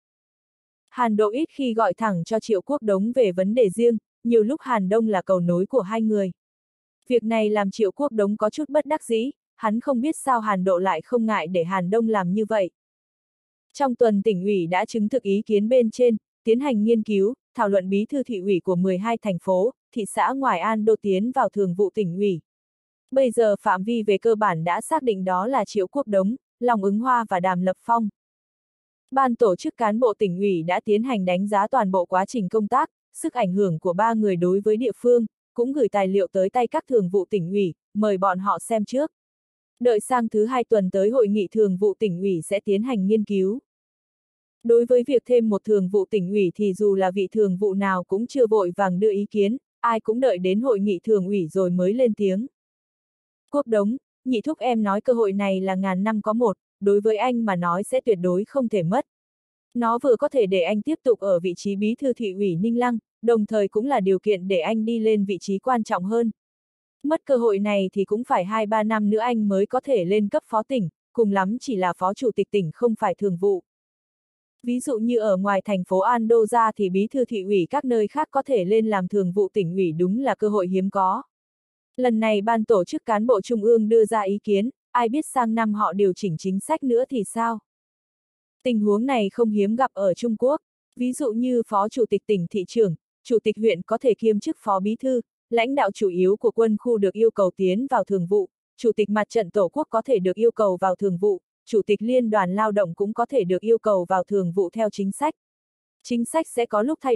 Hàn Độ ít khi gọi thẳng cho Triệu Quốc Đống về vấn đề riêng, nhiều lúc Hàn Đông là cầu nối của hai người. Việc này làm Triệu Quốc Đống có chút bất đắc dĩ, hắn không biết sao Hàn Độ lại không ngại để Hàn Đông làm như vậy. Trong tuần tỉnh ủy đã chứng thực ý kiến bên trên, tiến hành nghiên cứu, thảo luận bí thư thị ủy của mười hai thành phố, thị xã ngoài An Đô tiến vào thường vụ tỉnh ủy. Bây giờ phạm vi về cơ bản đã xác định đó là Triệu Quốc Đống, Lòng Ứng Hoa và Đàm Lập Phong. Ban tổ chức cán bộ tỉnh ủy đã tiến hành đánh giá toàn bộ quá trình công tác, sức ảnh hưởng của ba người đối với địa phương, cũng gửi tài liệu tới tay các thường vụ tỉnh ủy, mời bọn họ xem trước. Đợi sang thứ hai tuần tới hội nghị thường vụ tỉnh ủy sẽ tiến hành nghiên cứu. Đối với việc thêm một thường vụ tỉnh ủy thì dù là vị thường vụ nào cũng chưa vội vàng đưa ý kiến, ai cũng đợi đến hội nghị thường ủy rồi mới lên tiếng. Quốc Đống, nhị thúc em nói cơ hội này là ngàn năm có một, đối với anh mà nói sẽ tuyệt đối không thể mất. Nó vừa có thể để anh tiếp tục ở vị trí bí thư thị ủy Ninh Lăng, đồng thời cũng là điều kiện để anh đi lên vị trí quan trọng hơn. Mất cơ hội này thì cũng phải hai ba năm nữa anh mới có thể lên cấp phó tỉnh, cùng lắm chỉ là phó chủ tịch tỉnh không phải thường vụ. Ví dụ như ở ngoài thành phố An Đô ra thì bí thư thị ủy các nơi khác có thể lên làm thường vụ tỉnh ủy đúng là cơ hội hiếm có. Lần này ban tổ chức cán bộ trung ương đưa ra ý kiến, ai biết sang năm họ điều chỉnh chính sách nữa thì sao? Tình huống này không hiếm gặp ở Trung Quốc, ví dụ như phó chủ tịch tỉnh thị trưởng, chủ tịch huyện có thể kiêm chức phó bí thư, lãnh đạo chủ yếu của quân khu được yêu cầu tiến vào thường vụ, chủ tịch mặt trận tổ quốc có thể được yêu cầu vào thường vụ, chủ tịch liên đoàn lao động cũng có thể được yêu cầu vào thường vụ theo chính sách. Chính sách sẽ có lúc thay đổi,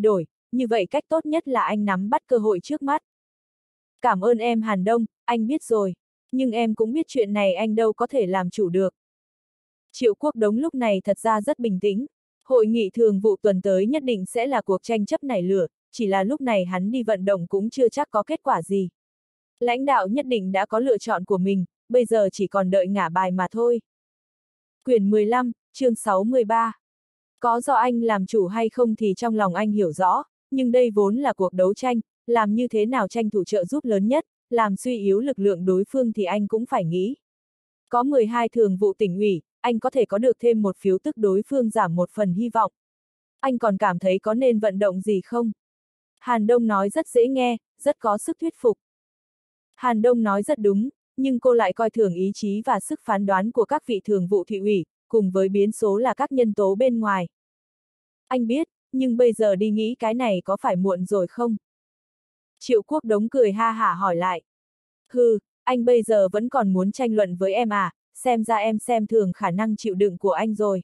như vậy cách tốt nhất là anh nắm bắt cơ hội trước mắt. Cảm ơn em Hàn Đông, anh biết rồi. Nhưng em cũng biết chuyện này anh đâu có thể làm chủ được. Triệu Quốc Đống lúc này thật ra rất bình tĩnh. Hội nghị thường vụ tuần tới nhất định sẽ là cuộc tranh chấp nảy lửa, chỉ là lúc này hắn đi vận động cũng chưa chắc có kết quả gì. Lãnh đạo nhất định đã có lựa chọn của mình, bây giờ chỉ còn đợi ngả bài mà thôi. Quyển mười lăm, chương sáu mươi ba. Có do anh làm chủ hay không thì trong lòng anh hiểu rõ, nhưng đây vốn là cuộc đấu tranh, làm như thế nào tranh thủ trợ giúp lớn nhất, làm suy yếu lực lượng đối phương thì anh cũng phải nghĩ. Có mười hai thường vụ tỉnh ủy, anh có thể có được thêm một phiếu tức đối phương giảm một phần hy vọng. Anh còn cảm thấy có nên vận động gì không? Hàn Đông nói rất dễ nghe, rất có sức thuyết phục. Hàn Đông nói rất đúng, nhưng cô lại coi thường ý chí và sức phán đoán của các vị thường vụ thị ủy, cùng với biến số là các nhân tố bên ngoài. Anh biết, nhưng bây giờ đi nghĩ cái này có phải muộn rồi không? Triệu Quốc Đống cười ha hả hỏi lại. Hừ, anh bây giờ vẫn còn muốn tranh luận với em à, xem ra em xem thường khả năng chịu đựng của anh rồi.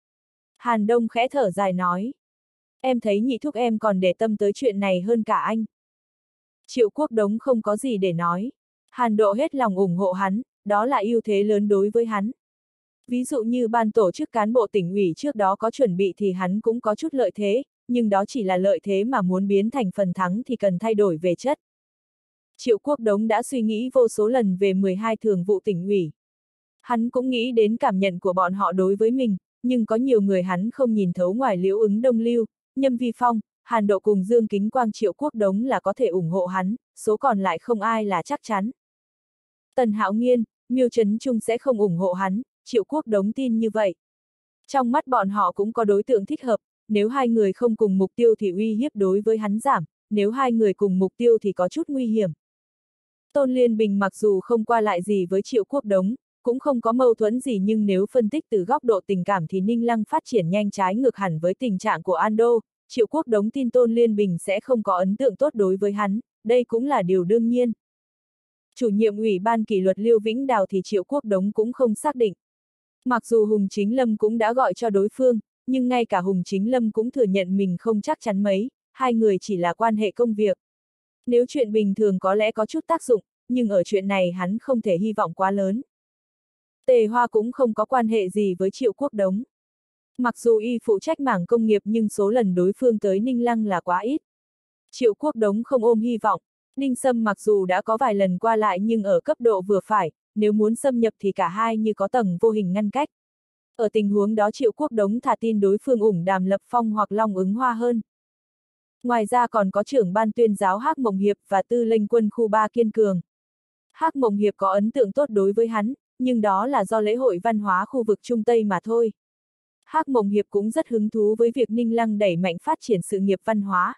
Hàn Đông khẽ thở dài nói. Em thấy nhị thúc em còn để tâm tới chuyện này hơn cả anh. Triệu Quốc Đống không có gì để nói. Hàn Độ hết lòng ủng hộ hắn, đó là ưu thế lớn đối với hắn. Ví dụ như ban tổ chức cán bộ tỉnh ủy trước đó có chuẩn bị thì hắn cũng có chút lợi thế, nhưng đó chỉ là lợi thế mà muốn biến thành phần thắng thì cần thay đổi về chất. Triệu Quốc Đống đã suy nghĩ vô số lần về mười hai thường vụ tỉnh ủy. Hắn cũng nghĩ đến cảm nhận của bọn họ đối với mình, nhưng có nhiều người hắn không nhìn thấu ngoài Liễu Ứng Đông Lưu, Nhâm Vi Phong, Hàn Độ cùng Dương Kính Quang. Triệu Quốc Đống là có thể ủng hộ hắn, số còn lại không ai là chắc chắn. Tần Hạo Nghiên, Miêu Trấn Trung sẽ không ủng hộ hắn, Triệu Quốc Đống tin như vậy. Trong mắt bọn họ cũng có đối tượng thích hợp, nếu hai người không cùng mục tiêu thì uy hiếp đối với hắn giảm, nếu hai người cùng mục tiêu thì có chút nguy hiểm. Tôn Liên Bình mặc dù không qua lại gì với Triệu Quốc Đống, cũng không có mâu thuẫn gì, nhưng nếu phân tích từ góc độ tình cảm thì Ninh Lăng phát triển nhanh trái ngược hẳn với tình trạng của An Đô. Triệu Quốc Đống tin Tôn Liên Bình sẽ không có ấn tượng tốt đối với hắn, đây cũng là điều đương nhiên. Chủ nhiệm ủy ban kỷ luật Lưu Vĩnh Đào thì Triệu Quốc Đống cũng không xác định. Mặc dù Hùng Chính Lâm cũng đã gọi cho đối phương, nhưng ngay cả Hùng Chính Lâm cũng thừa nhận mình không chắc chắn mấy, hai người chỉ là quan hệ công việc. Nếu chuyện bình thường có lẽ có chút tác dụng, nhưng ở chuyện này hắn không thể hy vọng quá lớn. Tề Hoa cũng không có quan hệ gì với Triệu Quốc Đống. Mặc dù y phụ trách mảng công nghiệp nhưng số lần đối phương tới Ninh Lăng là quá ít. Triệu Quốc Đống không ôm hy vọng. Ninh Sâm mặc dù đã có vài lần qua lại nhưng ở cấp độ vừa phải, nếu muốn xâm nhập thì cả hai như có tầng vô hình ngăn cách. Ở tình huống đó Triệu Quốc Đống thà tin đối phương ủng Đàm Lập Phong hoặc Long Ứng Hoa hơn. Ngoài ra còn có trưởng ban tuyên giáo Hắc Mộng Hiệp và tư lệnh quân khu ba Kiên Cường. Hắc Mộng Hiệp có ấn tượng tốt đối với hắn, nhưng đó là do lễ hội văn hóa khu vực Trung Tây mà thôi. Hắc Mộng Hiệp cũng rất hứng thú với việc Ninh Lăng đẩy mạnh phát triển sự nghiệp văn hóa.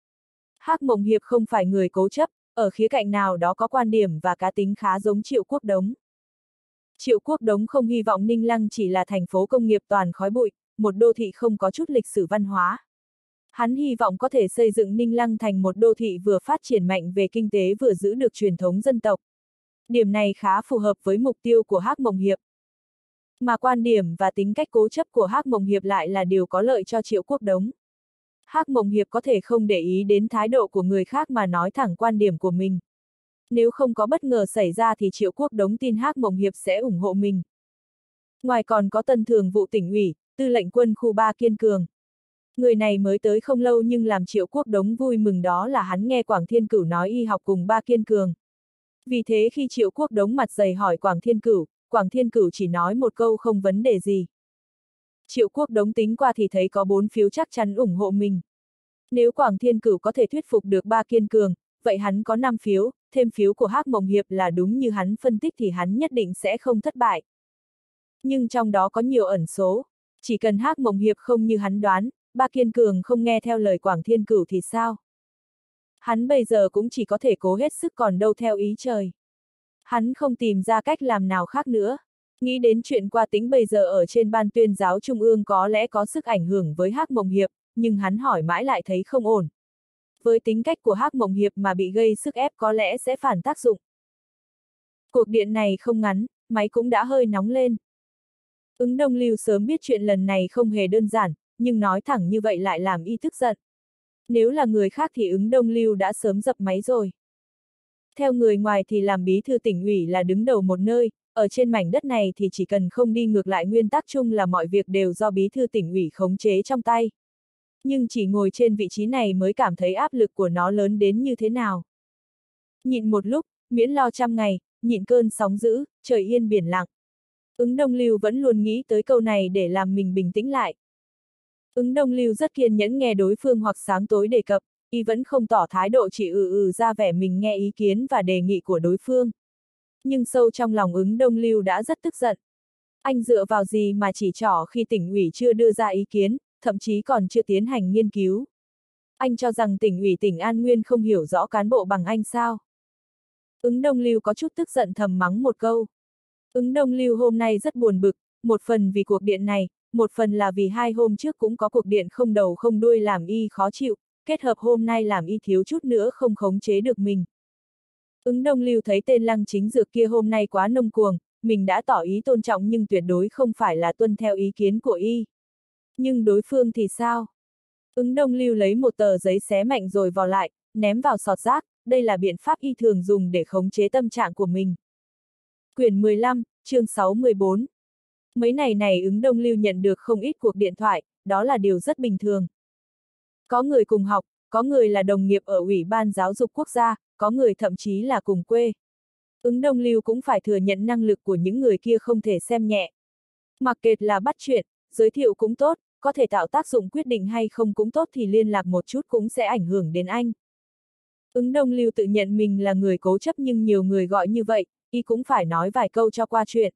Hắc Mộng Hiệp không phải người cố chấp, ở khía cạnh nào đó có quan điểm và cá tính khá giống Triệu Quốc Đống. Triệu Quốc Đống không hy vọng Ninh Lăng chỉ là thành phố công nghiệp toàn khói bụi, một đô thị không có chút lịch sử văn hóa. Hắn hy vọng có thể xây dựng Ninh Lăng thành một đô thị vừa phát triển mạnh về kinh tế vừa giữ được truyền thống dân tộc. Điểm này khá phù hợp với mục tiêu của Hắc Mộng Hiệp. Mà quan điểm và tính cách cố chấp của Hắc Mộng Hiệp lại là điều có lợi cho Triệu Quốc Đống. Hắc Mộng Hiệp có thể không để ý đến thái độ của người khác mà nói thẳng quan điểm của mình. Nếu không có bất ngờ xảy ra thì Triệu Quốc Đống tin Hắc Mộng Hiệp sẽ ủng hộ mình. Ngoài còn có Tân Thường vụ tỉnh ủy, tư lệnh quân khu ba Kiên Cường. Người này mới tới không lâu nhưng làm Triệu Quốc Đống vui mừng đó là hắn nghe Quảng Thiên Cửu nói y học cùng ba Kiên Cường. Vì thế khi Triệu Quốc Đống mặt dày hỏi Quảng Thiên Cửu, Quảng Thiên Cửu chỉ nói một câu không vấn đề gì. Triệu Quốc Đống tính qua thì thấy có bốn phiếu chắc chắn ủng hộ mình. Nếu Quảng Thiên Cửu có thể thuyết phục được ba Kiên Cường, vậy hắn có năm phiếu, thêm phiếu của Hắc Mộng Hiệp là đúng như hắn phân tích thì hắn nhất định sẽ không thất bại. Nhưng trong đó có nhiều ẩn số, chỉ cần Hắc Mộng Hiệp không như hắn đoán, ba Kiên Cường không nghe theo lời Quảng Thiên Cửu thì sao? Hắn bây giờ cũng chỉ có thể cố hết sức còn đâu theo ý trời. Hắn không tìm ra cách làm nào khác nữa. Nghĩ đến chuyện Qua Tĩnh bây giờ ở trên ban tuyên giáo trung ương có lẽ có sức ảnh hưởng với Hắc Mộng Hiệp, nhưng hắn hỏi mãi lại thấy không ổn. Với tính cách của Hắc Mộng Hiệp mà bị gây sức ép có lẽ sẽ phản tác dụng. Cuộc điện này không ngắn, máy cũng đã hơi nóng lên. Ứng Đông Lưu sớm biết chuyện lần này không hề đơn giản, nhưng nói thẳng như vậy lại làm y tức giận. Nếu là người khác thì ứng Đông Lưu đã sớm dập máy rồi. Theo người ngoài thì làm bí thư tỉnh ủy là đứng đầu một nơi, ở trên mảnh đất này thì chỉ cần không đi ngược lại nguyên tắc chung là mọi việc đều do bí thư tỉnh ủy khống chế trong tay. Nhưng chỉ ngồi trên vị trí này mới cảm thấy áp lực của nó lớn đến như thế nào. Nhịn một lúc, miễn lo trăm ngày, nhịn cơn sóng dữ, trời yên biển lặng. Ứng Đông Lưu vẫn luôn nghĩ tới câu này để làm mình bình tĩnh lại. Ứng Đông Lưu rất kiên nhẫn nghe đối phương hoặc sáng tối đề cập, y vẫn không tỏ thái độ, chỉ ừ ừ ra vẻ mình nghe ý kiến và đề nghị của đối phương. Nhưng sâu trong lòng ứng Đông Lưu đã rất tức giận. Anh dựa vào gì mà chỉ trỏ khi tỉnh ủy chưa đưa ra ý kiến, thậm chí còn chưa tiến hành nghiên cứu. Anh cho rằng tỉnh ủy tỉnh An Nguyên không hiểu rõ cán bộ bằng anh sao? Ứng Đông Lưu có chút tức giận thầm mắng một câu. Ứng Đông Lưu hôm nay rất buồn bực, một phần vì cuộc điện này, một phần là vì hai hôm trước cũng có cuộc điện không đầu không đuôi làm y khó chịu, kết hợp hôm nay làm y thiếu chút nữa không khống chế được mình. Ứng Đông Lưu thấy tên Lăng Chính Dược kia hôm nay quá nông cuồng, mình đã tỏ ý tôn trọng nhưng tuyệt đối không phải là tuân theo ý kiến của y. Nhưng đối phương thì sao? Ứng Đông Lưu lấy một tờ giấy xé mạnh rồi vò lại, ném vào sọt rác, đây là biện pháp y thường dùng để khống chế tâm trạng của mình. Quyển mười lăm, chương sáu mươi bốn. Mấy ngày này Ứng Đông Lưu nhận được không ít cuộc điện thoại, đó là điều rất bình thường. Có người cùng học, có người là đồng nghiệp ở Ủy ban Giáo dục Quốc gia, có người thậm chí là cùng quê. Ứng Đông Lưu cũng phải thừa nhận năng lực của những người kia không thể xem nhẹ. Mặc kệ là bắt chuyện, giới thiệu cũng tốt, có thể tạo tác dụng quyết định hay không cũng tốt thì liên lạc một chút cũng sẽ ảnh hưởng đến anh. Ứng Đông Lưu tự nhận mình là người cố chấp nhưng nhiều người gọi như vậy, y cũng phải nói vài câu cho qua chuyện.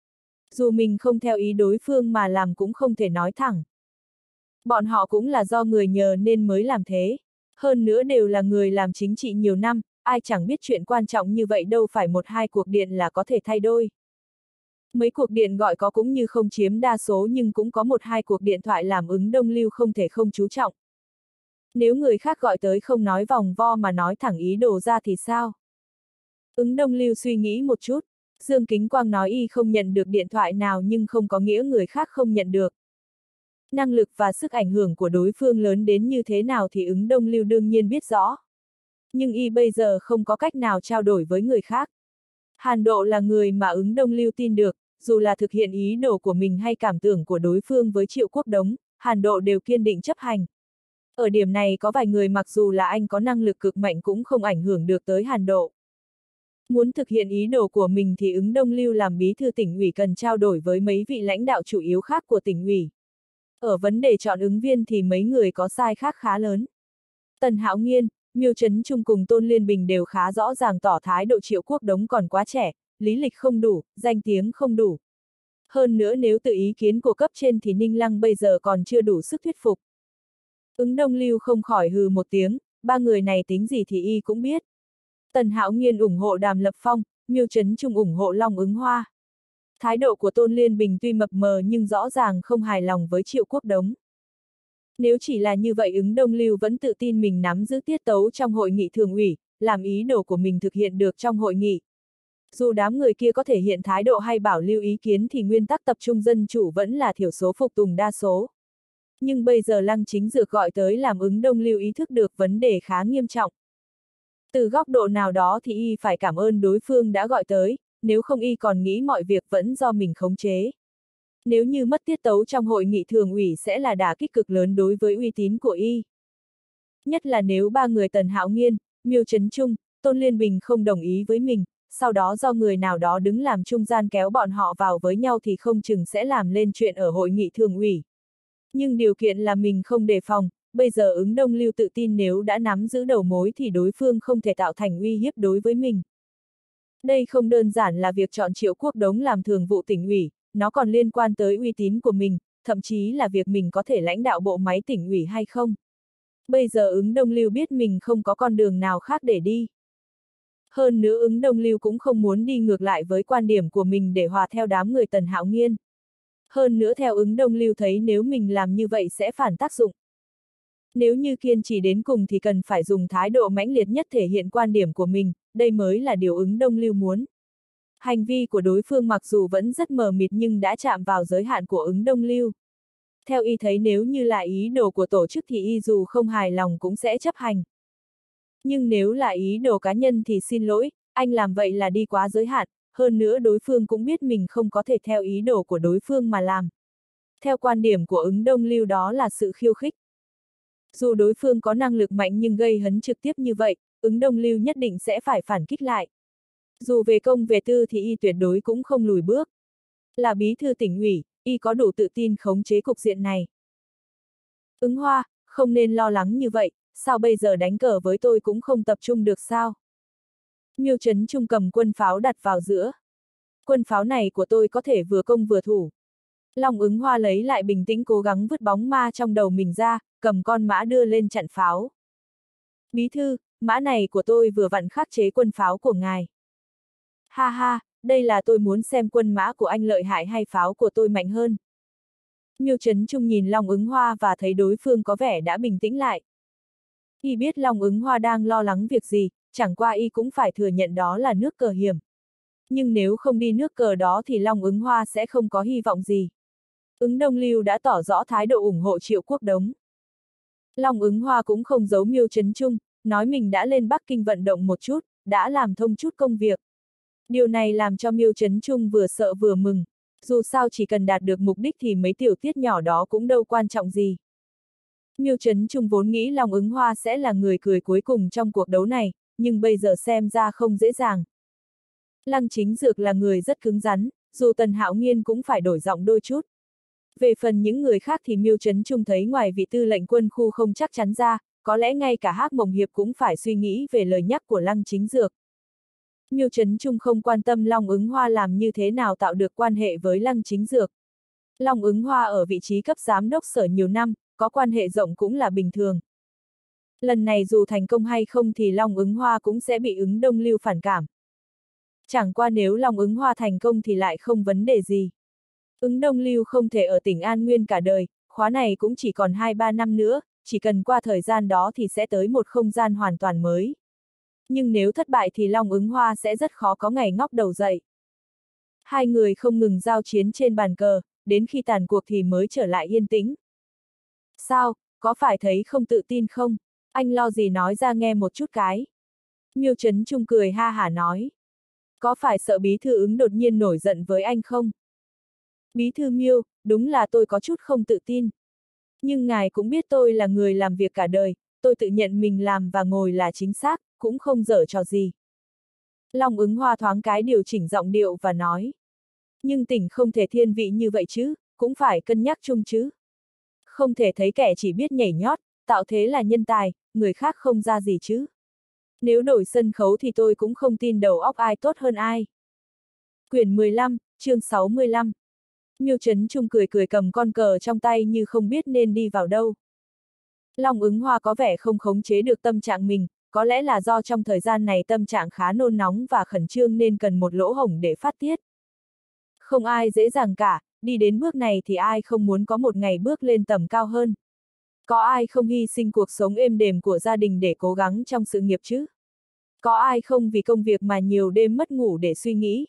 Dù mình không theo ý đối phương mà làm cũng không thể nói thẳng. Bọn họ cũng là do người nhờ nên mới làm thế. Hơn nữa đều là người làm chính trị nhiều năm, ai chẳng biết chuyện quan trọng như vậy đâu phải một hai cuộc điện là có thể thay đôi. Mấy cuộc điện gọi có cũng như không chiếm đa số nhưng cũng có một hai cuộc điện thoại làm Ứng Đông Lưu không thể không chú trọng. Nếu người khác gọi tới không nói vòng vo mà nói thẳng ý đồ ra thì sao? Ứng Đông Lưu suy nghĩ một chút, Dương Kính Quang nói y không nhận được điện thoại nào nhưng không có nghĩa người khác không nhận được. Năng lực và sức ảnh hưởng của đối phương lớn đến như thế nào thì Ứng Đông Lưu đương nhiên biết rõ. Nhưng y bây giờ không có cách nào trao đổi với người khác. Hàn Độ là người mà Ứng Đông Lưu tin được, dù là thực hiện ý đồ của mình hay cảm tưởng của đối phương với Triệu Quốc Đống, Hàn Độ đều kiên định chấp hành. Ở điểm này có vài người mặc dù là anh có năng lực cực mạnh cũng không ảnh hưởng được tới Hàn Độ. Muốn thực hiện ý đồ của mình thì Ứng Đông Lưu làm bí thư tỉnh ủy cần trao đổi với mấy vị lãnh đạo chủ yếu khác của tỉnh ủy. Ở vấn đề chọn ứng viên thì mấy người có sai khác khá lớn. Tần Hạo Nghiên, Miêu Trấn Trung cùng Tôn Liên Bình đều khá rõ ràng tỏ thái độ Triệu Quốc Đống còn quá trẻ, lý lịch không đủ, danh tiếng không đủ. Hơn nữa nếu tự ý kiến của cấp trên thì Ninh Lăng bây giờ còn chưa đủ sức thuyết phục. Ứng Đông Lưu không khỏi hừ một tiếng, ba người này tính gì thì y cũng biết. Tần Hạo Nghiên ủng hộ Đàm Lập Phong, Miêu Trấn Trung ủng hộ Long Ứng Hoa. Thái độ của Tôn Liên Bình tuy mập mờ nhưng rõ ràng không hài lòng với Triệu Quốc Đống. Nếu chỉ là như vậy Ứng Đông Lưu vẫn tự tin mình nắm giữ tiết tấu trong hội nghị thường ủy, làm ý đồ của mình thực hiện được trong hội nghị. Dù đám người kia có thể hiện thái độ hay bảo lưu ý kiến thì nguyên tắc tập trung dân chủ vẫn là thiểu số phục tùng đa số. Nhưng bây giờ Lăng Chính Dược gọi tới làm Ứng Đông Lưu ý thức được vấn đề khá nghiêm trọng. Từ góc độ nào đó thì y phải cảm ơn đối phương đã gọi tới, nếu không y còn nghĩ mọi việc vẫn do mình khống chế. Nếu như mất tiết tấu trong hội nghị thường ủy sẽ là đả kích cực lớn đối với uy tín của y. Nhất là nếu ba người Tần Hạo Nghiên, Miêu Trấn Trung, Tôn Liên Bình không đồng ý với mình, sau đó do người nào đó đứng làm trung gian kéo bọn họ vào với nhau thì không chừng sẽ làm lên chuyện ở hội nghị thường ủy. Nhưng điều kiện là mình không đề phòng, bây giờ Ứng Đông Lưu tự tin nếu đã nắm giữ đầu mối thì đối phương không thể tạo thành uy hiếp đối với mình. Đây không đơn giản là việc chọn Triệu Quốc Đống làm thường vụ tỉnh ủy, nó còn liên quan tới uy tín của mình, thậm chí là việc mình có thể lãnh đạo bộ máy tỉnh ủy hay không. Bây giờ Ứng Đông Lưu biết mình không có con đường nào khác để đi. Hơn nữa Ứng Đông Lưu cũng không muốn đi ngược lại với quan điểm của mình để hòa theo đám người Tần Hạo Nghiên. Hơn nữa theo Ứng Đông Lưu thấy nếu mình làm như vậy sẽ phản tác dụng. Nếu như kiên trì đến cùng thì cần phải dùng thái độ mãnh liệt nhất thể hiện quan điểm của mình, đây mới là điều Ứng Đông Lưu muốn. Hành vi của đối phương mặc dù vẫn rất mờ mịt nhưng đã chạm vào giới hạn của Ứng Đông Lưu. Theo y thấy nếu như là ý đồ của tổ chức thì y dù không hài lòng cũng sẽ chấp hành. Nhưng nếu là ý đồ cá nhân thì xin lỗi, anh làm vậy là đi quá giới hạn, hơn nữa đối phương cũng biết mình không có thể theo ý đồ của đối phương mà làm. Theo quan điểm của Ứng Đông Lưu đó là sự khiêu khích. Dù đối phương có năng lực mạnh nhưng gây hấn trực tiếp như vậy, Ứng Đông Lưu nhất định sẽ phải phản kích lại. Dù về công về tư thì y tuyệt đối cũng không lùi bước. Là bí thư tỉnh ủy, y có đủ tự tin khống chế cục diện này. Ứng Hoa, không nên lo lắng như vậy, sao bây giờ đánh cờ với tôi cũng không tập trung được sao? Miêu Trấn Trung cầm quân pháo đặt vào giữa. Quân pháo này của tôi có thể vừa công vừa thủ. Long Ứng Hoa lấy lại bình tĩnh cố gắng vứt bóng ma trong đầu mình ra, cầm con mã đưa lên chặn pháo. Bí thư, mã này của tôi vừa vặn khắc chế quân pháo của ngài. Ha ha, đây là tôi muốn xem quân mã của anh lợi hại hay pháo của tôi mạnh hơn. Miêu Trấn Trung nhìn Long Ứng Hoa và thấy đối phương có vẻ đã bình tĩnh lại. Y biết Long Ứng Hoa đang lo lắng việc gì, chẳng qua y cũng phải thừa nhận đó là nước cờ hiểm. Nhưng nếu không đi nước cờ đó thì Long Ứng Hoa sẽ không có hy vọng gì. Ứng Đông Lưu đã tỏ rõ thái độ ủng hộ Triệu Quốc Đống. Long Ứng Hoa cũng không giấu Miêu Trấn Trung, nói mình đã lên Bắc Kinh vận động một chút, đã làm thông chút công việc. Điều này làm cho Miêu Trấn Trung vừa sợ vừa mừng, dù sao chỉ cần đạt được mục đích thì mấy tiểu tiết nhỏ đó cũng đâu quan trọng gì. Miêu Trấn Trung vốn nghĩ Long Ứng Hoa sẽ là người cười cuối cùng trong cuộc đấu này, nhưng bây giờ xem ra không dễ dàng. Lăng Chính Dược là người rất cứng rắn, dù Tần Hạo Nghiên cũng phải đổi giọng đôi chút. Về phần những người khác thì Miêu Trấn Trung thấy ngoài vị tư lệnh quân khu không chắc chắn ra, có lẽ ngay cả Hắc Mộng Hiệp cũng phải suy nghĩ về lời nhắc của Lăng Chính Dược. Miêu Trấn Trung không quan tâm Long Ứng Hoa làm như thế nào tạo được quan hệ với Lăng Chính Dược. Long Ứng Hoa ở vị trí cấp giám đốc sở nhiều năm, có quan hệ rộng cũng là bình thường. Lần này dù thành công hay không thì Long Ứng Hoa cũng sẽ bị Ứng Đông Lưu phản cảm. Chẳng qua nếu Long Ứng Hoa thành công thì lại không vấn đề gì. Ứng Đông Lưu không thể ở tỉnh An Nguyên cả đời, khóa này cũng chỉ còn hai ba năm nữa, chỉ cần qua thời gian đó thì sẽ tới một không gian hoàn toàn mới. Nhưng nếu thất bại thì Long Ứng Hoa sẽ rất khó có ngày ngóc đầu dậy. Hai người không ngừng giao chiến trên bàn cờ, đến khi tàn cuộc thì mới trở lại yên tĩnh. Sao, có phải thấy không tự tin không? Anh lo gì nói ra nghe một chút cái. Miêu Trấn Trung cười ha hả nói. Có phải sợ bí thư Ứng đột nhiên nổi giận với anh không? Bí thư Miêu, đúng là tôi có chút không tự tin. Nhưng ngài cũng biết tôi là người làm việc cả đời, tôi tự nhận mình làm và ngồi là chính xác, cũng không dở trò gì. Long Ứng Hoa thoáng cái điều chỉnh giọng điệu và nói. Nhưng tỉnh không thể thiên vị như vậy chứ, cũng phải cân nhắc chung chứ. Không thể thấy kẻ chỉ biết nhảy nhót, tạo thế là nhân tài, người khác không ra gì chứ. Nếu đổi sân khấu thì tôi cũng không tin đầu óc ai tốt hơn ai. Quyển mười lăm, chương sáu mươi lăm. Miêu Trấn Trung cười cười cầm con cờ trong tay như không biết nên đi vào đâu. Long Ứng Hoa có vẻ không khống chế được tâm trạng mình, có lẽ là do trong thời gian này tâm trạng khá nôn nóng và khẩn trương nên cần một lỗ hổng để phát tiết. Không ai dễ dàng cả, đi đến bước này thì ai không muốn có một ngày bước lên tầm cao hơn. Có ai không hy sinh cuộc sống êm đềm của gia đình để cố gắng trong sự nghiệp chứ? Có ai không vì công việc mà nhiều đêm mất ngủ để suy nghĩ?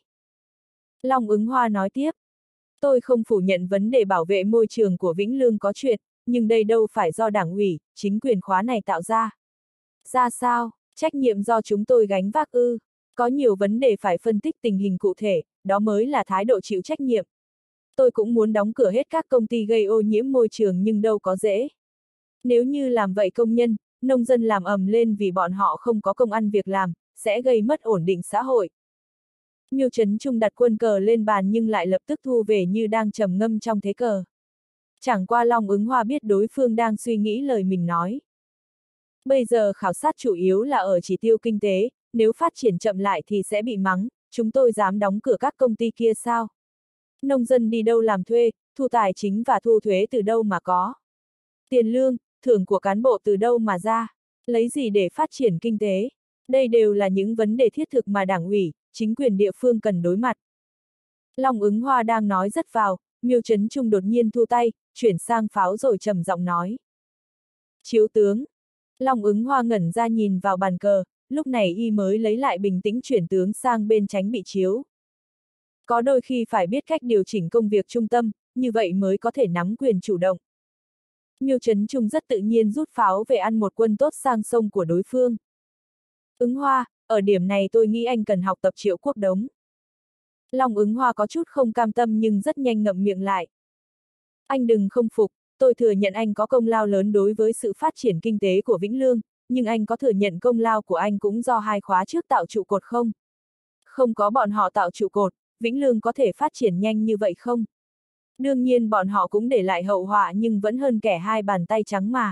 Long Ứng Hoa nói tiếp. Tôi không phủ nhận vấn đề bảo vệ môi trường của Vĩnh Lương có chuyện, nhưng đây đâu phải do đảng ủy, chính quyền khóa này tạo ra. Ra sao, trách nhiệm do chúng tôi gánh vác ư? Có nhiều vấn đề phải phân tích tình hình cụ thể, đó mới là thái độ chịu trách nhiệm. Tôi cũng muốn đóng cửa hết các công ty gây ô nhiễm môi trường nhưng đâu có dễ. Nếu như làm vậy công nhân, nông dân làm ầm lên vì bọn họ không có công ăn việc làm, sẽ gây mất ổn định xã hội. Miêu Trấn Trung đặt quân cờ lên bàn nhưng lại lập tức thu về như đang trầm ngâm trong thế cờ. Chẳng qua Long Ứng Hoa biết đối phương đang suy nghĩ lời mình nói. Bây giờ khảo sát chủ yếu là ở chỉ tiêu kinh tế, nếu phát triển chậm lại thì sẽ bị mắng, chúng tôi dám đóng cửa các công ty kia sao? Nông dân đi đâu làm thuê, thu tài chính và thu thuế từ đâu mà có? Tiền lương, thưởng của cán bộ từ đâu mà ra? Lấy gì để phát triển kinh tế? Đây đều là những vấn đề thiết thực mà đảng ủy, chính quyền địa phương cần đối mặt. Long Ứng Hoa đang nói rất vào, Miêu Trấn Trung đột nhiên thu tay, chuyển sang pháo rồi trầm giọng nói. Chiếu tướng. Long Ứng Hoa ngẩn ra nhìn vào bàn cờ, lúc này y mới lấy lại bình tĩnh chuyển tướng sang bên tránh bị chiếu. Có đôi khi phải biết cách điều chỉnh công việc trung tâm, như vậy mới có thể nắm quyền chủ động. Miêu Trấn Trung rất tự nhiên rút pháo về ăn một quân tốt sang sông của đối phương. Ứng Hoa, ở điểm này tôi nghĩ anh cần học tập Triệu Quốc Đống. Long Ứng Hoa có chút không cam tâm nhưng rất nhanh ngậm miệng lại. Anh đừng không phục, tôi thừa nhận anh có công lao lớn đối với sự phát triển kinh tế của Vĩnh Lương, nhưng anh có thừa nhận công lao của anh cũng do hai khóa trước tạo trụ cột không? Không có bọn họ tạo trụ cột, Vĩnh Lương có thể phát triển nhanh như vậy không? Đương nhiên bọn họ cũng để lại hậu họa nhưng vẫn hơn kẻ hai bàn tay trắng mà.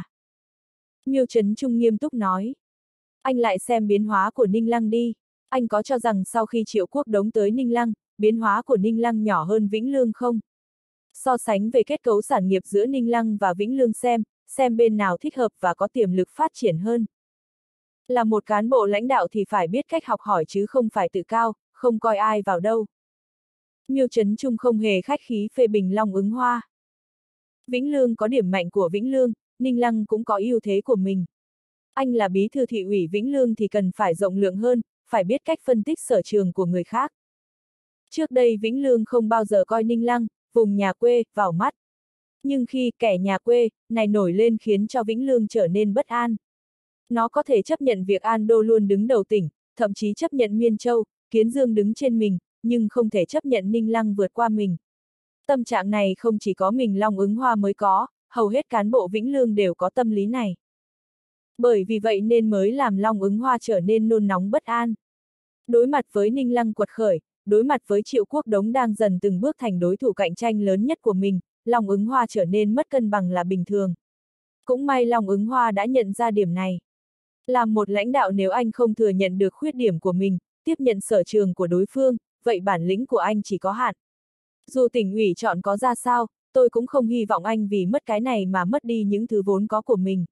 Miêu Trấn Trung nghiêm túc nói. Anh lại xem biến hóa của Ninh Lăng đi. Anh có cho rằng sau khi Triệu Quốc Đống tới Ninh Lăng, biến hóa của Ninh Lăng nhỏ hơn Vĩnh Lương không? So sánh về kết cấu sản nghiệp giữa Ninh Lăng và Vĩnh Lương xem, xem bên nào thích hợp và có tiềm lực phát triển hơn. Là một cán bộ lãnh đạo thì phải biết cách học hỏi chứ không phải tự cao, không coi ai vào đâu. Miêu Trấn Trung không hề khách khí phê bình Long Ứng Hoa. Vĩnh Lương có điểm mạnh của Vĩnh Lương, Ninh Lăng cũng có ưu thế của mình. Anh là bí thư thị ủy Vĩnh Lương thì cần phải rộng lượng hơn, phải biết cách phân tích sở trường của người khác. Trước đây Vĩnh Lương không bao giờ coi Ninh Lăng, vùng nhà quê, vào mắt. Nhưng khi kẻ nhà quê này nổi lên khiến cho Vĩnh Lương trở nên bất an. Nó có thể chấp nhận việc An Đô luôn đứng đầu tỉnh, thậm chí chấp nhận Miên Châu, Kiến Dương đứng trên mình, nhưng không thể chấp nhận Ninh Lăng vượt qua mình. Tâm trạng này không chỉ có mình Long Ứng Hoa mới có, hầu hết cán bộ Vĩnh Lương đều có tâm lý này. Bởi vì vậy nên mới làm Long Ứng Hoa trở nên nôn nóng bất an. Đối mặt với Ninh Lăng quật khởi, đối mặt với Triệu Quốc Đống đang dần từng bước thành đối thủ cạnh tranh lớn nhất của mình, Long Ứng Hoa trở nên mất cân bằng là bình thường. Cũng may Long Ứng Hoa đã nhận ra điểm này. Làm một lãnh đạo nếu anh không thừa nhận được khuyết điểm của mình, tiếp nhận sở trường của đối phương, vậy bản lĩnh của anh chỉ có hạn. Dù tỉnh ủy chọn có ra sao, tôi cũng không hy vọng anh vì mất cái này mà mất đi những thứ vốn có của mình.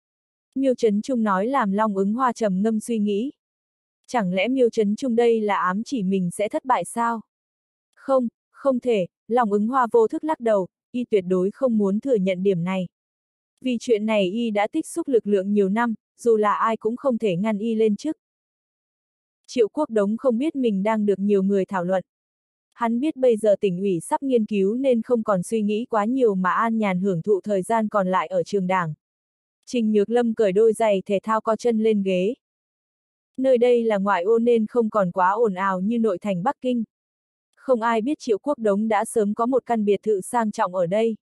Miêu Trấn Trung nói làm Long Ứng Hoa trầm ngâm suy nghĩ. Chẳng lẽ Miêu Trấn Trung đây là ám chỉ mình sẽ thất bại sao? Không, không thể, Long Ứng Hoa vô thức lắc đầu, y tuyệt đối không muốn thừa nhận điểm này. Vì chuyện này y đã tích xúc lực lượng nhiều năm, dù là ai cũng không thể ngăn y lên chức. Triệu Quốc Đống không biết mình đang được nhiều người thảo luận. Hắn biết bây giờ tỉnh ủy sắp nghiên cứu nên không còn suy nghĩ quá nhiều mà an nhàn hưởng thụ thời gian còn lại ở trường đảng. Trình Nhược Lâm cởi đôi giày thể thao co chân lên ghế. Nơi đây là ngoại ô nên không còn quá ồn ào như nội thành Bắc Kinh. Không ai biết Triệu Quốc Đống đã sớm có một căn biệt thự sang trọng ở đây.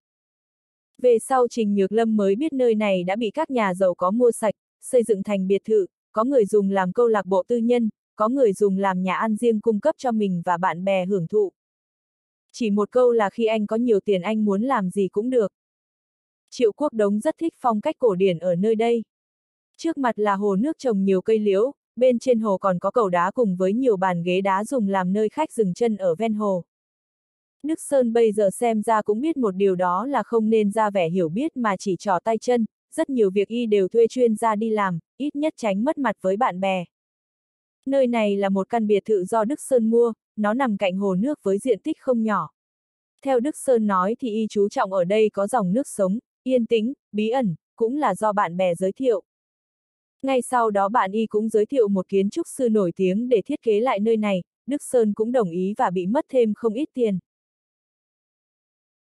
Về sau Trình Nhược Lâm mới biết nơi này đã bị các nhà giàu có mua sạch, xây dựng thành biệt thự, có người dùng làm câu lạc bộ tư nhân, có người dùng làm nhà ăn riêng cung cấp cho mình và bạn bè hưởng thụ. Chỉ một câu là khi anh có nhiều tiền anh muốn làm gì cũng được. Triệu Quốc Đống rất thích phong cách cổ điển ở nơi đây. Trước mặt là hồ nước trồng nhiều cây liễu, bên trên hồ còn có cầu đá cùng với nhiều bàn ghế đá dùng làm nơi khách dừng chân ở ven hồ. Đức Sơn bây giờ xem ra cũng biết một điều đó là không nên ra vẻ hiểu biết mà chỉ trò tay chân, rất nhiều việc y đều thuê chuyên gia đi làm, ít nhất tránh mất mặt với bạn bè. Nơi này là một căn biệt thự do Đức Sơn mua, nó nằm cạnh hồ nước với diện tích không nhỏ. Theo Đức Sơn nói thì y chú trọng ở đây có dòng nước sống, yên tĩnh, bí ẩn, cũng là do bạn bè giới thiệu. Ngay sau đó bạn y cũng giới thiệu một kiến trúc sư nổi tiếng để thiết kế lại nơi này, Đức Sơn cũng đồng ý và bị mất thêm không ít tiền.